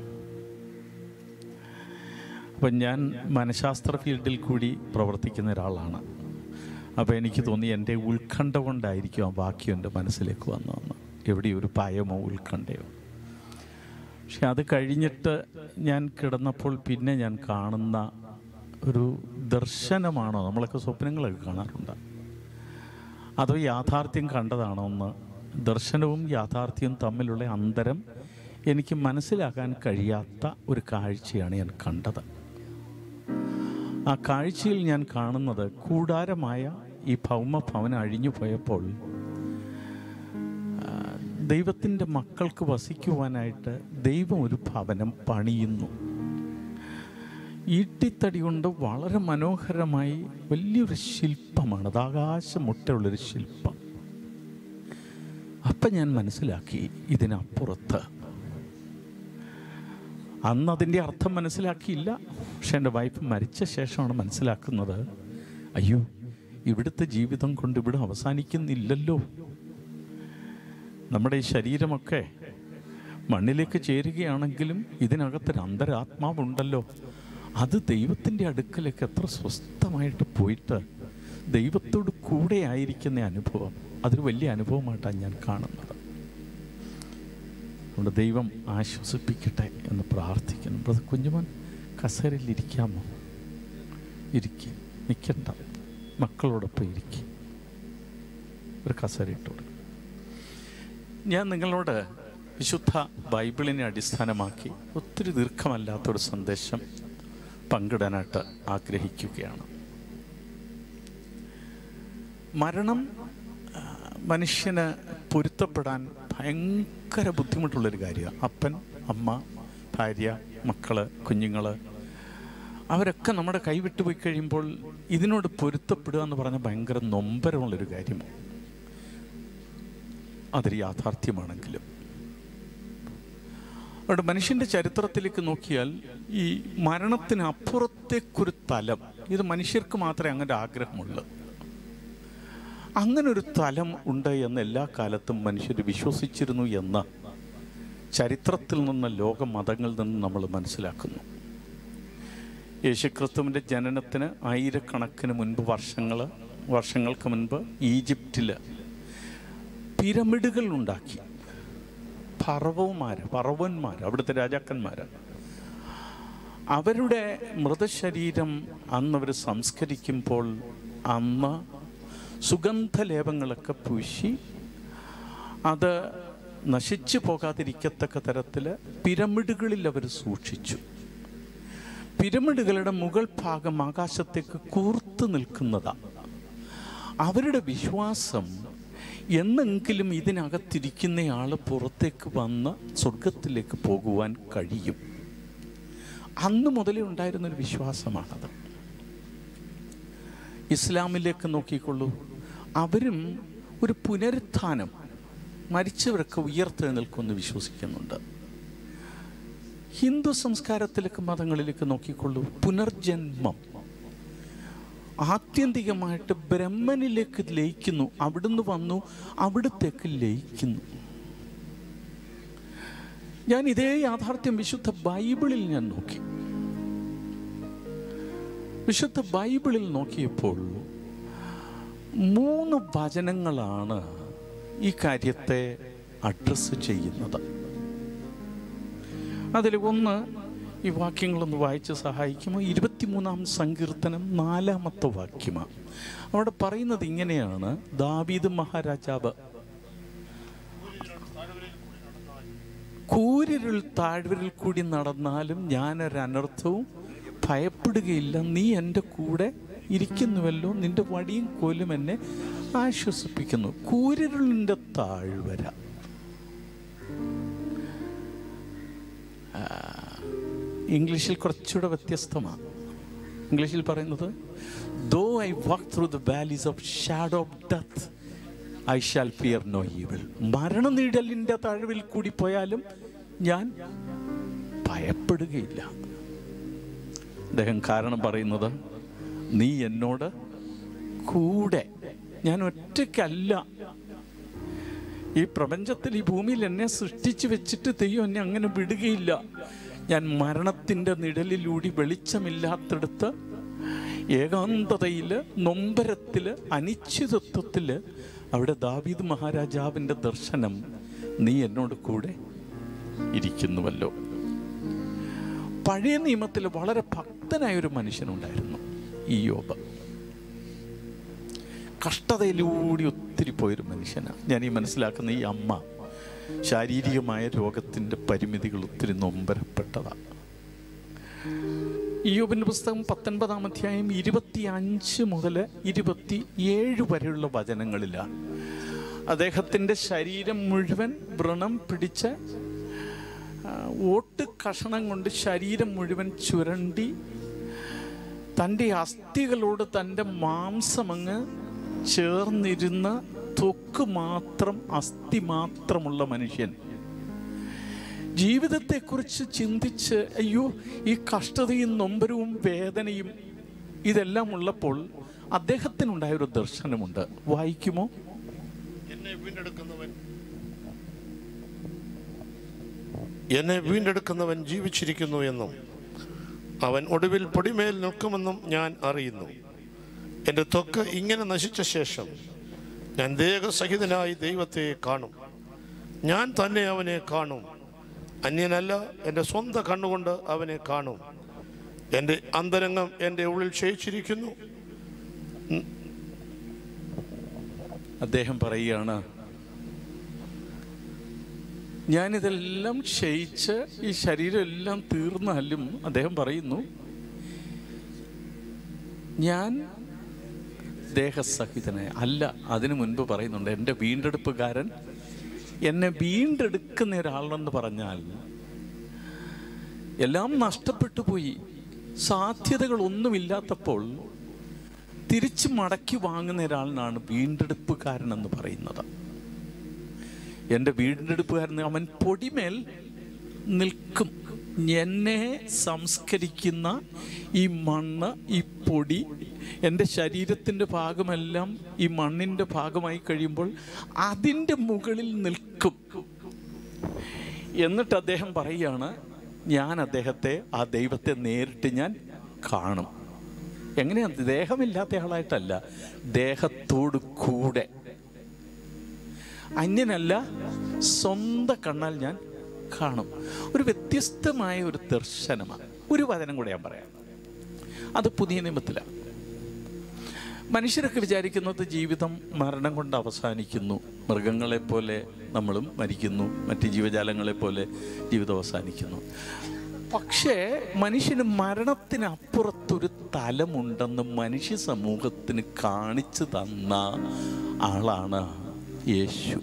അപ്പം ഞാൻ മനഃശാസ്ത്ര ഫീൽഡിൽ കൂടി പ്രവർത്തിക്കുന്ന ഒരാളാണ്. അപ്പോൾ എനിക്ക് തോന്നി എൻ്റെ ഉത്കണ്ഠ കൊണ്ടായിരിക്കും ആ വാക്യം എൻ്റെ മനസ്സിലേക്ക് വന്നു വന്ന് എവിടെയോ ഒരു ഭയമോ ഉത്കണ്ഠയോ. പക്ഷെ അത് കഴിഞ്ഞിട്ട് ഞാൻ കിടന്നപ്പോൾ പിന്നെ ഞാൻ കാണുന്ന ഒരു ദർശനമാണോ, നമ്മളൊക്കെ സ്വപ്നങ്ങളൊക്കെ കാണാറുണ്ട്, അതോ യാഥാർത്ഥ്യം കണ്ടതാണോ എന്ന്, ദർശനവും യാഥാർത്ഥ്യവും തമ്മിലുള്ള അന്തരം എനിക്ക് മനസ്സിലാക്കാൻ കഴിയാത്ത ഒരു കാഴ്ചയാണ് ഞാൻ കണ്ടത്. ആ കാഴ്ചയിൽ ഞാൻ കാണുന്നത് കൂടാരമായ ഈ ഭൗമഭവനം അഴിഞ്ഞു പോയപ്പോൾ ദൈവത്തിൻ്റെ മക്കൾക്ക് വസിക്കുവാനായിട്ട് ദൈവം ഒരു ഭവനം പണിയുന്നു. ഈട്ടിത്തടി കൊണ്ട് വളരെ മനോഹരമായി വലിയൊരു ശില്പമാണ്, അത് ആകാശമുട്ടുള്ളൊരു ശില്പം. അപ്പം ഞാൻ മനസ്സിലാക്കി ഇതിനപ്പുറത്ത്, അന്ന് അതിൻ്റെ അർത്ഥം മനസ്സിലാക്കിയില്ല. പക്ഷെ എൻ്റെ വൈഫ് മരിച്ച ശേഷമാണ് മനസ്സിലാക്കുന്നത്, അയ്യോ ഇവിടുത്തെ ജീവിതം കൊണ്ട് ഇവിടെ അവസാനിക്കുന്നില്ലല്ലോ. നമ്മുടെ ഈ ശരീരമൊക്കെ മണ്ണിലേക്ക് ചേരുകയാണെങ്കിലും ഇതിനകത്തൊരു അന്തരാത്മാവുണ്ടല്ലോ. അത് ദൈവത്തിൻ്റെ അടുക്കലേക്ക് എത്ര സ്വസ്ഥമായിട്ട് പോയിട്ട് ദൈവത്തോട് കൂടെ ആയിരിക്കുന്ന അനുഭവം, അതൊരു വലിയ അനുഭവമായിട്ടാണ് ഞാൻ കാണുന്നത്. അതുകൊണ്ട് ദൈവം ആശ്വസിപ്പിക്കട്ടെ എന്ന് പ്രാർത്ഥിക്കുന്നു. ബ്രദർ കുഞ്ഞുമോൻ കസേരയിൽ ഇരിക്കാമോ? ഇരിക്കുക, നിൽക്കണ്ട, മക്കളോടൊപ്പം ഇരിക്കുക. ഒരു കസേര ഇട്ടോട്. ഞാൻ നിങ്ങളോട് വിശുദ്ധ ബൈബിളിനെ അടിസ്ഥാനമാക്കി ഒത്തിരി ദീർഘമല്ലാത്തൊരു സന്ദേശം പങ്കിടാനായിട്ട് ആഗ്രഹിക്കുകയാണ്. മരണം മനുഷ്യന് പൊരുത്തപ്പെടാൻ ഭയങ്കര ബുദ്ധിമുട്ടുള്ളൊരു കാര്യമാണ്. അപ്പൻ, അമ്മ, ഭാര്യ, മക്കള്, കുഞ്ഞുങ്ങൾ, അവരൊക്കെ നമ്മുടെ കൈവിട്ടു പോയി കഴിയുമ്പോൾ ഇതിനോട് പൊരുത്തപ്പെടുക എന്ന് പറഞ്ഞാൽ ഭയങ്കര നൊമ്പരമുള്ളൊരു കാര്യമാണ്. അതൊരു യാഥാർത്ഥ്യമാണെങ്കിലും അവിടെ മനുഷ്യൻ്റെ ചരിത്രത്തിലേക്ക് നോക്കിയാൽ ഈ മരണത്തിന് അപ്പുറത്തേക്കൊരു തലം, ഇത് മനുഷ്യർക്ക് മാത്രമേ അങ്ങനെ ആഗ്രഹമുള്ളൂ. അങ്ങനൊരു തലം ഉണ്ട് എന്ന് എല്ലാ കാലത്തും മനുഷ്യർ വിശ്വസിച്ചിരുന്നു എന്ന് ചരിത്രത്തിൽ നിന്ന്, ലോക മതങ്ങളിൽ നിന്ന് നമ്മൾ മനസ്സിലാക്കുന്നു. യേശുക്രിസ്തുവിൻ്റെ ജനനത്തിന് ആയിരക്കണക്കിന് മുൻപ്, വർഷങ്ങൾ വർഷങ്ങൾക്ക് മുൻപ് ഈജിപ്തിൽ പിരമിഡുകൾ ഉണ്ടാക്കി. ഫറവോമാർ ഫറവന്മാർ അവിടുത്തെ രാജാക്കന്മാർ, അവരുടെ മൃതശരീരം അന്നവർ സംസ്കരിക്കുമ്പോൾ അന്ന് സുഗന്ധലേപങ്ങളൊക്കെ പൂശി അത് നശിച്ചു പോകാതിരിക്കത്തക്ക തരത്തിൽ പിരമിഡുകളിൽ അവർ സൂക്ഷിച്ചു. പിരമിഡുകളുടെ മുകൾ ഭാഗം ആകാശത്തേക്ക് കൂർത്തു നിൽക്കുന്നതാണ്. അവരുടെ വിശ്വാസം എന്നെങ്കിലും ഇതിനകത്തിരിക്കുന്നയാൾ പുറത്തേക്ക് വന്ന് സ്വർഗത്തിലേക്ക് പോകുവാൻ കഴിയും. അന്ന് മുതലേ ഉണ്ടായിരുന്നൊരു വിശ്വാസമാണത്. ഇസ്ലാമിലേക്ക് നോക്കിക്കൊള്ളൂ, അവരും ഒരു പുനരുത്ഥാനം, മരിച്ചവരൊക്കെ ഉയർത്തെഴുന്നേൽക്കുമെന്ന് വിശ്വസിക്കുന്നുണ്ട്. ഹിന്ദു സംസ്കാരത്തിലേക്ക് മതങ്ങളിലേക്ക് നോക്കിക്കൊള്ളൂ, പുനർജന്മം, ആത്യന്തികമായിട്ട് ബ്രഹ്മനിലേക്ക് ലയിക്കുന്നു. അവിടുന്ന് വന്നു അവിടത്തേക്ക് ലയിക്കുന്നു. ഞാൻ ഇതേ യാഥാർത്ഥ്യം വിശുദ്ധ ബൈബിളിൽ ഞാൻ നോക്കി. വിശുദ്ധ ബൈബിളിൽ നോക്കിയപ്പോൾ മൂന്ന് വചനങ്ങളാണ് ഈ കാര്യത്തെ അഡ്രസ്സ് ചെയ്യുന്നത്. അതിൽ ഒന്ന്, ഈ വാക്യങ്ങളൊന്ന് വായിച്ച് സഹായിക്കുമോ? ഇരുപത്തിമൂന്നാം സങ്കീർത്തനം നാലാമത്തെ വാക്യമാണ്. അവിടെ പറയുന്നത് ഇങ്ങനെയാണ്: ദാവീദ് മഹാരാജാവ് കൂരിരുൾ താഴ്വരയിൽ കൂടി നടന്നാലും ഞാനൊരനർത്ഥവും ഭയപ്പെടുകയില്ല, നീ എൻ്റെ കൂടെ ഇരിക്കുന്നുവല്ലോ, നിന്റെ വടിയും കോലും എന്നെ ആശ്വസിപ്പിക്കുന്നു. കൂരിരുളിൻ്റെ താഴ്വര, ഇംഗ്ലീഷിൽ കുറച്ചുകൂടെ വ്യത്യസ്തമാണ്. ഇംഗ്ലീഷിൽ പറയുന്നത്, though I walk through the valleys of shadow of death I shall fear no evil. മരണനിഴലിൻ്റെ താഴ്വരയിൽ കൂടി പോയാലും ഞാൻ ഭയപ്പെടുകയില്ല. അദ്ദേഹം കാരണം പറയുന്നത്, നീ എന്നോട് കൂടെ, ഞാൻ ഒറ്റയ്ക്കല്ല. ഈ പ്രപഞ്ചത്തിൽ, ഈ ഭൂമിയിൽ എന്നെ സൃഷ്ടിച്ച് വെച്ചിട്ട് ദൈവം എന്നെ അങ്ങനെ വിടുകയില്ല. ഞാൻ മരണത്തിൻ്റെ നിഴലിലൂടി വെളിച്ചമില്ലാത്തടത്ത്, ഏകാന്തതയിൽ, നൊമ്പരത്തിൽ, അനിശ്ചിതത്വത്തിൽ, അവിടെ ദാവീദ് മഹാരാജാവിൻ്റെ ദർശനം, നീ എന്നോട് കൂടെ ഇരിക്കുന്നുവല്ലോ. പഴയ നിയമത്തിൽ വളരെ ഭക്തനായൊരു മനുഷ്യനുണ്ടായിരുന്നു, ഇയ്യോബ്. കഷ്ടതയിലൂടെ ഒത്തിരി പോയൊരു മനുഷ്യനാണ്. ഞാൻ ഈ മനസ്സിലാക്കുന്ന ഈ അമ്മ ശാരീരികമായ രോഗത്തിൻ്റെ പരിമിതികൾ ഒത്തിരി നൊമ്പരപ്പെട്ടതാണ്. ഇയ്യോബിൻ്റെ പുസ്തകം പത്തൊൻപതാം അധ്യായം ഇരുപത്തി അഞ്ച് മുതൽ ഇരുപത്തി ഏഴ് വരെയുള്ള വചനങ്ങളിലാണ് അദ്ദേഹത്തിൻ്റെ ശരീരം മുഴുവൻ വ്രണം പിടിച്ച ഓട്ട് കഷണം കൊണ്ട് ശരീരം മുഴുവൻ ചുരണ്ടി, തൻ്റെ അസ്ഥികളോട് തൻ്റെ മാംസമങ്ങ് ചേർന്നിരുന്ന ത്വക്ക് മാത്രം, അസ്ഥി മാത്രമുള്ള മനുഷ്യൻ ജീവിതത്തെക്കുറിച്ച് ചിന്തിച്ച്, അയ്യോ ഈ കഷ്ടതയും നൊമ്പരവും വേദനയും ഇതെല്ലാം ഉള്ളപ്പോൾ അദ്ദേഹത്തിനുണ്ടായൊരു ദർശനമുണ്ട്. വായിക്കുമോ? എന്നെ വീണ്ടെടുക്കുന്നവൻ എന്നെ വീണ്ടെടുക്കുന്നവൻ ജീവിച്ചിരിക്കുന്നു എന്നും അവൻ ഒടുവിൽ പൊടിമേൽ നിൽക്കുമെന്നും ഞാൻ അറിയുന്നു. എൻ്റെ ത്വക്ക് ഇങ്ങനെ നശിച്ച ശേഷം ഞാൻ ദേഹസഹിതനായി ദൈവത്തെ കാണും. ഞാൻ തന്നെ അവനെ കാണും, അന്യനല്ല, എൻ്റെ സ്വന്തം കണ്ണുകൊണ്ട് അവനെ കാണും. എൻ്റെ അന്തരംഗം എൻ്റെ ഉള്ളിൽ ക്ഷയിച്ചിരിക്കുന്നു. അദ്ദേഹം പറയുകയാണ്, ഞാനിതെല്ലാം ക്ഷയിച്ച് ഈ ശരീരം എല്ലാം തീർന്നാലും അദ്ദേഹം പറയുന്നു, ഞാൻ ദേഹസഹിതനായ അല്ല. അതിനു മുൻപ് പറയുന്നുണ്ട്, എൻ്റെ വീണ്ടെടുപ്പുകാരൻ എന്നെ വീണ്ടെടുക്കുന്ന ഒരാളെന്ന് പറഞ്ഞാൽ എല്ലാം നഷ്ടപ്പെട്ടു പോയി, സാധ്യതകളൊന്നുമില്ലാത്തപ്പോൾ തിരിച്ചു മടക്കി വാങ്ങുന്ന ഒരാളിനാണ് വീണ്ടെടുപ്പുകാരൻ എന്ന് പറയുന്നത്. എൻ്റെ വീണ്ടെടുപ്പുകാരൻ അവൻ പൊടിമേൽ നിൽക്കും. എന്നെ സംസ്കരിക്കുന്ന ഈ മണ്ണ്, ഈ പൊടി, എൻ്റെ ശരീരത്തിൻ്റെ ഭാഗമെല്ലാം ഈ മണ്ണിൻ്റെ ഭാഗമായി കഴിയുമ്പോൾ അതിൻ്റെ മുകളിൽ നിൽക്കും. എന്നിട്ട് അദ്ദേഹം പറയുകയാണ്, ഞാൻ അദ്ദേഹത്തെ, ആ ദൈവത്തെ നേരിട്ട് ഞാൻ കാണും. എങ്ങനെയാണ്? ദേഹമില്ലാത്ത ആളായിട്ടല്ല, ദേഹത്തോട് കൂടെ, അന്യനല്ല, സ്വന്തം കണ്ണാൽ ഞാൻ കാണും. ഒരു വ്യത്യസ്തമായ ഒരു ദർശനമാണ്. ഒരു വചനം കൂടെ ഞാൻ പറയാം, അത് പുതിയ നിയമത്തിലാണ്. മനുഷ്യരൊക്കെ വിചാരിക്കുന്നത് ജീവിതം മരണം കൊണ്ട് അവസാനിക്കുന്നു. മൃഗങ്ങളെപ്പോലെ നമ്മളും മരിക്കുന്നു, മറ്റ് ജീവജാലങ്ങളെപ്പോലെ ജീവിതം അവസാനിക്കുന്നു. പക്ഷേ മനുഷ്യന് മരണത്തിനപ്പുറത്തൊരു തലമുണ്ടെന്ന് മനുഷ്യ സമൂഹത്തിന് കാണിച്ചു തന്ന ആളാണ് യേശു.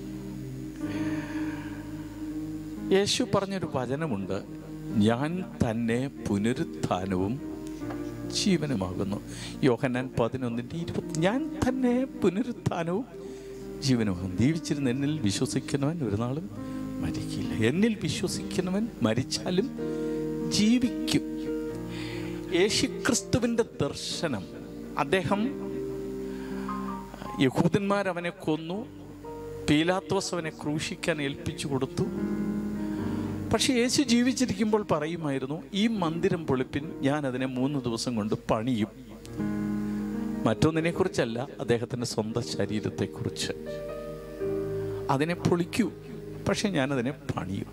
യേശു പറഞ്ഞൊരു വചനമുണ്ട്, ഞാൻ തന്നെ പുനരുത്ഥാനവും ജീവനുമാകുന്നു. യോഹന്നാൻ പതിനൊന്നിൻ്റെ ഇരുപത്തി ഞാൻ തന്നെ പുനരുത്ഥാനവും ജീവനുമാകുന്നു. ജീവിച്ചിരുന്ന് എന്നിൽ വിശ്വസിക്കുന്നവൻ ഒരു നാളും മരിക്കില്ല. എന്നിൽ വിശ്വസിക്കുന്നവൻ മരിച്ചാലും ജീവിക്കും. യേശുക്രിസ്തുവിൻ്റെ ദർശനം, അദ്ദേഹം യഹൂദന്മാരവനെ കൊന്നു, പീലാത്തോസ് അവനെ ക്രൂശിക്കാൻ ഏൽപ്പിച്ചു കൊടുത്തു. പക്ഷെ യേശു ജീവിച്ചിരിക്കുമ്പോൾ പറയുമായിരുന്നു, ഈ മന്ദിരം പൊളിപ്പിൻ, ഞാൻ അതിനെ മൂന്ന് ദിവസം കൊണ്ട് പണിയും. മറ്റൊന്നിനെ കുറിച്ചല്ല, അദ്ദേഹത്തിൻ്റെ സ്വന്തം ശരീരത്തെക്കുറിച്ച്. അതിനെ പൊളിക്കൂ, പക്ഷെ ഞാനതിനെ പണിയും.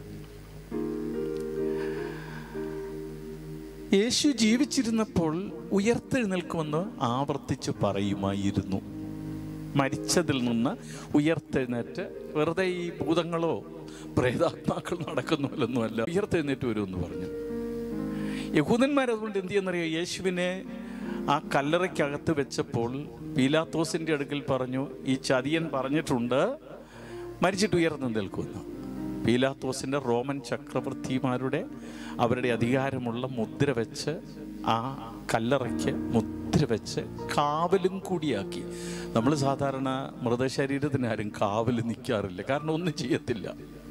യേശു ജീവിച്ചിരുന്നപ്പോൾ ഉയർത്തെഴുന്നേൽക്കുമെന്ന് ആവർത്തിച്ച് പറയുമായിരുന്നു. മരിച്ചതിൽ നിന്ന് ഉയർത്തെഴുന്നേറ്റ് വെറുതെ ഈ ഭൂതങ്ങളോ പ്രേതാത്മാക്കൾ നടക്കുന്നുമല്ലൊന്നുമല്ല, ഉയർത്തെഴുന്നേറ്റ് വരുമെന്ന് പറഞ്ഞു. യഹൂദന്മാരതുകൊണ്ട് എന്ത് ചെയ്യുന്നറിയോ, യേശുവിനെ ആ കല്ലറയ്ക്കകത്ത് വെച്ചപ്പോൾ പീലാത്തോസിൻ്റെ അടുക്കൽ പറഞ്ഞു, ഈ ചതിയൻ പറഞ്ഞിട്ടുണ്ട് മരിച്ചിട്ട് ഉയർന്നെഴുന്നേൽക്കുമെന്ന്. പീലാത്തോസിൻ്റെ റോമൻ ചക്രവർത്തിമാരുടെ അവരുടെ അധികാരമുള്ള മുദ്ര വെച്ച് ആ കല്ലറയ്ക്ക് മുദ്ര വെച്ച് കാവലും കൂടിയാക്കി. നമ്മൾ സാധാരണ മൃതശരീരത്തിന് ആരും കാവൽ നിൽക്കാറില്ല, കാരണം ഒന്നും ചെയ്യത്തില്ല.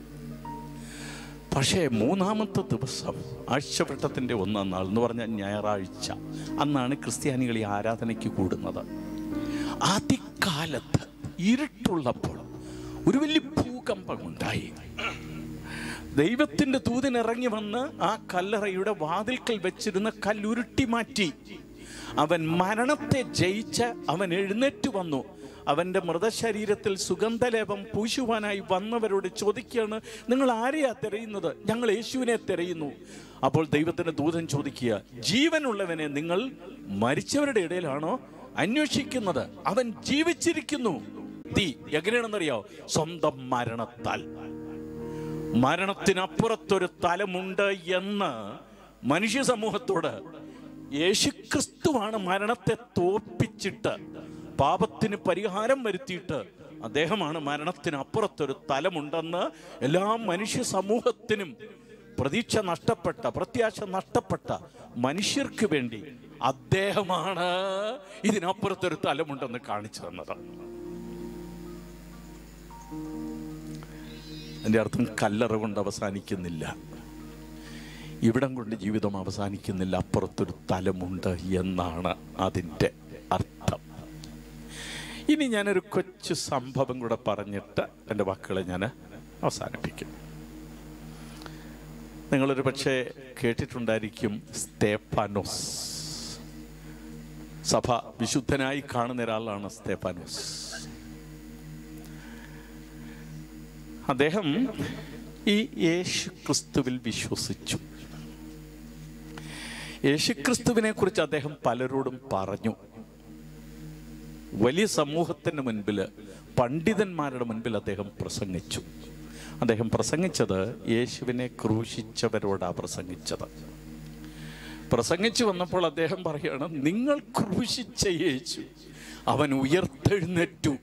പക്ഷേ മൂന്നാമത്തെ ദിവസം, ആഴ്ചവട്ടത്തിൻ്റെ ഒന്നാം നാൾ എന്ന് പറഞ്ഞാൽ ഞായറാഴ്ച, അന്നാണ് ക്രിസ്ത്യാനികൾ ഈ ആരാധനയ്ക്ക് കൂടുന്നത്. ആദ്യകാലത്ത് ഇരുട്ടുള്ളപ്പോൾ ഒരു വലിയ ഭൂകമ്പമുണ്ടായി. ദൈവത്തിൻ്റെ ദൂതൻ ഇറങ്ങി വന്ന് ആ കല്ലറയുടെ വാതിൽക്കൽ വെച്ചിരുന്ന കല്ലുരുട്ടി മാറ്റി. അവൻ മരണത്തെ ജയിച്ച് അവൻ എഴുന്നേറ്റ് വന്നു. അവൻ്റെ മൃതശരീരത്തിൽ സുഗന്ധലേപം പൂശുവാനായി വന്നവരോട് ചോദിക്കുകയാണ്, നിങ്ങൾ ആരെയാ തിരയുന്നത്? ഞങ്ങൾ യേശുവിനെ തിരയുന്നു. അപ്പോൾ ദൈവത്തിൻ്റെ ദൂതൻ ചോദിക്കുക, ജീവനുള്ളവനെ നിങ്ങൾ മരിച്ചവരുടെ ഇടയിലാണോ അന്വേഷിക്കുന്നത്? അവൻ ജീവിച്ചിരിക്കുന്നു. തീ എങ്ങനെയാണെന്നറിയാവോ? സ്വന്തം മരണത്താൽ. മരണത്തിനപ്പുറത്തൊരു തലമുണ്ട് എന്ന് മനുഷ്യ സമൂഹത്തോട് യേശുക്രിസ്തുവാണ് മരണത്തെ തോൽപ്പിച്ചിട്ട് പാപത്തിന് പരിഹാരം വരുത്തിയിട്ട് അദ്ദേഹമാണ് മരണത്തിനപ്പുറത്തൊരു തലമുണ്ടെന്ന് എല്ലാ മനുഷ്യ സമൂഹത്തിനും പ്രതീക്ഷ നഷ്ടപ്പെട്ട, പ്രത്യാശ നഷ്ടപ്പെട്ട മനുഷ്യർക്ക് വേണ്ടി അദ്ദേഹമാണ് ഇതിനപ്പുറത്തൊരു തലമുണ്ടെന്ന് കാണിച്ചു തന്നത്. എൻ്റെ അർത്ഥം കല്ലറ കൊണ്ട് അവസാനിക്കുന്നില്ല, ഇവിടം കൊണ്ട് ജീവിതം അവസാനിക്കുന്നില്ല, അപ്പുറത്തൊരു തലമുണ്ട് എന്നാണ് അതിൻ്റെ അർത്ഥം. ഇനി ഞാനൊരു കൊച്ചു സംഭവം കൂടെ പറഞ്ഞിട്ട് എൻ്റെ വാക്കുകളെ ഞാൻ അവസാനിപ്പിക്കും. നിങ്ങളൊരു പക്ഷേ കേട്ടിട്ടുണ്ടായിരിക്കും സ്തേഫാനോസ്. സഭ വിശുദ്ധനായി കാണുന്ന ഒരാളാണ് സ്തേഫാനോസ്. അദ്ദേഹം ഈ യേശു ക്രിസ്തുവിൽ വിശ്വസിച്ചു. യേശുക്രിസ്തുവിനെ കുറിച്ച് അദ്ദേഹം പലരോടും പറഞ്ഞു. വലിയ സമൂഹത്തിന് മുൻപിൽ, പണ്ഡിതന്മാരുടെ മുൻപിൽ അദ്ദേഹം പ്രസംഗിച്ചു. അദ്ദേഹം പ്രസംഗിച്ചത് യേശുവിനെ ക്രൂശിച്ചവരോടാണ് പ്രസംഗിച്ചത്. പ്രസംഗിച്ചു വന്നപ്പോൾ അദ്ദേഹം പറയുകയാണ്, നിങ്ങൾ ക്രൂശിച്ച യേശു അവൻ ഉയർത്തെഴുന്നേറ്റു.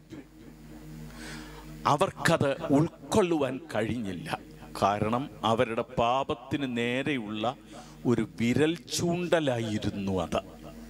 അവർക്കത് ഉൾക്കൊള്ളുവാൻ കഴിഞ്ഞില്ല. കാരണം അവരുടെ പാപത്തിന് നേരെയുള്ള ഒരു വിരൽ ചൂണ്ടലായിരുന്നു അത്.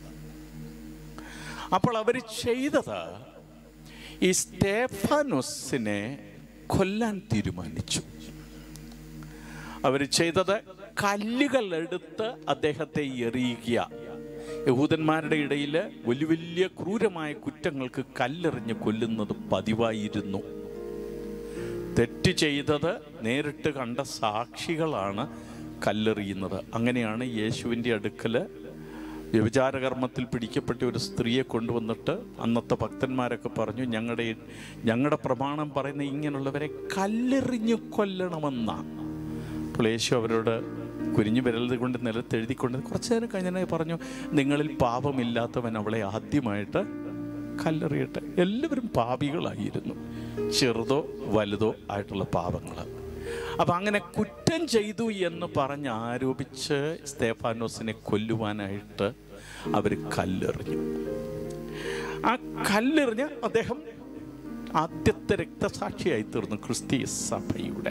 അപ്പോൾ അവർ ചെയ്തത്, ഈ സ്തേഫാനോസിനെ കൊല്ലാൻ തീരുമാനിച്ചു. അവർ ചെയ്തത് കല്ലുകൾ എടുത്ത് അദ്ദേഹത്തെ എറിയുക. യഹൂദന്മാരുടെ ഇടയിൽ വലിയ വലിയ ക്രൂരമായ കുറ്റങ്ങൾക്ക് കല്ലെറിഞ്ഞ് കൊല്ലുന്നത് പതിവായിരുന്നു. തെറ്റ് ചെയ്തത് നേരിട്ട് കണ്ട സാക്ഷികളാണ് കല്ലെറിയുന്നത്. അങ്ങനെയാണ് യേശുവിൻ്റെ അടുക്കൽ വ്യഭിചാരകർമ്മത്തിൽ പിടിക്കപ്പെട്ട ഒരു സ്ത്രീയെ കൊണ്ടുവന്നിട്ട് അന്നത്തെ ഭക്തന്മാരൊക്കെ പറഞ്ഞു, ഞങ്ങളുടെ ഞങ്ങളുടെ പ്രമാണം പറയുന്ന ഇങ്ങനെയുള്ളവരെ കല്ലെറിഞ്ഞു കൊല്ലണമെന്നാണ്. അപ്പോൾ യേശു അവരോട് കുരിഞ്ഞു വിരൽ കൊണ്ട് നിലത്തെഴുതിക്കൊണ്ട് കുറച്ചു നേരം കഴിഞ്ഞാൽ പറഞ്ഞു, നിങ്ങളിൽ പാപമില്ലാത്തവൻ അവളെ ആദ്യമായിട്ട് കല്ലെറിയട്ടെ. എല്ലാവരും പാപികളായിരുന്നു, ചെറുതോ വലുതോ ആയിട്ടുള്ള പാപങ്ങൾ. അപ്പം അങ്ങനെ കുറ്റം ചെയ്തു എന്ന് പറഞ്ഞ് ആരോപിച്ച് സ്തേഫാനോസിനെ കൊല്ലുവാനായിട്ട് അവർ കല്ലെറിഞ്ഞു. ആ കല്ലെറിഞ്ഞ് അദ്ദേഹം ആദ്യത്തെ രക്തസാക്ഷിയായി തീർന്നു ക്രിസ്തീയ സഭയുടെ.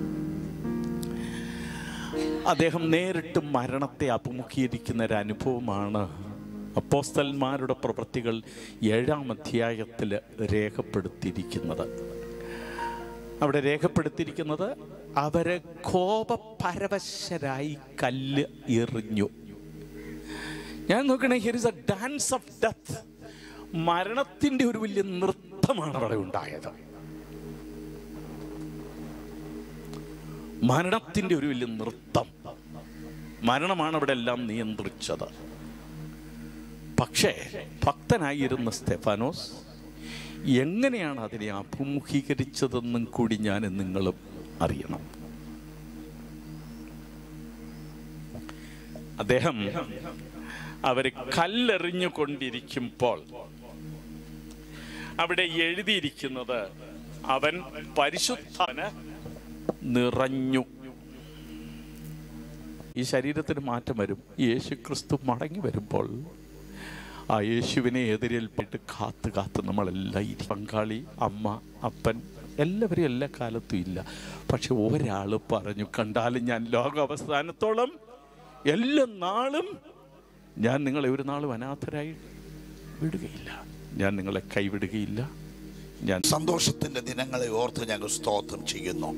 അദ്ദേഹം നേരിട്ട് മരണത്തെ അഭിമുഖീകരിക്കുന്ന ഒരു അനുഭവമാണ് അപ്പോസ്തലന്മാരുടെ പ്രവൃത്തികൾ ഏഴാം അധ്യായത്തിൽ രേഖപ്പെടുത്തിയിരിക്കുന്നത്. അവിടെ രേഖപ്പെടുത്തിയിരിക്കുന്നത് അവരെ കോപപരവശരായി കല്ല് എറിഞ്ഞു. ഞാൻ നോക്കണേ, here is a dance of death. മരണത്തിൻ്റെ ഒരു വലിയ നൃത്തമാണ് അവിടെ ഉണ്ടായത്. മരണത്തിൻ്റെ ഒരു വലിയ നൃത്തം. മരണമാണ് അവിടെ എല്ലാം നിയന്ത്രിച്ചത്. പക്ഷേ ഭക്തനായിരുന്ന സ്തെഫാനോസ് എങ്ങനെയാണ് അതിനെ അഭിമുഖീകരിച്ചതെന്നും കൂടി ഞാൻ നിങ്ങളും അറിയണം. അദ്ദേഹം അവർ കല്ലെറിഞ്ഞു കൊണ്ടിരിക്കുമ്പോൾ അവിടെ എഴുതിയിരിക്കുന്നത് അവൻ പരിശുദ്ധന് നിറഞ്ഞു. ഈ ശരീരത്തിന് മാറ്റം വരും. യേശു ക്രിസ്തു മടങ്ങി വരുമ്പോൾ ആ യേശുവിനെ എതിരേൽപ്പിട്ട് കാത്ത് കാത്ത് നമ്മളെല്ലാം പങ്കാളി, അമ്മ, അപ്പൻ എല്ലാവരും എല്ലാ കാലത്തും ഇല്ല. പക്ഷെ ഒരാൾ പറഞ്ഞു, കണ്ടാലും ഞാൻ ലോകാവസാനത്തോളം എല്ലാ നാളും ഞാൻ നിങ്ങളെ ഒരു നാളും അനാഥരായി വിടുകയില്ല, ഞാൻ നിങ്ങളെ കൈവിടുകയില്ല. ഞാൻ സന്തോഷത്തിൻ്റെ ദിനങ്ങളെ ഓർത്ത് ഞങ്ങൾ സ്തോത്രം ചെയ്യുന്നു.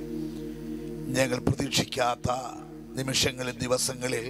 ഞങ്ങൾ പ്രതീക്ഷിക്കാത്ത നിമിഷങ്ങളിൽ, ദിവസങ്ങളിൽ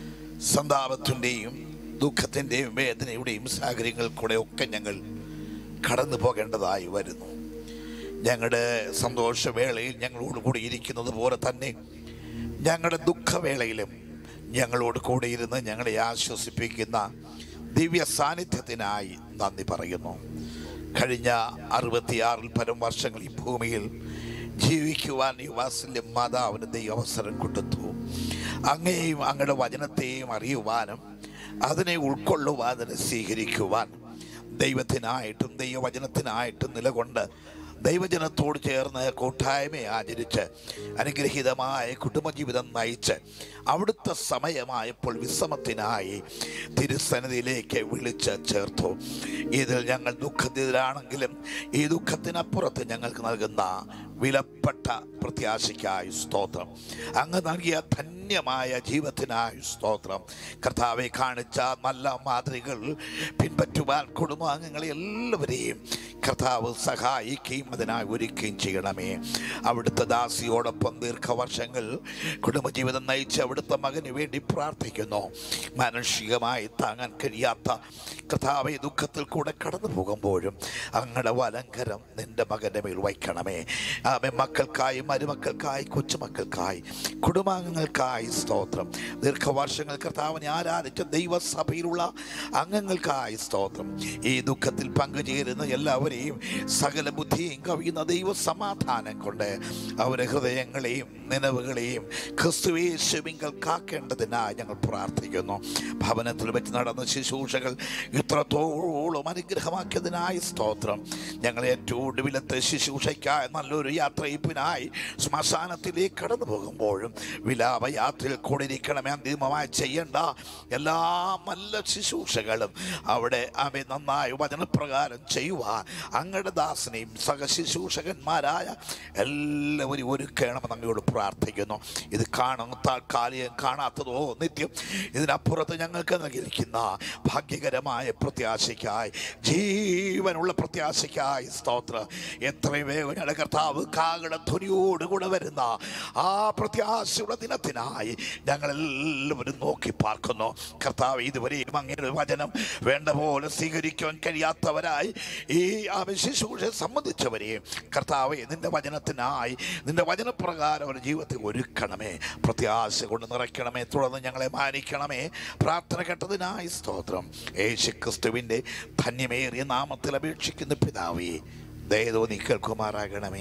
സന്താപത്തിൻ്റെയും ദുഃഖത്തിൻ്റെയും വേദനയുടെയും സാഹചര്യങ്ങളിൽ കൂടെ ഒക്കെ ഞങ്ങൾ കടന്നു പോകേണ്ടതായി വരുന്നു. ഞങ്ങളുടെ സന്തോഷവേളയിൽ ഞങ്ങളോട് കൂടി ഇരിക്കുന്നത് പോലെ തന്നെ ഞങ്ങളുടെ ദുഃഖവേളയിലും ഞങ്ങളോട് കൂടെ ഇരുന്ന് ഞങ്ങളെ ആശ്വസിപ്പിക്കുന്ന ദിവ്യ സാന്നിധ്യത്തിനായി നന്ദി പറയുന്നു. കഴിഞ്ഞ അറുപത്തിയാറിൽ പരം വർഷങ്ങൾ ഈ ഭൂമിയിൽ ജീവിക്കുവാൻ ഈ വാത്സല്യ മാതാവിന് ദൈവം അവസരം കൊടുത്തു. അങ്ങയെയും അങ്ങയുടെ വചനത്തെയും അറിയുവാനും അതിനെ ഉൾക്കൊള്ളുവാൻ, അതിനെ സ്വീകരിക്കുവാൻ ദൈവത്തിനായിട്ടും ദൈവവചനത്തിനായിട്ടും നിലകൊണ്ട് ദൈവജനത്തോട് ചേർന്ന് കൂട്ടായ്മ ആചരിച്ച് അനുഗ്രഹീതമായ കുടുംബജീവിതം നയിച്ച് അവിടുത്തെ സമയമായപ്പോൾ വിശ്രമത്തിനായി തിരുസന്നിധിയിലേക്ക് വിളിച്ച് ചേർത്തു. ഇതിൽ ഞങ്ങൾ ദുഃഖത്തിലാണെങ്കിലും ഈ ദുഃഖത്തിനപ്പുറത്ത് ഞങ്ങൾക്ക് നൽകുന്ന വിലപ്പെട്ട പ്രത്യാശയ്ക്കായി സ്തോത്രം. അങ്ങ് നൽകിയ ധന്യമായ ജീവിതത്തിനായി സ്തോത്രം. കർത്താവെ കാണിച്ച നല്ല മാതൃകൾ പിൻപറ്റുവാൻ കുടുംബാംഗങ്ങളെ എല്ലാവരെയും കർത്താവ് സഹായിക്കുകയും അതിനായി ഒരുക്കുകയും ചെയ്യണമേ. അവിടുത്തെ ദാസിയോടൊപ്പം ദീർഘവർഷങ്ങൾ കുടുംബജീവിതം നയിച്ച് അവിടുത്തെ മകന് വേണ്ടി പ്രാർത്ഥിക്കുന്നു. മാനുഷികമായി താങ്ങാൻ കഴിയാത്ത കർത്താവെ ദുഃഖത്തിൽ കൂടെ കടന്നു പോകുമ്പോഴും അങ്ങയുടെ വലങ്കരം നിന്റെ മകൻ്റെ മേൽ വയ്ക്കണമേ. ആമേ. മക്കൾക്കായി, മരുമക്കൾക്കായി, കൊച്ചുമക്കൾക്കായി, കുടുംബാംഗങ്ങൾക്കായി സ്തോത്രം. ദീർഘവർഷങ്ങൾ കർത്താവിനെ ആരാധിച്ച ദൈവസഭയിലുള്ള അംഗങ്ങൾക്കായി സ്തോത്രം. ഈ ദുഃഖത്തിൽ പങ്കുചേരുന്ന എല്ലാവരെയും സകല ബുദ്ധിയും കവിയുന്ന ദൈവ സമാധാനം കൊണ്ട് അവരുടെ ഹൃദയങ്ങളെയും നിലവുകളെയും ക്രിസ്തുയേശുവിങ്കൽ കാക്കേണ്ടതിനായി ഞങ്ങൾ പ്രാർത്ഥിക്കുന്നു. ഭവനത്തിൽ വെച്ച് നടന്ന ശുശ്രൂഷകൾ ഇത്രത്തോളം അനുഗ്രഹമാക്കിയതിനായി സ്തോത്രം. ഞങ്ങളെ ഏറ്റവും ഒടുവിലത്തെ ശുശ്രൂഷയ്ക്കായി നല്ലൊരു യാത്രയിപ്പിനായി ശ്മശാനത്തിലേക്ക് കടന്നു പോകുമ്പോഴും വിലാപയാത്രയിൽ കൂടിയിരിക്കണമേ. അന്തിമമായി ചെയ്യേണ്ട എല്ലാ നല്ല ശുശ്രൂഷകളും അവിടെ അവയെ നന്നായി വചനപ്രകാരം ചെയ്യുവാൻ അങ്ങയുടെ ദാസനെയും സഹ ശുശ്രൂഷകന്മാരായ എല്ലാവരും ഒരുക്കണമെന്ന് അങ്ങയോട് പ്രാർത്ഥിക്കുന്നു. ഇത് കാണുന്ന താൽക്കാലികം, കാണാത്തതോ നിത്യം, ഇതിനപ്പുറത്ത് ഞങ്ങൾക്ക് നൽകിയിരിക്കുന്ന ഭാഗ്യകരമായ പ്രത്യാശയ്ക്കായി, ജീവനുള്ള പ്രത്യാശയ്ക്കായി സ്തോത്രം. എത്രയും വേഗം ഞങ്ങളുടെ കർത്താവ് കാകട ധ്വനിയോടുകൂടെ വരുന്ന ആ പ്രത്യാശയുടെ ദിനത്തിനായി ഞങ്ങളെല്ലാവരും നോക്കി പാർക്കുന്നു. കർത്താവ് ഇതുവരെയും അങ്ങയുടെ വചനം വേണ്ട പോലെ സ്വീകരിക്കാൻ കഴിയാത്തവരായി ഈ ശുശ്രൂഷയെ സംബന്ധിച്ചവരെയും കർത്താവ് നിന്റെ വചനത്തിനായി, നിന്റെ വചനപ്രകാരം അവരുടെ ജീവിതത്തിൽ ഒരുക്കണമേ. പ്രത്യാശ കൊണ്ട് നിറയ്ക്കണമേ. തുടർന്ന് ഞങ്ങളെ മാനിക്കണമേ. പ്രാർത്ഥന കേട്ടതിനായി സ്തോത്രം. യേശു ക്രിസ്തുവിൻ്റെ ധന്യമേറിയ നാമത്തിൽ അപേക്ഷിക്കുന്ന പിതാവേ, ദയതോ നീ കേൾക്കുമാറാകണമേ.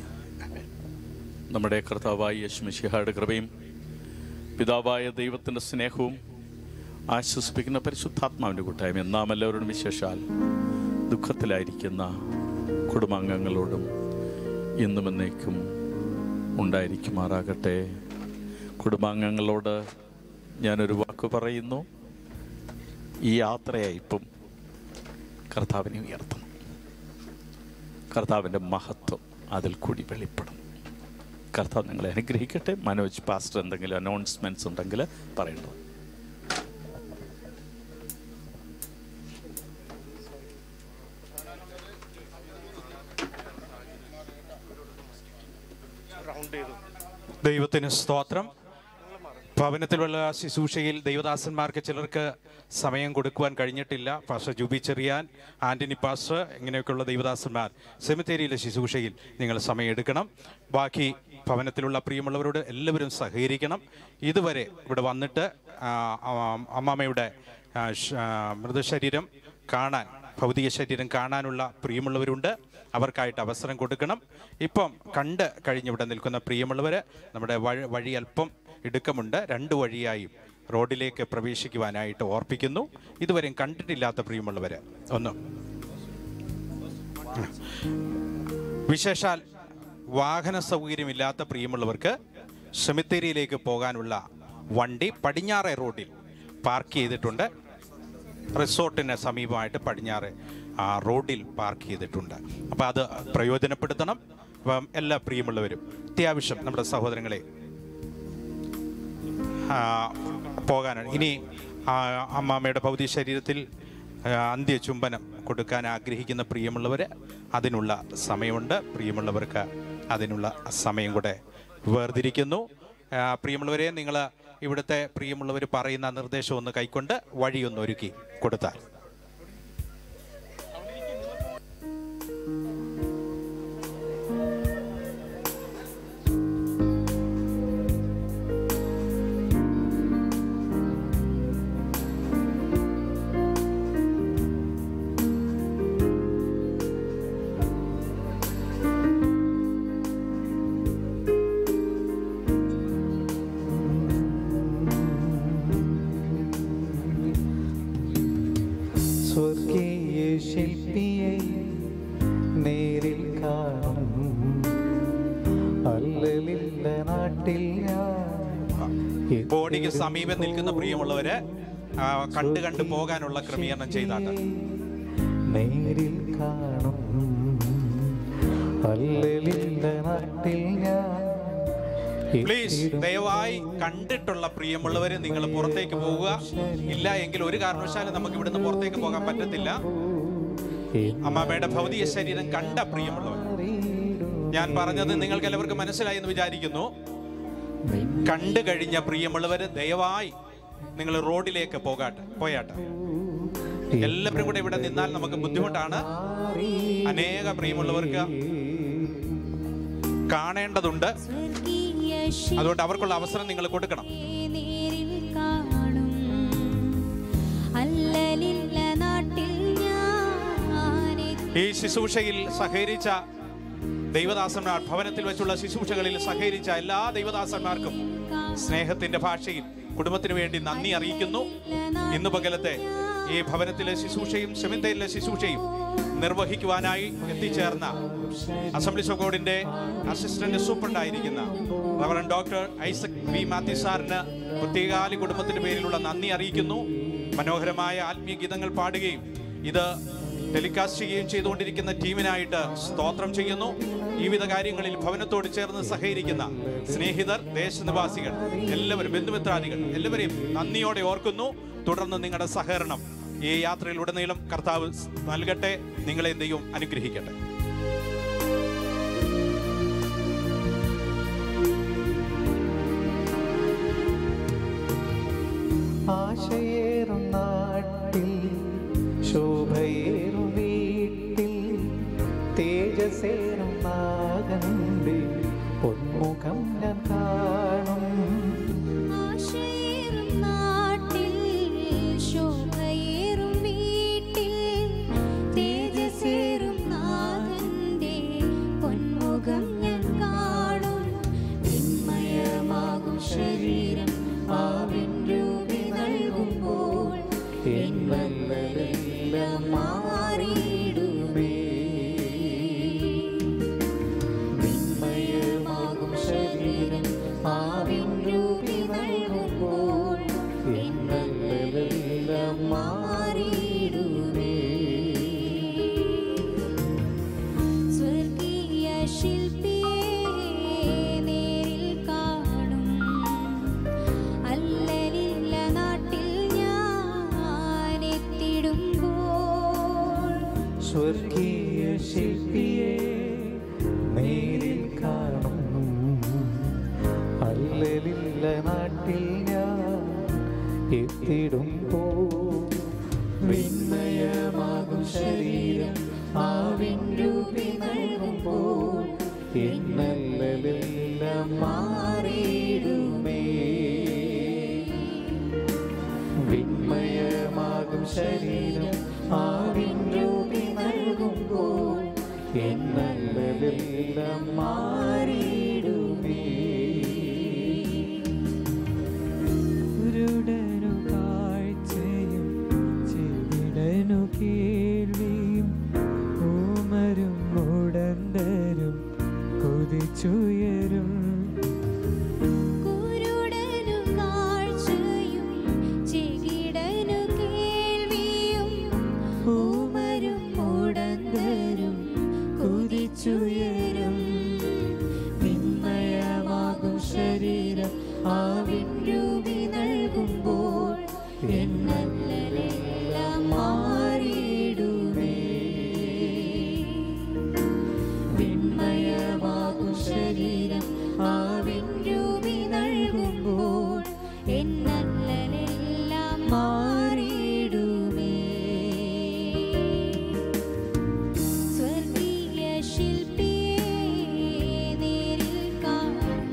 നമ്മുടെ കർത്താവായ യേശു മിശിഹായുടെ കൃപയും പിതാവായ ദൈവത്തിൻ്റെ സ്നേഹവും ആശ്വസിപ്പിക്കുന്ന പരിശുദ്ധാത്മാവിൻ്റെ കൂട്ടായ്മ നാം എല്ലാവരോടും വിശേഷാൽ ദുഃഖത്തിലായിരിക്കുന്ന കുടുംബാംഗങ്ങളോടും ഇന്നും എന്നേക്കും ഉണ്ടായിരിക്കുമാറാകട്ടെ. കുടുംബാംഗങ്ങളോട് ഞാനൊരു വാക്ക് പറയുന്നു. ഈ യാത്രയായിപ്പം കർത്താവിനെ ഉയർത്തണം. കർത്താവിൻ്റെ മഹത്വം അതിൽ കൂടി വെളിപ്പെടും. കർത്താവ് നിങ്ങളെ അനുഗ്രഹിക്കട്ടെ. മനോജ് പാസ്റ്റർ എന്തെങ്കിലും അനൗൺസ്മെൻറ്റ്സ് ഉണ്ടെങ്കിൽ പറയണം. ദൈവത്തിന് സ്തോത്രം. ഭവനത്തിലുള്ള ശുശ്രൂഷയിൽ ദൈവദാസന്മാർക്ക് ചിലർക്ക് സമയം കൊടുക്കുവാൻ കഴിഞ്ഞിട്ടില്ല. Pastor Juby Cherian, Antony pastor, ഇങ്ങനെയൊക്കെയുള്ള ദൈവദാസന്മാർ സെമിത്തേരിയിലെ ശുശ്രൂഷയിൽ നിങ്ങൾ സമയം എടുക്കണം. ബാക്കി ഭവനത്തിലുള്ള പ്രിയമുള്ളവരോട് എല്ലാവരും സഹകരിക്കണം. ഇതുവരെ ഇവിടെ വന്നിട്ട് അമ്മാമ്മയുടെ മൃതശരീരം കാണാൻ, ഭൗതിക ശരീരം കാണാനുള്ള പ്രിയമുള്ളവരുണ്ട്. അവർക്കായിട്ട് അവസരം കൊടുക്കണം. ഇപ്പം കണ്ട് കഴിഞ്ഞിവിടെ നിൽക്കുന്ന പ്രിയമുള്ളവർ, നമ്മുടെ വഴി വഴി അല്പം ഇടുക്കമുണ്ട്. രണ്ട് വഴിയായും റോഡിലേക്ക് പ്രവേശിക്കുവാനായിട്ട് ഓർപ്പിക്കുന്നു. ഇതുവരെയും കണ്ടിട്ടില്ലാത്ത പ്രിയമുള്ളവർ ഒന്ന് വിശേഷാൽ വാഹന സൗകര്യമില്ലാത്ത പ്രിയമുള്ളവർക്ക് സെമിത്തേരിയിലേക്ക് പോകാനുള്ള വണ്ടി പടിഞ്ഞാറേ റോഡിൽ പാർക്ക് ചെയ്തിട്ടുണ്ട്. റിസോർട്ടിന് സമീപമായിട്ട് പടിഞ്ഞാറ് ആ റോഡിൽ പാർക്ക് ചെയ്തിട്ടുണ്ട്. അപ്പോൾ അത് പ്രയോജനപ്പെടുത്തണം. അപ്പം എല്ലാ പ്രിയമുള്ളവരും അത്യാവശ്യം നമ്മുടെ സഹോദരങ്ങളെ പോകാനാണ്. ഇനി അമ്മാമ്മയുടെ ഭൗതിക ശരീരത്തിൽ അന്ത്യചുംബനം കൊടുക്കാൻ ആഗ്രഹിക്കുന്ന പ്രിയമുള്ളവർ, അതിനുള്ള സമയമുണ്ട്. പ്രിയമുള്ളവർക്ക് അതിനുള്ള സമയം കൂടെ വേർതിരിക്കുന്നു. പ്രിയമുള്ളവരെ, നിങ്ങൾ ഇവിടുത്തെ പ്രിയമുള്ളവർ പറയുന്ന നിർദ്ദേശം ഒന്ന് കൈക്കൊണ്ട് വഴിയൊന്ന് ഒരുക്കി കൊടുത്താൽ. സ്വർഗീയ ശില്പിയെ നേരിൽ കാണും അല്ലലില്ല നാട്ടിൽ ബോഡിക്ക് സമീപം നിൽക്കുന്ന പ്രിയമുള്ളവര് കണ്ടു കണ്ടു പോകാനുള്ള ക്രമീകരണം ചെയ്താണ്. നേരിൽ കാണും അല്ലലില്ല നാട്ടിൽ ഞാൻ. പ്ലീസ് ദയവായി കണ്ടിട്ടുള്ള പ്രിയമുള്ളവര് നിങ്ങൾ പുറത്തേക്ക് പോവുക. ഇല്ല എങ്കിൽ ഒരു കാരണവശാലും നമുക്ക് ഇവിടുന്ന് പുറത്തേക്ക് പോകാൻ പറ്റത്തില്ല. അമ്മാമ്മയുടെ ഭൗതിക ശരീരം കണ്ട പ്രിയമുള്ളവർ, ഞാൻ പറഞ്ഞത് നിങ്ങൾക്ക് എല്ലാവർക്കും മനസ്സിലായി എന്ന് വിചാരിക്കുന്നു. കണ്ടു കഴിഞ്ഞ പ്രിയമുള്ളവര് ദയവായി നിങ്ങൾ റോഡിലേക്ക് പോകാട്ടെ പോയാട്ടെ. എല്ലാവരും കൂടെ ഇവിടെ നിന്നാൽ നമുക്ക് ബുദ്ധിമുട്ടാണ്. അനേക പ്രിയമുള്ളവർക്ക് കാണേണ്ടതുണ്ട്. അതുകൊണ്ട് അവർക്കുള്ള അവസരം നിങ്ങൾ കൊടുക്കണം. ഈ ശുശ്രൂഷയിൽ സഹകരിച്ച ദൈവദാസന്മാർ, ഭവനത്തിൽ വെച്ചുള്ള ശുശ്രൂഷകളിൽ സഹകരിച്ച എല്ലാ ദൈവദാസന്മാർക്കും സ്നേഹത്തിന്റെ ഭാഷയിൽ കുടുംബത്തിന് വേണ്ടി നന്ദി അറിയിക്കുന്നു. ഇന്ന് പകലത്തെ ഈ ഭവനത്തിലെ ശുശ്രൂഷയും സെമിത്തേരിയിലെ ശുശ്രൂഷയും നിർവഹിക്കുവാനായി എത്തിച്ചേർന്ന അസംബ്ലീസ് ഓഫ് ഗോഡിന്റെ അസിസ്റ്റന്റ് സൂപ്രണ്ടായിരിക്കുന്ന reverend doctor Isaac V Mathew സാറിന് പ്രത്യേകാലി കുടുംബത്തിന്റെ പേരിലുള്ള നന്ദി അറിയിക്കുന്നു. മനോഹരമായ ആത്മീയ ഗീതങ്ങൾ പാടുകയും ഇത് ടെലികാസ്റ്റ് ചെയ്യുകയും ചെയ്തുകൊണ്ടിരിക്കുന്ന ടീമിനായിട്ട് സ്തോത്രം ചെയ്യുന്നു. വിവിധ കാര്യങ്ങളിൽ ഭവനത്തോട് ചേർന്ന് സഹകരിക്കുന്ന സ്നേഹിതർ, ദേശനിവാസികൾ, എല്ലാവരും, ബന്ധുമിത്രാദികൾ എല്ലാവരെയും നന്ദിയോടെ ഓർക്കുന്നു. തുടർന്ന് നിങ്ങളുടെ സഹകരണം ഈ യാത്രയിലുടനീളം കർത്താവ് നൽകട്ടെ. നിങ്ങളെ ദൈവം അനുഗ്രഹിക്കട്ടെ. ആശയേറും നാട്ടിൽ ശോഭയേറും വീട്ടിൽ തേജസേറും നാഗന്റെ പൊന്മുഖം ഞാൻ കാണും. ആശയേറും നാട്ടിൽ ശോഭയേറും വീട്ടിൽ തേജസേറും നാഗന്റെ പൊന്മുഖം ഞാൻ കാണും. വിന്മയമാകും ശരീരം ആവിൻ രൂപി നൽകുമ്പോൾ എന്നെല്ലാം മാറിയിടും. മാറിയിടുമേ. സ്വർഗീയ ശില്പിയെ നേരിൽ കാണും അല്ലലില്ല നാട്ടിൽ ഞാൻ എത്തിടുമ്പോൾ. സ്വർഗീയ ശില്പിയെ നേരിൽ കാണും അല്ലലില്ല നാട്ടിൽ ഞാൻ എത്തിടുമ്പോൾ. വിസ്മയമാകും ശരീരം ആവിൻ രൂപി നൽകുമ്പോൾ എന്നല്ലെല്ലാം മാറിയിടുമേ. വിസ്മയമാകും ശരീരം ആവിൻ രൂപി നൽകുമ്പോൾ എന്നല്ലെല്ലാം മാറിയിടുമേ. കുരുടനു കാഴ്ചയും ചെവിടനു കേൾവിയും ഊമരും മുടന്തരും കുതിച്ചുയരും. കുരുടനു കാഴ്ചയും ചെകിടനു കേൾവിയും ഊമരും മുടന്തരും കുതിച്ചുയരും. വിസ്മയമാകും ശരീരം ആവിൻ രൂപി നൽകുമ്പോൾ എന്നല്ലെല്ലാം മാറിയിടുമേ. വിസ്മയമാകും ശരീരം ആവിൻ രൂപി നൽകുമ്പോൾ എന്നല്ലെല്ലാം മാറിയിടുമേ. സ്വർഗീയ ശില്പിയെ നേരിൽ കാണും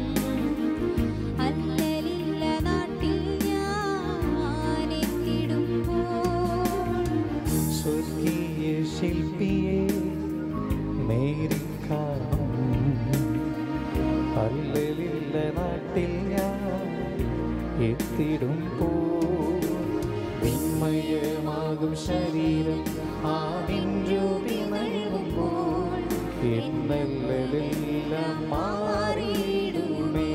അല്ലലില്ല നാട്ടിൽ ഞാൻ എത്തിടുമ്പോൾ. സ്വർഗീയ ശില്പിയെ നേരിൽ കാണും അല്ലലില്ല നാട്ടിൽ ഞാൻ എത്തിടുമ്പോൾ. വിസ്മയമാകും ശരീരം ആവിൻ രൂപി നൽകുമ്പോൾ എന്നല്ലെല്ലാം മാറിയിടുമേ.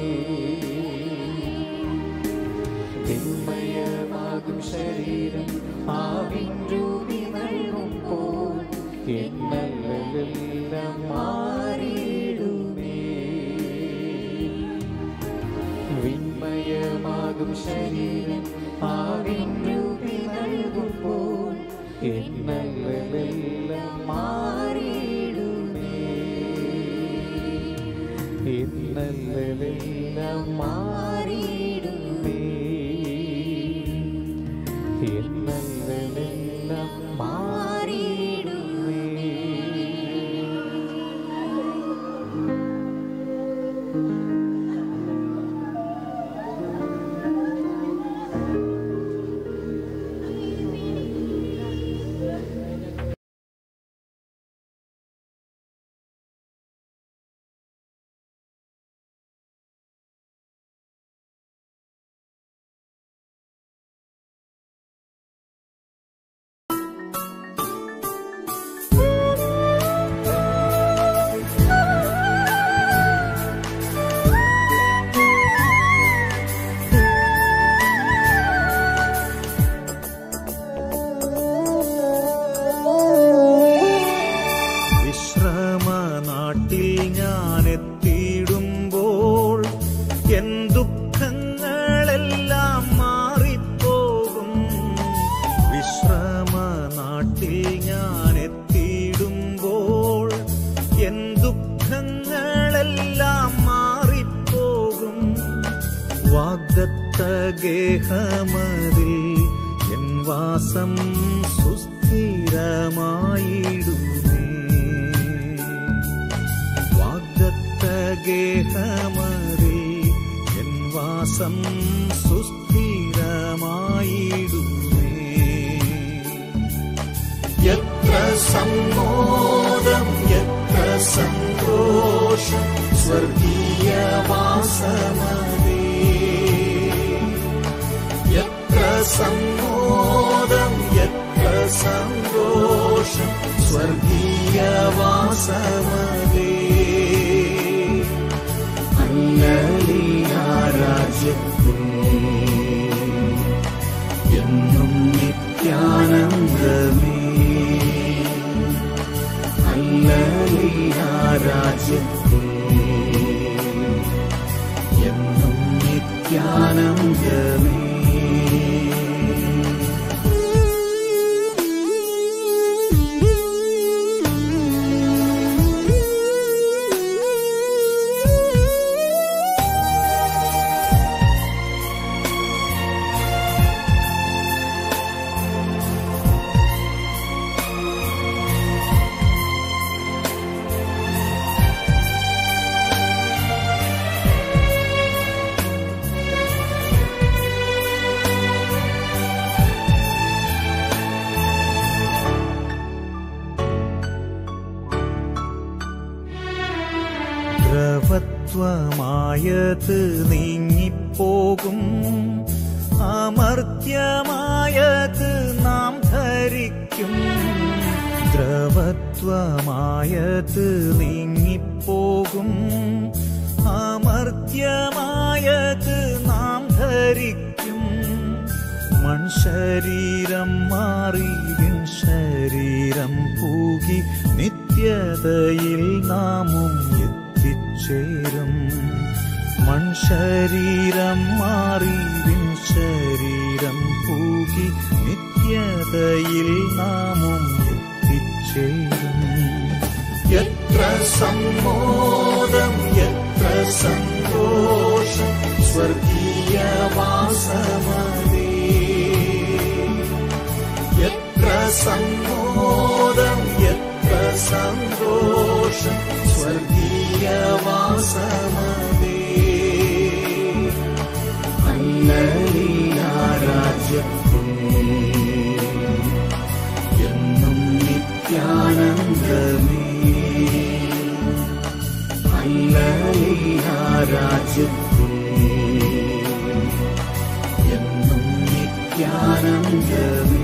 വിസ്മയമാകും ശരീരം ആവിൻ രൂപി നൽകുമ്പോൾ എന്നല്ലെല്ലാം മാറിയിടുമേ. വിസ്മയമാകും ശരീരം ആവിൻ രൂപി നൽകുമ്പോൾ എന്നല്ലെല്ലാം മാറിയിടുമേ. എന്നല്ലെല്ലാം മാറിയിടുമേ. എന്നല്ലെല്ലാം മാറിയിടുമേ. ഗേഹമതിൽ എൻ വാസം സുസ്ഥിരമായിടുമേ. വാഗ്ദത്ത ഗേഹമതിൽ എൻ വാസം സുസ്ഥിരമായിടുമേ. എത്ര സമ്മോദം എത്ര സന്തോഷം സ്വർഗീയവാസമതേ. എത്ര സമ്മോദം എത്ര സന്തോഷം സ്വർഗീയവാസമതേ. അല്ലലിയ രാജ്യത്തിൽ എന്നും നിത്യാനന്ദമേ ഹല്ലേലൂയ രാജ്യത്തിൽ എന്നും നിത്യാനന്ദമേ. ദ്രവത്വമായത് നീങ്ങിപ്പോകും, അമർത്യമായത് നാം ധരിക്കും. ദ്രവത്വമായത് നീങ്ങിപ്പോകും, അമർത്യമായത് നാം ധരിക്കും. മൺശരീരം മാറി വിൺ ശരീരം പൂകി നിത്യതയിൽ നാമും ചേരും. മൺശരീരം മാറി വിൺ ശരീരം പൂകി നിത്യതയിൽ നാമും എത്തിച്ചേരും. എത്ര സമ്മോദം എത്ര സന്തോഷം സ്വർഗീയവാസമതേ. എത്ര സമ്മോദം എത്ര സന്തോഷം സ്വർഗീയവാസമതേ. ഹല്ലേലൂയ രാജ്യത്തിൽ എന്നും നിത്യാനന്ദമേ. ഹല്ലേലൂയ രാജ്യത്തിൽ എന്നും നിത്യാനന്ദമേ.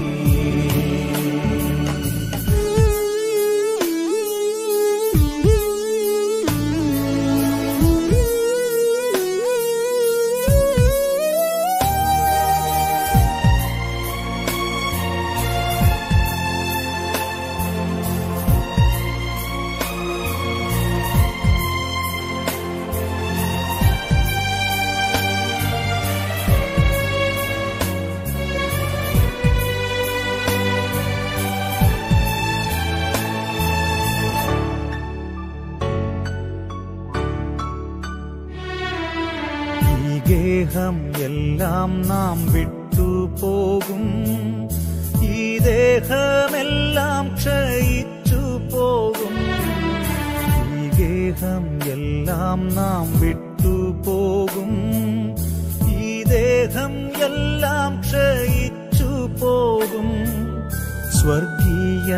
ഗേഹം എല്ലാം നാം വിട്ടുപോകും, ഈ ദേഹമെല്ലാം ക്ഷയിച്ചു പോകും. ഈ ഗേഹം എല്ലാം നാം വിട്ടുപോകും, ഈ ദേഹം എല്ലാം ക്ഷയിച്ചു പോകും. സ്വർഗീയ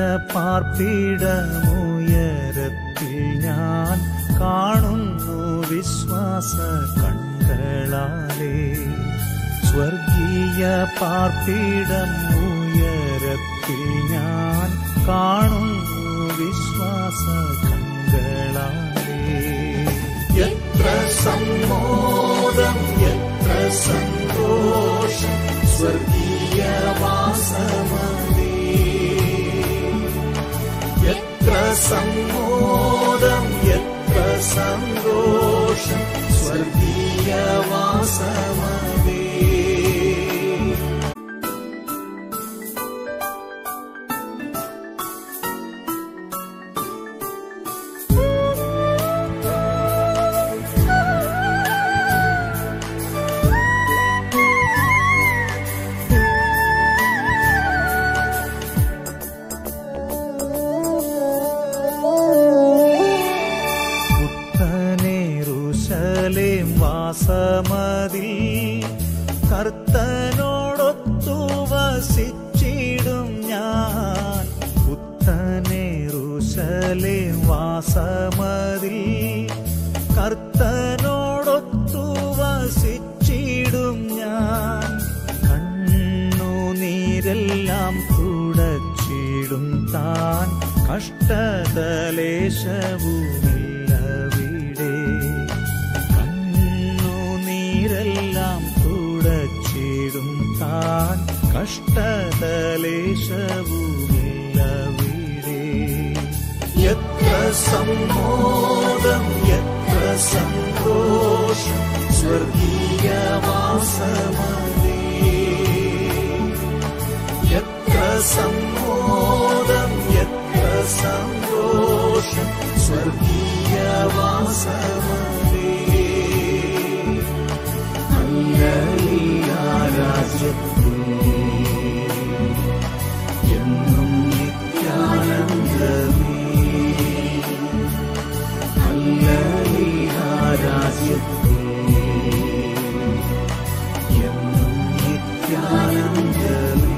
പാർപ്പിടമുയരത്തിൽ ഞാൻ കാണുന്നു വിശ്വാസ കണ്ണുകളാലേ. സ്വർഗീയ പാർപ്പിടം ഉയരത്തിൽ ഞാൻ കാണുന്നു വിശ്വാസ കണ്ണുകളാലേ. എത്ര സമ്മോദം എത്ര സന്തോഷം സ്വർഗീയവാസമതേ. എത്ര സമ്മോദം എത്ര സന്തോഷം സ്വർഗീയവാസമതേ. വാസമതിൽ കർത്തനോടൊത്തു വസിച്ചിടും ഞാൻ. പുത്തനെറുശലേം വാസമതിൽ കർത്തനോടൊത്തു വസിച്ചിടും ഞാൻ. കണ്ണുനീരെല്ലാം തുടച്ചിടും താൻ, കഷ്ടതലേശവുമില്ലവിടെ. കണ്ണുനീരെല്ലാം തുടച്ചിടും താൻ, കഷ്ടതലേശവുമില്ലവിടെ. എത്ര സമ്മോദം എത്ര സന്തോഷം സ്വർഗീയവാസമേ. എത്ര സമ്മോദം എത്ര സന്തോഷം സ്വർഗീയവാസമേ. ഹല്ലേലൂയ രാജ്യത്തിൽ എന്നും നിത്യാനന്ദമേ. ഹല്ലേലൂയ രാജ്യത്തിൽ എന്നും നിത്യാനന്ദമേ.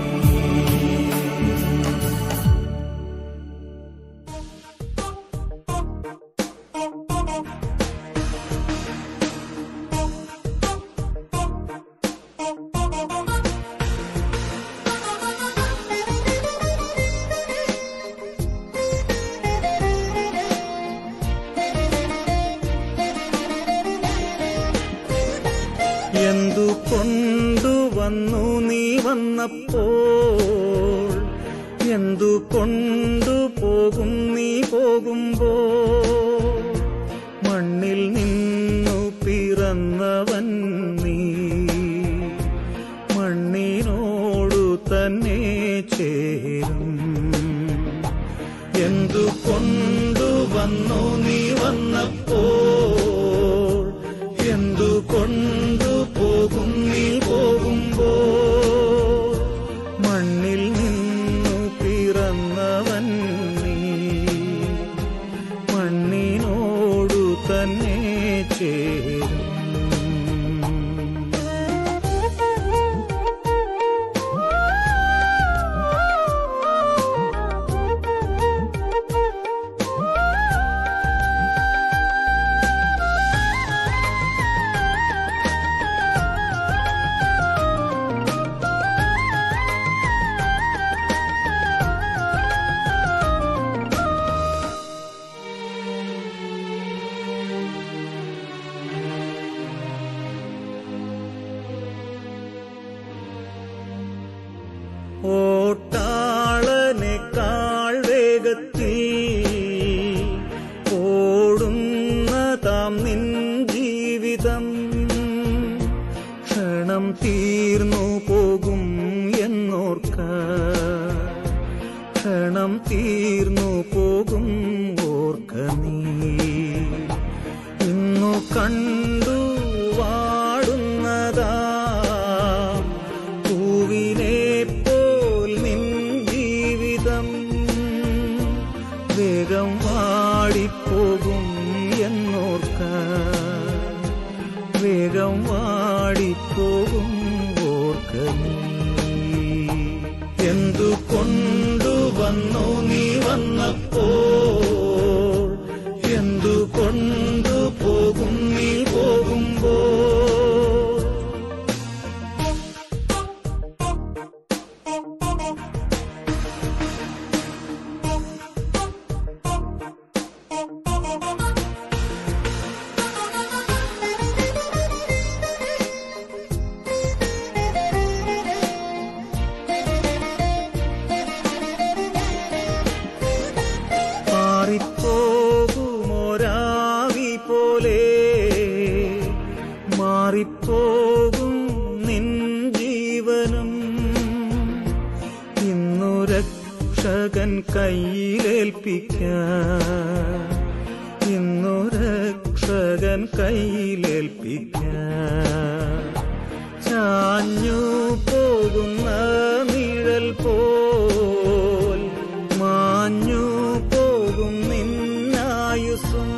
എന്തു കൊണ്ടുവന്നു നീ വന്നപ്പോൾ, എന്തു കൊണ്ടുപോകും നീ പോകുമ്പോൾ. മണ്ണിൽ നിന്നു പിറന്നവൻ നീ, മണ്ണിനോടു തന്നെ ചേരും. എന്തു കൊണ്ടുവന്നു നീ വന്നപ്പോൾ, എന്തു കൊണ്ടുപോകും നീ പോകുമ്പോൾ. മണ്ണിൽ നിന്നു പിറന്നവൻ നീ, മണ്ണിനോടു തന്നെ ചേരും. ഓട്ടാളനേക്കാൾ വേഗത്തിൽ ഓടുന്നതാം നിൻ ജീവിതം. ക്ഷണം തീർന്നു പോകും എന്നോർക്ക, ക്ഷണം തീർന്നു പോകും ഓർക്ക നീ. ഇന്നു കണ്ടു വാടുന്നതാ പൂവിനെ പോൽ നിൻ ജീവിതം. വേഗം വാടിപ്പോകും എന്നോർക്ക, വേഗം വാടിപ്പോകും ഓർക്ക നീ. എന്തു കൊണ്ടുവന്നു നീ വന്നപ്പോൾ, എന്തു കൊണ്ടുപോകും നീ പോകുമ്പോൾ. മാറിപ്പോകുമൊരാവി പോലെ മാറിപ്പോകും നിൻ ജീവനും. ഇന്നു രക്ഷകൻ കയ്യിലേൽപ്പിക്കാൻ, ഇന്നു രക്ഷകൻ കയ്യിലേൽപ്പിക്കാൻ. ചാഞ്ഞു പോകുന്ന നിഴൽ പോൽ മാഞ്ഞു പോകും നിന്നായുസും.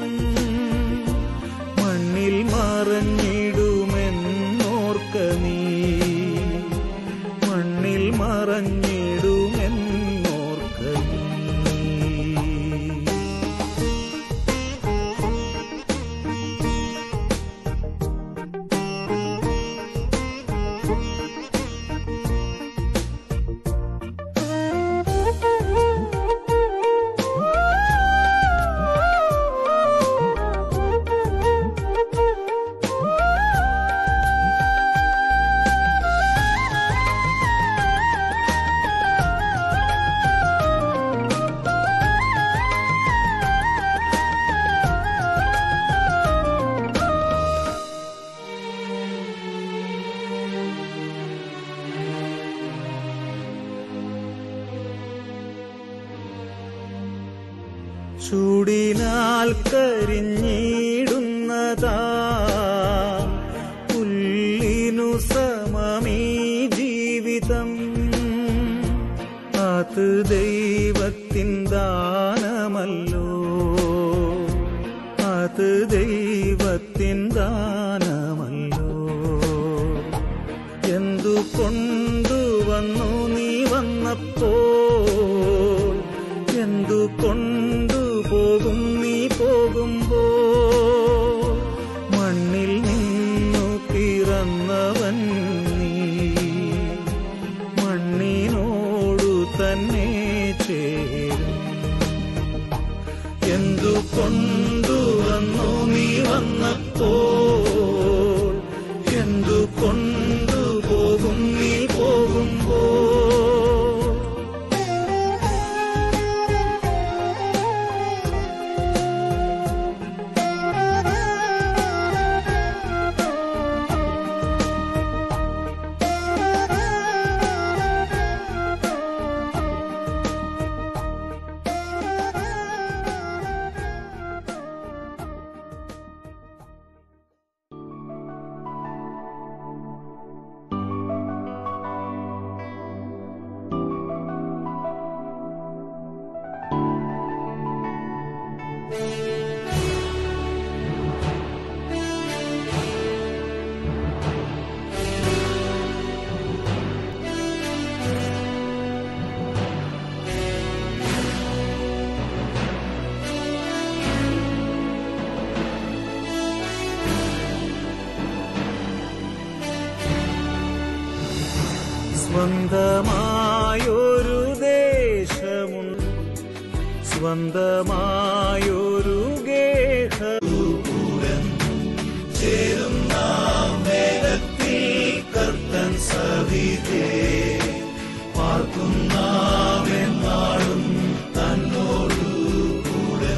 മണ്ണിൽ മറഞ്ഞിടുമെന്നോർക്ക നീ, മണ്ണിൽ മറഞ്ഞിടുമെന്നോർക്ക നീ. ചൂടിനാൽ കരിഞ്ഞിടുന്നതാ പുല്ലിനു സമമീ ജീവിതം. അത് ദൈവത്തിൻ ദാനമല്ലോ, അത് ദൈവത്തിൻ ദാനമല്ലോ. എന്തു കൊണ്ടുവന്നു നീ വന്നപ്പോൾ, എന്തു കൊണ്ടുപോകും നീ പോകുമ്പോൾ. മണ്ണിൽ നിന്നു പിറന്നവൻ നീ, മണ്ണിനോടു തന്നെ ചേരും. എന്തു കൊണ്ടുവന്നു നീ വന്നപ്പോൾ, എന്തു കൊണ്ടുപോകും നീ പോകുമ്പോൾ. സ്വന്തമായൊരു ദേശമുണ്ട്, സ്വന്തമായൊരു ഗേഹം ചേരും നാം വേഗത്തിൽ കർത്തൻ സവിധേ. പാർക്കും നാം എന്നാളും തന്നോടു കൂടെ.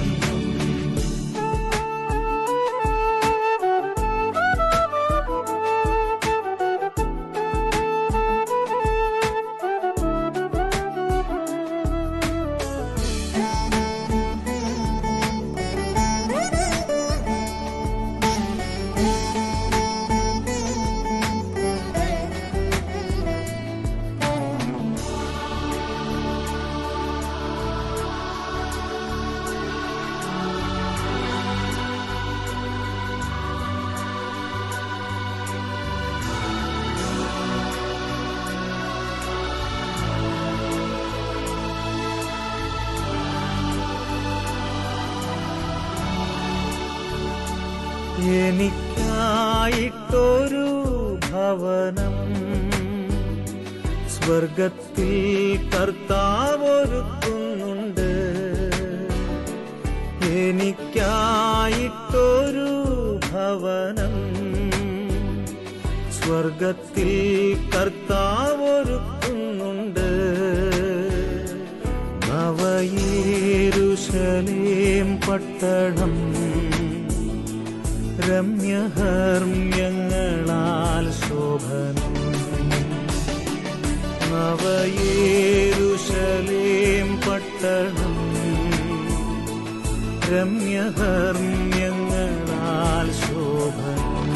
എനിക്കായിട്ടൊരു ഭവനം സ്വർഗത്തിൽ കർത്താവൊരുക്കുന്നുണ്ട്. എനിക്കായിട്ടൊരു ഭവനം സ്വർഗത്തിൽ കർത്താവൊരുക്കുന്നുണ്ട്. നവയെരൂശലേം പട്ടണം രമ്യഹർമ്മ്യങ്ങളാൽ ശോഭനം. നവയെരൂശലേം പട്ടണം രമ്യഹർമ്മ്യങ്ങളാൽ ശോഭനം.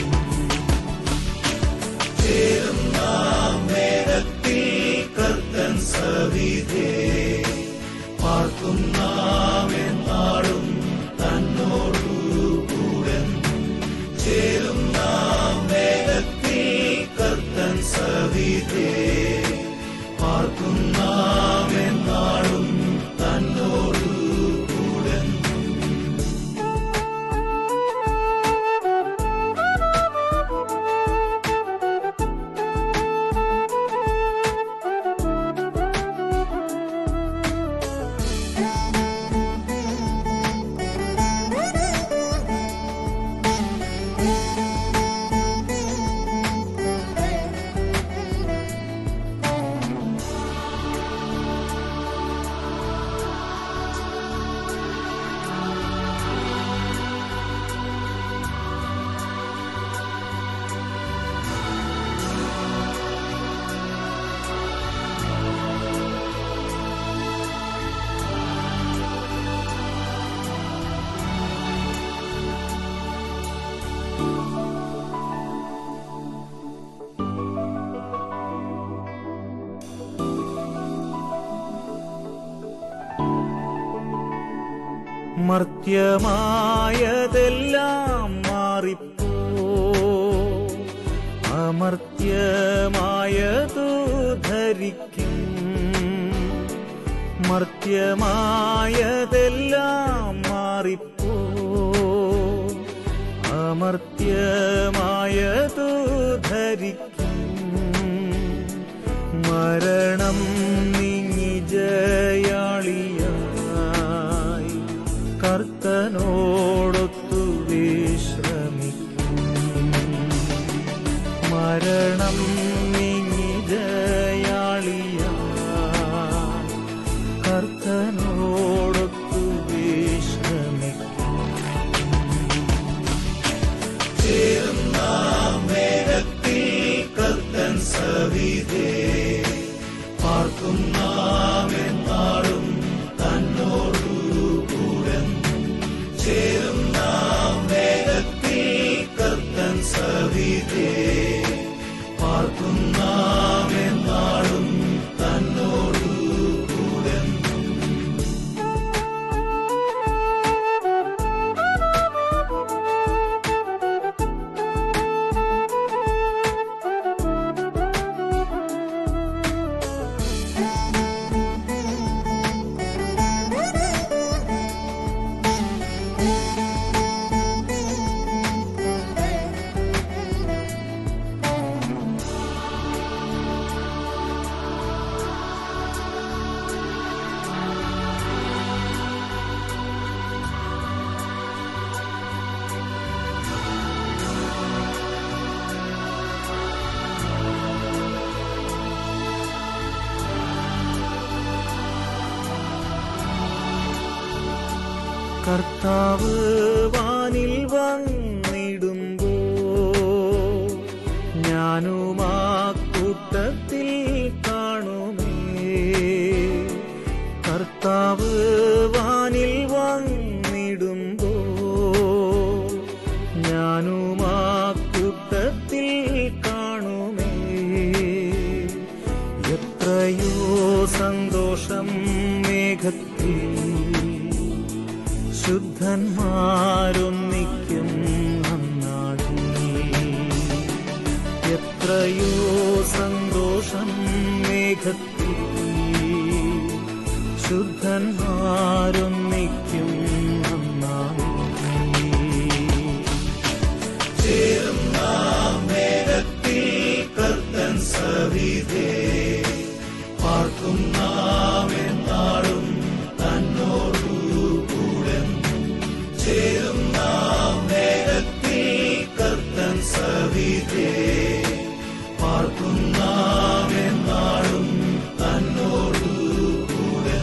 ചേരും നാം വേഗത്തിൽ കർത്തൻ സവിധേ. പാർക്കും നാം എന്നാളും തന്നോടു കൂടെ. ചേരും നാം വേഗത്തിൽ കർത്തൻ സവിധേ. പാർക്കും നാം എന്നാളും തന്നോടു കൂടെ. മർത്യമായതെല്ലാം മാറിപ്പോ അമർത്യമായതു ധരിക്കും. മർത്യമായതെല്ലാം മാറിപ്പോ അമർത്യമായതു ധരിക്കും. മരണം നീങ്ങി ജയാളിയായി കർത്തനോടൊത്തു വിശ്രമിക്കും. മരണം നീങ്ങി ജയാളിയായി കർത്തനോടൊത്തു വിശ്രമിക്കും. ചേരുന്ന മേഘത്തിൽ കർത്തൻ സവിധേ പാർക്കും നാം എന്നാളും തന്നോടു കൂടെ. ചേരുന്ന മേഘത്തിൽ കർത്തൻ സവിധേ പാർക്കും നാം എന്നാളും തന്നോടു കൂടെ. കർത്താവ് വാനിൽ വന്നിടുമ്പോ ഞാനും ആ കൂട്ടത്തിൽ കാണുമേ. കർത്താവ് വാനിൽ വന്നിടുമ്പോ ഞാനും ആ കൂട്ടത്തിൽ കാണുമേ. എത്രയോ സന്തോഷം മേഘത്തിൽ ശുദ്ധന്മാരൊന്നിക്കും അന്നാളിൽ. എത്രയോ സന്തോഷം മേഘത്തിൽ ശുദ്ധന്മാരൊന്നിക്കും അന്നാളിൽ. ചേരുന്ന മേഘത്തിൽ കർത്തൻ സവിധേ പാർക്കും നാം എന്നാളും തന്നോടു കൂടെ. ചേരുന്ന മേഘത്തിൽ കർത്തൻ സവിധേ പാർക്കും നാം എന്നാളും തന്നോടു കൂടെ.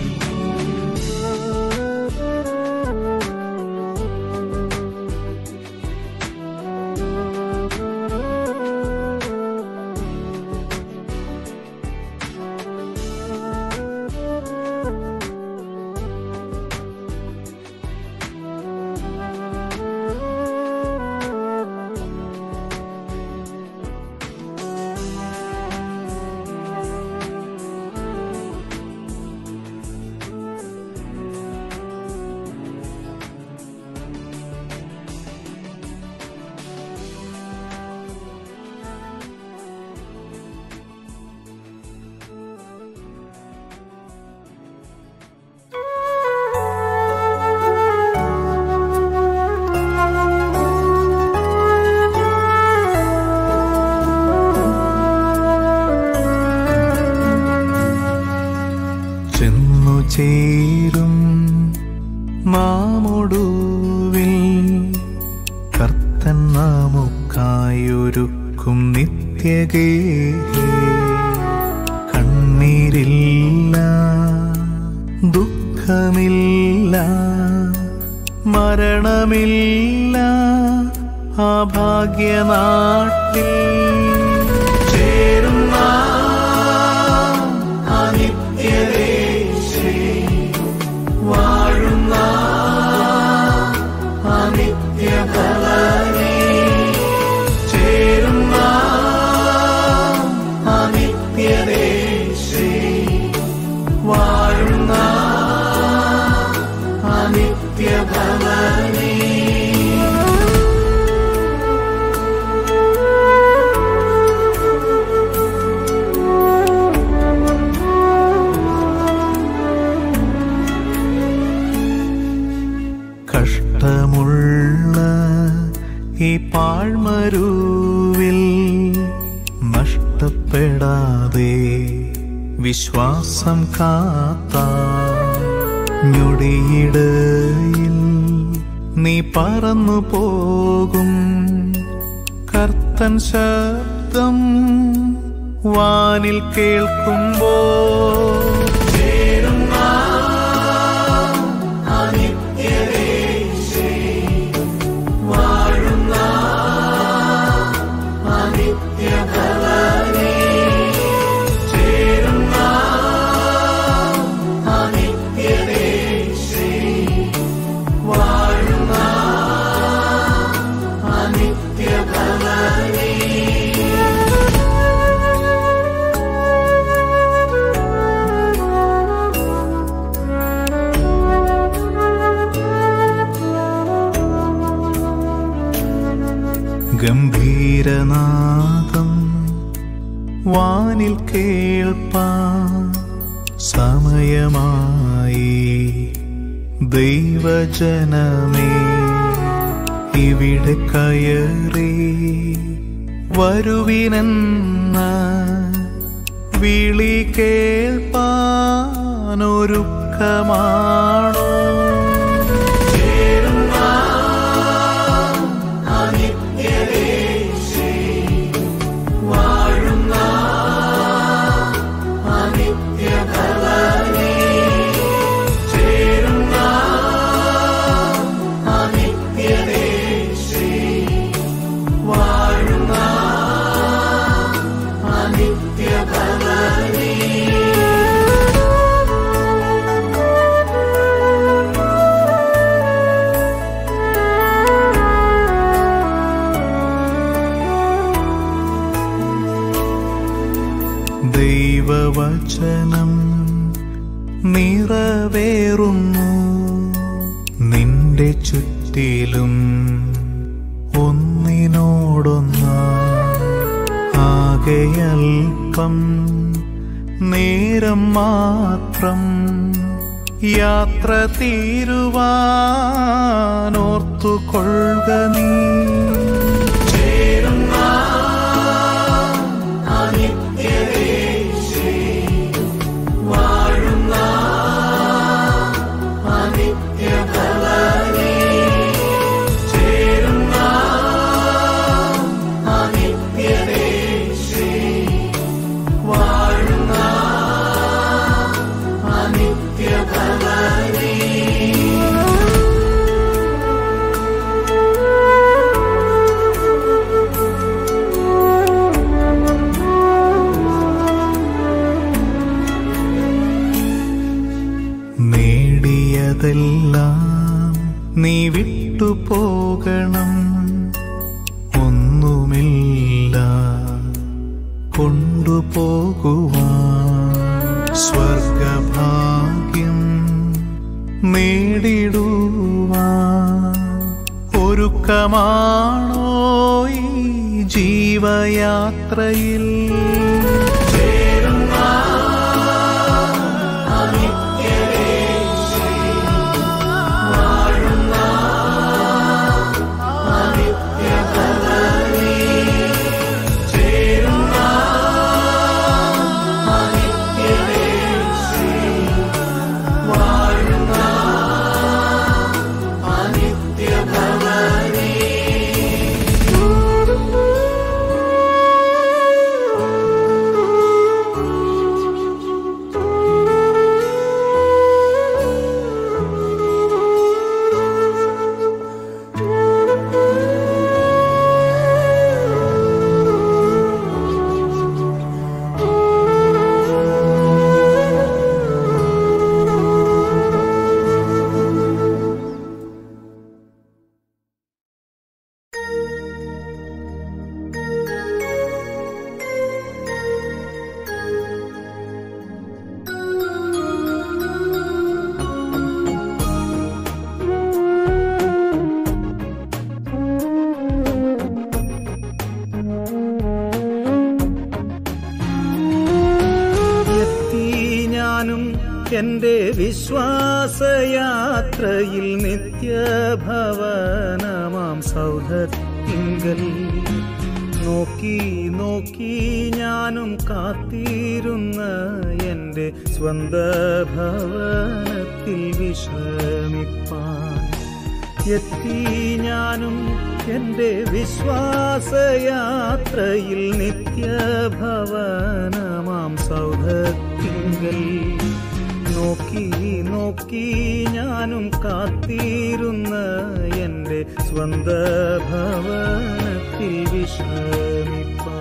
ചേരും മാമൊടുവിൽ കർത്തൻ നമുക്കായൊരുക്കും നിത്യകേ. കണ്ണീരില്ല, ദുഃഖമില്ല, മരണമില്ല ആ ഭാഗ്യനാട്ടിൽ. ചേരുന്ന ആ നിത്യദേശേ വാഴുന്ന ആ നിത്യഫലമേ. ചേരുന്ന ആ നിത്യദേശേ വാഴുന്ന ആ നിത്യ നിത്യഭവനേ കഷ്ടമുള്ള ഈ പാഴ്മരുവിൽ നഷ്ടപ്പെടാതെ വിശ്വാസം കാത്ത ഞൊടിയിടയിൽ നീ പറന്നു പോകും. കർത്തൻ ശബ്ദം വാനിൽ കേൾക്കുമ്പോൾ ഗംഭീരനാദം വാനിൽ കേൾപ്പാൻ സമയമായി. ദൈവജനമേ ഇവിടെ കയറി വരുവിനെന്ന വിളി കേൾപ്പാനൊരുക്കമാണോ? ദൈവവചനം നിറവേറുന്നു നിന്റെ ചുറ്റിലും ഒന്നിനോടൊന്ന്. ആകെയൽപ്പം നേരം മാത്രം യാത്ര തീരുവാനോർത്തുകൊള്ളുക നീ. നേടിയതെല്ലാം നീ വിട്ടുപോകണം, ഒന്നുമില്ല കൊണ്ടുപോകുവാൻ. സ്വർഗഭാഗ്യം നേടിടുവാൻ ഒരുക്കമാണോ ഈ ജീവയാത്രയിൽ? Oh വിശ്വാസയാത്രയിൽ നിത്യഭവനമാം സൗധത്തിങ്കൽ നോക്കി നോക്കി ഞാനും കാത്തിരുന്ന എൻ്റെ സ്വന്ത ഭവനത്തിൽ വിശ്രമിപ്പാൻ എത്തി ഞാനും എൻ്റെ വിശ്വാസയാത്രയിൽ നിത്യഭവനമാം സൗധത്തിങ്കൽ നോക്കി നോക്കി ഞാനും കാത്തിരുന്ന എൻ്റെ സ്വന്ത ഭവനത്തിൽ വിശ്രമിപ്പാൻ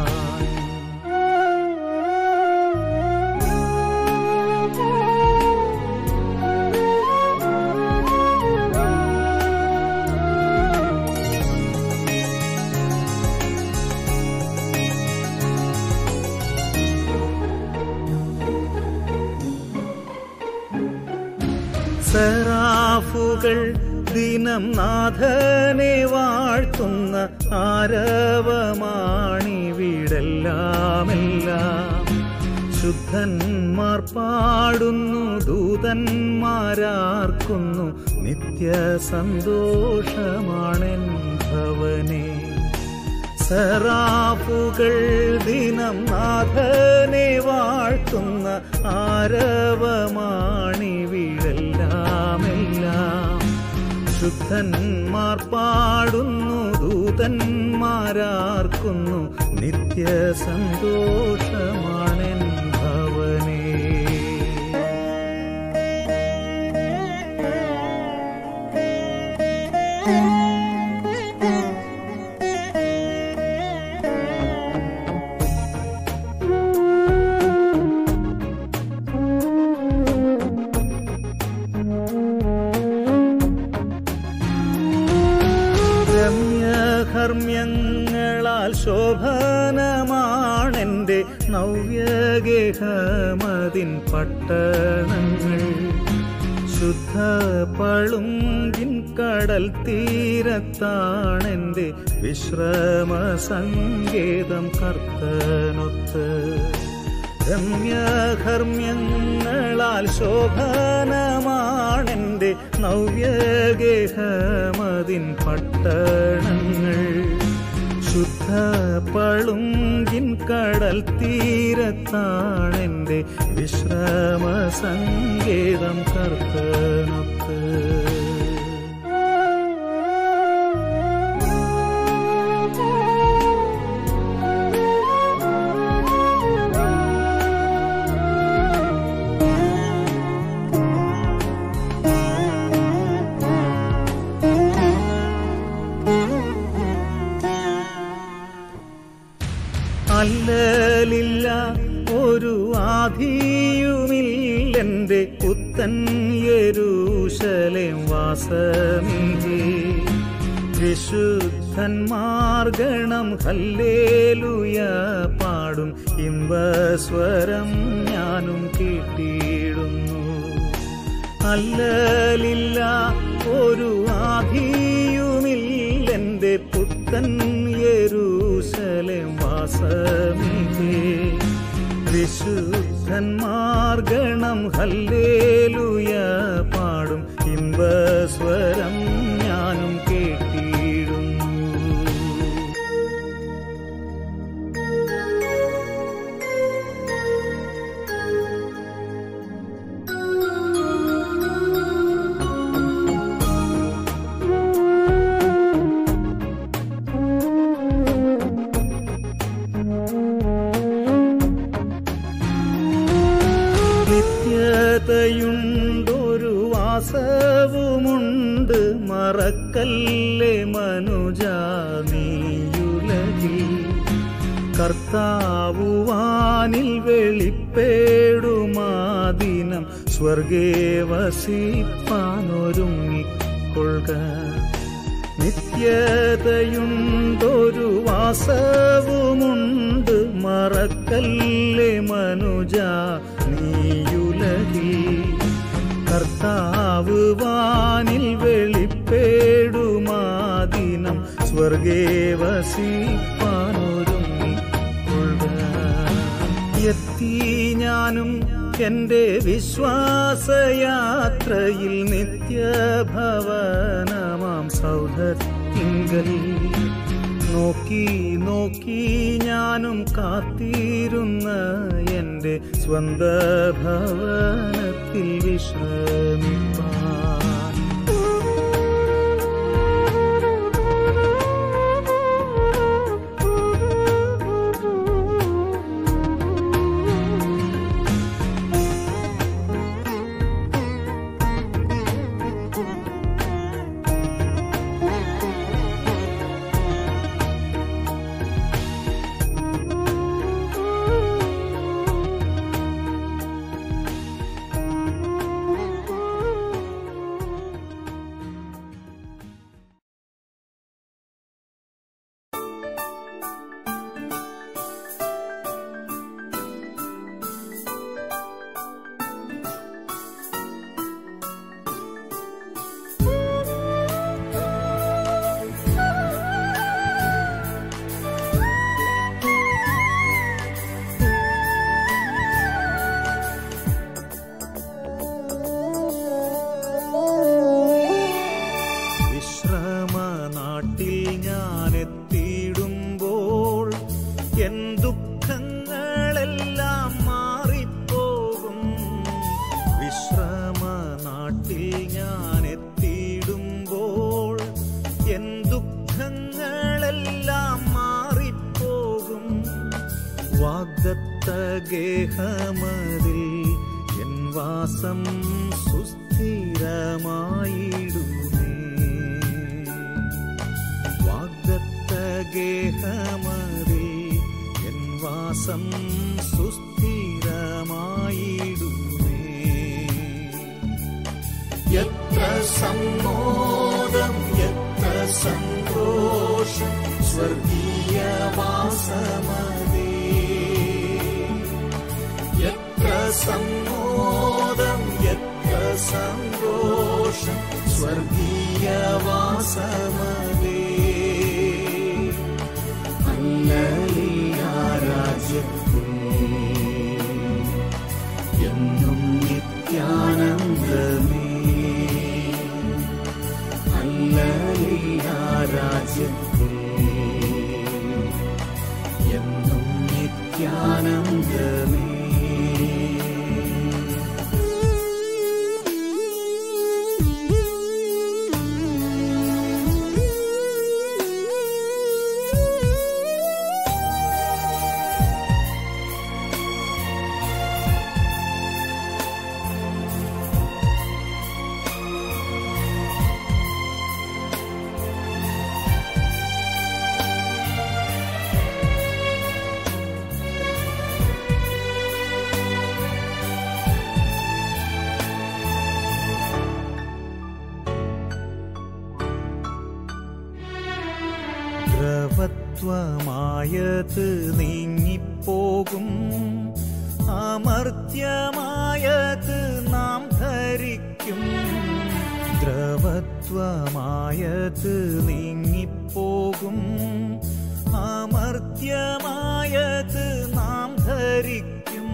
സെറാഫുകൾ ദിനം നാഥനെ വാഴ്ത്തുന്ന ആരവമാണിവിടെല്ലാമെല്ലാം ശുദ്ധന്മാർ പാടുന്നു ദൂതന്മാരാർക്കുന്നു നിത്യ സന്തോഷമാണെൻ ഭവനേ സെറാഫുകൾ ദിനം നാഥനെ വാഴ്ത്തുന്ന ആരവമാണിവിടെല്ലാമെല്ലാം ശുദ്ധന്മാർ പാടുന്നു ദൂതന്മാരാർക്കുന്നു നിത്യ സന്തോഷമാണെൻ ഭവനേ കർമ്മ്യങ്ങളാൽ ശോഭനമാണെൻ്റെ നവ്യഗേഹമതിൻ പട്ടണങ്ങൾ ശുദ്ധ പളുങ്കിൻ കടൽ തീരത്താണെൻ്റെ വിശ്രമ സങ്കേതം കർത്തനൊത്ത് രമ്യകർമ്മ്യങ്ങളാൽ ശോഭനമാണെൻ്റെ നവ്യഗേഹമതിൻ പട്ടണങ്ങൾ ശുദ്ധ പളുങ്കിൻ കടൽ തീരത്താണെൻ്റെ വിശ്രമ സങ്കേതം കർത്തനൊത്ത് അല്ലലില്ല ഒരു ആധിയുമില്ലെൻ്റെ പുത്തൻ യെരൂശലേം വാസമിഹേ വിശുദ്ധന്മാർഗണം ഹല്ലേലൂയ പാടും ഇമ്പസ്വരം ഞാനും കേട്ടിടുന്നു അല്ലലില്ല ഒരു ആധിയുമില്ലെൻ്റെ പുത്തൻ യെരൂശലേം വാസമിഹേ വിശുദ്ധന്മാർഗണം ഹല്ലേലൂയ പാടും ഇമ്പസ്വരം ഞാനും കേട്ടിടുന്നു നിത്യതയുണ്ടൊരു വാസവുമുണ്ട് മറക്കല്ലേ മനുജാ നീയുലകിൽ കർത്താവുവാനിൽ വെളിപ്പെടുമാദിനം സ്വർഗേ വസിപ്പാനൊരുങ്ങിക്കൊള്ളുക നിത്യതയുണ്ടൊരു വാസവുമുണ്ട് മറക്കല്ലേ മനുജാ നീയുലകിൽ കർത്താവ് വാനിൽ വെളിപ്പെടുമാദിനം സ്വർഗേ വസിപ്പാനൊരുങ്ങിക്കൊള്ളുക എത്തി ഞാനും എൻ്റെ വിശ്വാസയാത്രയിൽ നിത്യഭവനമാം സൗധത്തിങ്കൽ നോക്കി നോക്കി ഞാനും കാത്തിരുന്ന എൻ്റെ സ്വന്ത ഭവനത്തിൽ വിശ്രമിപ്പാൻ ഗേഹമതിൽ എൻ വാസം സുസ്ഥിരമായിടുമേ. വാഗ്ദത്ത ഗേഹമതിൽ എൻ വാസം സുസ്ഥിരമായിടുമേ. എത്ര സമ്മോദം എത്ര സന്തോഷം സ്വർഗീയവാസമതേ. എത്ര സമ്മോദം എത്ര സന്തോഷം സ്വർഗീയവാസമതേ. ഹല്ലേലൂയ രാജ്യത്തിൽ എന്നും നിത്യാനന്ദമേ. ഹല്ലേലൂയ രാജ്യത്തിൽ എന്നും നിത്യാനന്ദമേ. ദ്രവത്വമായത് നീങ്ങിപ്പോകും, അമർത്യമായത് നാം ധരിക്കും. ദ്രവത്വമായത് നീങ്ങിപ്പോകും, അമർത്യമായത് നാം ധരിക്കും.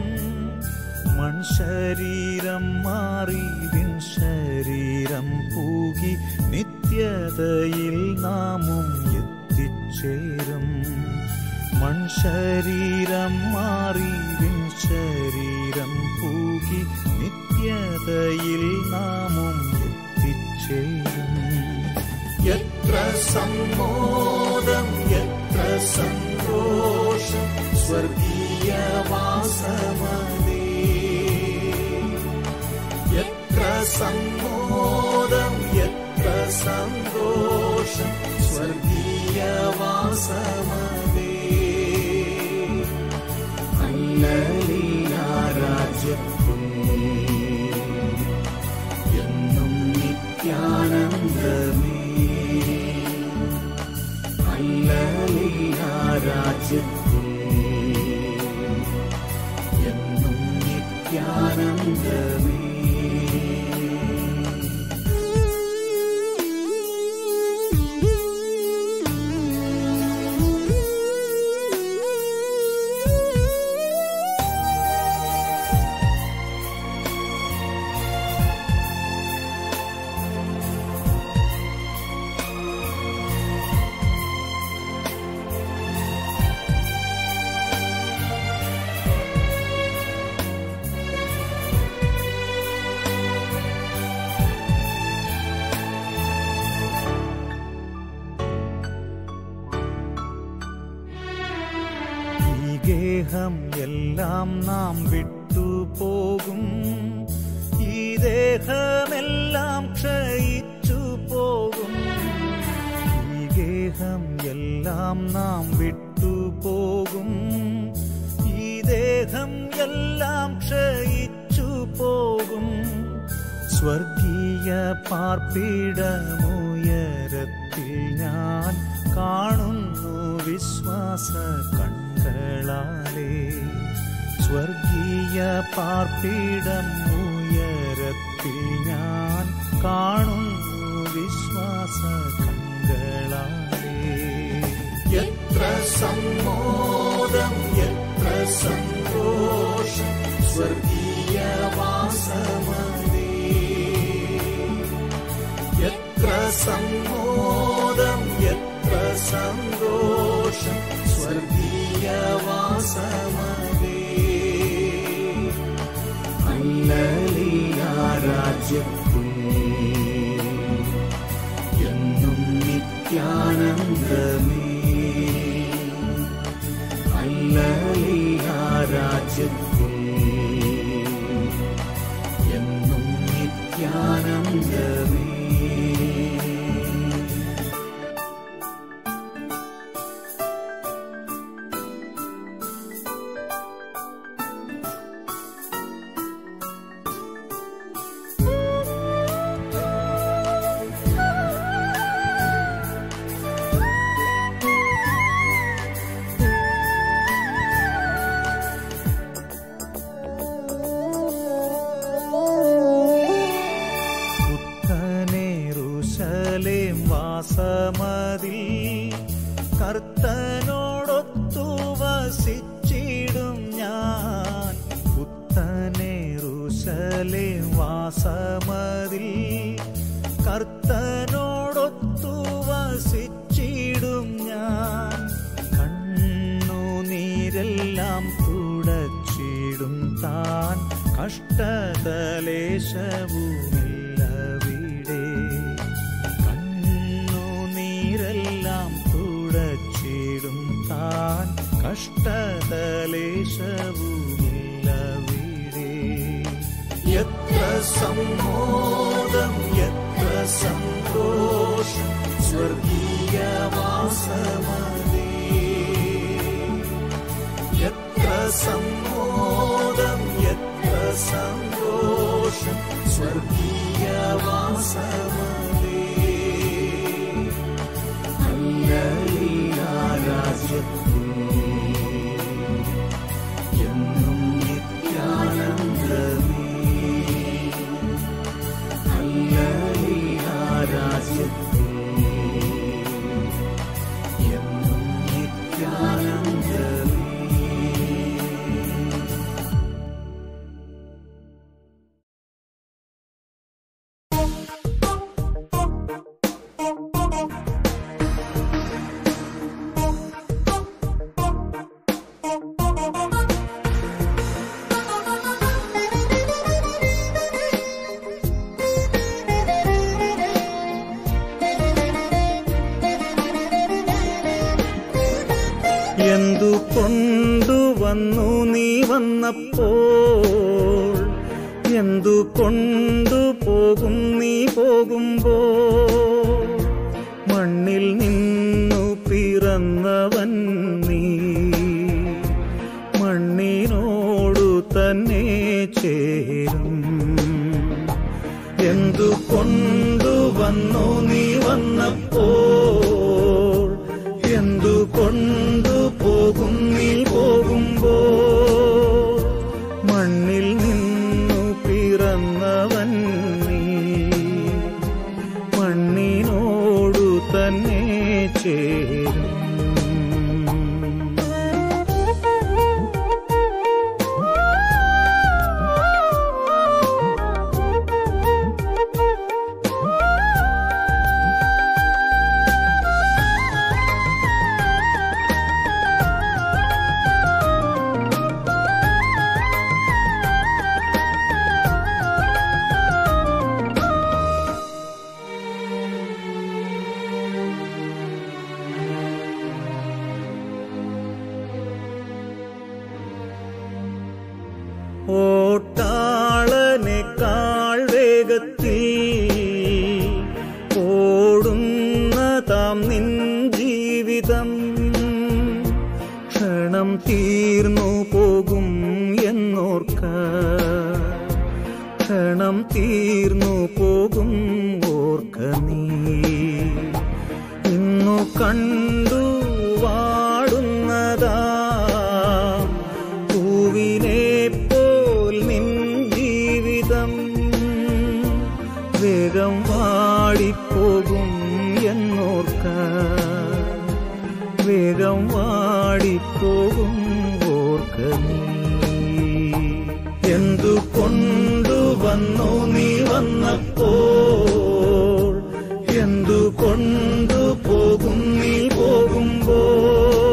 മൺശരീരം മാറി വിൻ ശരീരം പൂകി നിത്യതയിൽ നാമും എത്തിച്ചേരും. മൺശരീരം മാറി വിൻ ശരീരം പൂകി നിത്യതയിൽ നാമും എത്തിച്ചേരും. എത്ര സമ്മോദം എത്ര സന്തോഷം സ്വർഗീയവാസമതേ. എത്ര സമ്മോദം എത്ര സന്തോഷം സ്വർഗീയവാസമതേ. ഹല്ലേലൂയ രാജ്യത്തിൽ എന്നും നിത്യാനന്ദമേ. ഹല്ലേലൂയ രാജ്യത്തിൽ എന്നും നിത്യാനന്ദമേ. ഗേഹം എല്ലാം നാം വിട്ടുപോകും. ഈ ദേഹമെല്ലാം ക്ഷയിച്ചു പോകും. ഈ ഗേഹം എല്ലാം നാം വിട്ടുപോകും. ഈ ദേഹം എല്ലാം ക്ഷയിച്ചു പോകും. സ്വർഗീയ പാർപ്പിടമുയരത്തിൽ ഞാൻ കാണുന്നു വിശ്വാസ കണ്ണുകളാലേ. സ്വർഗീയ പാർപ്പിടം ഉയരത്തിൽ ഞാൻ കാണുന്നു വിശ്വാസ കണ്ണുകളാലേ. എത്ര സമ്മോദം എത്ര സന്തോഷം സ്വർഗീയ വാസമതേ. എത്ര സമ്മോദം എത്ര സന്തോഷം സ്വർഗീയ വാസമതേ. ഹല്ലേലൂയ രാജ്യത്തിൽ എന്നും നിത്യാനന്ദമേ. ഹല്ലേലൂയ രാജ്യത്തിൽ എന്നും നിത്യാനന്ദമേ. വാസമതിൽ കർത്തനോടൊത്തു വസിച്ചിടും ഞാൻ. പുത്തനെറുശലേം വാസമതിൽ കർത്തനോടൊത്തു വസിച്ചിടും ഞാൻ. കണ്ണുനീരെല്ലാം തുടച്ചിടും താൻ. കഷ്ടതലേശവുമില്ലവിടെ. െല്ലാം തുടച്ചിടും താൻ. കഷ്ടതലേശവുമില്ലവിടെ. എത്ര സമ്മോദം എത്ര സന്തോഷം സ്വർഗീയ വാസമതേ. എത്ര സമ്മോദം എത്ര സന്തോഷം സ്വർഗീയ വാസമതേ. ഹല്ലേലൂയ രാജ്യത്തിൽ എന്നും നിത്യാനന്ദമേ. ഹല്ലേലൂയ രാജ്യത്തിൽ എന്നും നിത്യാനന്ദമേ. എന്തു കൊണ്ടുവന്നു നീ വന്നപ്പോൾ, എന്തു കൊണ്ടുപോകും നീ പോകുമ്പോൾ. മണ്ണിൽ നിന്നു പിറന്നവൻ നീ, മണ്ണിനോടു തന്നെ ചേരും. എന്തു കൊണ്ടുവന്നു നീ വന്നപ്പോൾ, എന്തു കൊണ്ടുപോകും നീ പോകുമ്പോൾ. മണ്ണിൽ നിന്നു പിറന്നവൻ നീ, മണ്ണിനോടു തന്നെ ചേരും. വേഗത്തിൽ ഓടുന്നതാം നിൻ ജീവിതം ക്ഷണം തീർന്നു പോകും എന്നോർക്ക ക്ഷണം തീർന്നു പോകും ഓർക്ക നീ ഇന്നു കണ്ടു വാടുന്നതാ പൂവിനെ പോൽ നിൻ ജീവിതം വേഗം വാടിപ്പോകും എന്നോർക്ക വേഗം വാടിപ്പോകും ഓർക്ക നീ എന്തു കൊണ്ടുവന്നു നീ വന്നപ്പോൾ എന്തു കൊണ്ടുപോകും നീ പോകുമ്പോൾ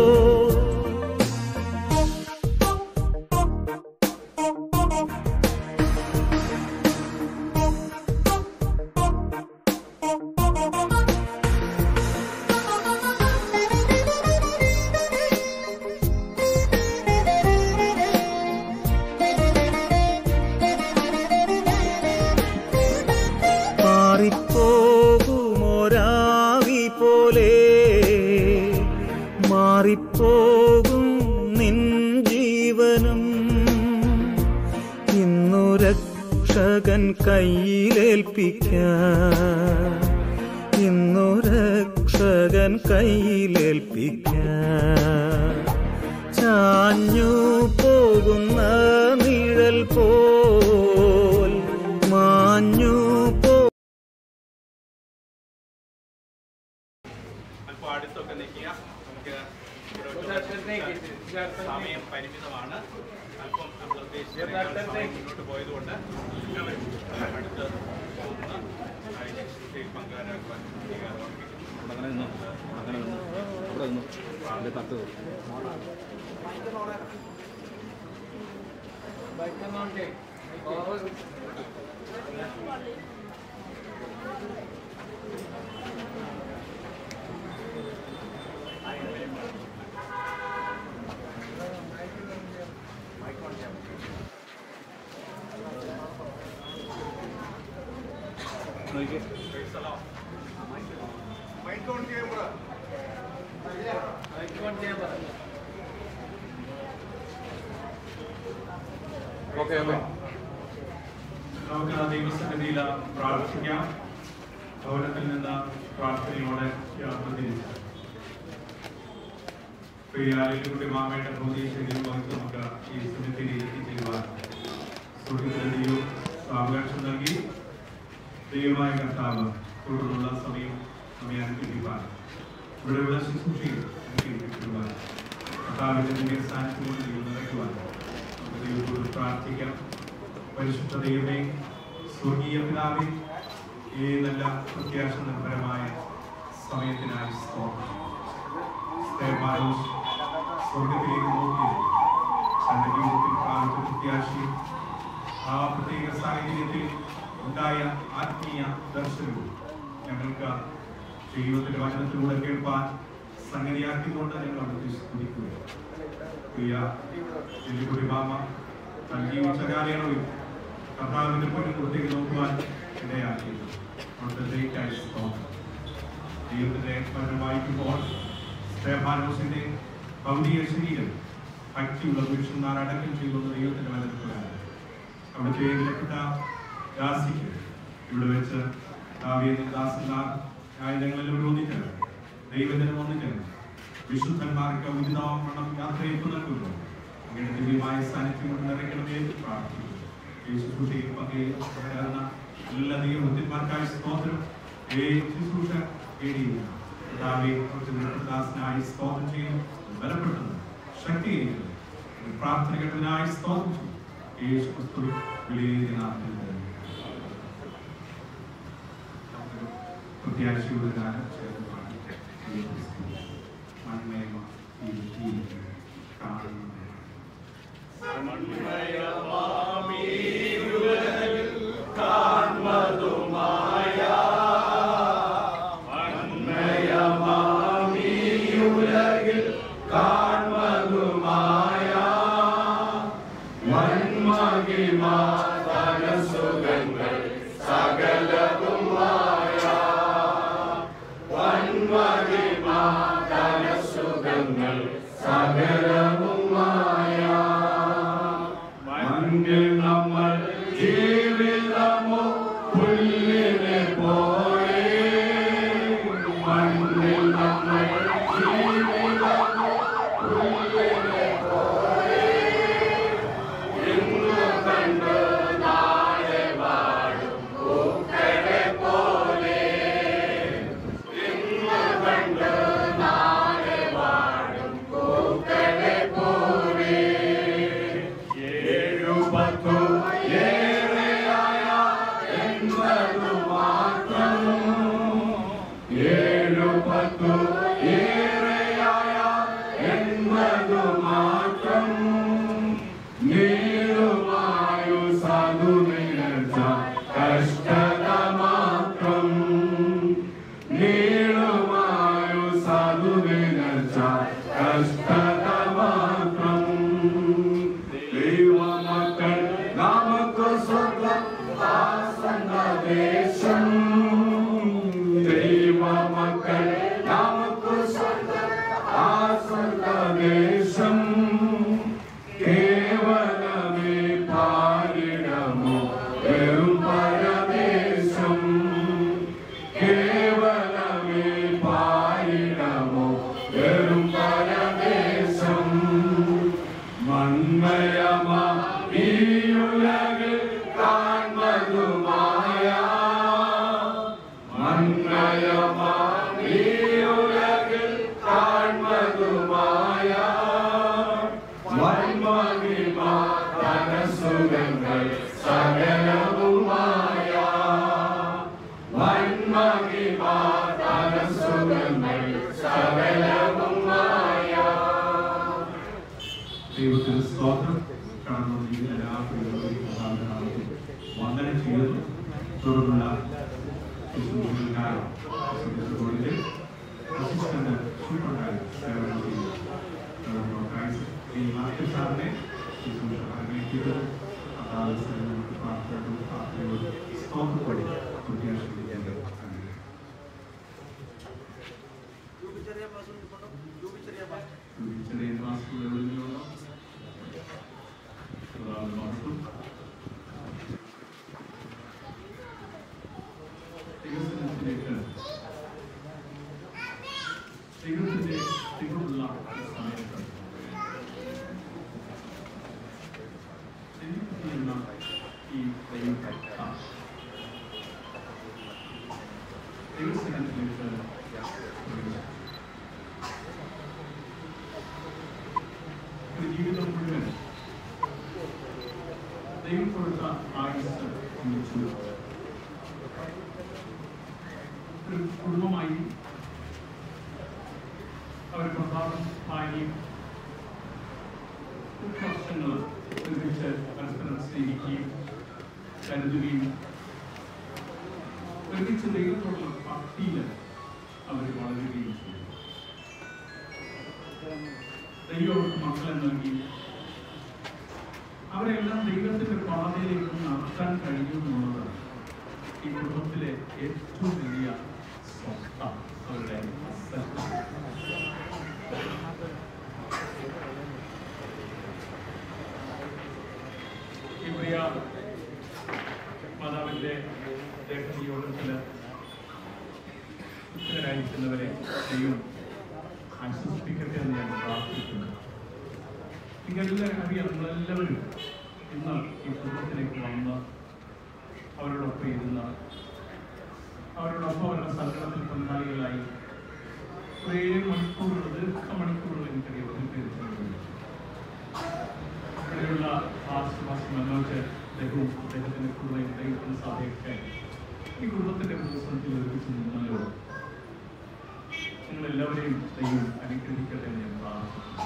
മാറിപ്പോകുമൊരാവി പോലെ മാറിപ്പോകും നിൻ ജീവനും ഇന്നു രക്ഷകൻ കയ്യിലേൽപ്പിക്കാൻ ഇന്നു രക്ഷകൻ കയ്യിലേൽപ്പിക്കാൻ ചാഞ്ഞു പോകുന്ന നിഴൽ പോൽ മാഞ്ഞു പോ അടുത്തൊക്കെ നിൽക്കുക. നമുക്ക് സമയം പരിമിതമാണ്. അല്പം നമ്മൾ ഉദ്ദേശിച്ച മുന്നോട്ട് പോയതുകൊണ്ട് അടുത്ത് പങ്കാരാക്കുവാൻ അങ്ങനെ നിന്നു അങ്ങനെ നിന്നു അവിടെ നിന്നു അതിൻ്റെ തട്ട് ഓക്കെ ഓക്കെ നമുക്ക് ദൈവസന്നിധിയിൽ പ്രാർത്ഥിക്കാം. ഭവനത്തിൽ നിന്ന് പ്രാർത്ഥനയോടെ യാത്ര തിരിച്ചു പ്രിയാലിലൂടെ മാമയുടെ പ്രതീക്ഷയിൽ വഹിച്ച് നമുക്ക് ഈ സമയത്തിൽ എത്തിച്ചേരുവാൻ സുഹൃത്തുക്കളുടെ ദൈവം അവകാശം നൽകി. ദൈവമായ കർത്താവ് തുടർന്നുള്ള സമയം നമ്മെ അനുഗ്രഹിപ്പാൻ ഇവിടെയുള്ള ശുശ്രൂഷയിൽ അനുഗ്രഹിക്കുവാൻ കർത്താവിന്റെ ദിവ്യ സാന്നിധ്യത്തോട് ദൈവം നിറയ്ക്കുവാൻ നമുക്ക് ദൈവത്തോട് പ്രാർത്ഥിക്കാം. പരിശുദ്ധ ദൈവമേ, സ്വർഗീയ പിതാവേ, ഈ നല്ല പ്രത്യാശ നിർഭരമായ സമയത്തിനായി സ്തോത്രം. സ്വർഗത്തിലേക്ക് നോക്കി തന്റെ ജീവിതത്തിൽ പ്രാപിച്ച പ്രത്യാശയും ആ പ്രത്യേക സാഹചര്യത്തിൽ ഉണ്ടായ ആത്മീയ ദർശനവും ഞങ്ങൾക്ക് ജീവിതത്തിന്റെ വചനത്തിലൂടെ കേൾപ്പാൻ സംഗതിയാക്കിക്കൊണ്ട് ഞങ്ങൾ അവിടുത്തെ സ്തുതിക്കുകയാണ്. പ്രിയ മാമ താൻ ജീവിച്ച കാലയളവിൽ കർത്താവിന്റെ പൊന്നുപുറത്തേക്ക് നോക്കുവാൻ ഇടയാക്കിയത് അവിടുത്തെ ദൈവത്തിനായി സ്തോത്രം. ദൈവത്തിന്റെ വചനം വായിക്കുമ്പോൾ സ്തേഫാനോസിന്റെ ഭൗതിക ശരീരം ഭക്തിയുള്ള പുരുഷന്മാർ അടക്കം ചെയ്യുന്ന ദൈവത്തിന്റെ വചനത്തിലാണ്. അവിടുത്തെ വിലപ്പെട്ട ദാസിക്ക് ഇവിടെ വെച്ച് ദാസന്മാർ ആയുധങ്ങളിൽ ഒന്നിച്ചത് ദൈവജനം ഒന്നിച്ചത് വിശുദ്ധന്മാർക്ക് ഉചിതവണ്ണം യാത്രയപ്പ് നൽകുന്നു. അങ്ങനെ ദിവ്യമായ സാന്നിധ്യം കൊണ്ട് നിറയ്ക്കണമേ എന്ന് പ്രാർത്ഥിക്കുന്നു. ശുശ്രൂഷയിൽ പങ്കുചേർന്ന എല്ലാ ദൈവഭക്തന്മാർക്കായി സ്തോത്രം. ശുശ്രൂഷ ദാസനായി സ്തോത്രം ചെയ്യുന്നു. ബലപ്പെടുത്തുന്നു, ശക്തിയിരിക്കുന്നു. പ്രാർത്ഥനകൾക്കായി സ്തോത്രം ചെയ്യും. യേശു ക്രിസ്തു വിലയേറിയ നാമത്തിൽ പ്രത്യാശയുടെ കാലം ചേർന്ന് മൺമയമ കാൺമതുമായ കാൺമതുമായ വന്മഹിമാ സുഖങ്ങൾ സകല ദേശം ദൈവമക്കൾ നമുക്ക് സ്വന്തം ആ സ്വന്തദേശം കേവലമേ പാരിടമോ വെറും പരദേശം കേവലമേ പാരിടമോ വെറും പരദേശം മന്മയമാ ഈ ഉലകിൽ കാൺമതുമായ മന്മയമാ ഈ ഉലകിൽ കാൺമതുമായ വന്മഹിമാ ധനസുഖങ്ങൾ സകലവുമായ വന്മഹിമാ ധനസുഖങ്ങൾ സകലവുമായ ദൈവത്തിന് സ്തോത്രം. കാണുന്ന എല്ലാ പ്രിയപ്പെട്ടവരെയും വന്ദനം ചെയ്യുന്നു. തുടർന്നുള്ള ശുശ്രൂഷകൾക്കായി സ്കൂളിലെ അസിസ്റ്റന്റ് സൂപ്രണ്ടായി സേവനം ചെയ്യുന്നു. ഈ മാർക്കറ്റ് സാറിനെ ശുശ്രൂഷ അറിയിക്കുന്നത് അതാത് സേവനങ്ങൾക്ക് പ്രാർത്ഥനകളും പ്രാർത്ഥനകളും സ്തോത്രത്തോടെ പ്രത്യാശിപ്പിക്കേണ്ടത്. ചെറിയ ക്ലാസ്സുകളിൽ നിന്നുള്ള വികസനത്തിലേക്ക് ദൈവത്തിന്റെ തികവുള്ള സമയത്ത് ചെയ്യുന്ന ഈ ദൈവത്തെ ദൈവസനത്തിലേക്ക് ഒരു ജീവിതം മുഴുവൻ ദൈവം കൊടുത്ത ആയുസ് ഒന്നിച്ചു ഒരു കുടുംബമായി അവർ പ്രധാനം ഭാര്യയും വർഷങ്ങൾ ഒരുമിച്ച് പരസ്പരം സ്നേഹിക്കുകയും കരുതുകയും ഒരുമിച്ച് ദൈവത്തോടുള്ള ഭക്തിയിൽ അവർ വളരുകയും ചെയ്തു. ദൈവം അവർക്ക് മക്കളെ നൽകി അവരെല്ലാം ദൈവത്തിന്റെ പാതയിലേക്ക് നടത്താൻ കഴിയുമെന്നുള്ളത് ഈ കുടുംബത്തിലെ ഏറ്റവും വലിയ സ്വസ്ഥ അവരുടെ ഈ പ്രിയ മാതാവിന്റെ ദേഹീയോടത്തിൽ ഉത്തരായിരിക്കുന്നവരെ ദൈവം ആശ്വസിപ്പിക്കട്ടെ എന്ന് ഞാൻ പ്രാർത്ഥിക്കുന്നു. നിങ്ങളെല്ലാം അറിയാം, നമ്മളെല്ലാവരും ഇന്ന് ഈ കുടുംബത്തിലേക്ക് വന്ന് അവരോടൊപ്പം ഇരുന്ന് അവരോടൊപ്പം അവരുടെ സങ്കടത്തിൽ പങ്കാളികളായി കുറേ മണിക്കൂറുകൾ ദീർഘമണിക്കൂറുകൾ എനിക്കറിയാം ഒതുക്കിയിരിച്ചിട്ടുണ്ട്. ഇവിടെയുള്ള ഫാസ്റ്റ് ഫാസ്റ്റ് മനോജ് അദ്ദേഹവും അദ്ദേഹത്തിൻ്റെ കൂടെ ദൈവത്തിൻ്റെ സഭയൊക്കെ ഈ കുടുംബത്തിൻ്റെ പ്രതിസന്ധിയിൽ ഒരുമിച്ച് നിന്നല്ലോ. നിങ്ങളെല്ലാവരെയും ദൈവം അനുഗ്രഹിക്കട്ടെ എന്ന് ഞാൻ പ്രാർത്ഥിക്കുന്നു.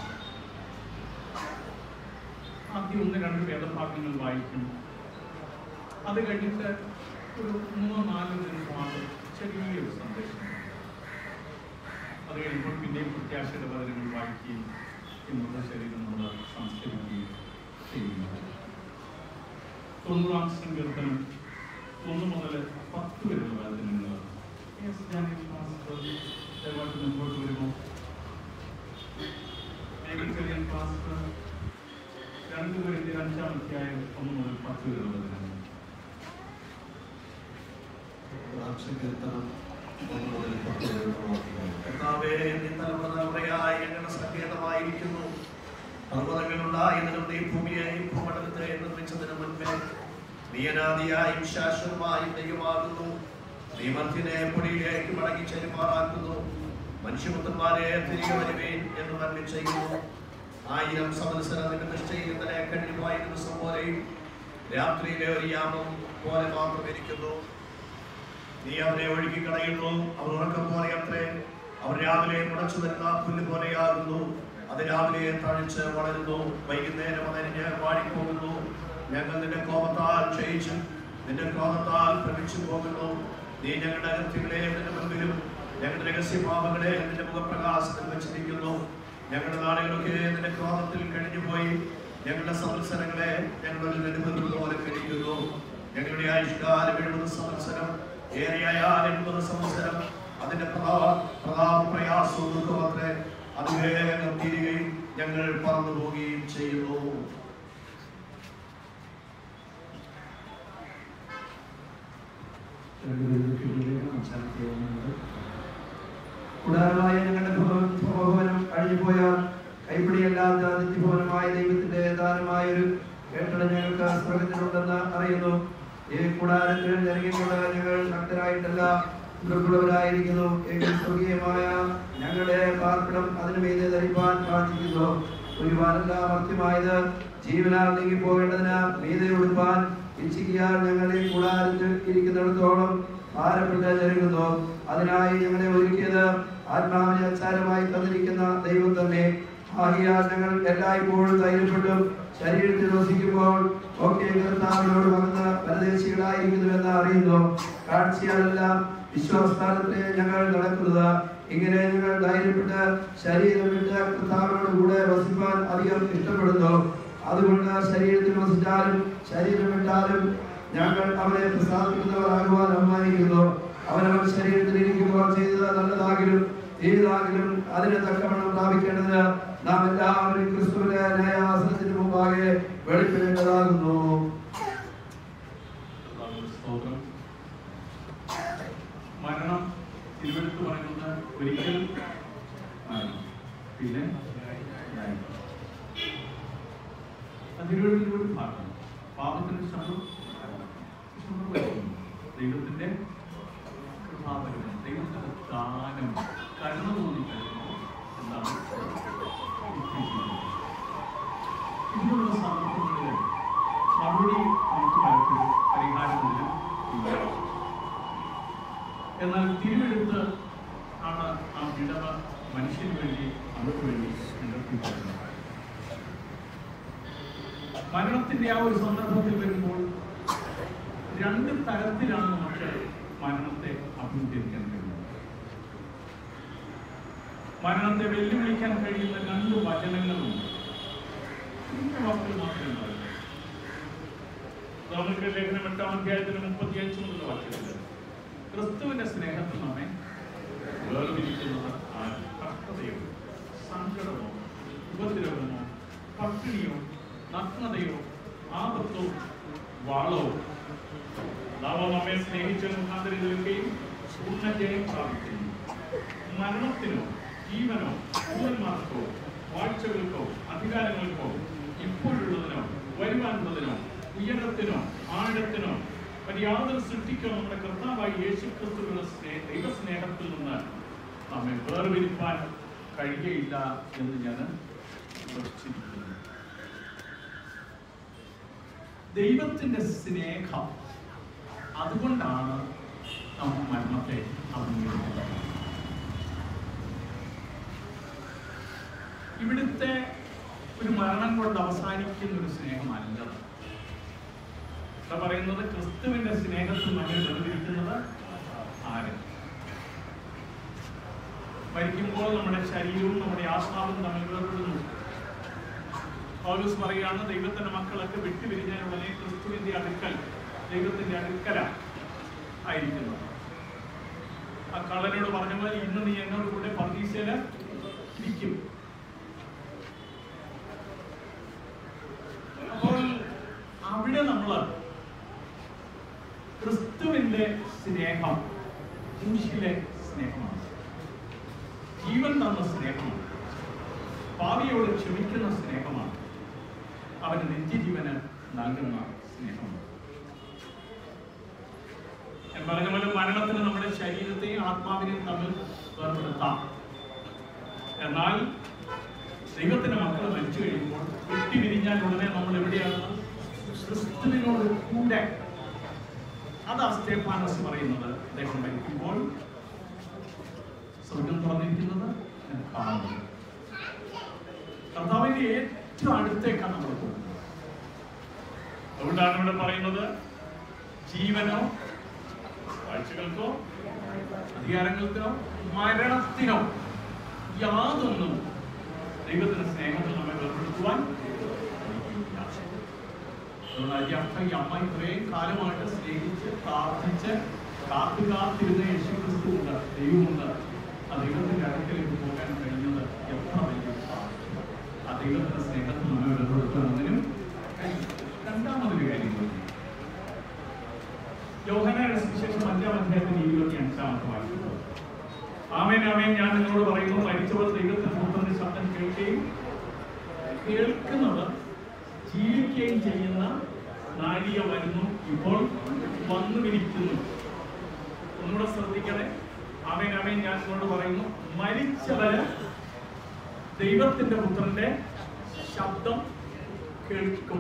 ആദ്യം ഒന്ന് രണ്ട് വേദഭാഗങ്ങൾ വായിക്കും. അത് കഴിഞ്ഞിട്ട് ഒരു മൂന്നോ നാലോ ദിവസമാണ് ചെറിയൊരു സന്ദേശം. അത് കഴിയുമ്പോൾ പിന്നെയും പ്രത്യാശയുടെ വചനങ്ങൾ വായിക്കുകയും ഇന്നത്തെ ശരീരം നമ്മൾ സംസ്കരിക്കുകയും ചെയ്യുന്നു. തൊണ്ണൂറാം സങ്കീർത്തനം ഒന്ന് മുതൽ പത്ത് വരെയുള്ള വചനങ്ങൾ മുമ്പോട്ട് വരുമോ? ചെറിയ ക്ലാസ് രണ്ട് പേരുടെ അഞ്ചാം അധ്യായം ഒന്ന് മുതൽ പത്ത് വരെയുള്ള വചനങ്ങൾ. കർത്താവേ, നീ തലമുറ തലമുറയായി ഞങ്ങളുടെ സങ്കേതമായിരിക്കുന്നു. പർവ്വതങ്ങളുണ്ടായതിനും നീ ഭൂമിയെയും ഭൂമണ്ഡലത്തെയും നിർമ്മിച്ചതിനു മുൻപേ നീ അനാദിയായും ശാശ്വതമായും ദൈവമാകുന്നു. നീ മർത്യനെ പൊടിയിലേക്ക് മടങ്ങി ചെരുമാറാക്കുന്നു. മനുഷ്യപുത്രന്മാരെ തിരികെ വരുവേൻ എന്ന് തന്നെ ചെയ്യുന്നു. ആയിരം സംവത്സരം നിന്റെ ദൃഷ്ടിയിൽ ഇന്നലെ കഴിഞ്ഞുപോയ ദിവസം പോലെയും രാത്രിയിലെ ഒരു യാമം പോലെ മാത്രം ഇരിക്കുന്നു. നീ അവരെ ഒഴുകി കളയുന്നു. അവർ ഉറക്കം പോലെ അത്രേ. അവർ രാവിലെ മുടച്ചു വരുന്ന പുല്ല് പോലെയാകുന്നു. അത് രാവിലെ തഴിച്ച് വളരുന്നു, വൈകുന്നേരം അതരിഞ്ഞ് വാടിപ്പോകുന്നു. ഞങ്ങൾ നിന്റെ കോപത്താൽ ക്ഷയിച്ചു, നിന്റെ ക്രോധത്താൽ ഭ്രമിച്ചു പോകുന്നു. നീ ഞങ്ങളുടെ അകൃത്യങ്ങളെ നിന്റെ മുൻപിലും ഞങ്ങളുടെ രഹസ്യഭാവങ്ങളെ നിന്റെ മുഖപ്രകാശത്തിൽ വെച്ചിരിക്കുന്നു. ഞങ്ങളുടെ നാടുകളൊക്കെ നിന്റെ ക്രോധത്തിൽ കഴിഞ്ഞുപോയി. ഞങ്ങളുടെ സംവത്സരങ്ങളെ ഞങ്ങളുടെ നെടുമകൾ പോലെ കഴിക്കുന്നു. ഞങ്ങളുടെ ആയുഷ്കാലം എഴുപത് സംവത്സരം, ഏറെയായാൽ എൺപത് സംവത്സരം. അതിന്റെ പ്രതാപ പ്രയാസവും ദുഃഖമത്രേ. അത് വേഗം തീരുകയും ഞങ്ങൾ പറന്നു പോവുകയും ചെയ്യുന്നു. ഉദാരമായ ഞങ്ങളുടെ ഭവനം അഴിഞ്ഞുപോയാൽ കൈപ്പിടിയല്ലാത്ത നിത്യഭവനമായ ദൈവത്തിന്റെ ദാനമായ ഒരു കേട്ടട ഞങ്ങൾക്ക് സ്വർഗത്തിലുണ്ടെന്ന് അറിയുന്നു. ഈ കൂടാരത്തിൽ ജനകിക്കൊണ്ട് ഞങ്ങൾ ശക്തരായിട്ടല്ല ദുർബലവരായിരിക്കുന്നു. എങ്കിൽ സ്വർഗീയമായ ഞങ്ങളുടെ പാർപ്പിടം അതിനു മീതെ ധരിപ്പാൻ കാണിക്കുന്നു. ഒരുപാടല്ല മർത്യമായത് ജീവനാൽ നീങ്ങിപ്പോകേണ്ടതിന് മീതെ ഉടുപ്പാൻ ഇച്ഛിക്കാൻ ഞങ്ങൾ ഈ കൂടാരത്തിൽ ഇരിക്കുന്നിടത്തോളം ഭാരപ്പെട്ട് ജനിക്കുന്നു. അതിനായി ഞങ്ങളെ ഒരുക്കിയത് ആത്മാവിനെ അച്ചാരമായി തന്നിരിക്കുന്ന ദൈവം തന്നെ. ആകിയാൽ ഞങ്ങൾ എല്ലായ്പ്പോഴും ധൈര്യപ്പെട്ടും ശരീരത്തിൽ വസിക്കുമ്പോൾ ഒക്കെ കർത്താവിനോട് വന്ന് പരദേശികളായിരിക്കുന്നുവെന്ന് അറിയുന്നു. കാഴ്ചയാലെല്ലാം വിശ്വാസസ്ഥാനത്തെ ഞങ്ങൾ നടക്കുന്നത്. ഇങ്ങനെ ഞങ്ങൾ ധൈര്യപ്പെട്ട് ശരീരം വിട്ട് കർത്താവിനോട് കൂടെ വസിപ്പാൻ അധികം ഇഷ്ടപ്പെടുന്നു. അതുകൊണ്ട് ശരീരത്തിൽ വസിച്ചാലും ശരീരം വിട്ടാലും ഞങ്ങൾ അവനെ പ്രസാദിക്കുന്നവരാകുവാൻ അഭിമാനിക്കുന്നു. അവനവൻ ശരീരത്തിൽ ഇരിക്കുമ്പോൾ ചെയ്തത് നല്ലതാകിലും തീയതാകിലും അതിന് തക്കവണ്ണം പ്രാപിക്കേണ്ടതിന് നാം എല്ലാവരും ക്രിസ്തുവിന്റെ ന്യായാസനത്തിന് മുമ്പാകെ വെളിപ്പെടേണ്ടതാകുന്നു. മരണം തിരുവെടുത്ത് പറയുന്നത് ഒരിക്കൽ പിന്നെ തിരുവെടുപ്പിന്റെ ഒരു ഭാഗം പാപത്തിന്റെ ശബ്ദം ദൈവത്തിന്റെ കൃപാപരം, ദൈവത്തിന്റെ ദാനം, കരുണ തോന്നി എന്താണ് ഇതിനുള്ള സന്ദർഭങ്ങളിൽ മറുപടി നമുക്ക് പലപ്പോഴും പരിഹാരത്തിലും ഇല്ല. എന്നാൽ തിരുവെടുത്ത് ആണ് ആ വിടവ മനുഷ്യന് വേണ്ടി അവർക്ക് വേണ്ടി നിലനിർത്തിയിട്ടുള്ളത്. മരണത്തിന്റെ ആ ഒരു സന്ദർഭത്തിൽ വരുമ്പോൾ രണ്ട് തരത്തിലാണ് നമുക്ക് മരണത്തെ അഭിമുഖീകരിക്കാൻ കഴിയുന്നത്. മരണത്തെ വെല്ലുവിളിക്കാൻ കഴിയുന്ന രണ്ട് വചനങ്ങളുണ്ട്. വാക്കുകൾ മാത്രമേ ഉണ്ടാവില്ല. നമുക്ക് ലേഖനം എട്ടാം അധ്യായത്തിന് മുപ്പത്തി അഞ്ച് മുതലുള്ള വാക്യത്തിൽ ക്രിസ്തുവിന്റെ സ്നേഹത്തിൽ നമ്മെ വേർതിരിക്കുന്നത് കഷ്ടതയോ സങ്കടമോ ഉപദ്രവമോ പട്ടിണിയോ നഗ്നതയോ ആപത്തോ വാളോ നാമോ നമ്മെ സ്നേഹിച്ച മുഖാന്തരത്തിലൊക്കെയും പൂർണ്ണ ജയം പ്രാപിക്കുന്നു. മരണത്തിനോ ജീവനോ ദൂതന്മാർക്കോ വാഴ്ചകൾക്കോ അധികാരങ്ങൾക്കോ ഇപ്പോഴുള്ളതിനോ വരുവാനുള്ളതിനോ ഉയരത്തിനോ ആഴത്തിനോ യാതൊരു സൃഷ്ടിക്കോ നമ്മുടെ കർത്താവായി യേശുക്രിസ്തുവിന്റെ സ്നേഹ ദൈവസ്നേഹത്തിൽ നിന്ന് നമ്മെ വേർതിരിപ്പാൻ കഴിയയില്ല എന്ന് ഞാൻ ഉറച്ചിരിക്കുന്നു. ദൈവത്തിന്റെ സ്നേഹം അതുകൊണ്ടാണ് നമുക്ക് മരണത്തെ അഭിമുഖീകരിക്കുന്നത്. ഇവിടുത്തെ ഒരു മരണം കൊണ്ട് അവസാനിക്കുന്ന ഒരു സ്നേഹമല്ല. പറയുന്നത് ക്രിസ്തുവിന്റെ സ്നേഹത്തിൽ നമ്മൾ വേർതിരിക്കുന്നത് ആര്? മരിക്കുമ്പോൾ നമ്മുടെ ശരീരവും നമ്മുടെ ആത്മാവും തമ്മിൽ വേർപെടുന്നു. പൗലോസ് പറയുകയാണ്, ദൈവത്തിന്റെ മക്കളൊക്കെ വിട്ടുപിരിഞ്ഞാൽ ഉടനെ ക്രിസ്തുവിന്റെ അടുക്കൽ ദൈവത്തിന്റെ അടുക്കല ആയിരിക്കുന്നത്. ആ കള്ളനോട് പറഞ്ഞ പോലെ ഇന്ന് നീ എന്നോട് കൂടെ പർദീസയില് ഇരിക്കും. അപ്പോൾ അവിടെ നമ്മള് ക്രിസ്തുവിന്റെ സ്നേഹം കുരിശിലെ സ്നേഹമാണ്, ജീവൻ തന്ന സ്നേഹമാണ്, പാപിയോട് ക്ഷമിക്കുന്ന സ്നേഹമാണ്, അവന് നിത്യജീവന് നൽകുന്ന സ്നേഹമാണ്. ഞാൻ പറഞ്ഞ പോലെ മരണത്തിന് നമ്മുടെ ശരീരത്തെയും ആത്മാവിനെയും തമ്മിൽ വേർപെടുത്താം. എന്നാൽ ദൈവത്തിന്റെ മക്കൾ മരിച്ചു കഴിയുമ്പോൾ വിട്ടുപിരിഞ്ഞാൽ ഉടനെ നമ്മൾ എവിടെയാണ്? ക്രിസ്തുവിനോട് കൂടെ. അതാ സ്തേഫാനോസ് പറയുന്നത്. അദ്ദേഹം മരിക്കുമ്പോൾ സ്വർഗം തുറന്നിരിക്കുന്നത് കാണുന്നു. കർത്താവിന്റെ ഏറ്റവും അടുത്തേക്കാണ് നമ്മൾ പോകുന്നത്. അതുകൊണ്ടാണ് ഇവിടെ പറയുന്നത്, ജീവനോ കാഴ്ചകൾക്കോ അധികാരങ്ങൾക്കോ മരണത്തിനോ യാതൊന്നും ദൈവത്തിന്റെ സ്നേഹത്തിൽ നമ്മെ വേർപെടുത്തുവാൻ. അതുകൊണ്ട് അതിന്റെ അർത്ഥം ഈ അമ്മ ഇത്രയും കാലമായിട്ട് സ്നേഹിച്ച് പ്രാർത്ഥിച്ച് കാത്തു കാത്തിരുന്ന യേശു ക്രിസ്തു ഉണ്ട്, ദൈവമുണ്ട്. ആ ദൈവത്തിന്റെ അടുക്കലേക്ക് പോകാൻ കഴിയുന്നത് എത്ര വലിയ ഭാഗ്യം. ആ ദൈവത്തിന്റെ സ്നേഹത്തിൽ നമ്മൾ ഒന്നിനും. രണ്ടാമതൊരു കാര്യം, യോഹന്നാന്റെ സുവിശേഷം അഞ്ചാം അധ്യായത്തിന് ഇരുപത്തി അഞ്ചാമത്തെ വായിക്കുന്നത്, ആമേൻ ആമേൻ ഞാൻ നിങ്ങളോട് പറയുന്നു, മരിച്ചവർ ദൈവത്തിന്റെ പുത്രന്റെ ശബ്ദം കേൾക്കുകയും കേൾക്കുന്നവർ ജീവിക്കുകയും ചെയ്യുന്ന നാഴിക വരുന്നു, ഇപ്പോൾ വന്നുമിരിക്കുന്നു. ഒന്നുകൂടെ ശ്രദ്ധിക്കണേ. ആമേൻ ആമേൻ ഞാൻ നിങ്ങളോട് പറയുന്നു, മരിച്ചവര് ദൈവത്തിന്റെ പുത്രന്റെ ശബ്ദം കേൾക്കും.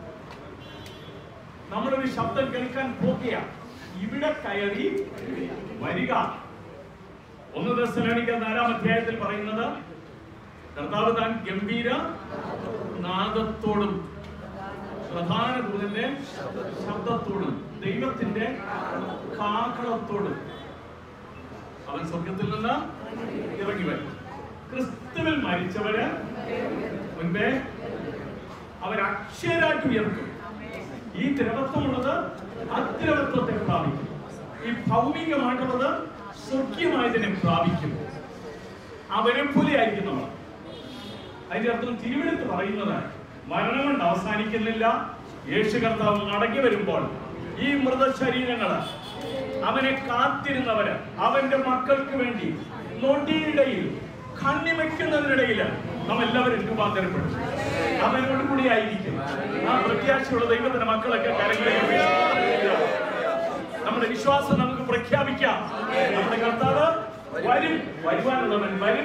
നമ്മളൊരു ശബ്ദം കേൾക്കാൻ പോകുകയാണ്. ഇവിടെ കയറി വരിക. ഒന്ന് തെസ്സലോനിക്കർ നാലാം അധ്യായത്തിൽ പറയുന്നത്, കർത്താവ് താൻ ഗംഭീര നാദത്തോടും പ്രധാന ദൂതന്റെ ശബ്ദത്തോടും ദൈവത്തിന്റെ കാഹളത്തോടും അവൻ സ്വർഗത്തിൽ നിന്ന് ഇറങ്ങി വരും. ക്രിസ്തുവിൽ മരിച്ചവര് മുൻപേ അവർ അക്ഷരായിട്ട് ഉയർത്തും. ഈ ദ്രവത്വമുള്ളത് അദ്രവത്വത്തെ പ്രാപിക്കും. ഈ ഭൗമികമായിട്ടുള്ളത് സ്വർഗീയമായതിനെ പ്രാപിക്കും. അവരെ പോലെയായിരിക്കും നമ്മൾ. അതിന്റെ അർത്ഥം തിരുവെടുത്ത് പറയുന്നത് മരണം കൊണ്ട് അവസാനിക്കുന്നില്ല. യേശു കർത്താവ് മടങ്ങി വരുമ്പോൾ ഈ മൃതശരീരങ്ങള് അവനെ കാത്തിരുന്നവര് അവന്റെ മക്കൾക്ക് വേണ്ടി നൊടിയിടയിൽ കണ്ണിമയ്ക്കുന്നതിനിടയിൽ നാം എല്ലാവരും രൂപാന്തരപ്പെടും. അവനോട് കൂടി ആയിരിക്കും. ആ പ്രത്യാശയുള്ള ദൈവത്തിന്റെ മക്കളൊക്കെ കരങ്ങളിലേക്ക് നമ്മുടെ വിശ്വാസം നമുക്ക് പ്രഖ്യാപിക്കാം. നമ്മുടെ കർത്താവ് വരും, വരുവാനുള്ളവൻ വരും,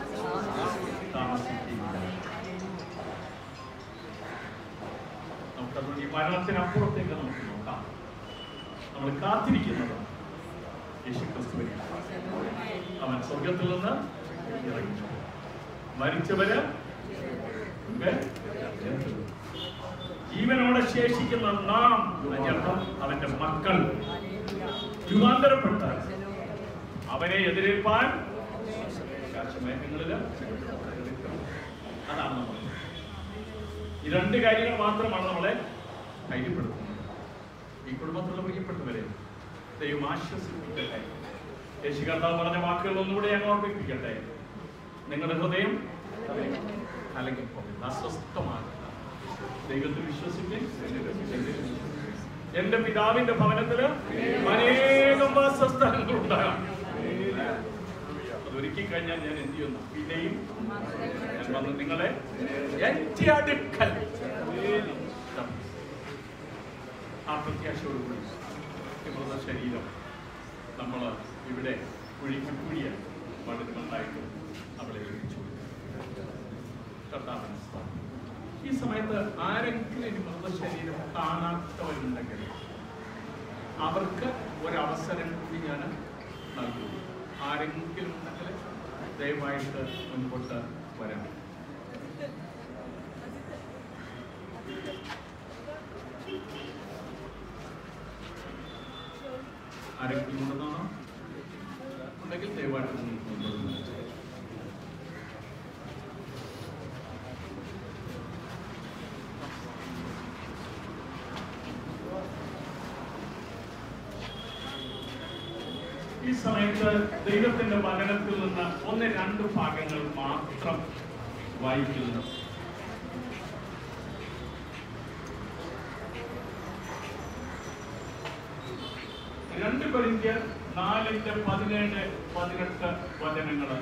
നമുക്കതുകൊണ്ട് ഈ മരണത്തിനപ്പുറത്തേക്ക് നമുക്ക് നോക്കാം. നമ്മൾ കാത്തിരിക്കുന്നത് യേശു ക്രിസ്തുവിനെ. അവൻ സ്വർഗത്തിൽ നിന്ന് ഇറങ്ങി. മരിച്ചവര് ജീവനോടെ ശേഷിക്കുന്ന നാം, അതിനർത്ഥം അവന്റെ മക്കൾ രൂപാന്തരപ്പെട്ട് അവനെ എതിരേൽപ്പാൻ ആകാശമേഘങ്ങളില്. അതാണ് നമ്മൾ. ഈ രണ്ട് കാര്യങ്ങൾ മാത്രമാണ് നമ്മളെ ധൈര്യപ്പെടുത്തുന്നത്. ഈ കുടുംബത്തിലുള്ള പ്രിയപ്പെട്ടവരെ ദൈവം ആശ്വസിപ്പിക്കട്ടെ. യേശു കർത്താവ് പറഞ്ഞ വാക്കുകൾ ഒന്നുകൂടെ ഞാൻ ഓർമ്മിപ്പിക്കട്ടെ. നിങ്ങളുടെ ഹൃദയം അല്ലെങ്കിൽ അസ്വസ്ഥമാണ്. ദൈവത്തിൽ വിശ്വസിച്ച് എന്റെ പിതാവിന്റെ ഭവനത്തില് അനേകം വാസസ്ഥലങ്ങൾ ഉണ്ടാകാം. അതൊരുക്കി കഴിഞ്ഞാൽ ഞാൻ എന്ത് ചെയ്യുന്നു? പിന്നെയും ഞാൻ വന്ന് നിങ്ങളെ എന്റെ അടുക്കൽ ആ പ്രത്യാശയോടുകൂടി മൃത ശരീരം നമ്മൾ ഇവിടെ കുഴിക്ക് കുഴിയ മണ്ണിനുണ്ടായിട്ടും അവളെ ലഭിച്ചു. കർത്താവിന് ഈ സമയത്ത് ആരെങ്കിലും ഇനി മൃതശരീരം കാണാത്തവരുണ്ടെങ്കിൽ അവർക്ക് ഒരവസരം കൂടി ഞാൻ നൽകുന്നു. ആരെങ്കിലും ഉണ്ടെങ്കിൽ ദയവായിട്ട് മുൻപോട്ട് വരാം. ആരെങ്കിലും ഉണ്ടെന്നാണോ? ഉണ്ടെങ്കിൽ ദയവായിട്ട് മുൻപോട്ട് വരാം. ഈ സമയത്ത് ദൈവത്തിന്റെ വചനത്തിൽ നിന്ന് ഒന്ന് രണ്ട് ഭാഗങ്ങൾ മാത്രം വായിക്കുന്നു. രണ്ട് കൊരിന്ത്യർ നാലിന്റെ പതിനേഴ് പതിനെട്ട് വചനങ്ങള്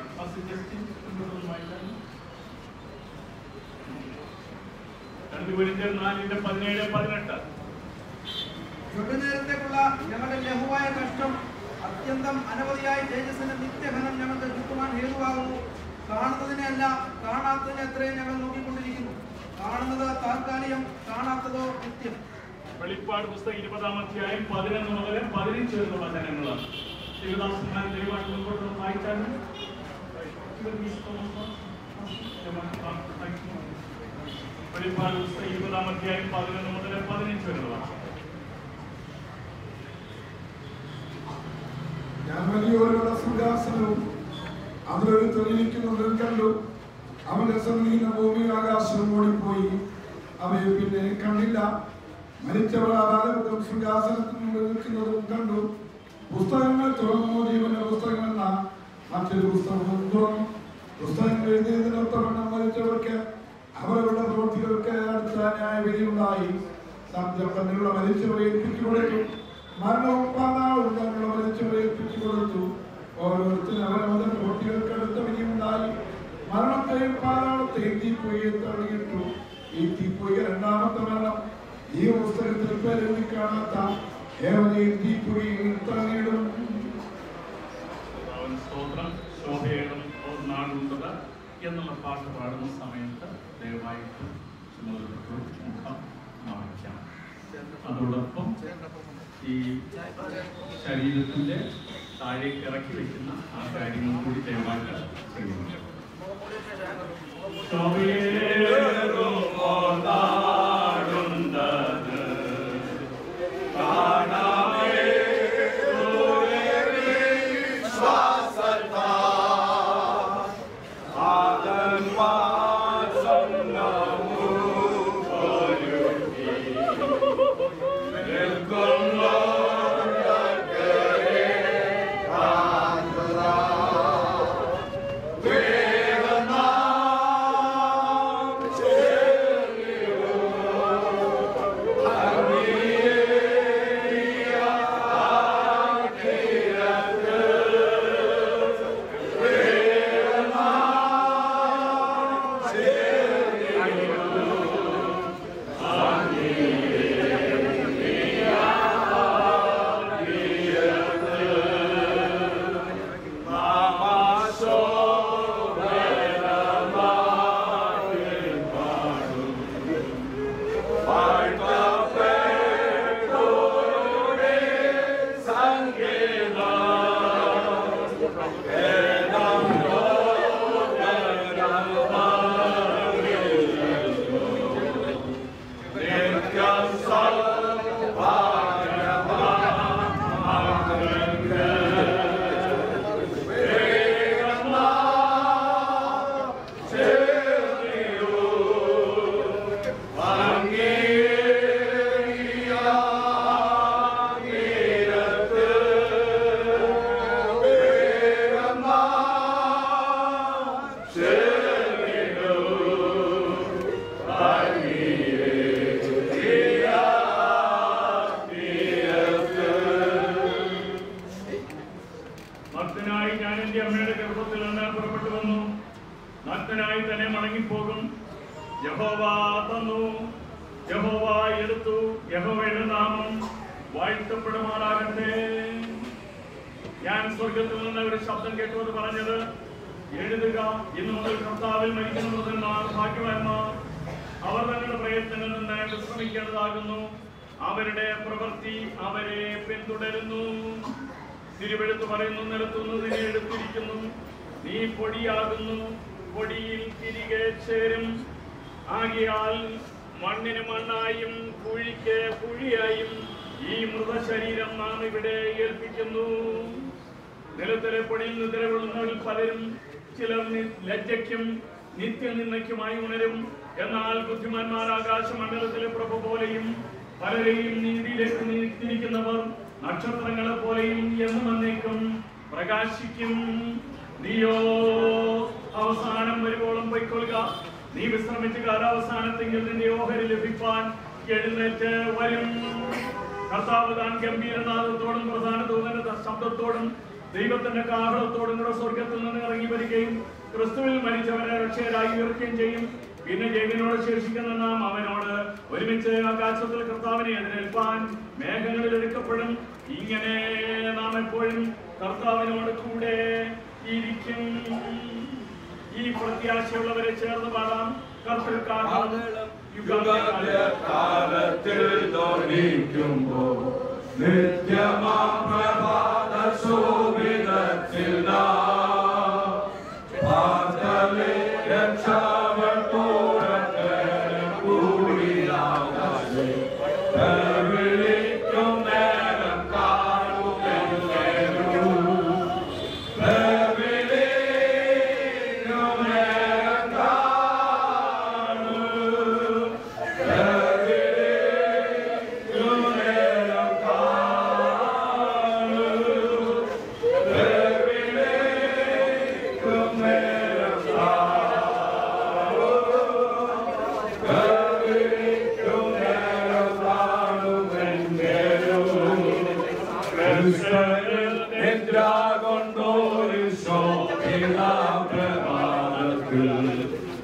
രണ്ട് കൊരിന്ത്യർ നാലിന്റെ പതിനേഴ് പതിനെട്ട്. നേരത്തേക്കുള്ള ഞങ്ങളുടെ ലഘുവായ കഷ്ടം അത്യന്തം അനവധിയായ തേജസ്സിന്റെ നിത്യഘനം ഞങ്ങൾക്ക് കിട്ടുവാൻ ഹേതുവാകുന്നു. കാണുന്നതിനെ അല്ല, കാണാത്തതിനെ എത്രയും ഞങ്ങൾ നോക്കിക്കൊണ്ടിരിക്കുന്നു. കാണുന്നത് താൽക്കാലികം, കാണാത്തതോ നിത്യം. വെളിപ്പാട് പുസ്തകം ഇരുപതാം അധ്യായം പതിനൊന്ന് മുതൽ പതിനഞ്ച് വരെയുള്ള വചനങ്ങളാണ്. ശിവദാസന്മാർ ദയവായിട്ട് മുൻപോട്ട് വായിച്ചാലും വെളിപ്പാട് പുസ്തകം ഇരുപതാം അധ്യായം പതിനൊന്ന് മുതൽ പതിനഞ്ച് വരെയുള്ളതാണ്. ഞാൻ വലിയൊരു സിംഹാസനവും അതിലൊരു തെളിയിക്കുന്നതിൽ കണ്ടു. അവന്റെ സന്നിധിയിൽ ഭൂമി ആകാശവും ഓടിപ്പോയി, അവയെ പിന്നെ കണ്ടില്ല. മരിച്ചവർ ആരാധകർക്കും സിംഹാസനത്തിൽ നിൽക്കുന്നതും കണ്ടു. പുസ്തകങ്ങൾ തുറന്നു. ജീവന്റെ പുസ്തകം എന്ന മറ്റൊരു പുസ്തകം തുറന്നു. പുസ്തകങ്ങൾ എഴുതിയതിനൊത്തവണ്ണം മരിച്ചവർക്ക് അവരവരുടെ പ്രവൃത്തികൾക്ക് അടുത്ത ന്യായവിധി ഉണ്ടായി. തമ്മിലുള്ള മരിച്ചവരെ ഏൽപ്പിച്ചു കൊടുത്തു. മരണവും പാതാളവും തമ്മിലുള്ള മരിച്ചവരെ ഏൽപ്പിച്ചു കൊടുത്തു. ഓരോരുത്തരും അവരവരുടെ പ്രവൃത്തികൾക്ക് അടുത്ത വിധി ഉണ്ടായി. മരണത്തെയും പാതാളത്തെയും തീപ്പൊയ്യെ തള്ളിയിട്ടു. ഈ തീപ്പൊയ്യ രണ്ടാമത്തെ മരണം. ഈ പുസ്തകത്തിൽ പേരെഴുതി കാണാത്ത ഏവരെയും തീപ്പൊയ്യയിൽ തള്ളിയിടും. എന്നുള്ള പാട്ട് പാടുന്ന സമയത്ത് ദയവായിട്ട് മുഖം മാറിക്കാം. അതോടൊപ്പം ഈ ശരീരത്തിന്റെ താഴേക്ക് ഇറക്കി വെക്കുന്ന ആ കാര്യങ്ങൾ കൂടി ദയവായിട്ട് ചെയ്യുന്നു. അവരുടെ പ്രവൃത്തി അവരെ പിന്തുടരുന്നു. തിരുവെഴുത്ത് പറയുന്നു, നിലത്തുന്നതിനെ എടുത്തിരിക്കുന്നു, നീ പൊടിയാകുന്നു, പൊടിയിൽ തിരികെ ചേരും. ആകയാൽ മണ്ണിന് മണ്ണായും കുഴിക്ക് കുഴിയായും ഈ മൃതശരീരം നാം ഇവിടെ ഏൽപ്പിക്കുന്നു. നിലത്തിലെ പൊടിയിൽ നിദ്രകൊള്ളുന്നവരിൽ പലരും ചിലർ ലജ്ജയ്ക്കും നിത്യനിന്ദയ്ക്കുമായി ഉണരും. എന്നാൽ ബുദ്ധിമാന്മാർ ആകാശമണ്ഡലത്തിലെ പ്രഭ പോലെയും പലരെയും നീതിയിലേക്ക് നീക്കിയിരിക്കുന്നവർ നക്ഷത്രങ്ങളെ പോലെയും എന്നും എന്നേക്കും പ്രകാശിക്കും. നീയോ അവസാനം വരുവോളം പൊയ്ക്കൊള്ളുക. നീ വിശ്രമിച്ച് കാലാവസാനത്തെങ്കിൽ നിന്റെ ഓഹരി ലഭിപ്പാൻ എഴുന്നേറ്റ് വരും. കർത്താവ് താൻ ഗംഭീരനാദത്തോടും പ്രധാന ദൂതന്റെ ശബ്ദത്തോടും ദൈവത്തിന്റെ കാഹളത്തോടും കൂടെ സ്വർഗത്തിൽ നിന്ന് ഇറങ്ങി വരികയും ക്രിസ്തുവിൽ മരിച്ചവരെ രക്ഷകരായി ഉയർത്തുകയും ചെയ്യും. പിന്നെ ജൈവനോട് ശേഷിക്കുന്ന നാം അവനോട് ഒരുമിച്ച് ആകാശത്തിൽ കർത്താവിനെ എതിരേൽപ്പാൻ മേഘങ്ങളിൽ എടുക്കപ്പെടും. ഇങ്ങനെ നാം എപ്പോഴും കർത്താവിനോട് കൂടെ ഇരിക്കും. ഈ പ്രത്യാശയുള്ളവരെ ചേർന്ന് പാടാം. കാലത്തിൽ ധ്വനിക്കുമ്പോ നിത്യമാം പ്രഭാത ശോഭിതത്തിൽ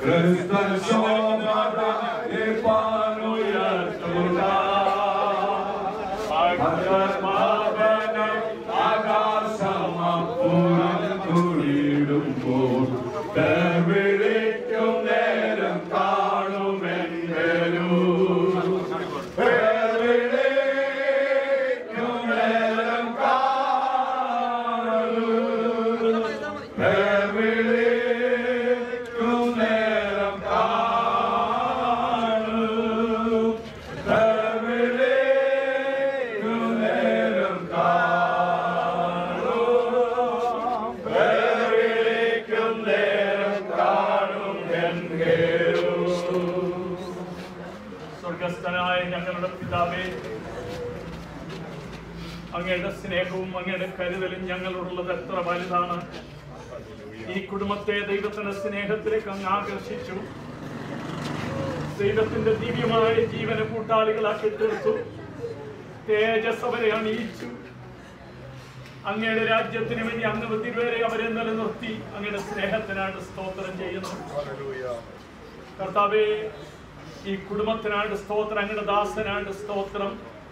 ക്രിസ്തൻ ശോഭനുയർത്തുക ആകാശമപ്പുറം തുടിയിടുമ്പോൾ വിളിക്കും നേരം കാണുമെങ്കിലും വിളിക്കും നേരം കാണു വിളിക്കും നേരം കാണു വിളിക്കും നേരം കാണു വിളിക്കും നേരം കാണും എൻകേരും. സ്വർഗസ്ഥനായ ഞങ്ങളുടെ പിതാവേ, അങ്ങയുടെ സ്നേഹവും അങ്ങയുടെ കരുതലും ഞങ്ങളോടുള്ളത് എത്ര വലുതാണ്. ഈ കുടുംബത്തെ ദൈവത്തിന്റെ സ്നേഹത്തിലേക്ക് അങ്ങ് ആകർഷിച്ചു. ദൈവത്തിന്റെ ദിവ്യമായ ജീവന കൂട്ടാളികളാക്കി തീർത്തു. തേജസ് അവരെ അണിയിച്ചു. അങ്ങയുടെ രാജ്യത്തിന് വേണ്ടി അങ്ങ് തിരുവരെ അവരെ നിലനിർത്തി. അങ്ങയുടെ സ്നേഹത്തിനായിട്ട് സ്തോത്രം ചെയ്യുന്നു. കർത്താവേ, ഈ കുടുംബത്തിനായിട്ട് സ്തോത്രം. അങ്ങയുടെ ദാസനായിട്ട് സ്തോത്രം.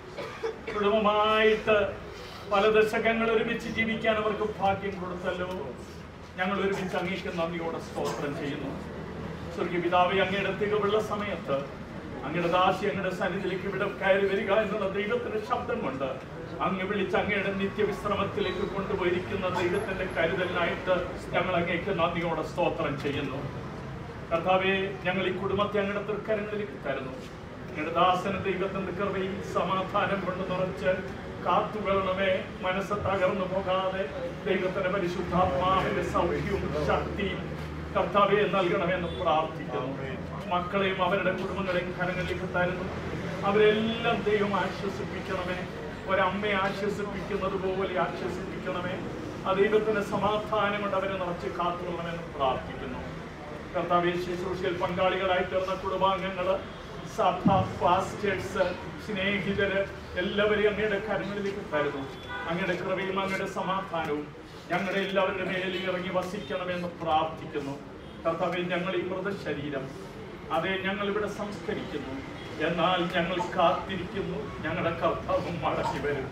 കുടുംബമായിട്ട് പല ദശകങ്ങൾ ഒരുമിച്ച് ജീവിക്കാൻ അവർക്ക് ഭാഗ്യം കൊടുത്തല്ലോ. ഞങ്ങൾ ഒരുമിച്ച് അങ്ങേക്ക് നന്ദിയോടെ സ്തോത്രം ചെയ്യുന്നു. സ്വർഗീയ പിതാവേ, അങ്ങയുടെ തികവുള്ള സമയത്ത് അങ്ങയുടെ ദാസി അങ്ങയുടെ സന്നിധിയിലേക്ക് ഇവിടെ കയറി വരിക എന്നുള്ള ദൈവത്തിന്റെ ശബ്ദം കൊണ്ട് അങ്ങ് വിളിച്ച് അങ്ങയുടെ നിത്യവിശ്രമത്തിലേക്ക് കൊണ്ടുപോയിരിക്കുന്ന ദൈവത്തിന്റെ കരുതലിനായിട്ട് ഞങ്ങൾ അങ്ങേക്ക് നന്ദിയോടെ സ്തോത്രം ചെയ്യുന്നു. കർത്താവേ, ഞങ്ങൾ ഈ കുടുംബത്തെ അങ്ങയുടെ തൃക്കരങ്ങളിലേക്ക് തരുന്നു. അങ്ങയുടെ ദാസന ദൈവത്തിന്റെ കൃപയും സമാധാനം കൊണ്ട് നിറച്ച് കാത്തുകൊള്ളണമേ. മനസ്സ് തകർന്നു പോകാതെ ദൈവത്തിന്റെ പരിശുദ്ധാത്മാവിന്റെ സൗഖ്യവും ശക്തിയും കർത്താവെ നൽകണമെന്ന് പ്രാർത്ഥിക്കുന്നു. മക്കളെയും അവരുടെ കുടുംബങ്ങളെയും കരങ്ങളിലേക്ക് തരുന്നു. അവരെല്ലാം ദൈവം ആശ്വസിപ്പിക്കണമേ. ഒരമ്മയെ ആശ്വസിപ്പിക്കുന്നത് പോലെ ആശ്വസിപ്പിക്കണമേ. ആ ദൈവത്തിന്റെ സമാധാനം കൊണ്ട് അവരെ നിറച്ച് കാത്തുകൊള്ളണമെന്ന് പ്രാർത്ഥിക്കുന്നു. കർത്താവെ, ശുശ്രൂഷയിൽ പങ്കാളികളായി തീർന്ന കുടുംബാംഗങ്ങള്, സഭ, പാസ്റ്റേഴ്സ്, സ്നേഹിതര് എല്ലാവരെയും അങ്ങയുടെ കരങ്ങളിലേക്ക് തരുന്നു. അങ്ങയുടെ കൃപയും അങ്ങയുടെ സമാധാനവും ഞങ്ങളുടെ എല്ലാവരുടെ മേലിൽ ഇറങ്ങി വസിക്കണമെന്ന് പ്രാർത്ഥിക്കുന്നു. കർത്താവെ, ഞങ്ങൾ ഈ മൃതശരീരം അതെ ഞങ്ങൾ ഇവിടെ സംസ്കരിക്കുന്നു. എന്നാൽ ഞങ്ങൾ കാത്തിരിക്കുന്നു. ഞങ്ങളുടെ കർത്താവും മടങ്ങി വരും.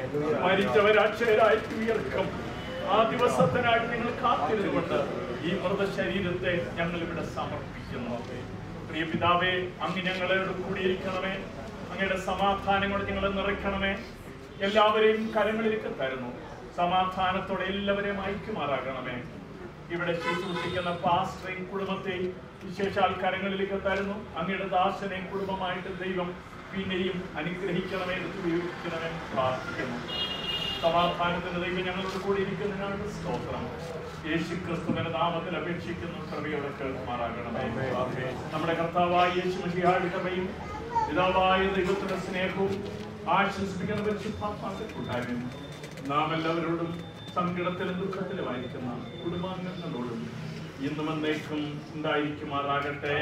മരിച്ചവരക്ഷരായി ഉയർക്കും. ആ ദിവസത്തിനായിട്ട് നിങ്ങൾ കാത്തിരുന്നുകൊണ്ട് ഈ മൃതശരീരത്തെ ഞങ്ങൾ ഇവിടെ സമർപ്പിക്കുന്നു. പ്രിയ പിതാവേ, അങ്ങ് ഞങ്ങളോട് കൂടിയിരിക്കണമേ. അങ്ങയുടെ സമാധാനം കൊണ്ട് ഞങ്ങളെ നിറയ്ക്കണമേ. എല്ലാവരെയും കരങ്ങളിലേക്ക് തരുന്നു. സമാധാനത്തോടെ എല്ലാവരെയും ഐക്യമാറാകണമേ. ഇവിടെ ശുശ്രൂഷിക്കുന്ന പാസ്റ്ററേയും കുടുംബത്തെയും വിശേഷാൽ കരങ്ങളിലേക്ക് തരുന്നു. അങ്ങയുടെ ദാസനെയും കുടുംബമായിട്ട് ദൈവം പിന്നെയും അനുഗ്രഹിക്കണമേ, ഉപയോഗിക്കണമേ പ്രാർത്ഥിക്കുന്നു. സമാധാനത്തിന്റെ ദൈവം ഞങ്ങളോട് കൂടി ഇരിക്കുന്നതിനാണ് സ്തോത്രം. യേശു ക്രിസ്തുവിന്റെ നാമത്തിൽ അപേക്ഷിക്കുന്നു. കൃപയോടെ കേൾക്കുമാറാകണമേ. നമ്മുടെ കർത്താവായ യേശു മിശിഹായുടെ കൃപയും പിതാവായ ദൈവത്തിന്റെ സ്നേഹവും ആശ്വസിപ്പിക്കുന്ന പരിശുദ്ധാത്മാവിന്റെ കൂട്ടായ്മയും നാം എല്ലാവരോടും സങ്കടത്തിലും ദുഃഖത്തിലുമായിരിക്കുന്ന കുടുംബാംഗങ്ങളോടും ഇന്നും എന്നേക്കും ഉണ്ടായിരിക്കുമാറാകട്ടെ.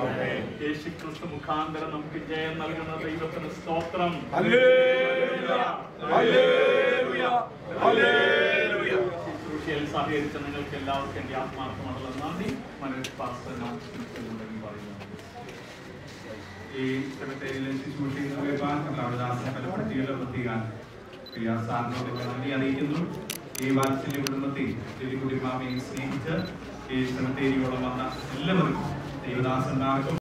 യേശു ക്രിസ്തു മുഖാന്തരം നമുക്ക് ജയം നൽകുന്ന ദൈവത്തിന് സ്തോത്രം. ശുശ്രൂഷയിൽ സഹകരിച്ച നിങ്ങൾക്ക് എല്ലാവർക്കും എന്റെ ആത്മാർത്ഥമുള്ള നന്ദി മനസ്സിലാക്കുന്നുണ്ടെങ്കിൽ പറയുന്നു. ഈ സെക്രട്ടേറിയറ്റിലെ ശുശ്രൂഷിക്കുന്ന ദാസനെ ബലപ്പെടുത്തിയുള്ള പ്രത്യേകം സാറിനോട് നന്ദി അറിയിക്കുന്നു. ഈ വാത്സല്യ കുടുംബത്തെ ലില്ലിക്കുട്ടി മാമയെ സ്നേഹിച്ച് ഈ സെക്രട്ടേറിയോളം വന്ന എല്ലാവർക്കും ദൈവദാസന്മാർക്കും